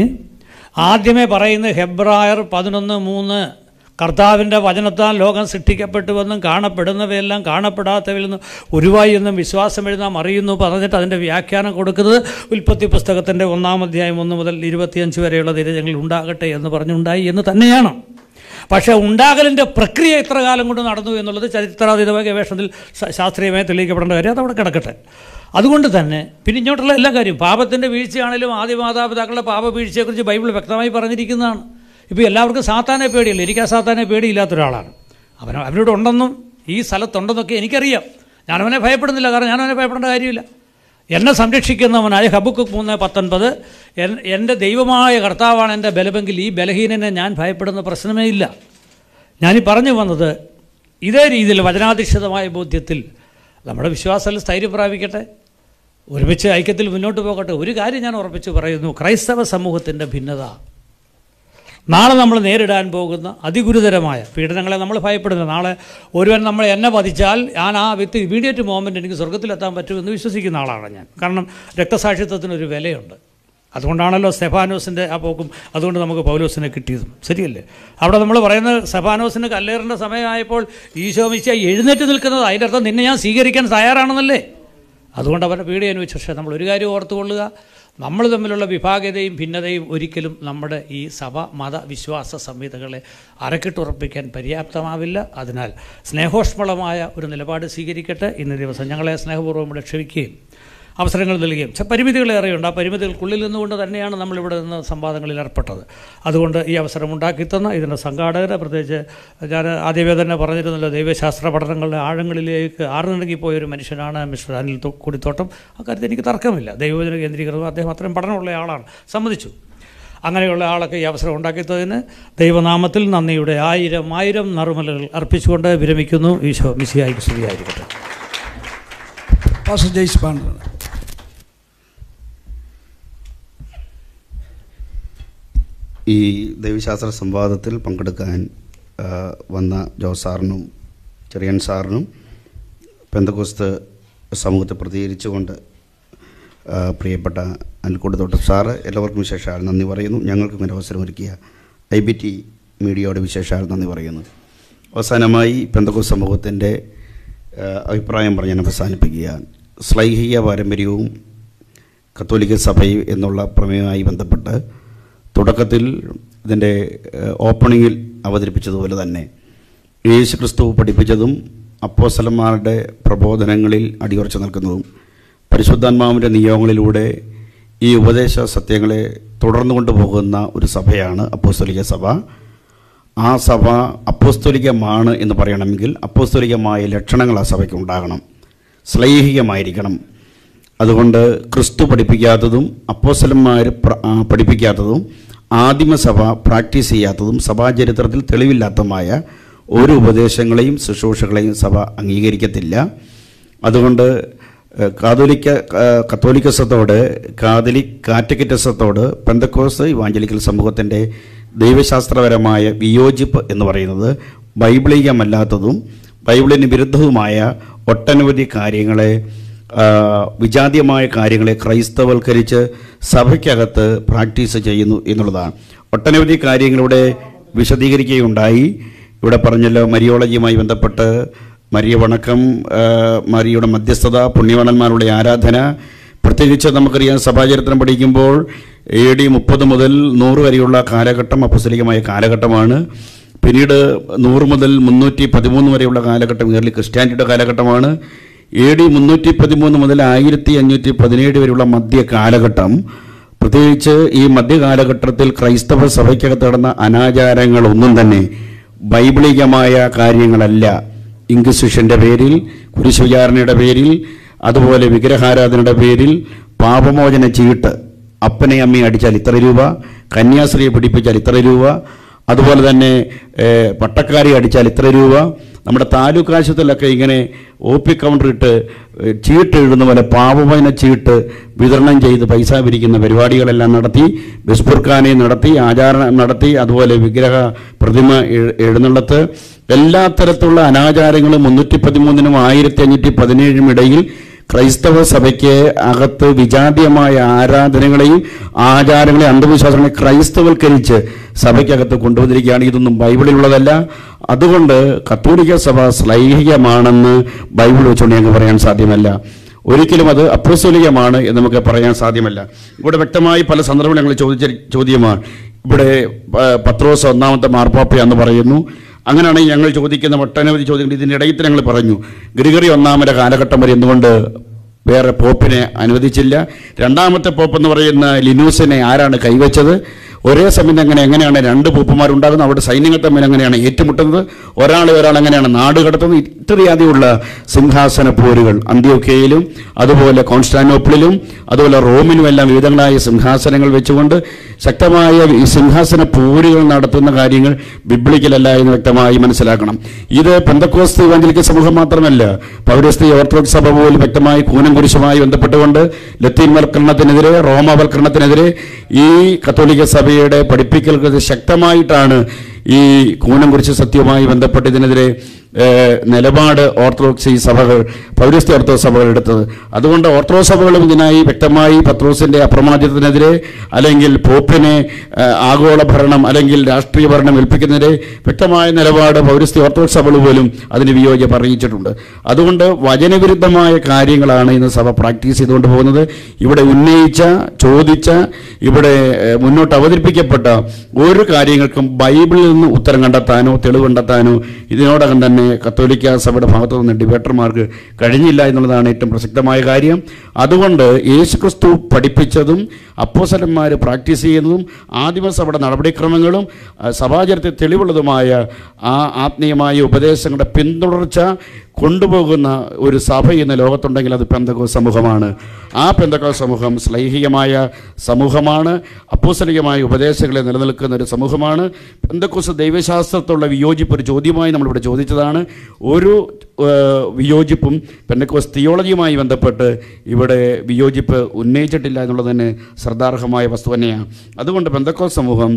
ആദ്യമേ പറയുന്ന ഹെബ്രായർ പതിനൊന്ന് മൂന്ന്, കർത്താവിൻ്റെ വചനത്താൽ ലോകം സൃഷ്ടിക്കപ്പെട്ടുവെന്നും കാണപ്പെടുന്നവയെല്ലാം കാണപ്പെടാത്തവയിൽ നിന്ന് ഉരുവായി എന്നും വിശ്വാസം എഴുതാം അറിയുന്നു പറഞ്ഞിട്ട് അതിൻ്റെ വ്യാഖ്യാനം കൊടുക്കുന്നത് ഉൽപ്പത്തി പുസ്തകത്തിൻ്റെ ഒന്നാം അധ്യായം ഒന്ന് മുതൽ ഇരുപത്തിയഞ്ച് വരെയുള്ള തിരഞ്ഞങ്ങൾ ഉണ്ടാകട്ടെ എന്ന് പറഞ്ഞുണ്ടായി എന്ന് തന്നെയാണ്. പക്ഷേ ഉണ്ടാകലിൻ്റെ പ്രക്രിയ എത്ര കാലം കൊണ്ട് നടന്നു എന്നുള്ളത് ചരിത്രാതീതമായ ഗവേഷണത്തിൽ ശാസ്ത്രീയമായി തെളിയിക്കപ്പെടേണ്ട കാര്യം. അതവിടെ കിടക്കട്ടെ. അതുകൊണ്ട് തന്നെ പിന്നെ ഇങ്ങോട്ടുള്ള എല്ലാ കാര്യം പാപത്തിൻ്റെ വീഴ്ചയാണെങ്കിലും ആദ്യ മാതാപിതാക്കളുടെ പാപ വീഴ്ചയെക്കുറിച്ച് ബൈബിൾ വ്യക്തമായി പറഞ്ഞിരിക്കുന്നതാണ്. ഇപ്പോൾ എല്ലാവർക്കും സാത്താനെ പേടിയില്ല. എനിക്ക് ആ സാത്താനെ പേടിയില്ലാത്ത ഒരാളാണ്. അവൻ അവനോട് ഉണ്ടെന്നും ഈ സ്ഥലത്തുണ്ടെന്നൊക്കെ എനിക്കറിയാം. ഞാനവനെ ഭയപ്പെടുന്നില്ല. കാരണം ഞാനവനെ ഭയപ്പെടേണ്ട കാര്യമില്ല. എന്നെ സംരക്ഷിക്കുന്നവനായ ഹബക്കുക്ക് മൂന്ന് പത്തൊൻപത്, എൻ്റെ ദൈവമായ കർത്താവാണ് എൻ്റെ ബലമെങ്കിൽ ഈ ബലഹീനനെ ഞാൻ ഭയപ്പെടുന്ന പ്രശ്നമേ ഇല്ല. ഞാനീ പറഞ്ഞു വന്നത് ഇതേ രീതിയിൽ വചനാധിഷ്ഠിതമായ ബോധ്യത്തിൽ നമ്മുടെ വിശ്വാസത്തിൽ സ്ഥൈര്യം പ്രാപിക്കട്ടെ, ഒരുമിച്ച് ഐക്യത്തിൽ മുന്നോട്ട് പോകട്ടെ. ഒരു കാര്യം ഞാൻ ഉറപ്പിച്ച് പറയുന്നു, ക്രൈസ്തവ സമൂഹത്തിൻ്റെ ഭിന്നത നാളെ നമ്മൾ നേരിടാൻ പോകുന്ന അതിഗുരുതരമായ പീഡനങ്ങളെ നമ്മൾ ഭയപ്പെടുന്നു. നാളെ ഒരുവൻ നമ്മൾ എന്നെ പതിച്ചാൽ ഞാൻ ആ വ്യക്തി ഇമീഡിയറ്റ് മോമെൻ്റ് എനിക്ക് സ്വർഗത്തിലെത്താൻ പറ്റുമെന്ന് വിശ്വസിക്കുന്ന ആളാണ് ഞാൻ. കാരണം രക്തസാക്ഷിത്വത്തിനൊരു വിലയുണ്ട്. അതുകൊണ്ടാണല്ലോ സ്തെഫാനോസിൻ്റെ ആ പോക്കും, അതുകൊണ്ട് നമുക്ക് പൗലോസിനെ കിട്ടിയതും. ശരിയല്ലേ? അവിടെ നമ്മൾ പറയുന്നത് സ്തെഫാനോസിന് കല്ലേറിൻ്റെ സമയമായപ്പോൾ ഈശോ മിശിഹാ എഴുന്നേറ്റ് നിൽക്കുന്നത്, അതിൻ്റെ അർത്ഥം നിന്നെ ഞാൻ സ്വീകരിക്കാൻ തയ്യാറാണെന്നല്ലേ. അതുകൊണ്ട് അവരുടെ പീഡ അനുഭവിച്ചു. പക്ഷേ നമ്മൾ ഒരു കാര്യം ഓർത്തുകൊള്ളുക, നമ്മൾ തമ്മിലുള്ള വിഭാഗതയും ഭിന്നതയും ഒരിക്കലും നമ്മുടെ ഈ സഭ മത വിശ്വാസ സംഹിതകളെ അരക്കിട്ടുറപ്പിക്കാൻ പര്യാപ്തമാവില്ല. അതിനാൽ സ്നേഹോഷ്മളമായ ഒരു നിലപാട് സ്വീകരിക്കട്ടെ. ഇന്ന ദിവസം ഞങ്ങളെ സ്നേഹപൂർവ്വം ഇവിടെ ക്ഷണിക്കുകയും അവസരങ്ങൾ നൽകുകയും പരിമിതികളേറെയുണ്ട്. ആ പരിമിതികൾക്കുള്ളിൽ നിന്നുകൊണ്ട് തന്നെയാണ് നമ്മളിവിടെ നിന്ന് സംവാദങ്ങളിൽ ഏർപ്പെട്ടത്. അതുകൊണ്ട് ഈ അവസരം ഉണ്ടാക്കിത്തന്ന ഇതിൻ്റെ സംഘാടകരെ, പ്രത്യേകിച്ച് ഞാൻ ആദ്യമേ തന്നെ പറഞ്ഞിരുന്നല്ലോ, ദൈവശാസ്ത്ര പഠനങ്ങളുടെ ആഴങ്ങളിലേക്ക് ആർന്നിറങ്ങിപ്പോയൊരു മനുഷ്യനാണ് മിസ്റ്റർ അനിൽ കൊടിത്തോട്ടം. അക്കാര്യത്തിൽ എനിക്ക് തർക്കമില്ല. ദൈവവചന കേന്ദ്രീകൃതം അദ്ദേഹം അത്രയും പഠനമുള്ള ആളാണ്, സമ്മതിച്ചു. അങ്ങനെയുള്ള ആളൊക്കെ ഈ അവസരം ഉണ്ടാക്കിത്തതിന് ദൈവനാമത്തിൽ നന്ദിയുടെ ആയിരം ആയിരം നറുമലകൾ അർപ്പിച്ചുകൊണ്ട് വിരമിക്കുന്നു. ഈശോ മിശിഹായ്ക്ക് സ്തുതിയായിരിക്കട്ടെ. പാസ്റ്റർ ജെയ്സ് പാണ്ഡ്രൻ. ഈ ദൈവശാസ്ത്ര സംവാദത്തിൽ പങ്കെടുക്കാൻ വന്ന ജോസ് സാറിനും ചെറിയൻ സാറിനും പെന്തക്കോസ്ത് സമൂഹത്തെ പ്രതികരിച്ചുകൊണ്ട് പ്രിയപ്പെട്ട അനിൽക്കൊടിത്തോട്ടം സാറ് എല്ലാവർക്കും വിശേഷാൽ നന്ദി പറയുന്നു. ഞങ്ങൾക്ക് ഇങ്ങനെ അവസരമൊരുക്കിയ ഐ ബി ടി മീഡിയയോട് വിശേഷാൽ നന്ദി പറയുന്നു. അവസാനമായി പെന്തക്കോസ്ത് സമൂഹത്തിൻ്റെ അഭിപ്രായം പറഞ്ഞ് ഞാൻ അവസാനിപ്പിക്കുകയാണ്. ശ്ലൈഹിക പാരമ്പര്യവും കത്തോലിക്ക സഭയും എന്നുള്ള പ്രമേയവുമായി ബന്ധപ്പെട്ട് തുടക്കത്തിൽ ഇതിൻ്റെ ഓപ്പണിങ്ങിൽ അവതരിപ്പിച്ചതുപോലെ തന്നെ യേശു ക്രിസ്തു പഠിപ്പിച്ചതും അപ്പോസ്തലന്മാരുടെ പ്രബോധനങ്ങളിൽ അടിയുറച്ചു നിൽക്കുന്നതും പരിശുദ്ധാത്മാവിൻ്റെ നിയോഗങ്ങളിലൂടെ ഈ ഉപദേശ സത്യങ്ങളെ തുടർന്നു കൊണ്ടുപോകുന്ന ഒരു സഭയാണ് അപ്പോസ്തലിക സഭ. ആ സഭ അപ്പോസ്തലികമാണ് എന്ന് പറയണമെങ്കിൽ അപ്പോസ്തലികമായ ലക്ഷണങ്ങൾ ആ സഭയ്ക്ക് ഉണ്ടാകണം, ശ്ലൈഹികമായിരിക്കണം. അതുകൊണ്ട് ക്രിസ്തു പഠിപ്പിക്കാത്തതും അപ്പോസ്തലന്മാർ പഠിപ്പിക്കാത്തതും ആദിമസഭ പ്രാക്ടീസ് ചെയ്യാത്തതും സഭാചരിത്രത്തിൽ തെളിവില്ലാത്തതുമായ ഒരു ഉപദേശങ്ങളെയും ശുശ്രൂഷകളെയും സഭ അംഗീകരിക്കത്തില്ല. അതുകൊണ്ട് കാതോലിക്ക കത്തോലിക്കസത്തോട് കാതലിക് കാറ്റക്കിറ്റസത്തോട് പെന്തക്കോസ്ത് ഇവാഞ്ചലിക്കൽ സമൂഹത്തിൻ്റെ ദൈവശാസ്ത്രപരമായ വിയോജിപ്പ് എന്ന് പറയുന്നത് ബൈബിളികമല്ലാത്തതും ബൈബിളിന് വിരുദ്ധവുമായ ഒട്ടനവധി കാര്യങ്ങളെ, വിജാതീയമായ കാര്യങ്ങളെ ക്രൈസ്തവൽക്കരിച്ച് സഭയ്ക്കകത്ത് പ്രാക്ടീസ് ചെയ്യുന്നു എന്നുള്ളതാണ്. ഒട്ടനവധി കാര്യങ്ങളിവിടെ വിശദീകരിക്കുകയുണ്ടായി. ഇവിടെ പറഞ്ഞല്ലോ, മരിയോളജിയുമായി ബന്ധപ്പെട്ട് മരിയ വണക്കം, മരിയുടെ മധ്യസ്ഥത, പുണ്യവാണന്മാരുടെ ആരാധന. പ്രത്യേകിച്ച് നമുക്കറിയാം, സഭാചരിത്രം പഠിക്കുമ്പോൾ എ ഡി മുപ്പത് മുതൽ നൂറ് വരെയുള്ള കാലഘട്ടം അപ്പോസ്തലികമായ കാലഘട്ടമാണ്. പിന്നീട് നൂറ് മുതൽ മുന്നൂറ്റി പതിമൂന്ന് വരെയുള്ള കാലഘട്ടം ഏർലി ക്രിസ്ത്യാനിറ്റിയുടെ കാലഘട്ടമാണ്. എ ഡി മുന്നൂറ്റി പതിമൂന്ന് മുതൽ ആയിരത്തി അഞ്ഞൂറ്റി പതിനേഴ് വരെയുള്ള മധ്യ കാലഘട്ടം. പ്രത്യേകിച്ച് ഈ മധ്യകാലഘട്ടത്തിൽ ക്രൈസ്തവ സഭയ്ക്കകത്ത് നടന്ന അനാചാരങ്ങളൊന്നും തന്നെ ബൈബിളികമായ കാര്യങ്ങളല്ല. ഇൻക്വിസിഷൻ്റെ പേരിൽ, കുരിശ് വിചാരണയുടെ പേരിൽ, അതുപോലെ വിഗ്രഹാരാധനയുടെ പേരിൽ പാപമോചന ചീട്ട്, അപ്പനെ അമ്മയെ അടിച്ചാൽ ഇത്ര രൂപ, കന്യാസ്ത്രീയെ പിടിപ്പിച്ചാൽ ഇത്ര രൂപ, അതുപോലെ തന്നെ പട്ടക്കാരെ അടിച്ചാൽ ഇത്ര രൂപ, നമ്മുടെ താലൂക്ക് ആശുപത്രിയിലൊക്കെ ഇങ്ങനെ ഒ പി കൗണ്ടർ ഇട്ട് ചീട്ട് എഴുതുന്ന പോലെ പാപമോചന ചീട്ട് വിതരണം ചെയ്ത് പൈസ പിരിക്കുന്ന പരിപാടികളെല്ലാം നടത്തി, ബിസ്പുർഖാനെ നടത്തി, ആചാരം നടത്തി, അതുപോലെ വിഗ്രഹ പ്രതിമ എഴുന്നള്ളത്ത്, എല്ലാ തരത്തിലുള്ള അനാചാരങ്ങളും മുന്നൂറ്റി പതിമൂന്നിനും ആയിരത്തി അഞ്ഞൂറ്റി പതിനേഴിനും ഇടയിൽ ക്രൈസ്തവ സഭയ്ക്ക് അകത്ത് വിജാതീയമായ ആരാധനകളെയും ആചാരങ്ങളെയും അന്ധവിശ്വാസങ്ങളെ ക്രൈസ്തവൽക്കരിച്ച് സഭയ്ക്കകത്ത് കൊണ്ടുവന്നിരിക്കുകയാണ്. ഇതൊന്നും ബൈബിളിലുള്ളതല്ല. അതുകൊണ്ട് കത്തോലിക്ക സഭ ശ്ലൈഹികമാണെന്ന് ബൈബിൾ വെച്ചുകൊണ്ട് ഞങ്ങൾക്ക് പറയാൻ സാധ്യമല്ല. ഒരിക്കലും അത് അപ്പോസ്തലികമാണ് എന്ന് നമുക്ക് പറയാൻ സാധ്യമല്ല. ഇവിടെ വ്യക്തമായി പല സന്ദർഭങ്ങളിൽ ഞങ്ങൾ ചോദിച്ച ചോദ്യമാണ്. ഇവിടെ പത്രോസ് ഒന്നാമത്തെ മാർപ്പാപ്പയാന്ന് പറയുന്നു. അങ്ങനെയാണെങ്കിൽ ഞങ്ങൾ ചോദിക്കുന്ന ഒട്ടനവധി ചോദ്യങ്ങൾ ഇതിൻ്റെ ഇടയിൽ ഞങ്ങൾ പറഞ്ഞു. ഗ്രിഗറി ഒന്നാമൻ്റെ കാലഘട്ടം വരെ എന്തുകൊണ്ട് വേറെ പോപ്പിനെ അനുവദിച്ചില്ല? രണ്ടാമത്തെ പോപ്പ് എന്ന് പറയുന്ന ലിനൂസിനെ ആരാണ് കൈവച്ചത്? ഒരേ സമയം എങ്ങനെ എങ്ങനെയാണ് രണ്ട് പോപ്പുമാരുണ്ടാകുന്നത്? അവിടെ സൈന്യങ്ങൾ തമ്മിൽ എങ്ങനെയാണ് ഏറ്റുമുട്ടുന്നത്? ഒരാളെ ഒരാൾ എങ്ങനെയാണ് നാട് കടത്തുന്നത്? ഇത്രയധികമുള്ള സിംഹാസന പോരുകൾ അന്ത്യോക്യയിലും അതുപോലെ കോൺസ്റ്റാന്റിനോപ്പിളിലും അതുപോലെ റോമിലും എല്ലാം വിവിധങ്ങളായ സിംഹാസനങ്ങൾ വെച്ചുകൊണ്ട് ശക്തമായ ഈ സിംഹാസന പോരുകൾ നടത്തുന്ന കാര്യങ്ങൾ ബിബ്ലിക്കലല്ല എന്ന് വ്യക്തമായി മനസ്സിലാക്കണം. ഇത് പെന്തക്കോസ്ത് ഇവാഞ്ചലിക്കൽ സമൂഹം മാത്രമല്ല, പൗരസ്ത്യ ഓർത്തഡോക്സ് സഭ പോലും വ്യക്തമായി കൂനം കുരിശുമായി ബന്ധപ്പെട്ടുകൊണ്ട് ലത്തീൻവൽക്കരണത്തിനെതിരെ, റോമവൽക്കരണത്തിനെതിരെ ഈ കത്തോലിക്ക സഭയുടെ പഠിപ്പിക്കൽക്ക് ശക്തമായിട്ടാണ് ഈ കൂനം കുരിശ് സത്യവുമായി ബന്ധപ്പെട്ട് ഇതിനെതിരെ നിലപാട് ഓർത്തഡോക്സ് സഭകൾ പൗരസ്ത്യ ഓർത്തഡോക്സ് സഭകൾ എടുത്തത്. അതുകൊണ്ട് ഓർത്തഡോക്സ് സഭകളും ഇതിനായി വ്യക്തമായി പത്രോസിൻ്റെ അപ്രമാദിത്വത്തിനെതിരെ അല്ലെങ്കിൽ പോപ്പിനെ ആഗോള ഭരണം അല്ലെങ്കിൽ രാഷ്ട്രീയ ഭരണം ഏൽപ്പിക്കുന്നതിനെതിരെ വ്യക്തമായ നിലപാട് പൗരസ്ത്യ ഓർത്തഡോക്സ് സഭകൾ പോലും അതിന് വിയോജിപ്പ് അറിയിച്ചിട്ടുണ്ട്. അതുകൊണ്ട് വചനവിരുദ്ധമായ കാര്യങ്ങളാണ് ഇന്ന് സഭ പ്രാക്ടീസ് ചെയ്തുകൊണ്ട് പോകുന്നത്. ഇവിടെ ഉന്നയിച്ച ചോദിച്ച ഇവിടെ മുന്നോട്ട് അവതരിപ്പിക്കപ്പെട്ട ഒരു കാര്യങ്ങൾക്കും ബൈബിളിൽ നിന്ന് ഉത്തരം കണ്ടെത്താനോ തെളിവ് കണ്ടെത്താനോ ഇതിനോടകം തന്നെ കത്തോലിക്ക സഭയുടെ ഭാഗത്തു നിന്ന് ഡിബേറ്റർമാർക്ക് കഴിഞ്ഞില്ല എന്നുള്ളതാണ് ഏറ്റവും പ്രസക്തമായ കാര്യം. അതുകൊണ്ട് യേശുക്രിസ്തു പഠിപ്പിച്ചതും അപ്പോസ്തലന്മാർ പ്രാക്ടീസ് ചെയ്യുന്നതും ആദിമസഭയുടെ നടപടിക്രമങ്ങളും സഭാചരിത്രത്തിൽ തെളിവുള്ളതുമായ ആ ആത്മീയമായ ഉപദേശങ്ങളുടെ പിന്തുടർച്ച കൊണ്ടുപോകുന്ന ഒരു സഭ ഇന്ന് ലോകത്തുണ്ടെങ്കിൽ അത് പെന്തക്കോസ്ത് സമൂഹമാണ്. ആ പെന്തക്കോസ്ത് സമൂഹം ശ്ലൈഹികമായ സമൂഹമാണ്, അപ്പോസ്തലികമായ ഉപദേശങ്ങളെ നിലനിൽക്കുന്ന ഒരു സമൂഹമാണ്. പെന്തക്കോസ്ത് ദൈവശാസ്ത്രത്തോടുള്ള വിയോജിപ്പ് ഒരു ചോദ്യമായി നമ്മളിവിടെ ചോദിച്ചതാണ്. ഒരു വിയോജിപ്പും പെന്തക്കോസ്ത് തിയോളജിയുമായി ബന്ധപ്പെട്ട് ഇവിടെ വിയോജിപ്പ് ഉന്നയിച്ചിട്ടില്ല എന്നുള്ളത് തന്നെ ശ്രദ്ധാർഹമായ വസ്തു തന്നെയാണ്. അതുകൊണ്ട് പെന്തക്കോസ്ത് സമൂഹം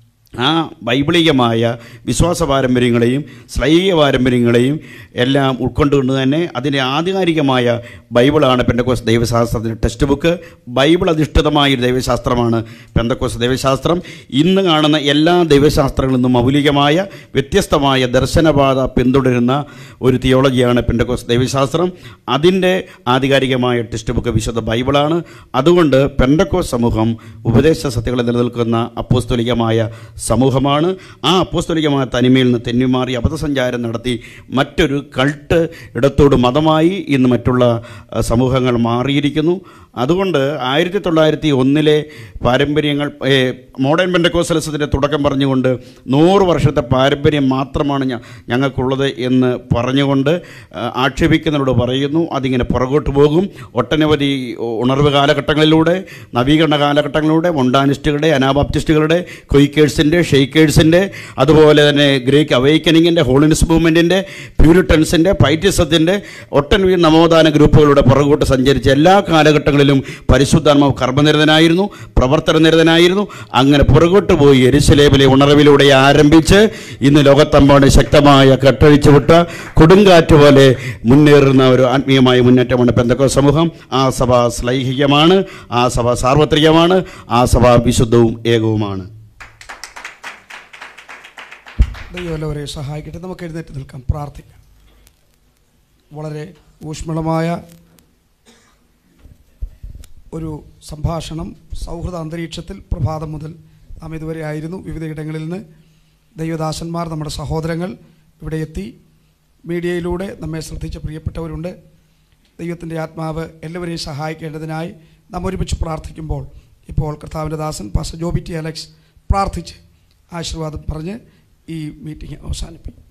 ആ ബൈബിളികമായ വിശ്വാസ പാരമ്പര്യങ്ങളെയും ശ്ലൈഹിക പാരമ്പര്യങ്ങളെയും എല്ലാം ഉൾക്കൊണ്ടുകൊണ്ട് തന്നെ അതിൻ്റെ ആധികാരികമായ ബൈബിളാണ് പെന്തക്കോസ്ത് ദൈവശാസ്ത്രത്തിൻ്റെ ടെക്സ്റ്റ് ബുക്ക്. ബൈബിൾ അധിഷ്ഠിതമായൊരു ദൈവശാസ്ത്രമാണ് പെന്തക്കോസ്ത് ദൈവശാസ്ത്രം. ഇന്ന് കാണുന്ന എല്ലാ ദൈവശാസ്ത്രങ്ങളിൽ നിന്നും മൗലികമായ വ്യത്യസ്തമായ ദർശനപാത പിന്തുടരുന്ന ഒരു തിയോളജിയാണ് പെന്തക്കോസ്ത് ദൈവശാസ്ത്രം. അതിൻ്റെ ആധികാരികമായ ടെക്സ്റ്റ് ബുക്ക് വിശുദ്ധ ബൈബിളാണ്. അതുകൊണ്ട് പെന്തക്കോസ്ത് സമൂഹം ഉപദേശ സത്യങ്ങളെ നിലനിൽക്കുന്ന അപ്പോസ്തലികമായ സമൂഹമാണ്. ആ അപ്പോസ്തലികമായ തനിമയിൽ നിന്ന് തെന്നിമാറി അബദ്ധസഞ്ചാരം നടത്തി മറ്റൊരു കൾട്ട് ഇടത്തോട് മതമായി ഇന്ന് മറ്റുള്ള സമൂഹങ്ങൾ മാറിയിരിക്കുന്നു. അതുകൊണ്ട് ആയിരത്തി തൊള്ളായിരത്തി ഒന്നിലെ പാരമ്പര്യങ്ങൾ മോഡേൺ പെന്തക്കോസ്റ്റലിസത്തിൻ്റെ തുടക്കം പറഞ്ഞുകൊണ്ട് നൂറ് വർഷത്തെ പാരമ്പര്യം മാത്രമാണ് ഞങ്ങൾക്കുള്ളത് എന്ന് പറഞ്ഞുകൊണ്ട് ആക്ഷേപിക്കുന്നവരോട് പറയുന്നു അതിങ്ങനെ പുറകോട്ട് പോകും. ഒട്ടനവധി ഉണർവ് കാലഘട്ടങ്ങളിലൂടെ നവീകരണ കാലഘട്ടങ്ങളിലൂടെ മൊണ്ടാനിസ്റ്റുകളുടെ അനാബാപ്റ്റിസ്റ്റുകളുടെ ക്വയ്ക്കേഴ്സിൻ്റെ ഷെയ്ക്കേഴ്സിൻ്റെ അതുപോലെ തന്നെ ഗ്രീക്ക് അവൈക്കനിങ്ങിൻ്റെ ഹോളിനസ് മൂവ്മെൻറ്റിൻ്റെ പ്യൂരിറ്റൻസിൻ്റെ പൈറ്റിസത്തിൻ്റെ ഒട്ടനവധി നവോത്ഥാന ഗ്രൂപ്പുകളുടെ പുറകോട്ട് സഞ്ചരിച്ച എല്ലാ കാലഘട്ടങ്ങളിലും പരിശുദ്ധാത്മാവ് കർമ്മനിരതനായിരുന്നു, പ്രവർത്തനനിരതനായിരുന്നു. അങ്ങനെ പുറകോട്ട് പോയി യെരുശലേമിലെ ഉണർവിലൂടെ ആരംഭിച്ച് ഇന്ന് ലോകത്തെമ്പാട് ശക്തമായ കെട്ടഴിച്ചുവിട്ട കൊടുങ്കാറ്റ് പോലെ മുന്നേറുന്ന ഒരു ആത്മീയമായ മുന്നേറ്റമാണ് പെന്തക്കോസ്ത് സമൂഹം. ആ സഭ ശ്ലൈഹികമാണ്, ആ സഭ സാർവത്രികമാണ്, ആ സഭ വിശുദ്ധവും ഏകവുമാണ്. ദൈവമല്ലവരെ സഹായിക്കട്ടെ. നമുക്ക് എഴുന്നേറ്റ് നിൽക്കാം, പ്രാർത്ഥിക്കാം. വളരെ ഊഷ്മളമായ ഒരു സംഭാഷണം സൗഹൃദ അന്തരീക്ഷത്തിൽ പ്രഭാതം മുതൽ നാം ഇതുവരെ ആയിരുന്നു. വിവിധയിടങ്ങളിൽ നിന്ന് ദൈവദാസന്മാർ, നമ്മുടെ സഹോദരങ്ങൾ ഇവിടെ എത്തി. മീഡിയയിലൂടെ നമ്മെ ശ്രദ്ധിച്ച പ്രിയപ്പെട്ടവരുണ്ട്. ദൈവത്തിൻ്റെ ആത്മാവ് എല്ലാവരെയും സഹായിക്കേണ്ടതിനായി നാം ഒരുമിച്ച് പ്രാർത്ഥിക്കുമ്പോൾ ഇപ്പോൾ കർത്താവിൻ്റെ ദാസൻ പാസ്റ്റർ ജോബി ടി അലക്സ് പ്രാർത്ഥിച്ച് ആശീർവാദം പറഞ്ഞ് ഈ മീറ്റിംഗ് അവസാനിപ്പിക്കും.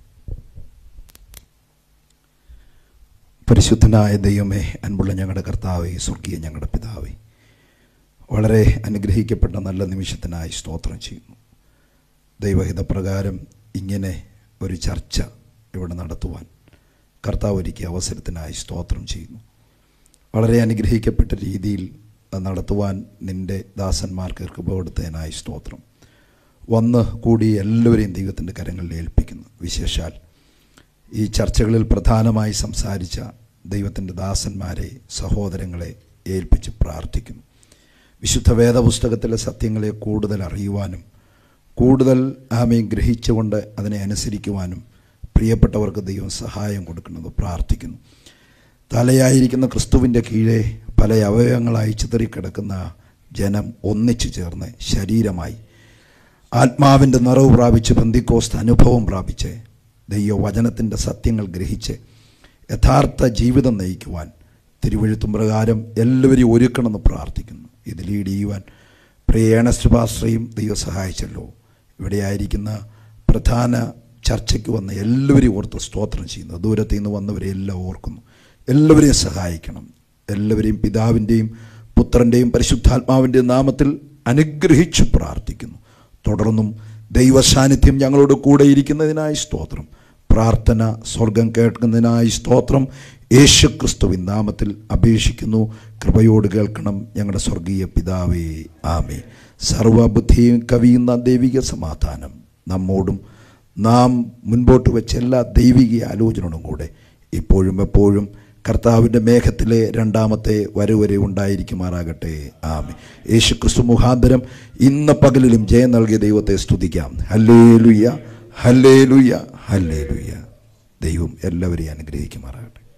പരിശുദ്ധനായ ദൈവമേ, അൻപുള്ള ഞങ്ങളുടെ കർത്താവേ, സ്വർഗീയ ഞങ്ങളുടെ പിതാവേ, വളരെ അനുഗ്രഹിക്കപ്പെട്ട നല്ല നിമിഷത്തിനായി സ്തോത്രം ചെയ്യുന്നു. ദൈവഹിതപ്രകാരം ഇങ്ങനെ ഒരു ചർച്ച ഇവിടെ നടത്തുവാൻ കർത്താവ് ഒരുക്കിയ അവസരത്തിനായി സ്തോത്രം ചെയ്യുന്നു. വളരെ അനുഗ്രഹിക്കപ്പെട്ട രീതിയിൽ നടത്തുവാൻ നിൻ്റെ ദാസന്മാർക്ക് കൃപ കൊടുത്തതിനായി സ്തോത്രം. വന്ന് കൂടി എല്ലാവരെയും ദൈവത്തിൻ്റെ കരങ്ങളിൽ ഏൽപ്പിക്കുന്നു. വിശേഷാൽ ഈ ചർച്ചകളിൽ പ്രധാനമായി സംസാരിച്ച ദൈവത്തിൻ്റെ ദാസന്മാരെ, സഹോദരങ്ങളെ ഏൽപ്പിച്ച് പ്രാർത്ഥിക്കുന്നു. വിശുദ്ധ വേദപുസ്തകത്തിലെ സത്യങ്ങളെ കൂടുതൽ അറിയുവാനും കൂടുതൽ ആമയും ഗ്രഹിച്ചുകൊണ്ട് അതിനെ അനുസരിക്കുവാനും പ്രിയപ്പെട്ടവർക്ക് ദൈവം സഹായം കൊടുക്കുന്നത് പ്രാർത്ഥിക്കുന്നു. തലയായിരിക്കുന്ന ക്രിസ്തുവിൻ്റെ കീഴെ പല അവയവങ്ങളായി ചിതറിക്കിടക്കുന്ന ജനം ഒന്നിച്ചു ചേർന്ന് ശരീരമായി ആത്മാവിൻ്റെ നിറവ് പ്രാപിച്ച് പെന്തിക്കോസ്ത് അനുഭവം പ്രാപിച്ച് ദൈവവചനത്തിൻ്റെ സത്യങ്ങൾ ഗ്രഹിച്ച് യഥാർത്ഥ ജീവിതം നയിക്കുവാൻ തിരുവെഴുത്തും പ്രകാരം എല്ലാവരെയും ഒരുക്കണമെന്ന് പ്രാർത്ഥിക്കുന്നു. ഇത് ലീഡ് ചെയ്യുവാൻ പ്രിയ ഏണസ്റ്റ് പാസ്റ്ററേയും ദൈവം സഹായിച്ചല്ലോ. ഇവിടെയായിരിക്കുന്ന പ്രധാന ചർച്ചയ്ക്ക് വന്ന എല്ലാവരെയും ഓർത്ത് സ്തോത്രം ചെയ്യുന്നു. ദൂരത്തു നിന്ന് വന്നവരെ എല്ലാം ഓർക്കുന്നു. എല്ലാവരെയും സഹായിക്കണം. എല്ലാവരെയും പിതാവിൻ്റെയും പുത്രൻ്റെയും പരിശുദ്ധാത്മാവിൻ്റെയും നാമത്തിൽ അനുഗ്രഹിച്ച് പ്രാർത്ഥിക്കുന്നു. തുടർന്നും ദൈവസാന്നിധ്യം ഞങ്ങളോട് കൂടെ ഇരിക്കുന്നതിനായി സ്തോത്രം. പ്രാർത്ഥന സ്വർഗം കേൾക്കുന്നതിനായി സ്തോത്രം. യേശു ക്രിസ്തുവിൻ നാമത്തിൽ അപേക്ഷിക്കുന്നു. കൃപയോട് കേൾക്കണം ഞങ്ങളുടെ സ്വർഗീയ പിതാവേ, ആമേൻ. സർവബുദ്ധിയും കവിയുന്ന ദൈവിക സമാധാനം നമ്മോടും നാം മുൻപോട്ട് വെച്ച എല്ലാ ദൈവിക ആലോചനകളും കൂടെ ഇപ്പോഴും എപ്പോഴും കർത്താവിൻ്റെ മേഘത്തിലെ രണ്ടാമത്തെ വരവരെ ഉണ്ടായിരിക്കുമാറാകട്ടെ. ആമേൻ. യേശു ക്രിസ്തു മുഖാന്തരം ഇന്ന് പകലിലും ജയം നൽകിയ ദൈവത്തെ സ്തുതിക്കാം. Hallelujah, hallelujah, hallelujah. ദൈവം എല്ലാവരെയും അനുഗ്രഹിക്കുമാറാകട്ടെ.